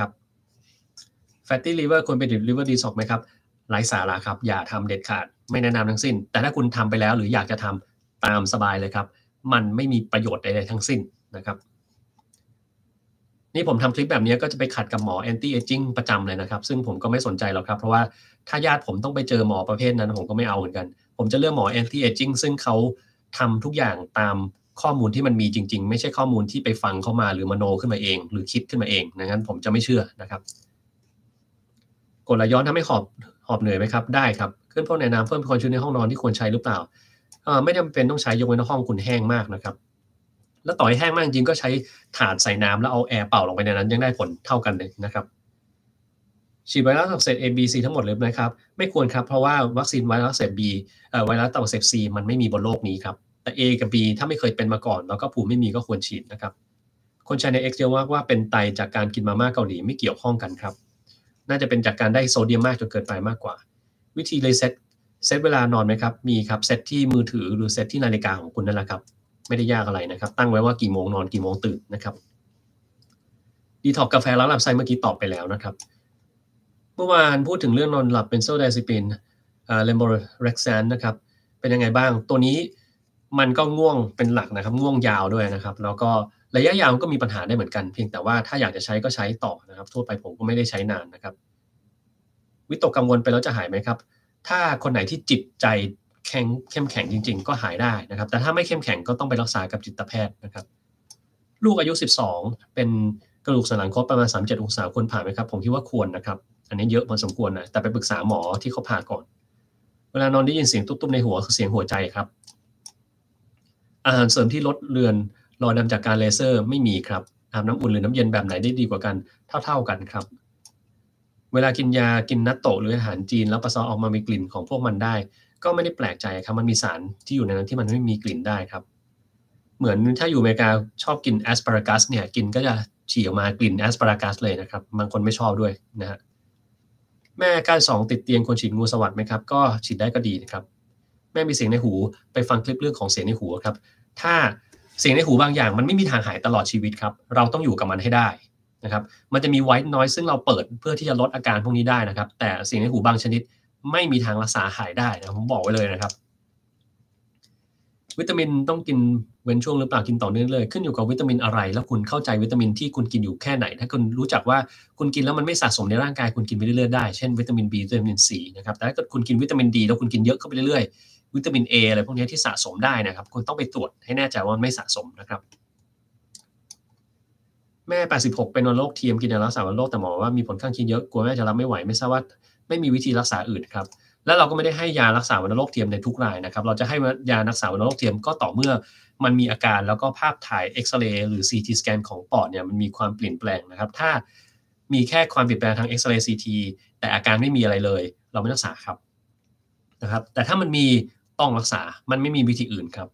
fatty liver ควรไปดื่ม liver detox ไหมครับไร้สาระครับอย่าทำเด็ดขาดไม่แนะนำทั้งสิ้นแต่ถ้าคุณทำไปแล้วหรืออยากจะทำตามสบายเลยครับมันไม่มีประโยชน์ใดๆทั้งสิ้นนะครับนี่ผมทำคลิปแบบนี้ก็จะไปขัดกับหมอ anti aging ประจำเลยนะครับซึ่งผมก็ไม่สนใจหรอกครับเพราะว่าถ้าญาติผมต้องไปเจอหมอประเภทนั้นผมก็ไม่เอาเหมือนกันผมจะเลือกหมอ anti aging ซึ่งเขาทำทุกอย่างตามข้อมูลที่มันมีจริงๆไม่ใช่ข้อมูลที่ไปฟังเข้ามาหรือมโนขึ้นมาเองหรือคิดขึ้นมาเองงั้นผมจะไม่เชื่อนะครับกรดไหลย้อนทำให้หอบหอบเหนื่อยไหมครับได้ครับขึ้นพวกในน้ำเพิ่มความชื้นในห้องนอนที่ควรใช้หรือเปล่าไม่จำเป็นต้องใช้ยกเว้นห้องคุณแห้งมากนะครับแล้วต่อให้แห้งมากจริงก็ใช้ถาดใส่น้ำแล้วเอาแอร์เป่าลงไปในนั้นยังได้ผลเท่ากันเลยนะครับฉีดไวรัสตับอักเสบ A B C ทั้งหมดเลยไหมครับไม่ควรครับเพราะว่าวัคซีนไวรัสตับอักเสบ B เอ่อไวรัสตับอักเสบ C มันไม่มีบนโลกนี้ครับแต่ A กับ B ถ้าไม่เคยเป็นมาก่อนแล้วก็ภูมิไม่มีก็ควรฉีดนะครับคนใช้ใน X เยอะมากว่าเป็นไตจากการกินมาม่าเกาหลีไม่เกี่ยวข้องกันครับน่าจะเป็นจากการได้โซเดียมมากจนเกินไปมากกว่าวิธีรีเซ็ตเซตเวลานอนไหมครับมีครับเซตที่มือถือหรือเซตที่นาฬิกาของคุณนั่นแหละครับไม่ได้ยากอะไรนะครับตั้งไว้ว่ากี่โมงนอนกี่โมงตื่นนะครับดีท็อกกาแฟแล้วลำไส้เมื่อกี้ตอบไปแล้วนะครับเมื่อวานพูดถึงเรื่องนอนหลับเป็นโซไดซิปินเอ่อเลมโบเร็กแซนนะครับเป็นยังไงบ้างตัวนี้มันก็ง่วงเป็นหลักนะครับง่วงยาวด้วยนะครับแล้วก็ระยะยาวก็มีปัญหาได้เหมือนกันเพียงแต่ว่าถ้าอยากจะใช้ก็ใช้ต่อนะครับทั่วไปผมก็ไม่ได้ใช้นานนะครับวิตกกังวลไปแล้วจะหายไหมครับถ้าคนไหนที่จิตใจแข็งเข้มแข็งจริงๆก็หายได้นะครับแต่ถ้าไม่เข้มแข็งก็ต้องไปรักษากับจิตแพทย์นะครับลูกอายุสิบสองเป็นกระดูกสันหลังคดประมาณสามสิบเจ็ดองศาควรผ่าไหมครับผมคิดว่าควรนะครับอันนี้เยอะพอสมควรนะแต่ไปปรึกษาหมอที่เขาผ่าก่อนเวลานอนได้ยินเสียงตุ๊บๆในหัวคือเสียงหัวใจครับอาหารเสริมที่ลดเลือนรอยดำจากการเลเซอร์ไม่มีครับอาบน้ำอุ่นหรือน้ำเย็นแบบไหนได้ดีกว่ากันเท่าๆกันครับเวลากินยากินนัตโตะหรืออาหารจีนแล้วปัสสาวะออกมามีกลิ่นของพวกมันได้ก็ไม่ได้แปลกใจครับมันมีสารที่อยู่ในนั้นที่มันไม่มีกลิ่นได้ครับเหมือนถ้าอยู่อเมริกาชอบกินแอสปารากัสเนี่ยกินก็จะฉี่ออกมากลิ่นแอสปารากัสเลยนะครับบางคนไม่ชอบด้วยนะฮะแม่ก้านสองติดเตียงควรฉีดงูสวัสด์ไหมครับก็ฉีดได้ก็ดีนะครับแม่มีเสียงในหูไปฟังคลิปเรื่องของเสียงในหูครับถ้าเสียงในหูบางอย่างมันไม่มีทางหายตลอดชีวิตครับเราต้องอยู่กับมันให้ได้นะครับมันจะมี white noise ซึ่งเราเปิดเพื่อที่จะลดอาการพวกนี้ได้นะครับแต่เสียงในหูบางชนิดไม่มีทางรักษาหายได้นะผมบอกไว้เลยนะครับวิตามินต้องกินเว้นช่วงหรือเปล่ากินต่อเนื่องเลยขึ้นอยู่กับวิตามินอะไรแล้วคุณเข้าใจวิตามินที่คุณกินอยู่แค่ไหนถ้าคุณรู้จักว่าคุณกินแล้วมันไม่สะสมในร่างกายคุณกินไปเรื่อยๆได้เช่นวิตามิน B วิตามิน C นะครับแต่ถ้าเกิดคุณกินวิตามิน D แล้วคุณกินเยอะเข้าไปเรื่อยๆวิตามิน A อะไรพวกนี้ที่สะสมได้นะครับคุณต้องไปตรวจให้แน่ใจว่ามันไม่สะสมนะครับแม่แปดสิบหกเป็นวัณโรคเทียมกินยารักษาวัณโรคแต่หมอว่ามีผลข้างเคียงเยอะกลัวแม่จะรับไม่ไหวไม่ทราบว่าไม่มีวิธีรักษาอื่นครับแล้วเราก็ไม่ได้ให้ยารักษาวัณโรคเทียมในทุกรายนะครับเราจะให้ยารักษาวัณโรคเทียมก็ต่อเมื่อมันมีอาการแล้วก็ภาพถ่ายเอ็กซเรย์หรือ ซี ที สแกนของปอดเนี่ยมันมีความเปลี่ยนแปลงนะครับถ้ามีแค่ความเปลี่ยนแปลงทางเอ็กซเรย์ ซี ที แต่อาการไม่มีอะไรเลยเราไม่รักษาครับนะครับแต่ถ้ามันมีต้องรักษามันไม่มีวิธีอื่นครับ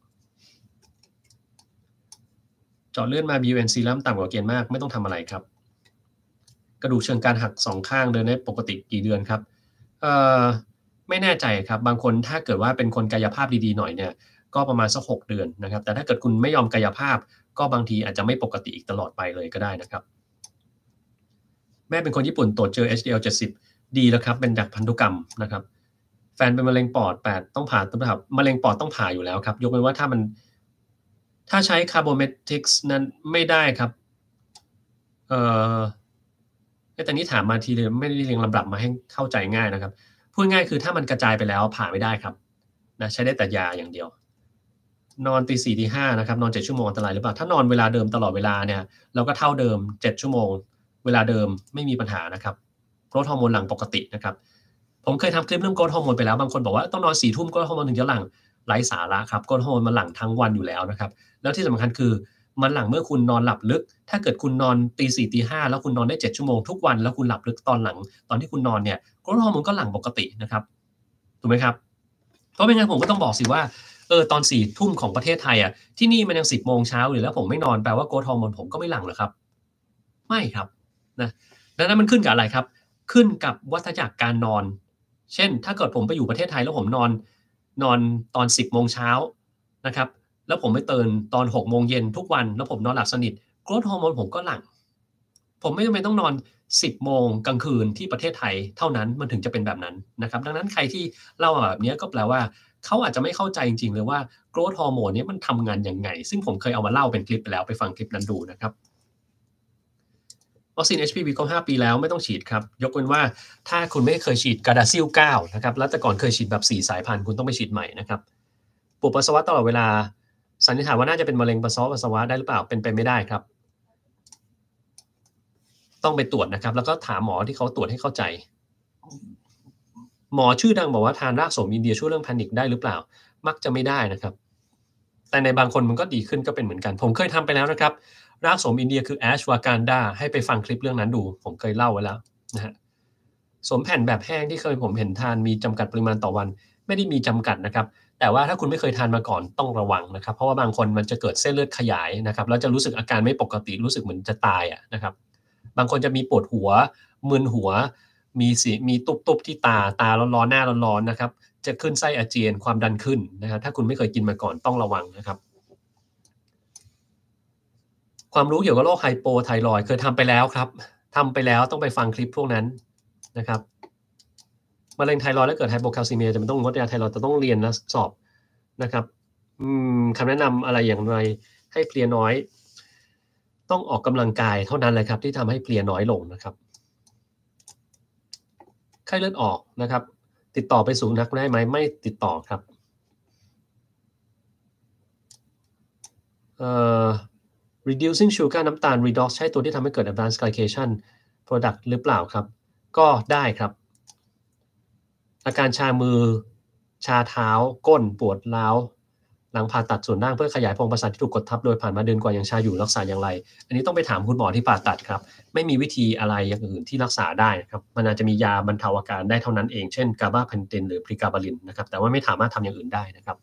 เจาะเลือดมา บี ยู เอ็น ซีรั่มต่ำกว่าเกณฑ์มากไม่ต้องทำอะไรครับกระดูกเชิงกรานหักสองข้างเดินได้ปกติกี่เดือนครับเอ่อไม่แน่ใจครับบางคนถ้าเกิดว่าเป็นคนกายภาพดีๆหน่อยเนี่ยก็ประมาณสักหกเดือนนะครับแต่ถ้าเกิดคุณไม่ยอมกายภาพก็บางทีอาจจะไม่ปกติอีกตลอดไปเลยก็ได้นะครับแม่เป็นคนญี่ปุ่นตรวจเจอ เอช ดี แอล เจ็ดสิบดีแล้วครับเป็นจากพันธุกรรมนะครับแฟนเป็นมะเร็งปอดแปดต้องผ่าต้องผ่ามะเร็งปอดต้องผ่าอยู่แล้วครับยกเว้นว่าถ้ามันถ้าใช้ Carbometics นั้นไม่ได้ครับเอ่อ แต่นี้ถามมาทีเดียวไม่ได้เรียงลำดับมาให้เข้าใจง่ายนะครับพูดง่ายคือถ้ามันกระจายไปแล้วผ่าไม่ได้ครับนะใช้ได้แต่ยาอย่างเดียวนอนตีสี่ตีห้านะครับนอนเจ็ดชั่วโมงอันตรายหรือเปล่าถ้านอนเวลาเดิมตลอดเวลาเนี่ยเราก็เท่าเดิมเจ็ดชั่วโมงเวลาเดิมไม่มีปัญหานะครับโกรทฮอร์โมนหลั่งปกตินะครับผมเคยทำคลิปเรื่องโกรทฮอร์โมนไปแล้วบางคนบอกว่าต้องนอนสี่ทุ่มโกรทฮอร์โมนถึงจะหลั่งไร้สาระครับโกรทฮอร์โมนมันหลั่งทั้งวันอยู่แล้วนะครับแล้วที่สำคัญคือมันหลั่งเมื่อคุณนอนหลับลึกถ้าเกิดคุณนอนตีสี่ตีห้าแล้วคุณนอนได้เจ็ดชั่วโมงทุกวันแล้วคุณหลับลึกตอนหลังตอนที่คุณนอนเนี่ยโกรทฮอร์โมนก็หลั่งปกตินะครับถูกไหมครับเพราะไม่งั้นผมก็ต้องบอกสิว่าเออตอนสี่ทุ่มของประเทศไทยอ่ะที่นี่มันยังสิบโมงเช้าอยู่แล้วผมไม่นอนแปลว่าโกรทฮอร์โมนผมก็ไม่หลั่งเหรอครับไม่ครับนะดังนั้นมันขึ้นกับอะไรครับขึ้นกับวัฏจักรการนอนเช่นถ้าเกิดผมไปอยู่ประเทศไทยแล้วผมนอนนอนตอนสิบโมงเช้านะครับแล้วผมไปตื่นตอนหกโมงเย็นทุกวันแล้วผมนอนหลับสนิทโกรทฮอร์โมนผมก็หลั่งผมไม่จำเป็นต้องนอนสิบโมงกลางคืนที่ประเทศไทยเท่านั้นมันถึงจะเป็นแบบนั้นนะครับดังนั้นใครที่เล่าแบบนี้ก็แปลว่าเขาอาจจะไม่เข้าใจจริงๆเลยว่าโกรทฮอร์โมนนี้มันทำงานยังไงซึ่งผมเคยเอามาเล่าเป็นคลิปไปแล้วไปฟังคลิปนั้นดูนะครับวัคซีน เอช พี วี ครบห้าปีแล้วไม่ต้องฉีดครับยกเว้นว่าถ้าคุณไม่เคยฉีดกาดาซิลเก้านะครับแล้วแต่ก่อนเคยฉีดแบบสี่สายพันธุ์คุณต้องไปฉีดใหม่นะครับปวดปัสสาวะตลอดเวลาสันนิษฐานว่าน่าจะเป็นมะเร็งปัสสาวะปัสสาวะได้หรือเปล่าเป็นไปไม่ได้ครับต้องไปตรวจนะครับแล้วก็ถามหมอที่เขาตรวจให้เข้าใจหมอชื่อดังบอกว่าทานรากโสมอินเดียช่วยเรื่องแพนิคได้หรือเปล่ามักจะไม่ได้นะครับแต่ในบางคนมันก็ดีขึ้นก็เป็นเหมือนกันผมเคยทำไปแล้วนะครับรากโสมอินเดียคือแอชวากันดาให้ไปฟังคลิปเรื่องนั้นดูผมเคยเล่าไว้แล้วนะฮะสวมแผ่นแบบแห้งที่เคยผมเห็นทานมีจำกัดปริมาณต่อวันไม่ได้มีจำกัดนะครับแต่ว่าถ้าคุณไม่เคยทานมาก่อนต้องระวังนะครับเพราะว่าบางคนมันจะเกิดเส้นเลือดขยายนะครับแล้วจะรู้สึกอาการไม่ปกติรู้สึกเหมือนจะตายอะนะครับบางคนจะมีปวดหัวมึนหัวมีสีมีตุบๆที่ตาตาร้อนๆหน้าร้อนๆนะครับจะขึ้นไส้อาเจียนความดันขึ้นนะครับถ้าคุณไม่เคยกินมาก่อนต้องระวังนะครับความรู้เกี่ยวกับโรคไฮโปไทรอยด์เคยทำไปแล้วครับทำไปแล้วต้องไปฟังคลิปพวกนั้นนะครับ มะเร็งไทรอยด์และเกิดไฮโปแคลซีเมียจะไม่ต้องงดยาไทรอยด์จะต้องเรียนและสอบนะครับคำแนะนำอะไรอย่างไรให้เพลียน้อยต้องออกกำลังกายเท่านั้นเลยครับที่ทำให้เพลียน้อยลงนะครับไข้เลือดออกนะครับติดต่อไปสู่นักได้ไหมไม่ติดต่อครับเอ่อ reducing sugar น้ำตาล redox ใช่ตัวที่ทำให้เกิด advanced glycation product หรือเปล่าครับก็ได้ครับอาการชามือชาเท้าก้นปวดร้าวหลังผ่าตัดส่วนล่างเพื่อขยายโพรงประสาทที่ถูกกดทับโดยผ่านมาเดือนกว่ายังชาอยู่รักษาอย่างไรอันนี้ต้องไปถามคุณหมอที่ผ่าตัดครับไม่มีวิธีอะไรอย่างอื่นที่รักษาได้ครับมันอาจจะมียาบรรเทาอาการได้เท่านั้นเองเช่นกาบาเพนตินหรือพริกาบาลินนะครับแต่ว่าไม่สามารถทำอย่างอื่นได้นะครับ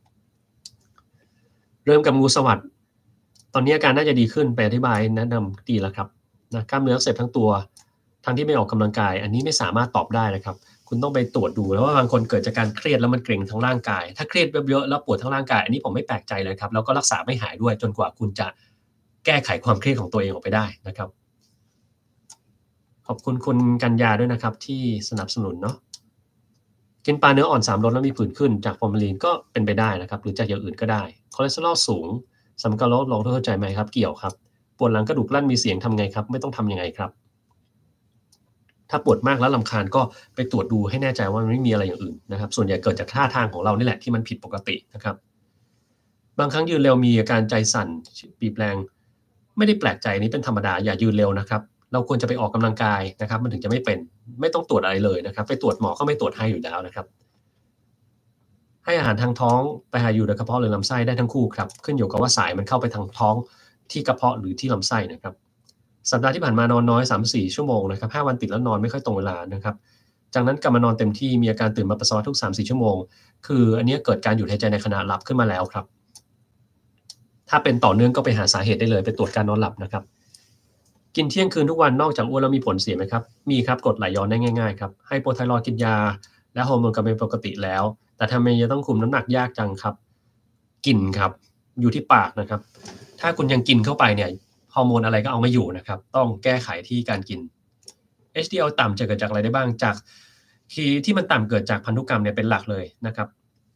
เริ่มกับงูสวัสด์ตอนนี้อาการน่าจะดีขึ้นไปอธิบายแนะนำดีแล้วครับนะกล้ามเนื้ออักเสบทั้งตัวทั้งที่ไม่ออกกำลังกายอันนี้ไม่สามารถตอบได้นะครับคุณต้องไปตรวจดูแล้วว่าบางคนเกิดจากการเครียดแล้วมันเกร็งทั้งร่างกายถ้าเครียดเยอะๆแล้วปวดทั้งร่างกายอันนี้ผมไม่แปลกใจเลยครับแล้วก็รักษาไม่หายด้วยจนกว่าคุณจะแก้ไขความเครียดของตัวเองออกไปได้นะครับขอบคุณคุณกัญญาด้วยนะครับที่สนับสนุนเนาะกินปลาเนื้ออ่อนสามรสแล้วมีผื่นขึ้นจากฟอร์มาลีนก็เป็นไปได้นะครับหรือจากอย่างอื่นก็ได้คอเลสเตอรอลสูงสำคัญโรคลองเข้าใจไหมครับเกี่ยวครับปวดหลังกระดูกลั่นมีเสียงทำไงครับไม่ต้องทำยังไงครับถ้าปวดมากแล้วรำคาญก็ไปตรวจดูให้แน่ใจว่ามันไม่มีอะไรอย่างอื่นนะครับส่วนใหญ่เกิดจากท่าทางของเรานี่แหละที่มันผิดปกตินะครับบางครั้งยืนเร็วมีอาการใจสั่นปีบแรงไม่ได้แปลกใจนี้เป็นธรรมดาอย่ายืนเร็วนะครับเราควรจะไปออกกำลังกายนะครับมันถึงจะไม่เป็นไม่ต้องตรวจอะไรเลยนะครับไปตรวจหมอก็ไม่ตรวจให้อยู่แล้วนะครับให้อาหารทางท้องไปหาอยู่ในกระเพาะหรือลำไส้ได้ทั้งคู่ครับขึ้นอยู่กับว่าสายมันเข้าไปทางท้องที่กระเพาะหรือที่ลำไส้นะครับสัปดาห์ที่ผ่านมานอนน้อย สามถึงสี่ ชั่วโมงนะครับห้าวันติดแล้วนอนไม่ค่อยตรงเวลานะครับจากนั้นกลับมานอนเต็มที่มีอาการตื่นมาปัสสาวะทุก สามถึงสี่ ชั่วโมงคืออันนี้เกิดการหยุดหายใจในขณะหลับขึ้นมาแล้วครับถ้าเป็นต่อเนื่องก็ไปหาสาเหตุได้เลยไปตรวจการนอนหลับนะครับกินเที่ยงคืนทุกวันนอกจากอ้วนแล้วมีผลเสียไหมครับมีครับกรดไหลย้อนได้ง่ายๆครับไฮโปไทรอยด์กินยาและฮอร์โมนกลับเป็นปกติแล้วแต่ทำไมจะต้องคุมน้ำหนักยากจังครับกินครับอยู่ที่ปากนะครับถ้าคุณยังกินเข้าไปเนี่ยฮอร์โมนอะไรก็เอาไม่อยู่นะครับต้องแก้ไขที่การกิน เอช ดี แอล ต่ำจะเกิดจากอะไรได้บ้างจากที่ที่มันต่ำเกิดจากพันธุกรรมเนี่ยเป็นหลักเลยนะครับ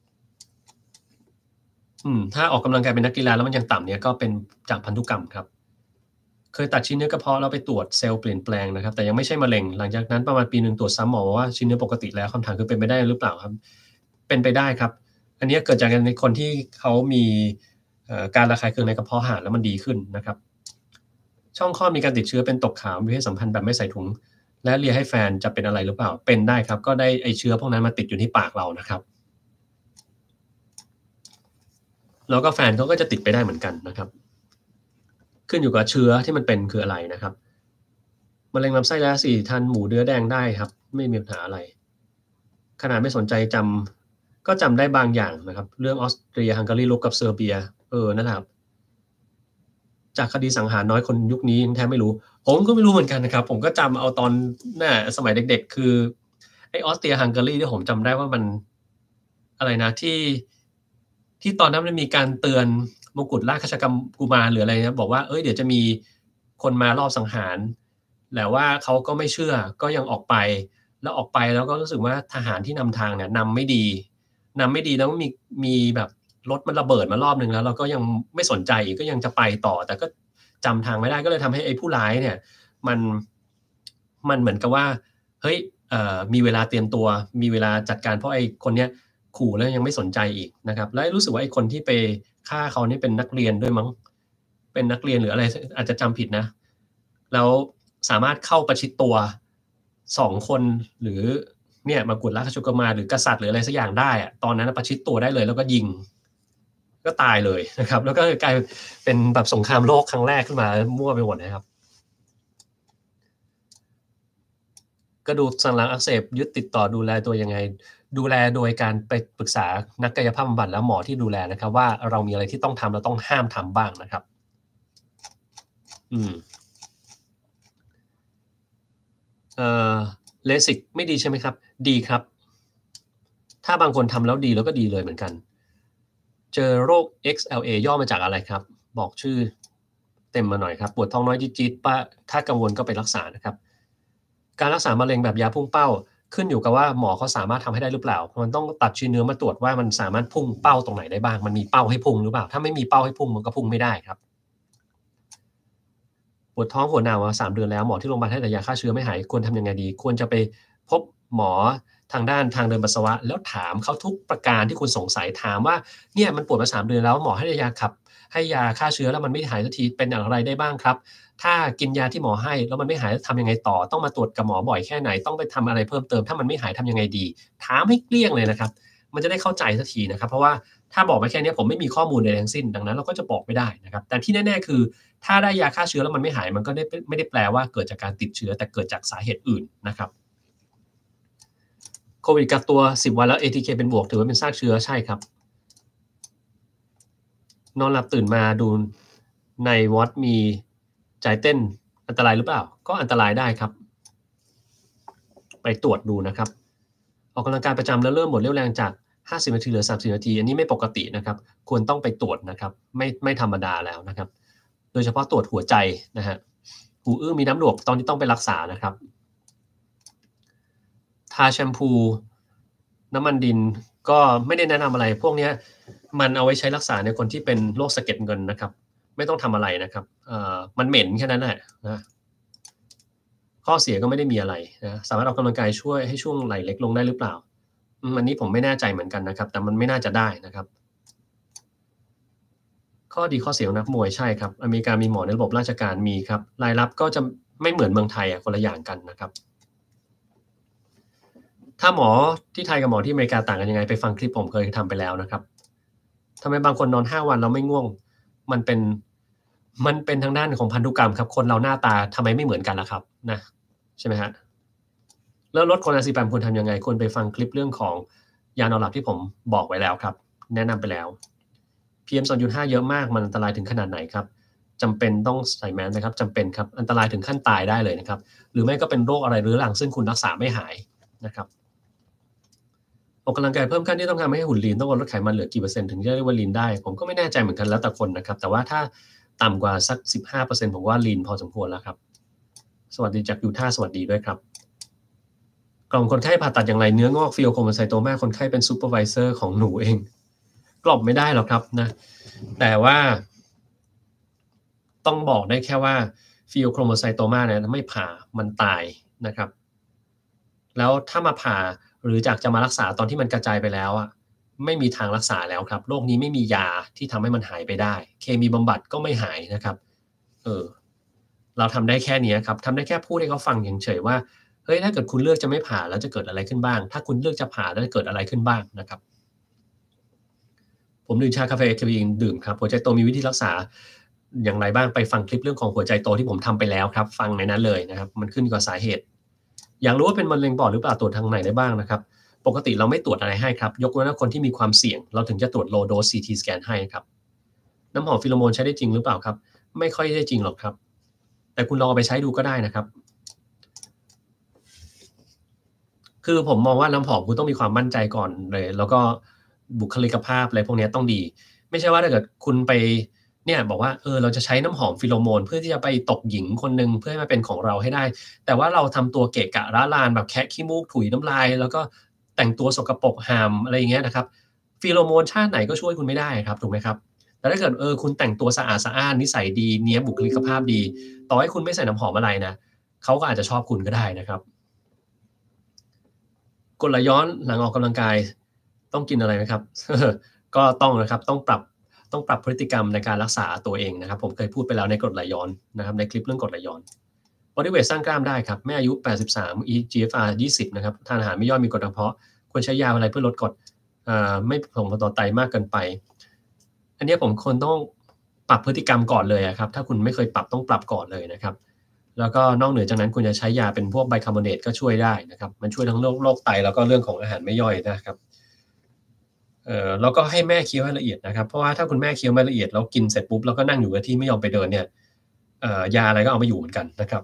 อืมถ้าออกกำลังกายเป็นนักกีฬาแล้วมันยังต่ำเนี่ยก็เป็นจากพันธุกรรมครับเคยตัดชิ้นเนื้อกระเพาะแล้วไปตรวจเซลล์เปลี่ยนแปลงนะครับแต่ยังไม่ใช่มะเร็งหลังจากนั้นประมาณปีหนึ่งตรวจซ้ำหมอว่าชิ้นเนื้อปกติแล้วคำถามคือเป็นไปได้หรือเปล่าครับเป็นไปได้ครับอันนี้เกิดจากในคนที่เขามีการระคายเคืองในกระเพาะอาหารแล้วมันดีขึ้นนะครับช่องคลอดมีการติดเชื้อเป็นตกขาวมีเพศสัมพันธ์แบบไม่ใส่ถุงและเลียให้แฟนจะเป็นอะไรหรือเปล่าเป็นได้ครับก็ได้ไอเชื้อพวกนั้นมาติดอยู่ที่ปากเรานะครับแล้วก็แฟนเขาก็จะติดไปได้เหมือนกันนะครับขึ้นอยู่กับเชื้อที่มันเป็นคืออะไรนะครับมะเร็งลำไส้ระยะสี่ทานหมูเนื้อแดงได้ครับไม่มีปัญหาอะไรขนาดไม่สนใจจำก็จำได้บางอย่างนะครับเรื่องออสเตรียฮังการีรบกับเซอร์เบียเออนั่นแหละครับจากคดีสังหารน้อยคนยุคนี้ยังแทบไม่รู้ผมก็ไม่รู้เหมือนกันนะครับผมก็จำเอาตอนน่ะสมัยเด็กๆคือไอ้ออสเตรียฮังการีที่ผมจำได้ว่ามันอะไรนะที่ที่ตอนนั้นมันมีการเตือนมกุฎราชกุมารหรืออะไรนะบอกว่าเอ้ยเดี๋ยวจะมีคนมารอบสังหารแต่ว่าเขาก็ไม่เชื่อก็ยังออกไปแล้วออกไปแล้วก็รู้สึกว่าทหารที่นำทางเนี่ยนำไม่ดีนำไม่ดีแล้วมีมีแบบรถมันระเบิดมารอบหนึ่งแล้วเราก็ยังไม่สนใจก็ยังจะไปต่อแต่ก็จำทางไม่ได้ก็เลยทำให้ไอ้ผู้ร้ายเนี่ยมันมันเหมือนกับว่าเฮ้ยเอ่อมีเวลาเตรียมตัวมีเวลาจัดการเพราะไอ้คนเนี้ยขู่แล้วยังไม่สนใจอีกนะครับแล้วรู้สึกว่าไอ้คนที่ไปฆ่าเขานี่เป็นนักเรียนด้วยมั้งเป็นนักเรียนหรืออะไรอาจจะจำผิดนะแล้วสามารถเข้าประชิดตัวสองคนหรือเนี่ยมกุฎราชกุมารหรือกษัตริย์หรืออะไรสักอย่างได้อะตอนนั้นประชิดตัวได้เลยแล้วก็ยิงก็ตายเลยนะครับแล้วก็กลายเป็นแบบสงครามโลกครั้งแรกขึ้นมามั่วไปหมดนะครับกระดูกสันหลังอักเสบยึดติดต่อดูแลตัวยังไงดูแลโดยการไปปรึกษานักกายภาพบำบัดและหมอที่ดูแลนะครับว่าเรามีอะไรที่ต้องทำและต้องห้ามทำบ้างนะครับอืมเอ่อเลสิกไม่ดีใช่ไหมครับดีครับถ้าบางคนทำแล้วดีแล้วก็ดีเลยเหมือนกันเจอโรค เอ็กซ์ แอล เอ ย่อมาจากอะไรครับบอกชื่อเต็มมาหน่อยครับปวดท้องน้อยจี๊ดๆป้าถ้ากังวลก็ไปรักษานะครับการรักษามะเร็งแบบยาพุ่งเป้าขึ้นอยู่กับว่าหมอเขาสามารถทำให้ได้หรือเปล่ามันต้องตัดชิ้นเนื้อมาตรวจว่ามันสามารถพุ่งเป้าตรงไหนได้บ้างมันมีเป้าให้พุ่งหรือเปล่าถ้าไม่มีเป้าให้พุ่งมันก็พุ่งไม่ได้ครับปวดท้องปวดหนาวมาสามเดือนแล้วหมอที่โรงพยาบาลให้แต่ยาฆ่าเชื้อไม่หายควรทำยังไงดีควรจะไปพบหมอทางด้านทางเดินปัสสาวะแล้วถามเขาทุกประการที่คุณสงสัยถามว่าเนี่ยมันปวดมาสามเดือนแล้วหมอให้ยาขับให้ยาฆ่าเชื้อแล้วมันไม่หายสักทีเป็นอย่างไรได้บ้างครับถ้ากินยาที่หมอให้แล้วมันไม่หายทำยังไงต่อต้องมาตรวจกับหมอบ่อยแค่ไหนต้องไปทำอะไรเพิ่มเติมถ้ามันไม่หายทำยังไงดีถามให้เกลี้ยงเลยนะครับมันจะได้เข้าใจสักทีนะครับเพราะว่าถ้าบอกมาแค่นี้ผมไม่มีข้อมูลใดทั้งสิ้นดังนั้นเราก็จะบอกไม่ได้นะครับแต่ที่แน่ๆคือถ้าได้ยาฆ่าเชื้อแล้วมันไม่หายมันก็ได้ไม่ได้แปลว่าเกิดจากการติดเชื้อแต่เกิดจากสาเหตุอื่นนะครับโควิดกักตัวสิบวันแล้ว เอ ที เค เป็นบวกถือว่าเป็นซากเชื้อใช่ครับนอนหลับตื่นมาดูในวอตมีใจเต้นอันตรายหรือเปล่าก็อันตรายได้ครับไปตรวจดูนะครับออกกำลังกายประจำแล้วเริ่มหมดเรี่ยวแรงจากห้าสิบนาทีเหลือสามสิบนาทีอันนี้ไม่ปกตินะครับควรต้องไปตรวจนะครับไม่ไม่ธรรมดาแล้วนะครับโดยเฉพาะตรวจหัวใจนะฮะหูอื้อมีน้ำหนวกตอนนี้ต้องไปรักษานะครับทาแชมพูน้ำมันดินก็ไม่ได้แนะนำอะไรพวกนี้มันเอาไว้ใช้รักษาในคนที่เป็นโรคสะเก็ดเงินนะครับไม่ต้องทำอะไรนะครับเอ่อมันเหม็นแค่นั้นแหละนะข้อเสียก็ไม่ได้มีอะไรนะสามารถออกกำลังกายช่วยให้ช่วงไหล่เล็กลงได้หรือเปล่าอันนี้ผมไม่แน่ใจเหมือนกันนะครับแต่มันไม่น่าจะได้นะครับข้อดีข้อเสียของนักมวยใช่ครับอเมริกามีหมอในระบบราชการมีครับรายรับก็จะไม่เหมือนเมืองไทยอ่ะคนละอย่างกันนะครับถ้าหมอที่ไทยกับหมอที่อเมริกาต่างกันยังไงไปฟังคลิปผมเคยทำไปแล้วนะครับทำไมบางคนนอนห้าวันแล้วไม่ง่วงมันเป็นมันเป็นทางด้านของพันธุกรรมครับคนเราหน้าตาทำไมไม่เหมือนกันล่ะครับนะใช่ไหมฮะแล้วลดคอเลสเตอรอลควรทำยังไงควรไปฟังคลิปเรื่องของยานอนหลับที่ผมบอกไว้แล้วครับแนะนำไปแล้ว พี เอ็ม สองจุดห้า เยอะมากมันอันตรายถึงขนาดไหนครับจำเป็นต้องใส่แมสนะครับจำเป็นครับอันตรายถึงขั้นตายได้เลยนะครับหรือไม่ก็เป็นโรคอะไรเรื้อรังซึ่งคุณรักษาไม่หายนะครับออกกำลังกายเพิ่มขั้นที่ต้องทำให้หุ่นลีนต้องลดไขมันเหลือกี่เปอร์เซ็นต์ถึงจะเรียกว่าลีนได้ผมก็ไม่แน่ใจเหมือนกันแล้วแต่คนนะครับแต่ว่าถ้าต่ำกว่าสัก สิบห้าเปอร์เซ็นต์ ผมว่าลีนพอสมควรแล้วครับสวัสดีจากยูทาห์สวัสดีด้วยครับกล่อมคนไข้ผ่าตัดอย่างไรเนื้องอกฟิโอโครโมไซโตมาคนไข้เป็นซูเปอร์วิเซอร์ของหนูเองกล่อมไม่ได้หรอกครับนะแต่ว่าต้องบอกได้แค่ว่าฟิโอโครโมไซโตมาเนี่ยไม่ผ่ามันตายนะครับแล้วถ้ามาผ่าหรือจากจะมารักษาตอนที่มันกระจายไปแล้วอ่ะไม่มีทางรักษาแล้วครับโรคนี้ไม่มียาที่ทำให้มันหายไปได้เคมีบำบัดก็ไม่หายนะครับเออเราทำได้แค่นี้ครับทำได้แค่พูดให้เขาฟังเฉยๆว่าเฮ้ยถ้าเกิดคุณเลือกจะไม่ผ่าแล้วจะเกิดอะไรขึ้นบ้างถ้าคุณเลือกจะผ่าแล้วจะเกิดอะไรขึ้นบ้างนะครับผมดื่มชาคาเฟอีนดื่มครับหัวใจโตมีวิธีรักษาอย่างไรบ้างไปฟังคลิปเรื่องของหัวใจโตที่ผมทำไปแล้วครับฟังในนั้นเลยนะครับมันขึ้นอยู่กับสาเหตุอยากรู้ว่าเป็นมะเร็งปอดหรือเปล่าตรวจทางไหนได้บ้างนะครับปกติเราไม่ตรวจอะไรให้ครับยกเว้นว่าคนที่มีความเสี่ยงเราถึงจะตรวจ low dose ซี ที scan ให้ครับน้ำหอมฟิโลโมนใช้ได้จริงหรือเปล่าครับไม่ค่อยได้จริงหรอกครับแต่คุณลองเอาไปใช้ดูก็ได้นะครับคือผมมองว่าน้ำหอมคุณต้องมีความมั่นใจก่อนเลยแล้วก็บุคลิกภาพอะไรพวกนี้ต้องดีไม่ใช่ว่าถ้าเกิดคุณไปเนี่ยบอกว่าเออเราจะใช้น้ำหอมฟิโลโมนเพื่อที่จะไปตกหญิงคนหนึ่งเพื่อให้มาเป็นของเราให้ได้แต่ว่าเราทำตัวเกะกะร้าลานแบบแคะขี้มูกถุยน้ำลายแล้วก็แต่งตัวสกปรกหามอะไรอย่างเงี้ยนะครับฟิโลโมนชาติไหนก็ช่วยคุณไม่ได้ครับถูกไหมครับแต่ถ้าเกิดเออคุณแต่งตัวสะอาดสะอ้านนิสัยดีเนี้ยบุคลิกภาพดีต่อให้คุณไม่ใส่น้ำหอมอะไรนะเขาก็อาจจะชอบคุณก็ได้นะครับกดไหลย้อนหลังออกกำลังกายต้องกินอะไรไหมครับ ก็ต้องนะครับต้องปรับต้องปรับพฤติกรรมในการรักษาตัวเองนะครับผมเคยพูดไปแล้วในกรดไหลย้อนนะครับในคลิปเรื่องกรดไหลย้อนบอดี้เวทสร้างกล้ามได้ครับแม่อายุแปดสิบสาม อี จี เอฟ อาร์ ยี่สิบนะครับทานอาหารไม่ย่อยมีกรดกระเพาะควรใช้ยาอะไรเพื่อลดกรดไม่ส่งผลต่อไตมากเกินไปอันนี้ผมคนต้องปรับพฤติกรรมก่อนเลยครับถ้าคุณไม่เคยปรับต้องปรับก่อนเลยนะครับแล้วก็นอกเหนือจากนั้นคุณจะใช้ยาเป็นพวกไบคาร์บอเนตก็ช่วยได้นะครับมันช่วยทั้งโรคโรคไตแล้วก็เรื่องของอาหารไม่ย่อยนะครับเอ่อแล้วก็ให้แม่เคี้ยวให้ละเอียดนะครับเพราะว่าถ้าคุณแม่เคี้ยวไม่ละเอียดแล้วกินเสร็จปุ๊บแล้วก็นั่งอยู่กับที่ไม่ยอมไปเดินเนี่ยเอ่อยาอะไรก็เอาไม่อยู่เหมือนกันนะครับ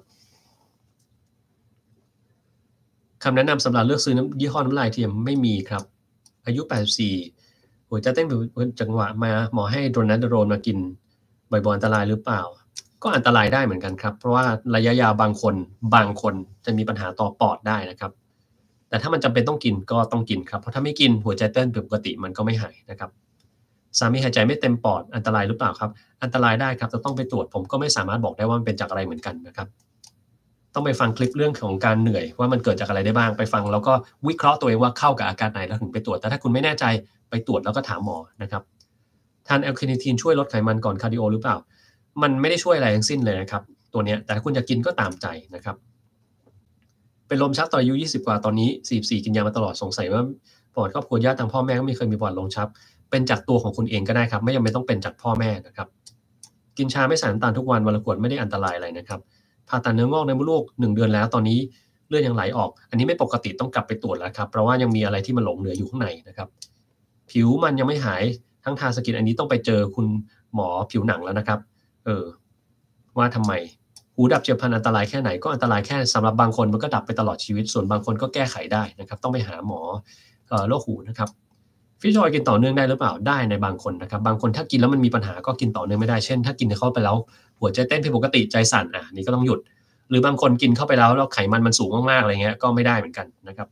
คำแนะนำสำหรับเลือกซื้อน้ำยี่ห้อน้ำลายเทียมไม่มีครับอายุแปดสิบสี่หัวใจเต้นผิดจังหวะมาหมอให้โดนัทโดรนมากินบ่อยๆอันตรายหรือเปล่าก็อันตรายได้เหมือนกันครับเพราะว่าระยะยาวบางคนบางคนจะมีปัญหาต่อปอดได้นะครับแต่ถ้ามันจำเป็นต้องกินก็ต้องกินครับเพราะถ้าไม่กินหัวใจเต้นผิดปกติมันก็ไม่หายนะครับสามีหายใจไม่เต็มปอดอันตรายหรือเปล่าครับอันตรายได้ครับจะต้องไปตรวจผมก็ไม่สามารถบอกได้ว่ามันเป็นจากอะไรเหมือนกันนะครับต้องไปฟังคลิปเรื่องของการเหนื่อยว่ามันเกิดจากอะไรได้บ้างไปฟังแล้วก็วิเคราะห์ตัวเองว่าเข้ากับอาการไหนแล้วถึงไปตรวจแต่ถ้าคุณไม่แน่ใจไปตรวจแล้วก็ถามหมอนะครับทานแอลคาเนทีนช่วยลดไขมันก่อนคาร์ดิโอหรือเปล่ามันไม่ได้ช่วยอะไรทั้งสิ้นเลยนะครับตัวนี้แต่ถ้าคุณจะกินก็ตามใจนะครับเป็นลมชักตอนอายุยี่สิบกว่าตอนนี้สี่สิบสี่กินยามาตลอดสงสัยว่าประวัติครอบครัวญาติทางพ่อแม่ก็ไม่เคยมีประวัติลมชักเป็นจากตัวของคุณเองก็ได้ครับไม่จำเป็นต้องเป็นจากพ่อแม่นะครับกินชาไม่ใส่น้ำตาลทุกวันวันละขวดไม่ได้อันตรายอะไรนะครับผ่าตัดเนื้องอกในมดลูกหนึ่งเดือนแล้วตอนนี้เลือดยังไหลออกอันนี้ไม่ปกติต้องกลับไปตรวจแล้วครับเพราะว่ายังมีอะไรที่มันหลงเหลืออยู่ข้างในนะครับผิวมันยังไม่หายทั้งทาสกินอันนี้ต้องไปเจอคุณหมอผิวหนังแล้วนะครับเออว่าทำไมหูดับเฉียบพลันอันตรายแค่ไหนก็อันตรายแค่สำหรับบางคนมันก็ดับไปตลอดชีวิตส่วนบางคนก็แก้ไขได้นะครับต้องไปหาหมอเอ่อโรคหูนะครับฟิชออยล์กินต่อเนื่องได้หรือเปล่าได้ในบางคนนะครับบางคนถ้ากินแล้วมันมีปัญหาก็กินต่อเนื่องไม่ได้เช่นถ้ากินเข้าไปแล้วหัวใจเต้นผิดปกติใจสั่นอ่ะนี่ก็ต้องหยุดหรือบางคนกินเข้าไปแล้วแล้วไขมันมันสูงมากๆอะไรเงี้ยก็ไม่ได้เหมือนกันนะครับ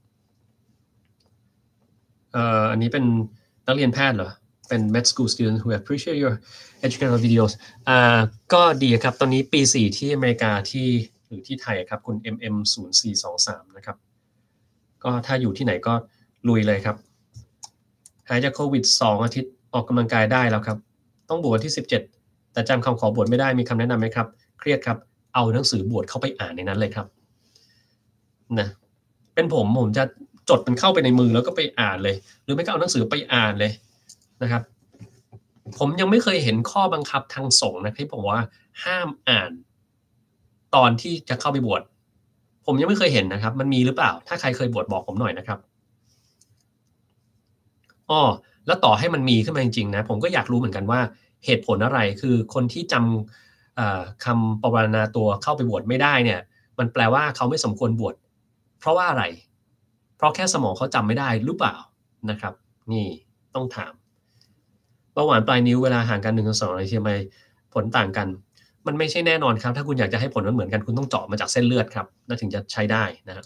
เอ่ออันนี้เป็นนักเรียนแพทย์เหรอเป็น med school student who appreciate your educational videos อ่าก็ดีครับตอนนี้ปีสี่ที่อเมริกาที่หรือที่ไทยครับคุณ เอ็ม เอ็ม ศูนย์ สี่ สอง สามนะครับก็ถ้าอยู่ที่ไหนก็ลุยเลยครับหายจากโควิดสองอาทิตย์ออกกำลังกายได้แล้วครับต้องบวชวันที่สิบเจ็ดแต่จำคำขอบวชไม่ได้มีคำแนะนำไหมครับเครียดครับเอาหนังสือบวชเข้าไปอ่านในนั้นเลยครับนะเป็นผมผมจะจดมันเข้าไปในมือแล้วก็ไปอ่านเลยหรือไม่ก็เอาหนังสือไปอ่านเลยนะครับผมยังไม่เคยเห็นข้อบังคับทางสงฆ์นะที่บอกว่าห้ามอ่านตอนที่จะเข้าไปบวชผมยังไม่เคยเห็นนะครับมันมีหรือเปล่าถ้าใครเคยบวชบอกผมหน่อยนะครับอ้อแล้วต่อให้มันมีขึ้นมาจริงๆนะผมก็อยากรู้เหมือนกันว่าเหตุผลอะไรคือคนที่จำเอ่อคำปวารณาตัวเข้าไปบวชไม่ได้เนี่ยมันแปลว่าเขาไม่สมควรบวชเพราะว่าอะไรเพราะแค่สมองเขาจำไม่ได้หรือเปล่านะครับนี่ต้องถามเบาหวานปลายนิ้วเวลาห่างกันหนึ่งถึงสองนาทีทำไมผลต่างกันมันไม่ใช่แน่นอนครับถ้าคุณอยากจะให้ผลมันเหมือนกันคุณต้องเจาะมาจากเส้นเลือดครับนั่นถึงจะใช้ได้นะครับ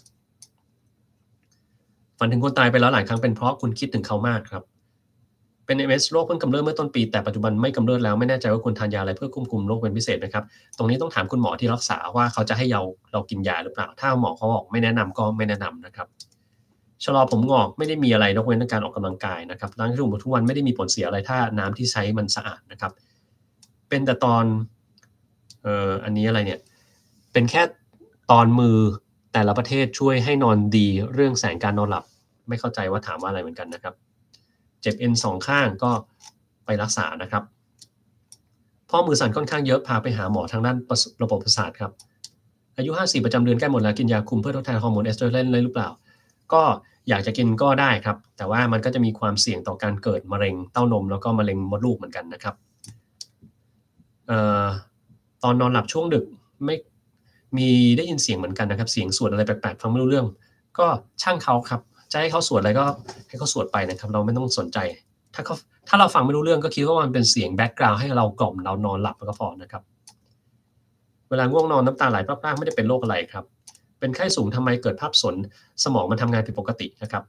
ฝันถึงคนตายไปแล้วหลายครั้งเป็นเพราะคุณคิดถึงเขามากครับ เป็น เอ็ม เอส โรคเพิ่งกำเริบเมื่อต้นปีแต่ปัจจุบันไม่กำเริบแล้วไม่แน่ใจว่าควรทานยาอะไรเพื่อควบคุมโรคเป็นพิเศษไหมครับตรงนี้ต้องถามคุณหมอที่รักษาว่าเขาจะให้เราเรากินยาหรือเปล่าถ้าหมอเขาบอกไม่แนะนำก็ไม่แนะนำนะครับชะลอผมงอกไม่ได้มีอะไรยกเว้นการออกกำลังกายนะครับล้างที่ถูทุกวันไม่ได้มีผลเสียอะไรถ้าน้ำที่ใช้มันสะอาดนะครับเป็นแต่ตอนเอ่ออันนี้อะไรเนี่ยเป็นแค่ตอนมือแต่ละประเทศช่วยให้นอนดีเรื่องแสงการนอนหลับไม่เข้าใจว่าถามว่าอะไรเหมือนกันนะครับเจ็บเอ็นสองข้างก็ไปรักษานะครับพ่อมือสั่นค่อนข้างเยอะพาไปหาหมอทางด้านระบบประสาทครับอายุห้าสิบประจำเดือนใกล้หมดแล้วกินยาคุมเพื่อทดแทนฮอร์โมนเอสโตรเจนเลยหรือเปล่าก็อยากจะกินก็ได้ครับแต่ว่ามันก็จะมีความเสี่ยงต่อการเกิดมะเร็งเต้านมแล้วก็มะเร็งมดลูกเหมือนกันนะครับเอ่อตอนนอนหลับช่วงดึกไม่มีได้ยินเสียงเหมือนกันนะครับเสียงสวดอะไรแปลกๆฟังไม่รู้เรื่องก็ช่างเขาครับจะให้เขาสวดอะไรก็ให้เขาสวดไปนะครับเราไม่ต้องสนใจถ้าเขาถ้าเราฟังไม่รู้เรื่องก็คิดว่ามันเป็นเสียงแบ็กกราวด์ให้เรากล่อมเรานอนหลับก็พอนะครับเวลาง่วงนอนน้ำตาไหลพรากๆไม่ได้เป็นโรคอะไรครับเป็นไข้สูงทำไมเกิดภาพสนสมองมันทำงานผิดปกตินะครับ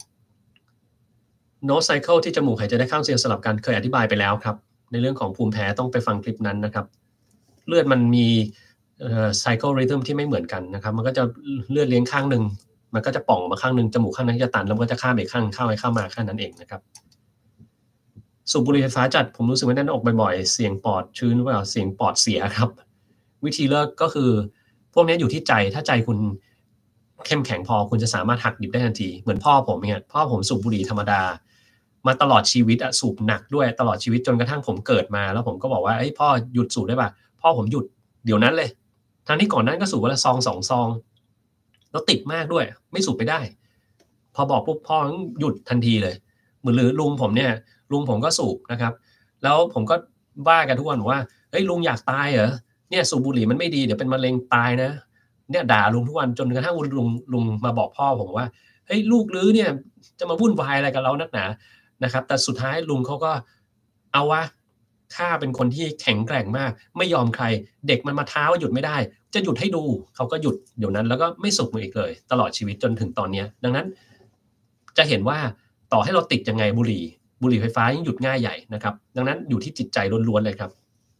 Nose cycle ที่จมูกหายใจได้ข้างเสียงสลับกันเคยอธิบายไปแล้วครับในเรื่องของภูมิแพ้ต้องไปฟังคลิปนั้นนะครับเลือดมันมีเอ่อ cycle rhythm ที่ไม่เหมือนกันนะครับมันก็จะเลือดเลี้ยงข้างหนึ่งมันก็จะป่องมาข้างหนึ่งจมูกข้างนั้นจะตันแล้วมันก็จะข้ามไปข้างเข้าไปเข้ามาแค่นั้นเองนะครับสูบบุหรี่ไฟฟ้าจัดผมรู้สึกว่าแน่นอกบ่อยๆเสียงปอดชื้นหรือเปล่าเสียงปอดเสียครับวิธีเลิกก็คือพวกนี้อยู่ที่ใจถ้าใจคุณเข้มแข็งพอคุณจะสามารถหักดิบได้ทันทีเหมือนพ่อผมเนี่ยพ่อผมสูบบุหรี่ธรรมดามาตลอดชีวิตอะสูบหนักด้วยตลอดชีวิตจนกระทั่งผมเกิดมาแล้วผมก็บอกว่าเฮ้ยพ่อหยุดสูบได้ป่ะพ่อผมหยุดเดี๋ยวนั้นเลยทั้งที่ก่อนนั้นก็สูบวันละซองสองซองแล้วติดมากด้วยไม่สูบไม่ได้พอบอกปุ๊บพ่อหยุดทันทีเลยเหมือนหรือลุงผมเนี่ยลุงผมก็สูบนะครับแล้วผมก็ว่ากันทุกวันว่าเฮ้ยลุงอยากตายเหรอเนี่ยสูบบุหรี่มันไม่ดีเดี๋ยวเป็นมะเร็งตายนะเนี่ยด่าลุงทุกวันจนกระทั่งลุงลุงมาบอกพ่อผมว่าเฮ้ยลูกลื้อเนี่ยจะมาวุ่นวายอะไรกับเรานักหนานะครับแต่สุดท้ายลุงเขาก็เอาวะข้าเป็นคนที่แข็งแกร่งมากไม่ยอมใครเด็กมันมาท้าว่าหยุดไม่ได้จะหยุดให้ดูเขาก็หยุดเดี๋ยวนั้นแล้วก็ไม่สูบอีกเลยตลอดชีวิตจนถึงตอนนี้ดังนั้นจะเห็นว่าต่อให้เราติดยังไงบุหรี่บุหรี่ไฟฟ้ายิ่งหยุดง่ายใหญ่นะครับดังนั้นอยู่ที่จิตใจล้วนๆเลยครับ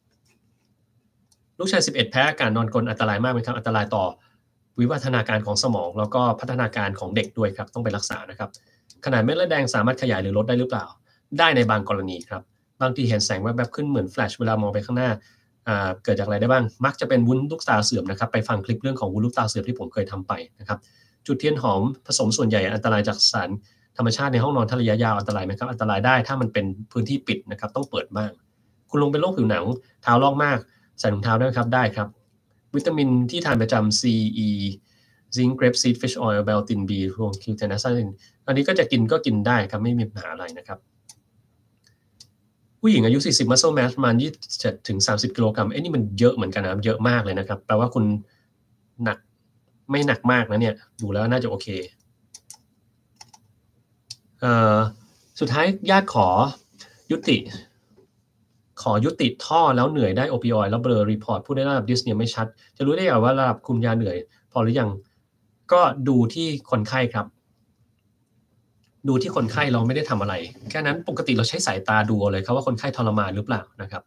ลูกชายสิบเอ็ดแพ้อากาศนอนกรนอันตรายมากไหมครับอันตรายต่อวิวัฒนาการของสมองแล้วก็พัฒนาการของเด็กด้วยครับต้องไปรักษานะครับขนาดเม็ดเลือดแดงสามารถขยายหรือลดได้หรือเปล่าได้ในบางกรณีครับบางทีเห็นแสงแวบๆขึ้นเหมือนแฟลชเวลามองไปข้างหน้าเกิดจากอะไรได้บ้างมักจะเป็นวุ้นลูกตาเสื่อมนะครับไปฟังคลิปเรื่องของวุ้นลูกตาเสื่อมที่ผมเคยทำไปนะครับจุดเทียนหอมผสมส่วนใหญ่อันตรายจากสารธรรมชาติในห้องนอนถ้าระยะยาวอันตรายไหมครับอันตรายได้ถ้ามันเป็นพื้นที่ปิดนะครับต้องเปิดบ้างคุณลงเป็นโรคผิวหนังเท้าลอกมากใส่ถุงเท้าได้ไหมครับได้ครับวิตามินที่ทานประจำ C E zinc grapeseed fish oil biotin B รวม quintenacin อันนี้ก็จะกินก็กินได้ครับไม่มีปัญหาอะไรนะครับผู้หญิงอายุสี่สิบ muscle mass ประมาณยี่สิบเจ็ดถึงสามสิบกิโลกรัมเอ้ยนี่มันเยอะเหมือนกันนะเยอะมากเลยนะครับแปลว่าคุณหนักไม่หนักมากนะเนี่ยดูแล้วน่าจะโอเคเอ่อสุดท้ายญาติขอยุติขอยุติท่อแล้วเหนื่อยได้โอปิออยด์แล้วเบลอรีพอร์ตผู้ได้ระดับดิสเนี่ยไม่ชัดจะรู้ได้อย่างว่าระดับคุมยาเหนื่อยพอหรือยังก็ดูที่คนไข้ครับดูที่คนไข้เราไม่ได้ทำอะไรแค่นั้นปกติเราใช้สายตาดูเลยครับว่าคนไข้ทรมานหรือเปล่านะครับ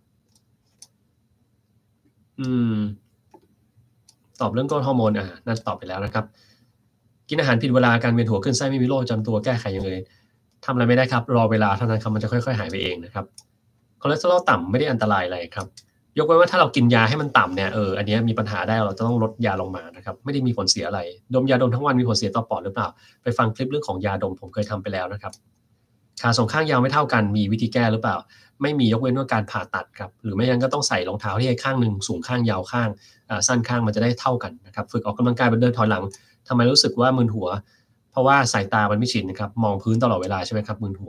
อืมตอบเรื่องก้อนฮอร์โมนอ่ะน่าจะตอบไปแล้วนะครับกินอาหารผิดเวลาการเวียนหัวขึ้นไส้ไม่มีโรคประจำตัวแก้ไขยังไงทำอะไรไม่ได้ครับรอเวลาเท่านั้นครับมันจะค่อยๆหายไปเองนะครับคอเลสเตอรอลต่ำไม่ได้อันตรายอะไรครับยกเว้นว่าถ้าเรากินยาให้มันต่ำเนี่ยเอออันนี้มีปัญหาได้เราจะต้องลดยาลงมานะครับไม่ได้มีผลเสียอะไรดมยาดมทั้งวันมีผลเสียต่อปอดหรือเปล่าไปฟังคลิปเรื่องของยาดมผมเคยทำไปแล้วนะครับขาสองข้างยาวไม่เท่ากันมีวิธีแก้หรือเปล่าไม่มียกเว้นว่าการผ่าตัดครับหรือไม่งั้นก็ต้องใส่รองเท้าที่ข้างหนึ่งสูงข้างยาวข้างสั้นข้างมันจะได้เท่ากันนะครับฝึกออกกำลังกายเป็นเดินถอยหลังทำไมรู้สึกว่ามึนหัวเพราะว่าสายตามันไม่ชินนะครับมองพื้นตลอดเวลาใช่ไหมครับมึนหัว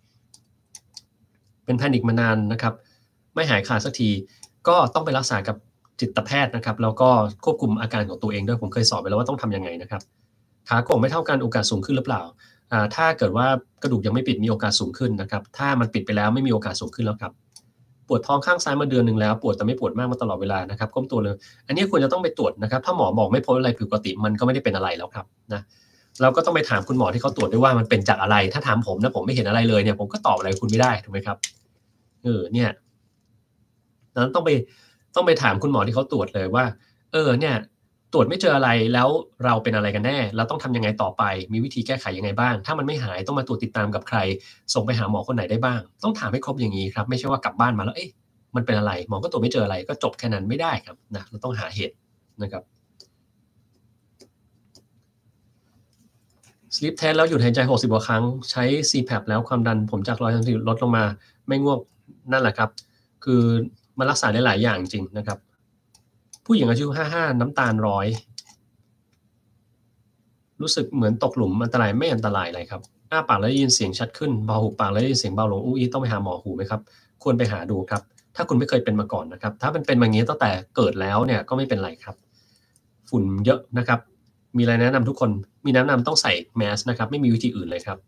เป็นแพนิคมานานนะครับไม่หายขาดสักทีก็ต้องไปรักษากับจิตแพทย์นะครับแล้วก็ควบคุมอาการของตัวเองด้วยผมเคยสอนไปแล้วว่าต้องทำยังไงนะครับขาโก่งไม่เท่ากันโอกาสสูงขึ้นหรือเปล่าถ้าเกิดว่ากระดูกยังไม่ปิดมีโอกาสสูงขึ้นนะครับถ้ามันปิดไปแล้วไม่มีโอกาสสูงขึ้นแล้วครับปวดท้องข้างซ้ายมาเดือนหนึ่งแล้วปวดแต่ไม่ปวดมากมาตลอดเวลานะครับก้มตัวเลยอันนี้ควรจะต้องไปตรวจนะครับถ้าหมอบอกไม่พบอะไรผิดปกติมันก็ไม่ได้เป็นอะไรแล้วครับนะเราก็ต้องไปถามคุณหมอที่เขาตรวจด้วยว่ามันเป็นจากอะไรถ้าถามผมนะผมไม่เห็นอะไรเลยเนี่ยผมก็ตอบอะไรคุณไม่ได้ถูกไหมครับเออเนี่ยนั้นต้องไปต้องไปถามคุณหมอที่เขาตรวจเลยว่าเออเนี่ยตรวจไม่เจออะไรแล้วเราเป็นอะไรกันแน่เราต้องทำยังไงต่อไปมีวิธีแก้ไขยังไงบ้างถ้ามันไม่หายต้องมาตรวจติดตามกับใครส่งไปหาหมอคนไหนได้บ้างต้องถามให้ครบอย่างนี้ครับไม่ใช่ว่ากลับบ้านมาแล้วเอ๊ะมันเป็นอะไรหมอก็ตรวจไม่เจออะไรก็จบแค่นั้นไม่ได้ครับนะเราต้องหาเหตุนะครับ sleep test แล้วหยุดหายใจหกสิบกว่าครั้งใช้ ซี แพป แล้วความดันผมจากหนึ่งร้อยสามสิบลดลงมาไม่ง่วงนั่นแหละครับคือมันรักษาได้หลายอย่างจริงนะครับผู้หญิงอายุห้าสิบห้าน้ำตาลร้อยรู้สึกเหมือนตกหลุมอันตรายไม่อันตรายอะไรครับอ้าปากแล้วได้ยินเสียงชัดขึ้นเบาหูปากแล้วได้ยินเสียงเบาลงอู้อีต้องไปหาหมอหูไหมครับควรไปหาดูครับถ้าคุณไม่เคยเป็นมาก่อนนะครับถ้าเป็นเป็นอย่างนี้ตั้งแต่เกิดแล้วเนี่ยก็ไม่เป็นไรครับฝุ่นเยอะนะครับมีอะไรแนะนำทุกคนมีแนะนำต้องใส่แมสนะครับไม่มีวิธีอื่นเลยครับ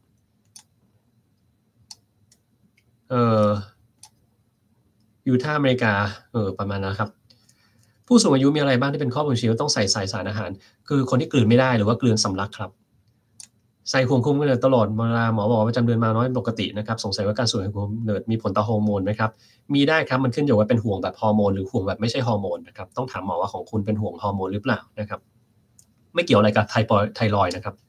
เอ่อยูทาห์อเมริกาเออประมาณนั้นครับผู้สูงอายุมีอะไรบ้างที่เป็นข้อบ่งชี้ว่าต้องใส่สายสารอาหารคือคนที่กลืนไม่ได้หรือว่ากลืนสำลักครับใส่ห่วงคุมกำเนิดตลอดเวลาหมอบอกว่าประจำเดือนมาน้อยปกตินะครับสงสัยว่าการสูดห่วงคุมกำเนิดมีผลต่อฮอร์โมนไหมครับมีได้ครับมันขึ้นอยู่ว่าเป็นห่วงแบบฮอร์โมนหรือห่วงแบบไม่ใช่ฮอร์โมนนะครับต้องถามหมอว่าของคุณเป็นห่วงฮอร์โมนหรือเปล่านะครับไม่เกี่ยวอะไรกับไทปอยไทรอยด์นะครับ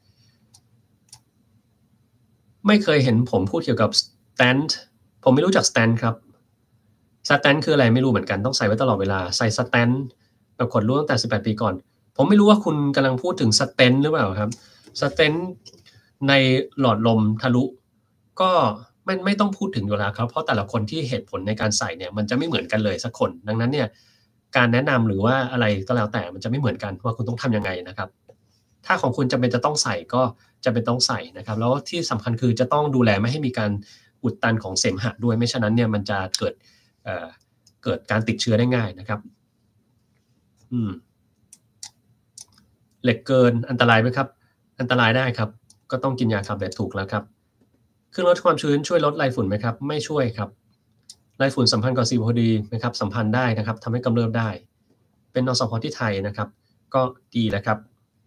ไม่เคยเห็นผมพูดเกี่ยวกับสแตนท์ผมไม่รู้จักสแตนท์ครับสแตนท์คืออะไรไม่รู้เหมือนกันต้องใส่ไว้ตลอดเวลาใส่สแตนท์แบบขนรู้ตั้งแต่สิบแปดปีก่อนผมไม่รู้ว่าคุณกำลังพูดถึงสเตนท์หรือเปล่าครับสเตนท์ในหลอดลมทะลุก็ไม่ไม่ต้องพูดถึงอยู่แล้วครับเพราะแต่ละคนที่เหตุผลในการใส่เนี่ยมันจะไม่เหมือนกันเลยสักคนดังนั้นเนี่ยการแนะนำหรือว่าอะไรก็แล้วแต่มันจะไม่เหมือนกันว่าคุณต้องทำยังไงนะครับถ้าของคุณจำเป็นจะต้องใส่ก็จำเป็นต้องใส่นะครับแล้วที่สำคัญคือจะต้องดูแลไม่ให้มีการอุดตันของเสมหะด้วยไม่ฉะนั้นเนี่ยมันจะเกิดเอ่อเกิดการติดเชื้อได้ง่ายนะครับอืมเหล็กเกินอันตรายไหมครับอันตรายได้ครับก็ต้องกินยาขับเหล็กถูกแล้วครับเครื่องลดความชื้นช่วยลดไรฝุ่นไหมครับไม่ช่วยครับไรฝุ่นสัมพันธ์กับ ซี โอ พี ดี นะครับสัมพันธ์ได้นะครับทำให้กำเริบได้เป็นนสพที่ไทยนะครับก็ดีแล้วครับ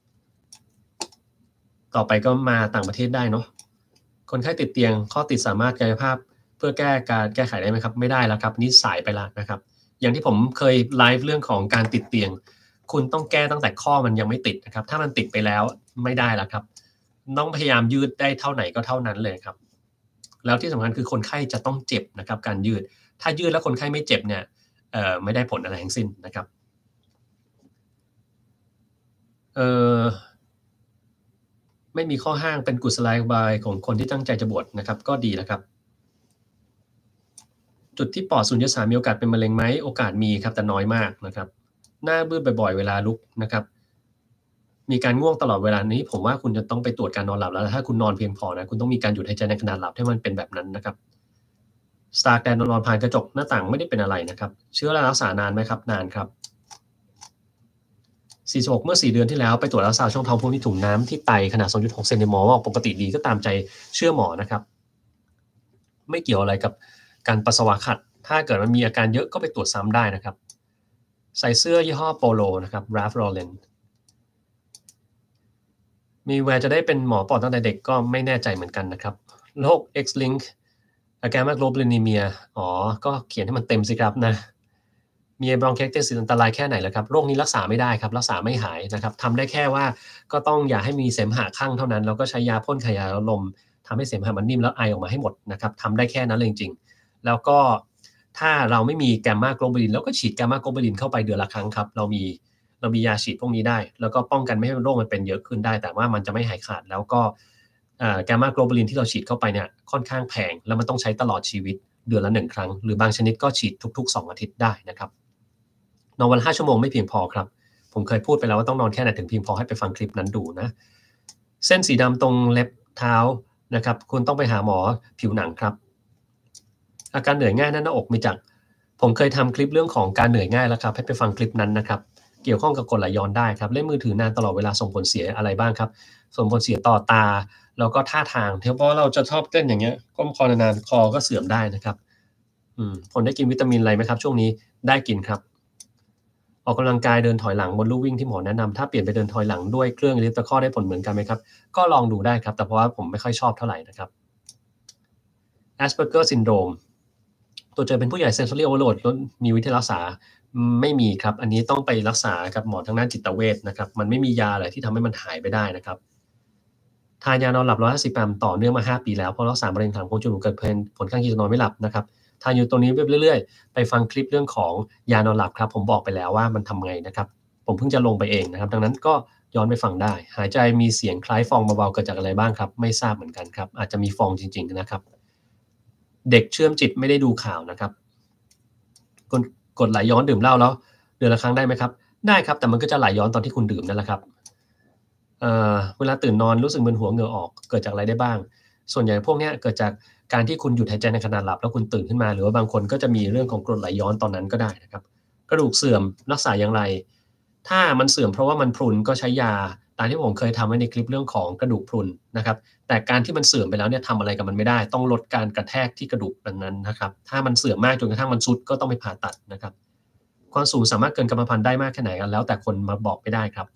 ต่อไปก็มาต่างประเทศได้เนาะคนไข้ติดเตียงข้อติดสามารถกายภาพเพื่อแก้การแก้ไขได้ไหมครับไม่ได้แล้วครับนี่สายไปแล้วนะครับอย่างที่ผมเคยไลฟ์เรื่องของการติดเตียงคุณต้องแก้ตั้งแต่ข้อมันยังไม่ติดนะครับถ้ามันติดไปแล้วไม่ได้แล้วครับต้องพยายามยืดได้เท่าไหนก็เท่านั้นเลยครับแล้วที่สำคัญคือคนไข้จะต้องเจ็บนะครับการยืดถ้ายืดแล้วคนไข้ไม่เจ็บเนี่ยเอ่อไม่ได้ผลอะไรทั้งสิ้นนะครับเอ่อไม่มีข้อห้างเป็นกุศโลบายของคนที่ตั้งใจจะบวชนะครับก็ดีแล้วครับจุดที่ปอดสูญญสารมีโอกาสเป็นมะเร็งไหมโอกาสมีครับแต่น้อยมากนะครับหน้ามืดบ่อยๆเวลาลุกนะครับมีการง่วงตลอดเวลานี้ผมว่าคุณจะต้องไปตรวจการนอนหลับแล้วถ้าคุณนอนเพียงพอนะคุณต้องมีการหยุดหายใจในขณะหลับให้มันเป็นแบบนั้นนะครับสตาร์แดนนอนผ่านกระจกหน้าต่างไม่ได้เป็นอะไรนะครับเชื้อรารักษานานไหมครับนานครับสี่สิบหกเมื่อสี่เดือนที่แล้วไปตรวจรักษาช่องท้องพวกนี้ถุงน้ำที่ไตขนาด สองจุดหก เซนติเมตรหมอบอกปกติดีก็ตามใจเชื่อหมอนะครับไม่เกี่ยวอะไรกับการปัสสาวะขัดถ้าเกิดมันมีอาการเยอะก็ไปตรวจซ้ำได้นะครับใส่เสื้อยี่ห้อโปโลนะครับ Ralph Lauren มีแววจะได้เป็นหมอปอดตั้งแต่เด็กก็ไม่แน่ใจเหมือนกันนะครับโรค X-linked agammaglobulinemia อ๋อก็เขียนให้มันเต็มสิครับนะมีบรองไคติสอันตรายแค่ไหนล่ะครับโรคนี้รักษาไม่ได้ครับรักษาไม่หายนะครับทำได้แค่ว่าก็ต้องอย่าให้มีเสมหะข้างเท่านั้นแล้วก็ใช้ยาพ่นขยายลมทำให้เสมหะมันนิ่มแล้วไอออกมาให้หมดนะครับทำได้แค่นั้นเลยจริงๆแล้วก็ถ้าเราไม่มีแกมมาโกลบูลินเราก็ฉีดแกมมาโกลบูลินเข้าไปเดือนละครั้งครับเรามีเรามียาฉีดพวกนี้ได้แล้วก็ป้องกันไม่ให้โรคมันเป็นเยอะขึ้นได้แต่ว่ามันจะไม่หายขาดแล้วก็แกมมาโกลบูลินที่เราฉีดเข้าไปเนี่ยค่อนข้างแพงแล้วมันต้องใช้ตลอดชีวิตเดือนละหนึ่งครั้งหรือบางชนิดก็ฉีดทุกๆสองอาทิตย์ได้นะครับนอนวันห้าชั่วโมงไม่เพียงพอครับผมเคยพูดไปแล้วว่าต้องนอนแค่ไหนถึงเพียงพอให้ไปฟังคลิปนั้นดูนะเส้นสีดำตรงเล็บเท้านะครับคุณต้องไปหาหมอผิวหนังครับอาการเหนื่อยง่ายหน้าอกมีจากผมเคยทำคลิปเรื่องของการเหนื่อยง่ายแล้วครับให้ไปฟังคลิปนั้นนะครับเกี่ยวข้องกับกรดไหลย้อนได้ครับเล่นมือถือนานตลอดเวลาส่งผลเสียอะไรบ้างครับส่งผลเสียต่อตาแล้วก็ท่าทางเพราะเราจะชอบเต้นอย่างเงี้ยก้มคอนานๆคอก็เสื่อมได้นะครับอืมผลได้กินวิตามินอะไรไหมครับช่วงนี้ได้กินครับออกกำลังกายเดินถอยหลังบนลู่วิ่งที่หมอแนะนำถ้าเปลี่ยนไปเดินถอยหลังด้วยเครื่องอิเล็กโทรได้ผลเหมือนกันไหมครับก็ลองดูได้ครับแต่เพราะว่าผมไม่ค่อยชอบเท่าไหร่นะครับ Asperger syndrome ตัวเจอเป็นผู้ใหญ่ sensory overload แล้วมีวิธีรักษาไม่มีครับอันนี้ต้องไปรักษากับหมอทางด้านจิตเวชนะครับมันไม่มียาอะไรที่ทำให้มันหายไปได้นะครับทานยานอนหลับหนึ่งร้อยห้าสิบกรัมต่อเนื่องมาห้าปีแล้วเพราะรักษามะเร็งถังโพรงจมูกเกิดผลข้างเคียงนอนไม่หลับนะครับทานอยู่ตรงนี้เรื่อยๆไปฟังคลิปเรื่องของยานอนหลับครับผมบอกไปแล้วว่ามันทำไงนะครับผมเพิ่งจะลงไปเองนะครับดังนั้นก็ย้อนไปฟังได้หายใจมีเสียงคล้ายฟองเบาๆเกิดจากอะไรบ้างครับไม่ทราบเหมือนกันครับอาจจะมีฟองจริงๆนะครับเด็กเชื่อมจิตไม่ได้ดูข่าวนะครับกดกดไหลย้อนดื่มเหล้าแล้วเดือนละครั้งได้ไหมครับได้ครับแต่มันก็จะไหลย้อนตอนที่คุณดื่มนั่นแหละครับเอ่อเวลาตื่นนอนรู้สึกมึนหัวเหงื่อออกเกิดจากอะไรได้บ้างส่วนใหญ่พวกนี้เกิดจากการที่คุณหยุดหายใจในขณะหลับแล้วคุณตื่นขึ้นมาหรือว่าบางคนก็จะมีเรื่องของกรดไหลย้อนตอนนั้นก็ได้นะครับกระดูกเสื่อมรักษาอย่างไรถ้ามันเสื่อมเพราะว่ามันพรุนก็ใช้ยาตามที่ผมเคยทำไว้ในคลิปเรื่องของกระดูกพรุนนะครับแต่การที่มันเสื่อมไปแล้วเนี่ยทำอะไรกับมันไม่ได้ต้องลดการกระแทกที่กระดูกนั้นนะครับถ้ามันเสื่อมมากจนกระทั่งมันทรุดก็ต้องไปผ่าตัดนะครับความสูงสามารถเกินกรรมพันธุ์ได้มากแค่ไหนกันแล้วแต่คนมาบอกไม่ได้ครับ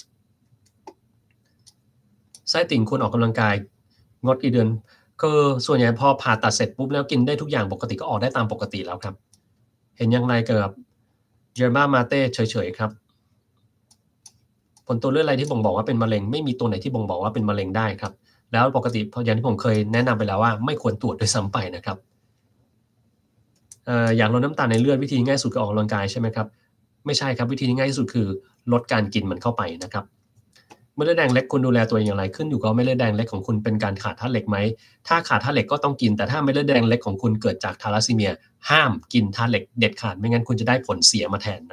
ไส้ติ่งควรออกกำลังกายงดกี่เดือนคือส่วนใหญ่พอผ่าตัดเสร็จปุ๊บแล้วกินได้ทุกอย่างปกติก็ออกได้ตามปกติแล้วครับเห็นอย่างไรเกี่ยวกับเยอร์มามาเต้เฉยๆครับผลตัวเลือดอะไรที่บ่งบอกว่าเป็นมะเร็งไม่มีตัวไหนที่บ่งบอกว่าเป็นมะเร็งได้ครับแล้วปกติอย่างที่ผมเคยแนะนำไปแล้วว่าไม่ควรตรวจด้วยซ้ำไปนะครับเอ่ออยากลดน้ำตาลในเลือดวิธีง่ายสุดคือออกกำลังกายใช่ไหมครับไม่ใช่ครับวิธีที่ง่ายที่สุดคือลดการกินมันเข้าไปนะครับเม็ดเลือดแดงเล็กคุณดูแลตัวเองอย่างไรขึ้นอยู่กับเม็ดเลือดแดงเล็กของคุณเป็นการขาดธาตุเหล็กไหมถ้าขาดธาตุเหล็กก็ต้องกินแต่ถ้าเม็ดเลือดแดงเล็กของคุณเกิดจากทาลัสซีเมียห้ามกินธาตุเหล็กเด็ดขาดไม่งั้นคุณจะได้ผลเสียมาแทนนะครับ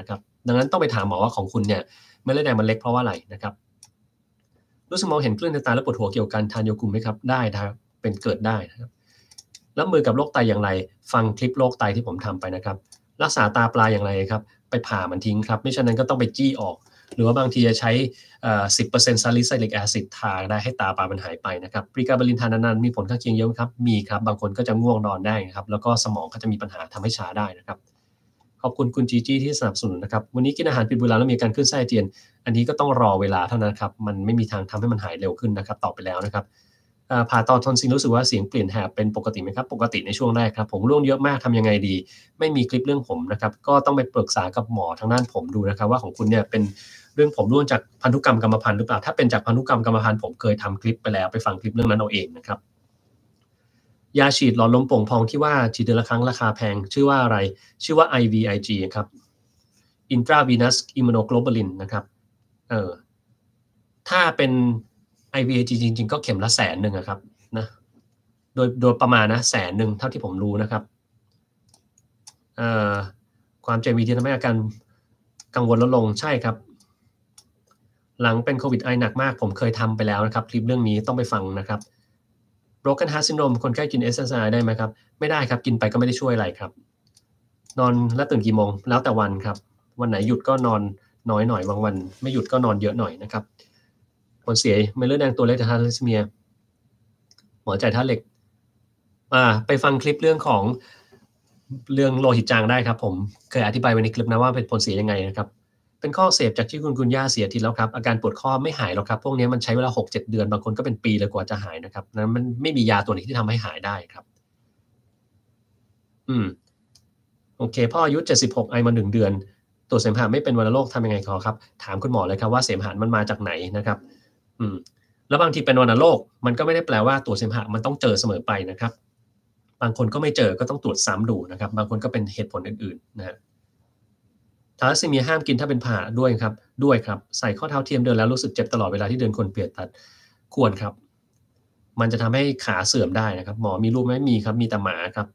ดังนั้นต้องไปถามหมอว่าของคุณเนี่ยเม็ดเลือดแดงมันเล็กเพราะว่าอะไรนะครับรู้สึกมองเห็นคลื่นในตาและปวดหัวเกี่ยวกับการทานโยกุมไหมครับได้นะครับเป็นเกิดได้นะครับรับมือกับโรคไตอย่างไรฟังคลิปโรคไตที่ผมทำไปนะครับรักษาตาปลาอย่างไรครับไปผ่ามันทิ้งครับไม่ฉะนั้นก็ต้องไปจี้ออกหรือว่าบางทีจะใช้เอ่อ สิบเปอร์เซ็นต์ salicylic acid ทาได้ให้ตาปลามันหายไปนะครับปรีกาบาลินทานนานๆมีผลข้างเคียงเยอะไหมครับมีครับบางคนก็จะง่วงนอนได้นะครับแล้วก็สมองก็จะมีปัญหาทำให้ช้าได้นะครับขอบคุณคุณจีจี้ที่สนับสนุนนะครับวันนี้กินอาหารผิดเวลาแล้วมีการขึ้นไส้อาเจียนอันนี้ก็ต้องรอเวลาเท่านั้นครับมันไม่มีทางทำให้มันหายเร็วขึ้นนะครับตอบไปแล้วนะครับอ่าผ่าต่อทอนซิลรู้สึกว่าเสียงเปลี่ยนแหบเป็นปกติไหมครับปกติในช่วงแรกครับผมร่วงเยอะมากทำยังไงดีไม่มีคลิปเรื่องผมนะครับก็ต้องไปปรึกษากับหมอทางด้านผมดูนะครับว่าของคุณเนี่ยเป็นเรื่องผมร่วงจากพันธุกรรมกรรมพันธุ์หรือเปล่าถ้าเป็นจากพันธุกรรมกรรมพันธุ์ผมเคยทำคลิปไปแล้วไปฟังคลิปเรื่องนั้นเอาเองนะครับยาฉีดหลอดลมโป่งพองที่ว่าฉีดเดือนละครั้งราคาแพงชื่อว่าอะไรชื่อว่า ไอ วี ไอ จี ครับ intravenous immunoglobulin นะครับเออถ้าเป็น ไอ วี ไอ จี จริงๆก็เข็มละแสนหนึ่งครับนะโดยโดยประมาณนะแสนหนึ่งเท่าที่ผมรู้นะครับเอ่อความใจมีที่ทำให้อาการกังวลลดลงใช่ครับหลังเป็นโควิดไอหนักมากผมเคยทำไปแล้วนะครับคลิปเรื่องนี้ต้องไปฟังนะครับ Broken Heart Syndrome คนไข้กิน เอส เอส อาร์ ได้ไหมครับไม่ได้ครับกินไปก็ไม่ได้ช่วยอะไรครับนอนและตื่นกี่โมงแล้วแต่วันครับวันไหนหยุดก็นอนน้อยหน่อยบางวันไม่หยุดก็นอนเยอะหน่อยนะครับผลเสียเม็ดเลือดแดงตัวเล็กจากทาลัสซีเมียหมอจ่ายธาตุเหล็กอ่าไปฟังคลิปเรื่องของเรื่องโลหิตจางได้ครับผมเคยอธิบายไว้ในคลิปนะว่าเป็นผลเสียยังไงนะครับเป็นข้อเสพจากที่คุณคุณย่าเสียทีแล้วครับอาการปวดข้อไม่หายหรอกครับพวกนี้มันใช้เวลา หกเจ็ด เดือนบางคนก็เป็นปีเลยกว่าจะหายนะครับนั้นมันไม่มียาตัวไหนที่ทำให้หายได้ครับอืมโอเคพ่ออายุเจ็ดสิบหกไอมาหนึ่งเดือนตรวจเสมหะไม่เป็นวัณโรคทำยังไงขอครับถามคุณหมอเลยครับว่าเสมหะมันมาจากไหนนะครับอืมแล้วบางทีเป็นวัณโรคมันก็ไม่ได้แปลว่าตรวจเสมหะมันต้องเจอเสมอไปนะครับบางคนก็ไม่เจอก็ต้องตรวจซ้ำดูนะครับบางคนก็เป็นเหตุผลอื่นๆนะฮะทาลัสซีเมียห้ามกินถ้าเป็นผ่าด้วยครับด้วยครับใส่ข้อเท้าเทียมเดินแล้วรู้สึกเจ็บตลอดเวลาที่เดินคนเปลี่ยนตัดควรครับมันจะทำให้ขาเสื่อมได้นะครับหมอมีรูปไหมมีครับมีแต่หมาครับ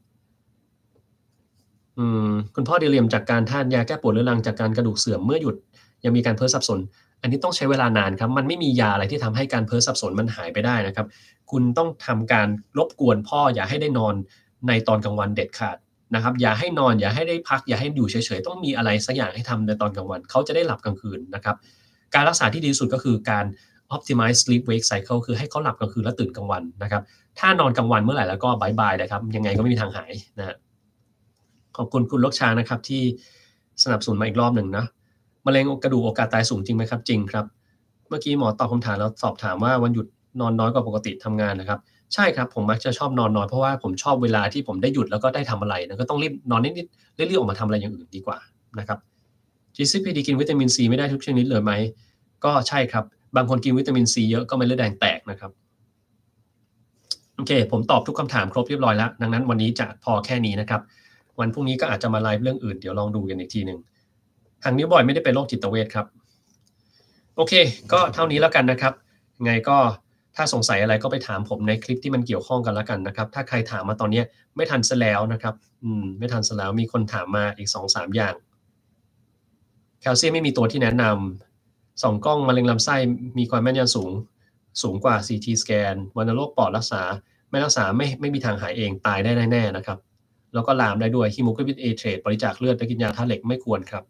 อืมคุณพ่อเดเรียมจากการทานยาแก้ปวดเรื้อรังจากการกระดูกเสื่อมเมื่อหยุดยังมีการเพ้อสับสนอันนี้ต้องใช้เวลานานครับมันไม่มียาอะไรที่ทำให้การเพ้อสับสนมันหายไปได้นะครับคุณต้องทำการรบกวนพ่ออย่าให้ได้นอนในตอนกลางวันเด็ดขาดนะครับอย่าให้นอนอย่าให้ได้พักอย่าให้อยู่เฉยๆต้องมีอะไรสักอย่างให้ทำในตอนกลางวันเขาจะได้หลับกลางคืนนะครับการรักษาที่ดีที่สุดก็คือการ optimize sleep wake cycle คือให้เขาหลับกลางคืนแล้วตื่นกลางวันนะครับถ้านอนกลางวันเมื่อไหร่แล้วก็บายบายเลยครับยังไงก็ไม่มีทางหายนะฮะ ขอบคุณคุณลกชานะครับที่สนับสนุนมาอีกรอบหนึ่งนะมะเร็งกระดูกโอกาสตายสูงจริงไหมครับจริงครับเมื่อกี้หมอตอบคำถามแล้วสอบถามว่าวันหยุดนอนน้อยกว่าปกติทำงานนะครับใช่ครับผมมักจะชอบนอนน้อยเพราะว่าผมชอบเวลาที่ผมได้หยุดแล้วก็ได้ทำอะไรนะก็ต้องรีบนอนนิดๆรีบๆออกมาทำอะไรอย่างอื่นดีกว่านะครับ จี ซี พี ดี กินวิตามินซีไม่ได้ทุกชนิดเลยไหมก็ใช่ครับบางคนกินวิตามินซีเยอะก็เม็ดเลือดแดงแตกนะครับโอเคผมตอบทุกคำถามครบเรียบร้อยแล้วดังนั้นวันนี้จะพอแค่นี้นะครับวันพรุ่งนี้ก็อาจจะมาไลฟ์เรื่องอื่นเดี๋ยวลองดูกันอีกทีหนึ่งทางนิ้วบ่อยไม่ได้เป็นโรคจิตเวชครับโอเคก็เท่านี้แล้วกันนะครับไงก็ถ้าสงสัยอะไรก็ไปถามผมในคลิปที่มันเกี่ยวข้องกันแล้วกันนะครับถ้าใครถามมาตอนนี้ไม่ทันซะแล้วนะครับอืมไม่ทันซะแล้วมีคนถามมาอีก สองสาม อย่างแคลเซียมไม่มีตัวที่แนะนำส่องกล้องมะเร็งลำไส้มีความแม่นยำสูงสูงกว่า ซี ที สแกนวัณโรคปอดรักษาไม่รักษาไม่ไม่มีทางหายเองตายได้แน่ๆนะครับแล้วก็ลามได้ด้วยฮีโมโกลบิน เอ เทรดบริจาคเลือดและกินยาธาตุเหล็กไม่ควรครับ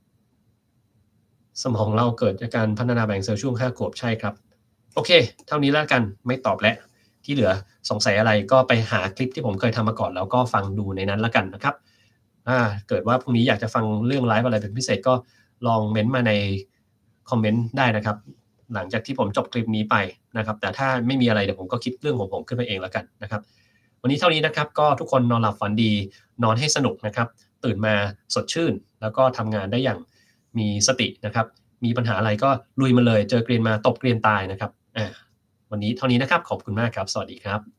สมองเราเกิดจากการพัฒนาแบ่งเซลล์ช่วงห้าขวบใช่ครับโอเคเท่านี้แล้วกันไม่ตอบแล้วที่เหลือสงสัยอะไรก็ไปหาคลิปที่ผมเคยทำมาก่อนแล้วก็ฟังดูในนั้นแล้วกันนะครับถ้าเกิดว่าพรุ่งนี้อยากจะฟังเรื่องไลฟ์อะไรเป็นพิเศษก็ลองเม้นต์มาในคอมเมนต์ได้นะครับหลังจากที่ผมจบคลิปนี้ไปนะครับแต่ถ้าไม่มีอะไรเดี๋ยวผมก็คิดเรื่องของผมขึ้นมาเองแล้วกันนะครับวันนี้เท่านี้นะครับก็ทุกคนนอนหลับฝันดีนอนให้สนุกนะครับตื่นมาสดชื่นแล้วก็ทำงานได้อย่างมีสตินะครับมีปัญหาอะไรก็ลุยมาเลยเจอเกรียนมาตบเกรียนตายนะครับอ่าวันนี้เท่านี้นะครับขอบคุณมากครับสวัสดีครับ